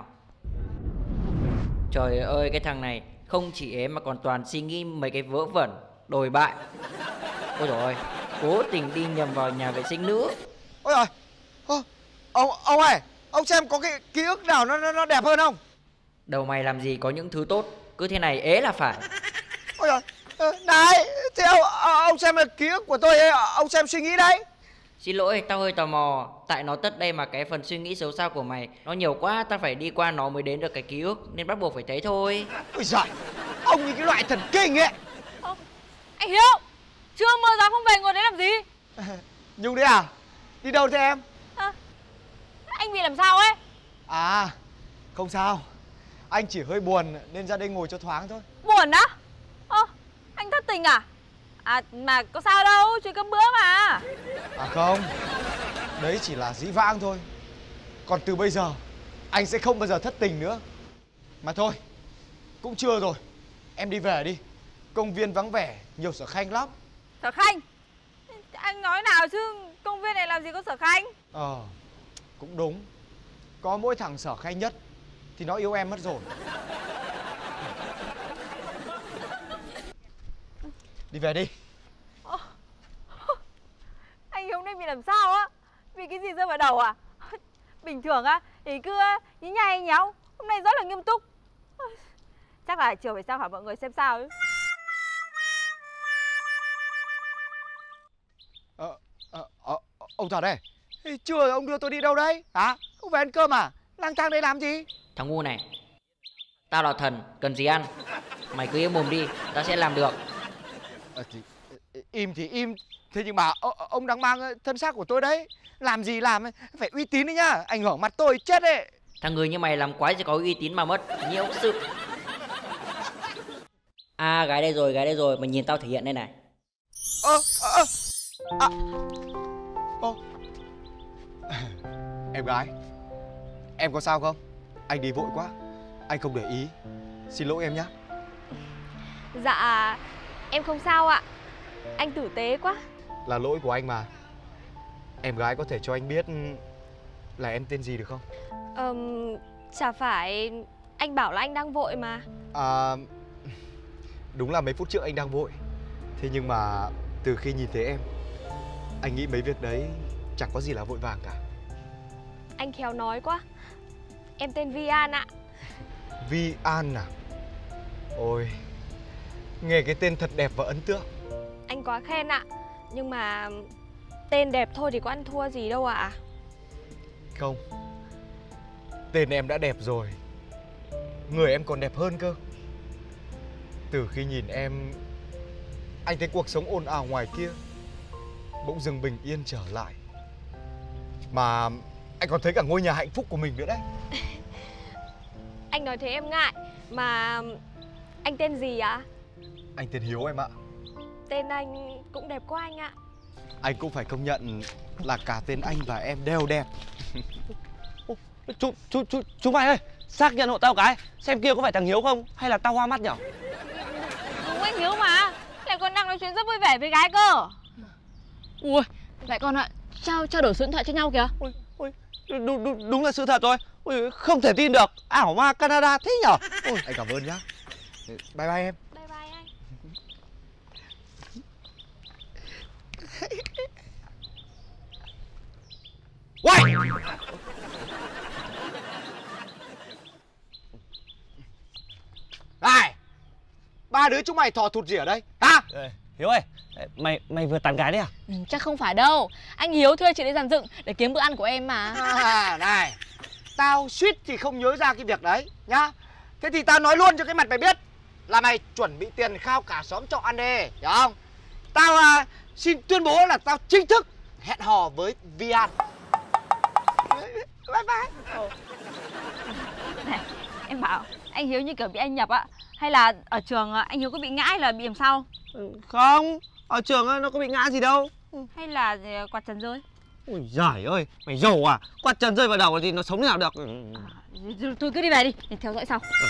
Speaker 6: Trời ơi, cái thằng này không chỉ ế mà còn toàn suy nghĩ mấy cái vớ vẩn, đồi bại. Ôi dồi ôi, cố tình đi nhầm vào nhà vệ sinh nữ.
Speaker 2: Ôi trời, Ô, ông ông ơi, ông xem có cái ký ức nào nó nó, nó đẹp hơn không?
Speaker 6: Đầu mày làm gì có những thứ tốt, cứ thế này ế là phải.
Speaker 2: Ôi trời, này, thế ông, ông xem là ký ức của tôi, ông xem suy nghĩ đấy.
Speaker 6: Xin lỗi, tao hơi tò mò. Tại nó tất đây mà cái phần suy nghĩ xấu xa của mày nó nhiều quá, tao phải đi qua nó mới đến được cái ký ức, nên bắt buộc phải thấy thôi.
Speaker 2: Ôi giời, ông như cái loại thần kinh ấy.
Speaker 3: Ô, anh Hiếu, chưa mơ giáo không về ngồi đấy làm gì?
Speaker 2: Nhung đấy à? Đi đâu thế em?
Speaker 3: À, anh bị làm sao ấy?
Speaker 2: À, không sao. Anh chỉ hơi buồn nên ra đây ngồi cho thoáng thôi.
Speaker 3: Buồn á? Ơ, anh thất tình à? À mà có sao đâu, chỉ cơm bữa mà.
Speaker 2: À không, đấy chỉ là dĩ vãng thôi. Còn từ bây giờ anh sẽ không bao giờ thất tình nữa. Mà thôi, cũng trưa rồi, em đi về đi. Công viên vắng vẻ, nhiều sở khanh lắm.
Speaker 3: Sở khanh? Anh nói nào chứ, công viên này làm gì có sở khanh?
Speaker 2: Ờ, cũng đúng. Có mỗi thằng sở khanh nhất thì nó yêu em mất rồi. Đi về đi.
Speaker 3: Ờ, anh Hiếu nay bị làm sao á? Vì cái gì rơi vào đầu à? Bình thường á thì cứ nhí nhai nhéo, hôm nay rất là nghiêm túc. Chắc là chiều phải sang hỏi mọi người xem sao ấy.
Speaker 2: Ờ, ờ, ờ, ông thật đây. Trưa ông đưa tôi đi đâu đấy? Hả? Không về ăn cơm à? Lang thang đây làm gì?
Speaker 6: Thằng ngu này, tao là thần, cần gì ăn. Mày cứ im mồm đi, tao sẽ làm được.
Speaker 2: À, thì, im thì im. Thế nhưng mà ông đang mang thân xác của tôi đấy. Làm gì làm, phải uy tín đấy nhá. Ảnh hưởng mặt tôi chết đấy.
Speaker 6: Thằng người như mày làm quái gì có uy tín mà mất. Nhiễu sự. À gái đây rồi, gái đây rồi. Mày nhìn tao thể hiện đây này.
Speaker 2: Ơ, ơ, à. Ô. Em gái, em có sao không? Anh đi vội quá, anh không để ý. Xin lỗi em nhé.
Speaker 3: Dạ,
Speaker 1: Em không sao ạ. Anh tử tế quá.
Speaker 2: Là lỗi của anh mà. Em gái có thể cho anh biết là em tên gì được không?
Speaker 1: Ờm, chả phải anh bảo là anh đang vội mà.
Speaker 2: À, đúng là mấy phút trước anh đang vội. Thế nhưng mà từ khi nhìn thấy em, anh nghĩ mấy việc đấy chẳng có gì là vội vàng cả.
Speaker 1: Anh khéo nói quá. Em tên Vi An ạ.
Speaker 2: Vi An à? Ôi, nghe cái tên thật đẹp và ấn tượng.
Speaker 1: Anh quá khen ạ. Nhưng mà tên đẹp thôi thì có ăn thua gì đâu ạ.
Speaker 2: Không, tên em đã đẹp rồi, người em còn đẹp hơn cơ. Từ khi nhìn em, anh thấy cuộc sống ồn ào ngoài kia bỗng dưng bình yên trở lại. Mà anh còn thấy cả ngôi nhà hạnh phúc của mình nữa đấy.
Speaker 1: Anh nói thế em ngại. Mà anh tên gì ạ?
Speaker 2: Anh tên Hiếu em ạ.
Speaker 1: Tên anh cũng đẹp quá anh ạ.
Speaker 2: Anh cũng phải công nhận là cả tên anh và em đều đẹp.
Speaker 4: Chú, chú, chú, chú mày ơi, xác nhận hộ tao cái, xem kia có phải thằng Hiếu không, hay là tao hoa mắt nhở?
Speaker 3: Đúng anh Hiếu mà. Lại còn đang nói chuyện rất vui vẻ với gái cơ.
Speaker 1: Ui, lại con ạ, trao trao đổi số điện thoại cho nhau kìa.
Speaker 4: Ui, ui, đúng, đúng, đúng là sự thật rồi. Ui, không thể tin được, ảo ma Canada thế nhở? Ui.
Speaker 2: Anh cảm ơn nhá. Bye bye em.
Speaker 1: Bye bye anh.
Speaker 2: Uầy! Này, ba đứa chúng mày thò thụt gì ở đây hả?
Speaker 4: Ê, Hiếu ơi, mày mày vừa tán gái đấy à?
Speaker 1: Ừ, chắc không phải đâu. Anh Hiếu thuê chị đi dàn dựng để kiếm bữa ăn của em mà.
Speaker 2: À, này, tao suýt thì không nhớ ra cái việc đấy nhá. Thế thì tao nói luôn cho cái mặt mày biết là mày chuẩn bị tiền khao cả xóm trọ ăn đi, hiểu không? Tao à, xin tuyên bố là tao chính thức hẹn hò với Vi An. Bye bye.
Speaker 3: Này, em bảo anh Hiếu như kiểu bị anh nhập ạ. Hay là ở trường anh Hiếu có bị ngã hay là bị làm sao?
Speaker 4: Không, ở trường nó có bị ngã gì đâu.
Speaker 3: Hay là quạt trần rơi?
Speaker 4: Ui giời ơi, mày giàu à? Quạt trần rơi vào đầu thì nó sống thế nào được?
Speaker 3: À, tôi cứ đi về đi, để theo dõi sau.
Speaker 4: Ừ.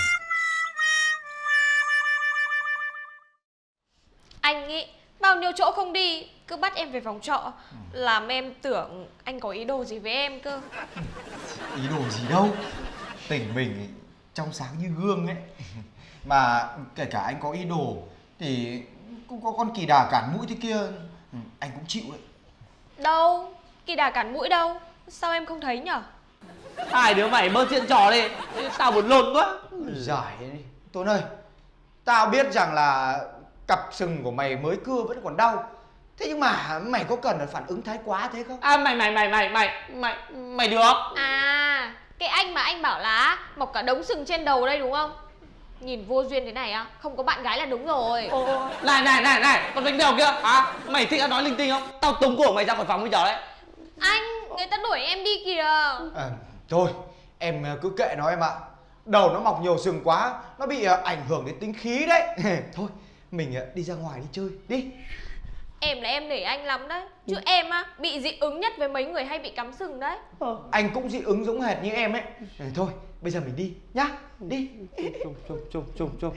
Speaker 10: Anh nghĩ bao nhiêu chỗ không đi cứ bắt em về phòng trọ, làm em tưởng anh có ý đồ gì với em cơ.
Speaker 2: Ý đồ gì đâu, tỉnh mình trong sáng như gương ấy. Mà kể cả anh có ý đồ thì cũng có con kỳ đà cản mũi thế kia, anh cũng chịu đấy.
Speaker 10: Đâu, kỳ đà cản mũi đâu, sao em không thấy nhở?
Speaker 4: Hai đứa mày bớt chuyện trò đi, tao buồn lồn quá.
Speaker 2: Giải đi Tuấn ơi, tao biết rằng là cặp sừng của mày mới cưa vẫn còn đau. Thế nhưng mà mày có cần phải phản ứng thái quá thế không?
Speaker 4: À mày mày mày mày mày mày mày được.
Speaker 10: À, cái anh mà anh bảo là mọc cả đống sừng trên đầu đây đúng không? Nhìn vô duyên thế này á, không có bạn gái là đúng rồi.
Speaker 4: Ô, này này này này, con đánh đầu kia hả? Mày thích ăn nói linh tinh không? Tao tống cổ mày ra khỏi phòng bây giờ đấy.
Speaker 10: Anh, người ta đuổi em đi kìa.
Speaker 2: À, thôi, em cứ kệ nó em ạ. Đầu nó mọc nhiều sừng quá, nó bị ảnh hưởng đến tính khí đấy. Thôi, mình đi ra ngoài đi chơi, đi.
Speaker 10: Em là em nể anh lắm đấy. Chứ ừ. em á, bị dị ứng nhất với mấy người hay bị cắm sừng đấy.
Speaker 2: Ờ. Anh cũng dị ứng giống hệt như em ấy. Thôi, bây giờ mình đi nhá. Đi.
Speaker 4: Chung chung chung chung chung.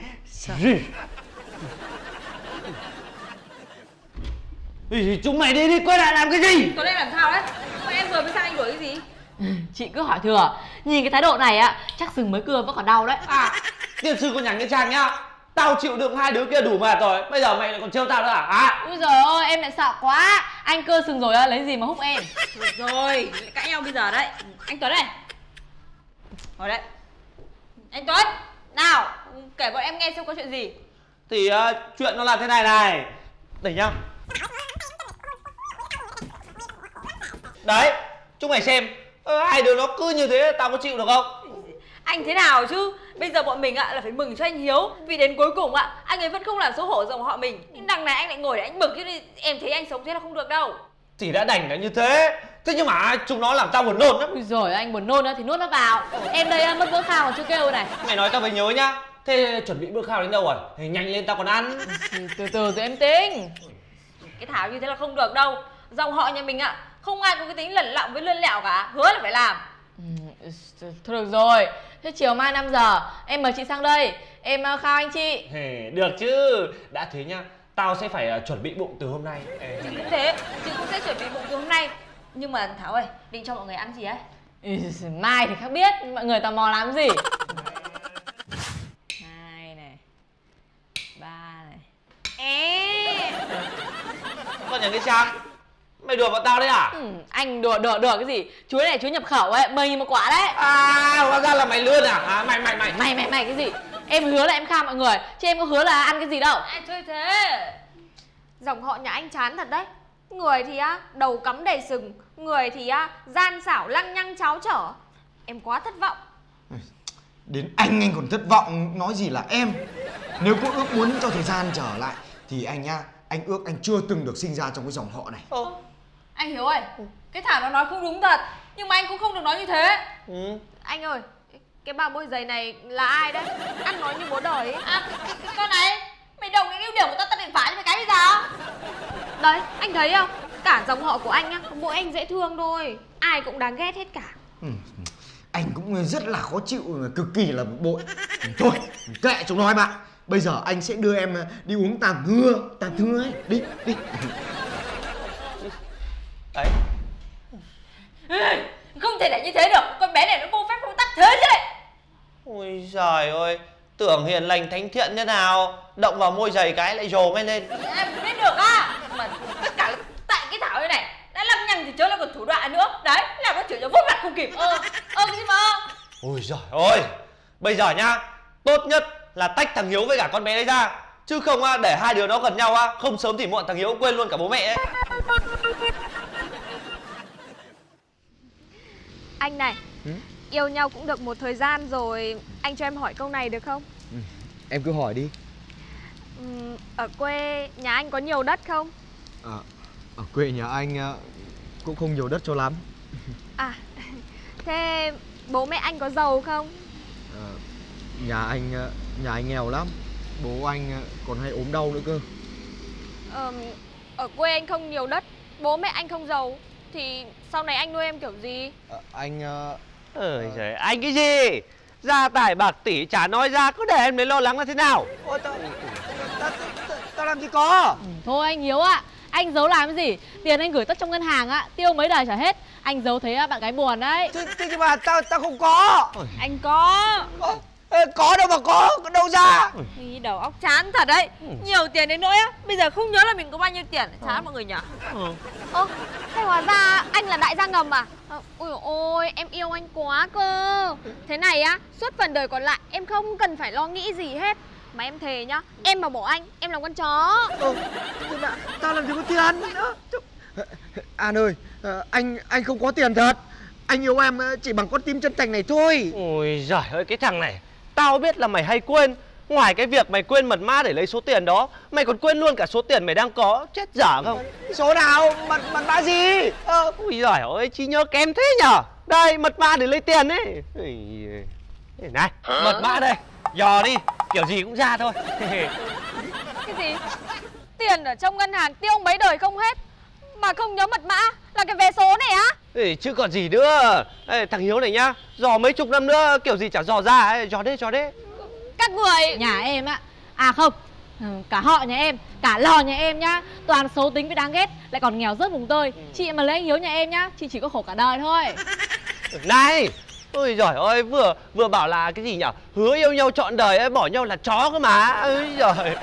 Speaker 4: Gì? Chúng mày đi đi, quay lại làm cái gì?
Speaker 3: Tôi đây làm sao đấy? Mà em vừa mới sang anh đuổi cái gì?
Speaker 1: Chị cứ hỏi thừa. Nhìn cái thái độ này á, chắc sừng mới cưa vẫn còn đau đấy.
Speaker 4: À, tiên sư con nhắn cái Trang nhá. Tao chịu đựng hai đứa kia đủ mệt rồi, bây giờ mày lại còn trêu tao nữa à? À?
Speaker 1: Ui giời ơi, em lại sợ quá. Anh cưa sừng rồi á, lấy gì mà húc em?
Speaker 3: Được rồi, lại cãi nhau bây giờ đấy. Anh Tuấn này, ngồi đây. Anh Tuấn, nào, kể bọn em nghe xem có chuyện gì.
Speaker 4: Thì uh, chuyện nó là thế này này. Để nhá. Đấy, chúng mày xem, ờ, hai đứa nó cứ như thế tao có chịu được không?
Speaker 3: Anh thế nào chứ? Bây giờ bọn mình ạ là phải mừng cho anh Hiếu, vì đến cuối cùng ạ anh ấy vẫn không làm xấu hổ dòng họ mình. Nhưng đằng này anh lại ngồi để anh bực, chứ em thấy anh sống thế là không được đâu.
Speaker 4: Thì đã đành là như thế, thế nhưng mà chúng nó làm tao buồn nôn lắm.
Speaker 1: Ui giời, anh buồn nôn á thì nuốt nó vào. Em đây mất bữa khao còn chưa kêu này.
Speaker 4: Mày nói tao phải nhớ nhá. Thế chuẩn bị bữa khao đến đâu rồi? Thì nhanh lên tao còn ăn.
Speaker 1: Từ từ rồi em tính.
Speaker 3: Cái Thảo như thế là không được đâu. Dòng họ nhà mình ạ không ai có cái tính lẩn lọng với lươn lẹo cả, hứa là phải làm.
Speaker 1: Ừ, thôi được rồi. Thế chiều mai năm giờ em mời chị sang đây, em khao anh chị.
Speaker 4: Được chứ. Đã thế nhá,
Speaker 8: tao sẽ phải uh, chuẩn bị bụng từ hôm nay.
Speaker 3: Chị cũng thế, chị cũng sẽ chuẩn bị bụng từ hôm nay. Nhưng mà Thảo ơi, định cho mọi người ăn gì ấy?
Speaker 1: Ừ, mai thì khác biết, mọi người tò mò làm gì. Hai này, ba này.
Speaker 3: Ê,
Speaker 8: Con nhà cái Trang, mày đùa bọn tao đấy à?
Speaker 1: Ừ, anh đùa đùa đùa cái gì? Chuối này chuối nhập khẩu ấy, mười nghìn một quả đấy.
Speaker 8: À, hóa ra là mày lươn à? À mày mày mày.
Speaker 1: Mày mày mày cái gì? Em hứa là em kha mọi người, chứ em có hứa là ăn cái gì đâu.
Speaker 3: ai chơi thế?
Speaker 10: Dòng họ nhà anh chán thật đấy. Người thì á đầu cắm đầy sừng, người thì á gian xảo lăng nhăng cháo trở. Em quá thất vọng.
Speaker 6: Đến anh anh còn thất vọng, nói gì là em. Nếu có ước muốn cho thời gian trở lại thì anh nhá, anh ước anh chưa từng được sinh ra trong cái dòng họ này.
Speaker 3: Ờ. Anh Hiếu ơi, cái Thảo nó nói không đúng thật, nhưng mà anh cũng không được nói như thế.
Speaker 8: Ừ.
Speaker 10: Anh ơi, cái bà môi giày này là ai đấy? Ăn nói như bố đời ấy.
Speaker 3: À, cái, cái con này, mày đồng đến ưu điểm của tao, tao định phá cho mày cái bây giờ.
Speaker 10: Đấy, anh thấy không? Cả dòng họ của anh á, mỗi anh dễ thương thôi. Ai cũng đáng ghét hết cả.
Speaker 6: Ừ. Anh cũng rất là khó chịu, cực kỳ là bội. Thôi, kệ chúng nói bạn. Bây giờ anh sẽ đưa em đi uống tàm thưa, tàm thưa ấy. Đi, đi.
Speaker 8: Đấy.
Speaker 3: Không thể để như thế được, con bé này nó vô phép vô tắc thế chứ này.
Speaker 8: Ôi giời ơi, tưởng hiền lành thánh thiện thế nào, động vào môi giày cái lại rồ men lên.
Speaker 3: Em không biết được á. Mà tất cả là tại cái Thảo này này, đã lăng nhăng thì chớ là còn thủ đoạn nữa. Đấy, làm nó chửi cho vút mặt không kịp. Ờ, ơ cái gì mà ơ.
Speaker 8: Ôi giời ơi, bây giờ nhá, tốt nhất là tách thằng Hiếu với cả con bé đấy ra. Chứ không á, để hai đứa nó gần nhau á, không sớm thì muộn thằng Hiếu quên luôn cả bố mẹ ấy.
Speaker 10: Anh này,
Speaker 6: ừ?
Speaker 10: yêu nhau cũng được một thời gian rồi. Anh cho em hỏi câu này được không?
Speaker 6: Ừ. Em cứ hỏi đi.
Speaker 10: Ừ, ở quê nhà anh có nhiều đất không?
Speaker 6: À, ở quê nhà anh cũng không nhiều đất cho lắm.
Speaker 10: À, thế bố mẹ anh có giàu không?
Speaker 6: À, nhà anh nhà anh nghèo lắm. Bố anh còn hay ốm đau nữa cơ.
Speaker 10: Ờ, ở quê anh không nhiều đất, bố mẹ anh không giàu, thì sau này anh nuôi em kiểu gì?
Speaker 6: À, anh... Uh,
Speaker 4: Ơi uh... giời, anh cái gì? Gia tài bạc tỷ chả nói ra, cứ để em lấy lo lắng là thế nào?
Speaker 6: Ôi, tao ta, ta, ta, ta làm gì có.
Speaker 1: Ừ, thôi anh Hiếu ạ, à, anh giấu làm cái gì? Tiền anh gửi tất trong ngân hàng á, tiêu mấy đời trả hết. Anh giấu thế bạn gái buồn đấy.
Speaker 6: Thế, thế nhưng mà tao tao không có.
Speaker 3: Anh có.
Speaker 6: Có, có đâu mà có, đâu ra.
Speaker 3: Thì đầu óc chán thật đấy. Nhiều tiền đến nỗi á, bây giờ không nhớ là mình có bao nhiêu tiền. Chán mọi người nhỉ.
Speaker 10: Ơ, thế hóa ra anh là đại gia ngầm à? Ôi dồi ôi, em yêu anh quá cơ. Thế này á, suốt phần đời còn lại em không cần phải lo nghĩ gì hết. Mà em thề nhá, em mà bỏ anh, em làm con chó.
Speaker 6: Ừ, nhưng mà tao làm gì có tiền nữa. An ơi, anh anh không có tiền thật. Anh yêu em chỉ bằng con tim chân thành này thôi.
Speaker 4: Ôi giời ơi, cái thằng này, tao biết là mày hay quên. Ngoài cái việc mày quên mật mã để lấy số tiền đó, mày còn quên luôn cả số tiền mày đang có. Chết dở không?
Speaker 6: Số nào? Mật mật mã gì?
Speaker 4: Ờ, ui giời ơi, trí nhớ kém thế nhở? Đây, mật mã để lấy tiền ấy. Này, hả? Mật mã đây, dò đi, kiểu gì cũng ra thôi.
Speaker 10: Cái gì? Tiền ở trong ngân hàng tiêu mấy đời không hết mà không nhớ mật mã, là cái vé số này á?
Speaker 4: Ê, chứ còn gì nữa. Ê, thằng Hiếu này nhá, dò mấy chục năm nữa kiểu gì chả dò ra ấy. Dò đấy, dò đấy.
Speaker 10: Các người
Speaker 1: nhà em á, à không, cả họ nhà em, cả lò nhà em nhá, toàn xấu tính với đáng ghét, lại còn nghèo rớt vùng tơi. Chị mà lấy anh Hiếu nhà em nhá, chị chỉ có khổ cả đời thôi.
Speaker 4: Này, ôi giời ơi, vừa vừa bảo là cái gì nhở, hứa yêu nhau trọn đời ấy, bỏ nhau là chó cơ mà. Ôi giời.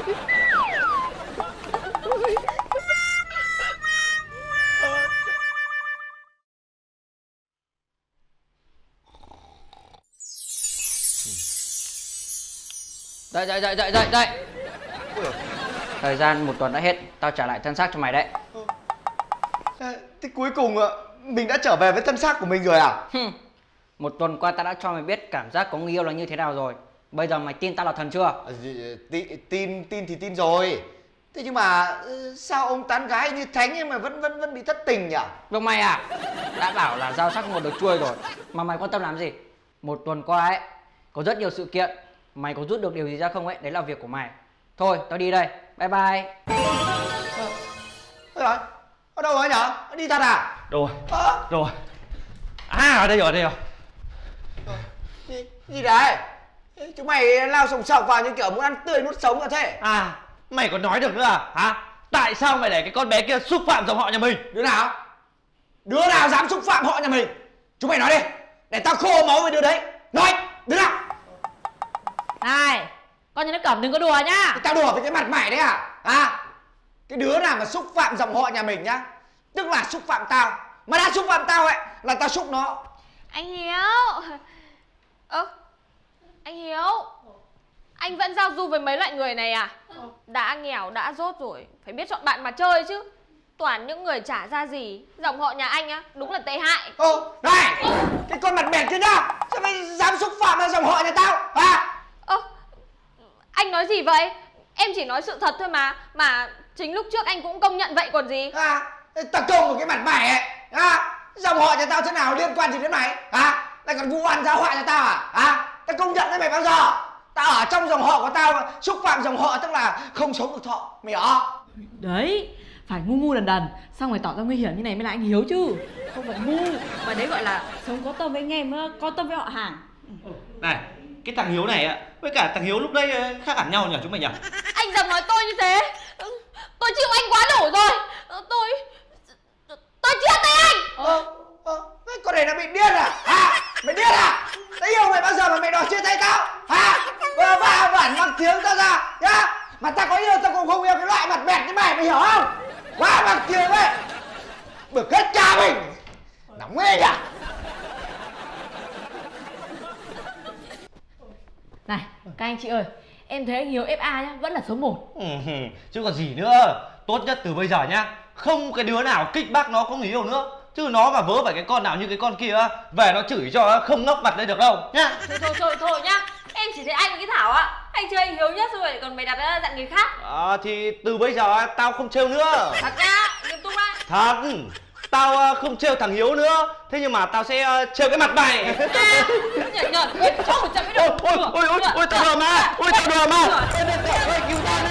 Speaker 7: Dậy dậy dậy dậy dậy dậy. Thời gian một tuần đã hết, tao trả lại thân xác cho mày đấy.
Speaker 6: Thế cuối cùng mình đã trở về với thân xác của mình rồi à?
Speaker 7: Một tuần qua tao đã cho mày biết cảm giác có người yêu là như thế nào rồi. Bây giờ mày tin tao là thần chưa?
Speaker 6: Tin tin tin thì tin rồi. Thế nhưng mà sao ông tán gái như thánh mà vẫn vẫn vẫn bị thất tình nhỉ?
Speaker 7: Vâng mày à, đã bảo là dao sắc một được chuôi rồi mà mày quan tâm làm gì? Một tuần qua ấy có rất nhiều sự kiện, mày có rút được điều gì ra không ấy, đấy là việc của mày. Thôi tao đi đây, bye bye.
Speaker 6: Thôi rồi, ở đâu rồi nhở? Đi thật à?
Speaker 4: Rồi, à. rồi. À, ở đây rồi, ở đây rồi.
Speaker 6: Gì, gì đấy? Chúng mày lao sòng sọc vào như kiểu muốn ăn tươi nuốt sống như thế.
Speaker 4: À, Mày còn nói được nữa à? Hả? Tại sao mày để cái con bé kia xúc phạm dòng họ nhà mình?
Speaker 2: Đứa nào? Đứa nào dám xúc phạm họ nhà mình? Chúng mày nói đi, để tao khô máu với đứa đấy. Nói, đứa nào?
Speaker 1: Này, con nhà nó Cẩm đừng có đùa nhá.
Speaker 2: Thì tao đùa với cái mặt mày đấy à? À, cái đứa nào mà xúc phạm dòng họ nhà mình nhá, tức là xúc phạm tao. Mà đã xúc phạm tao ấy là tao xúc nó.
Speaker 10: Anh Hiếu. Ơ, anh Hiếu, anh vẫn giao du với mấy loại người này à? Đã nghèo đã dốt rồi, phải biết chọn bạn mà chơi chứ. Toàn những người chả ra gì. Dòng họ nhà anh á, đúng là tệ hại.
Speaker 2: Ô, này, cái con mặt bẹt kia nhá, sao mày dám xúc phạm vào dòng họ nhà tao? À?
Speaker 10: Ơ, anh nói gì vậy? Em chỉ nói sự thật thôi mà. Mà chính lúc trước anh cũng công nhận vậy còn gì.
Speaker 2: À, tao công một cái mặt mày ấy. À, dòng họ nhà tao thế nào liên quan gì đến mày? À, lại còn vu oan giáo họa nhà tao à? À, tao công nhận với mày bao giờ? Tao ở trong dòng họ của tao mà xúc phạm dòng họ tức là không sống được thọ, mày hiểu không?
Speaker 1: Đấy, phải ngu ngu đần đần, xong rồi tỏ ra nguy hiểm như này mới là anh Hiếu chứ.
Speaker 3: Không phải ngu, mà đấy gọi là sống có tâm với anh em, có tâm với họ hàng.
Speaker 4: Này, cái thằng Hiếu này ạ, với cả thằng Hiếu lúc đây khác hẳn nhau nhỉ chúng mày nhỉ?
Speaker 10: Anh dám nói tôi như thế. Tôi chịu anh quá đủ rồi. Tôi Tôi chia tay anh.
Speaker 2: Ờ, ờ, cái con này nó bị điên à? Hả? Mày điên à? Tao yêu mày bao giờ mà mày đòi chia tay tao? Hả? Vơ va vẩn mang tiếng tao ra nhá. Mà tao có yêu tao cũng không yêu cái loại mặt bẹt như mày, mày hiểu không? Quá bằng tiếng ấy. Bực hết cha mình. Nóng ghê nhỉ?
Speaker 1: Này, các anh chị ơi, em thấy anh Hiếu ép a nhá, vẫn là số một.
Speaker 4: Ừ, chứ còn gì nữa. Tốt nhất từ bây giờ nhá, không cái đứa nào kích bác nó có người yêu nữa. Chứ nó mà vớ phải cái con nào như cái con kia về nó chửi cho không ngóc mặt lên được đâu nhá.
Speaker 10: Thôi thôi thôi thôi nhá. Em chỉ thấy anh với cái Thảo á, anh chơi anh Hiếu nhất rồi còn mày đặt ra dặn người khác.
Speaker 4: À, thì từ bây giờ tao không trêu nữa.
Speaker 10: Thật ra, nghiêm túc á.
Speaker 4: Thật, tao không trêu thằng Hiếu nữa. Thế nhưng mà tao sẽ trêu cái mặt mày.
Speaker 10: Nhợt nhợt, cho một trăm cái
Speaker 4: Ôi ôi ôi ôi tao đùa mà, ôi tao đùa mà. Ôi cứu tao.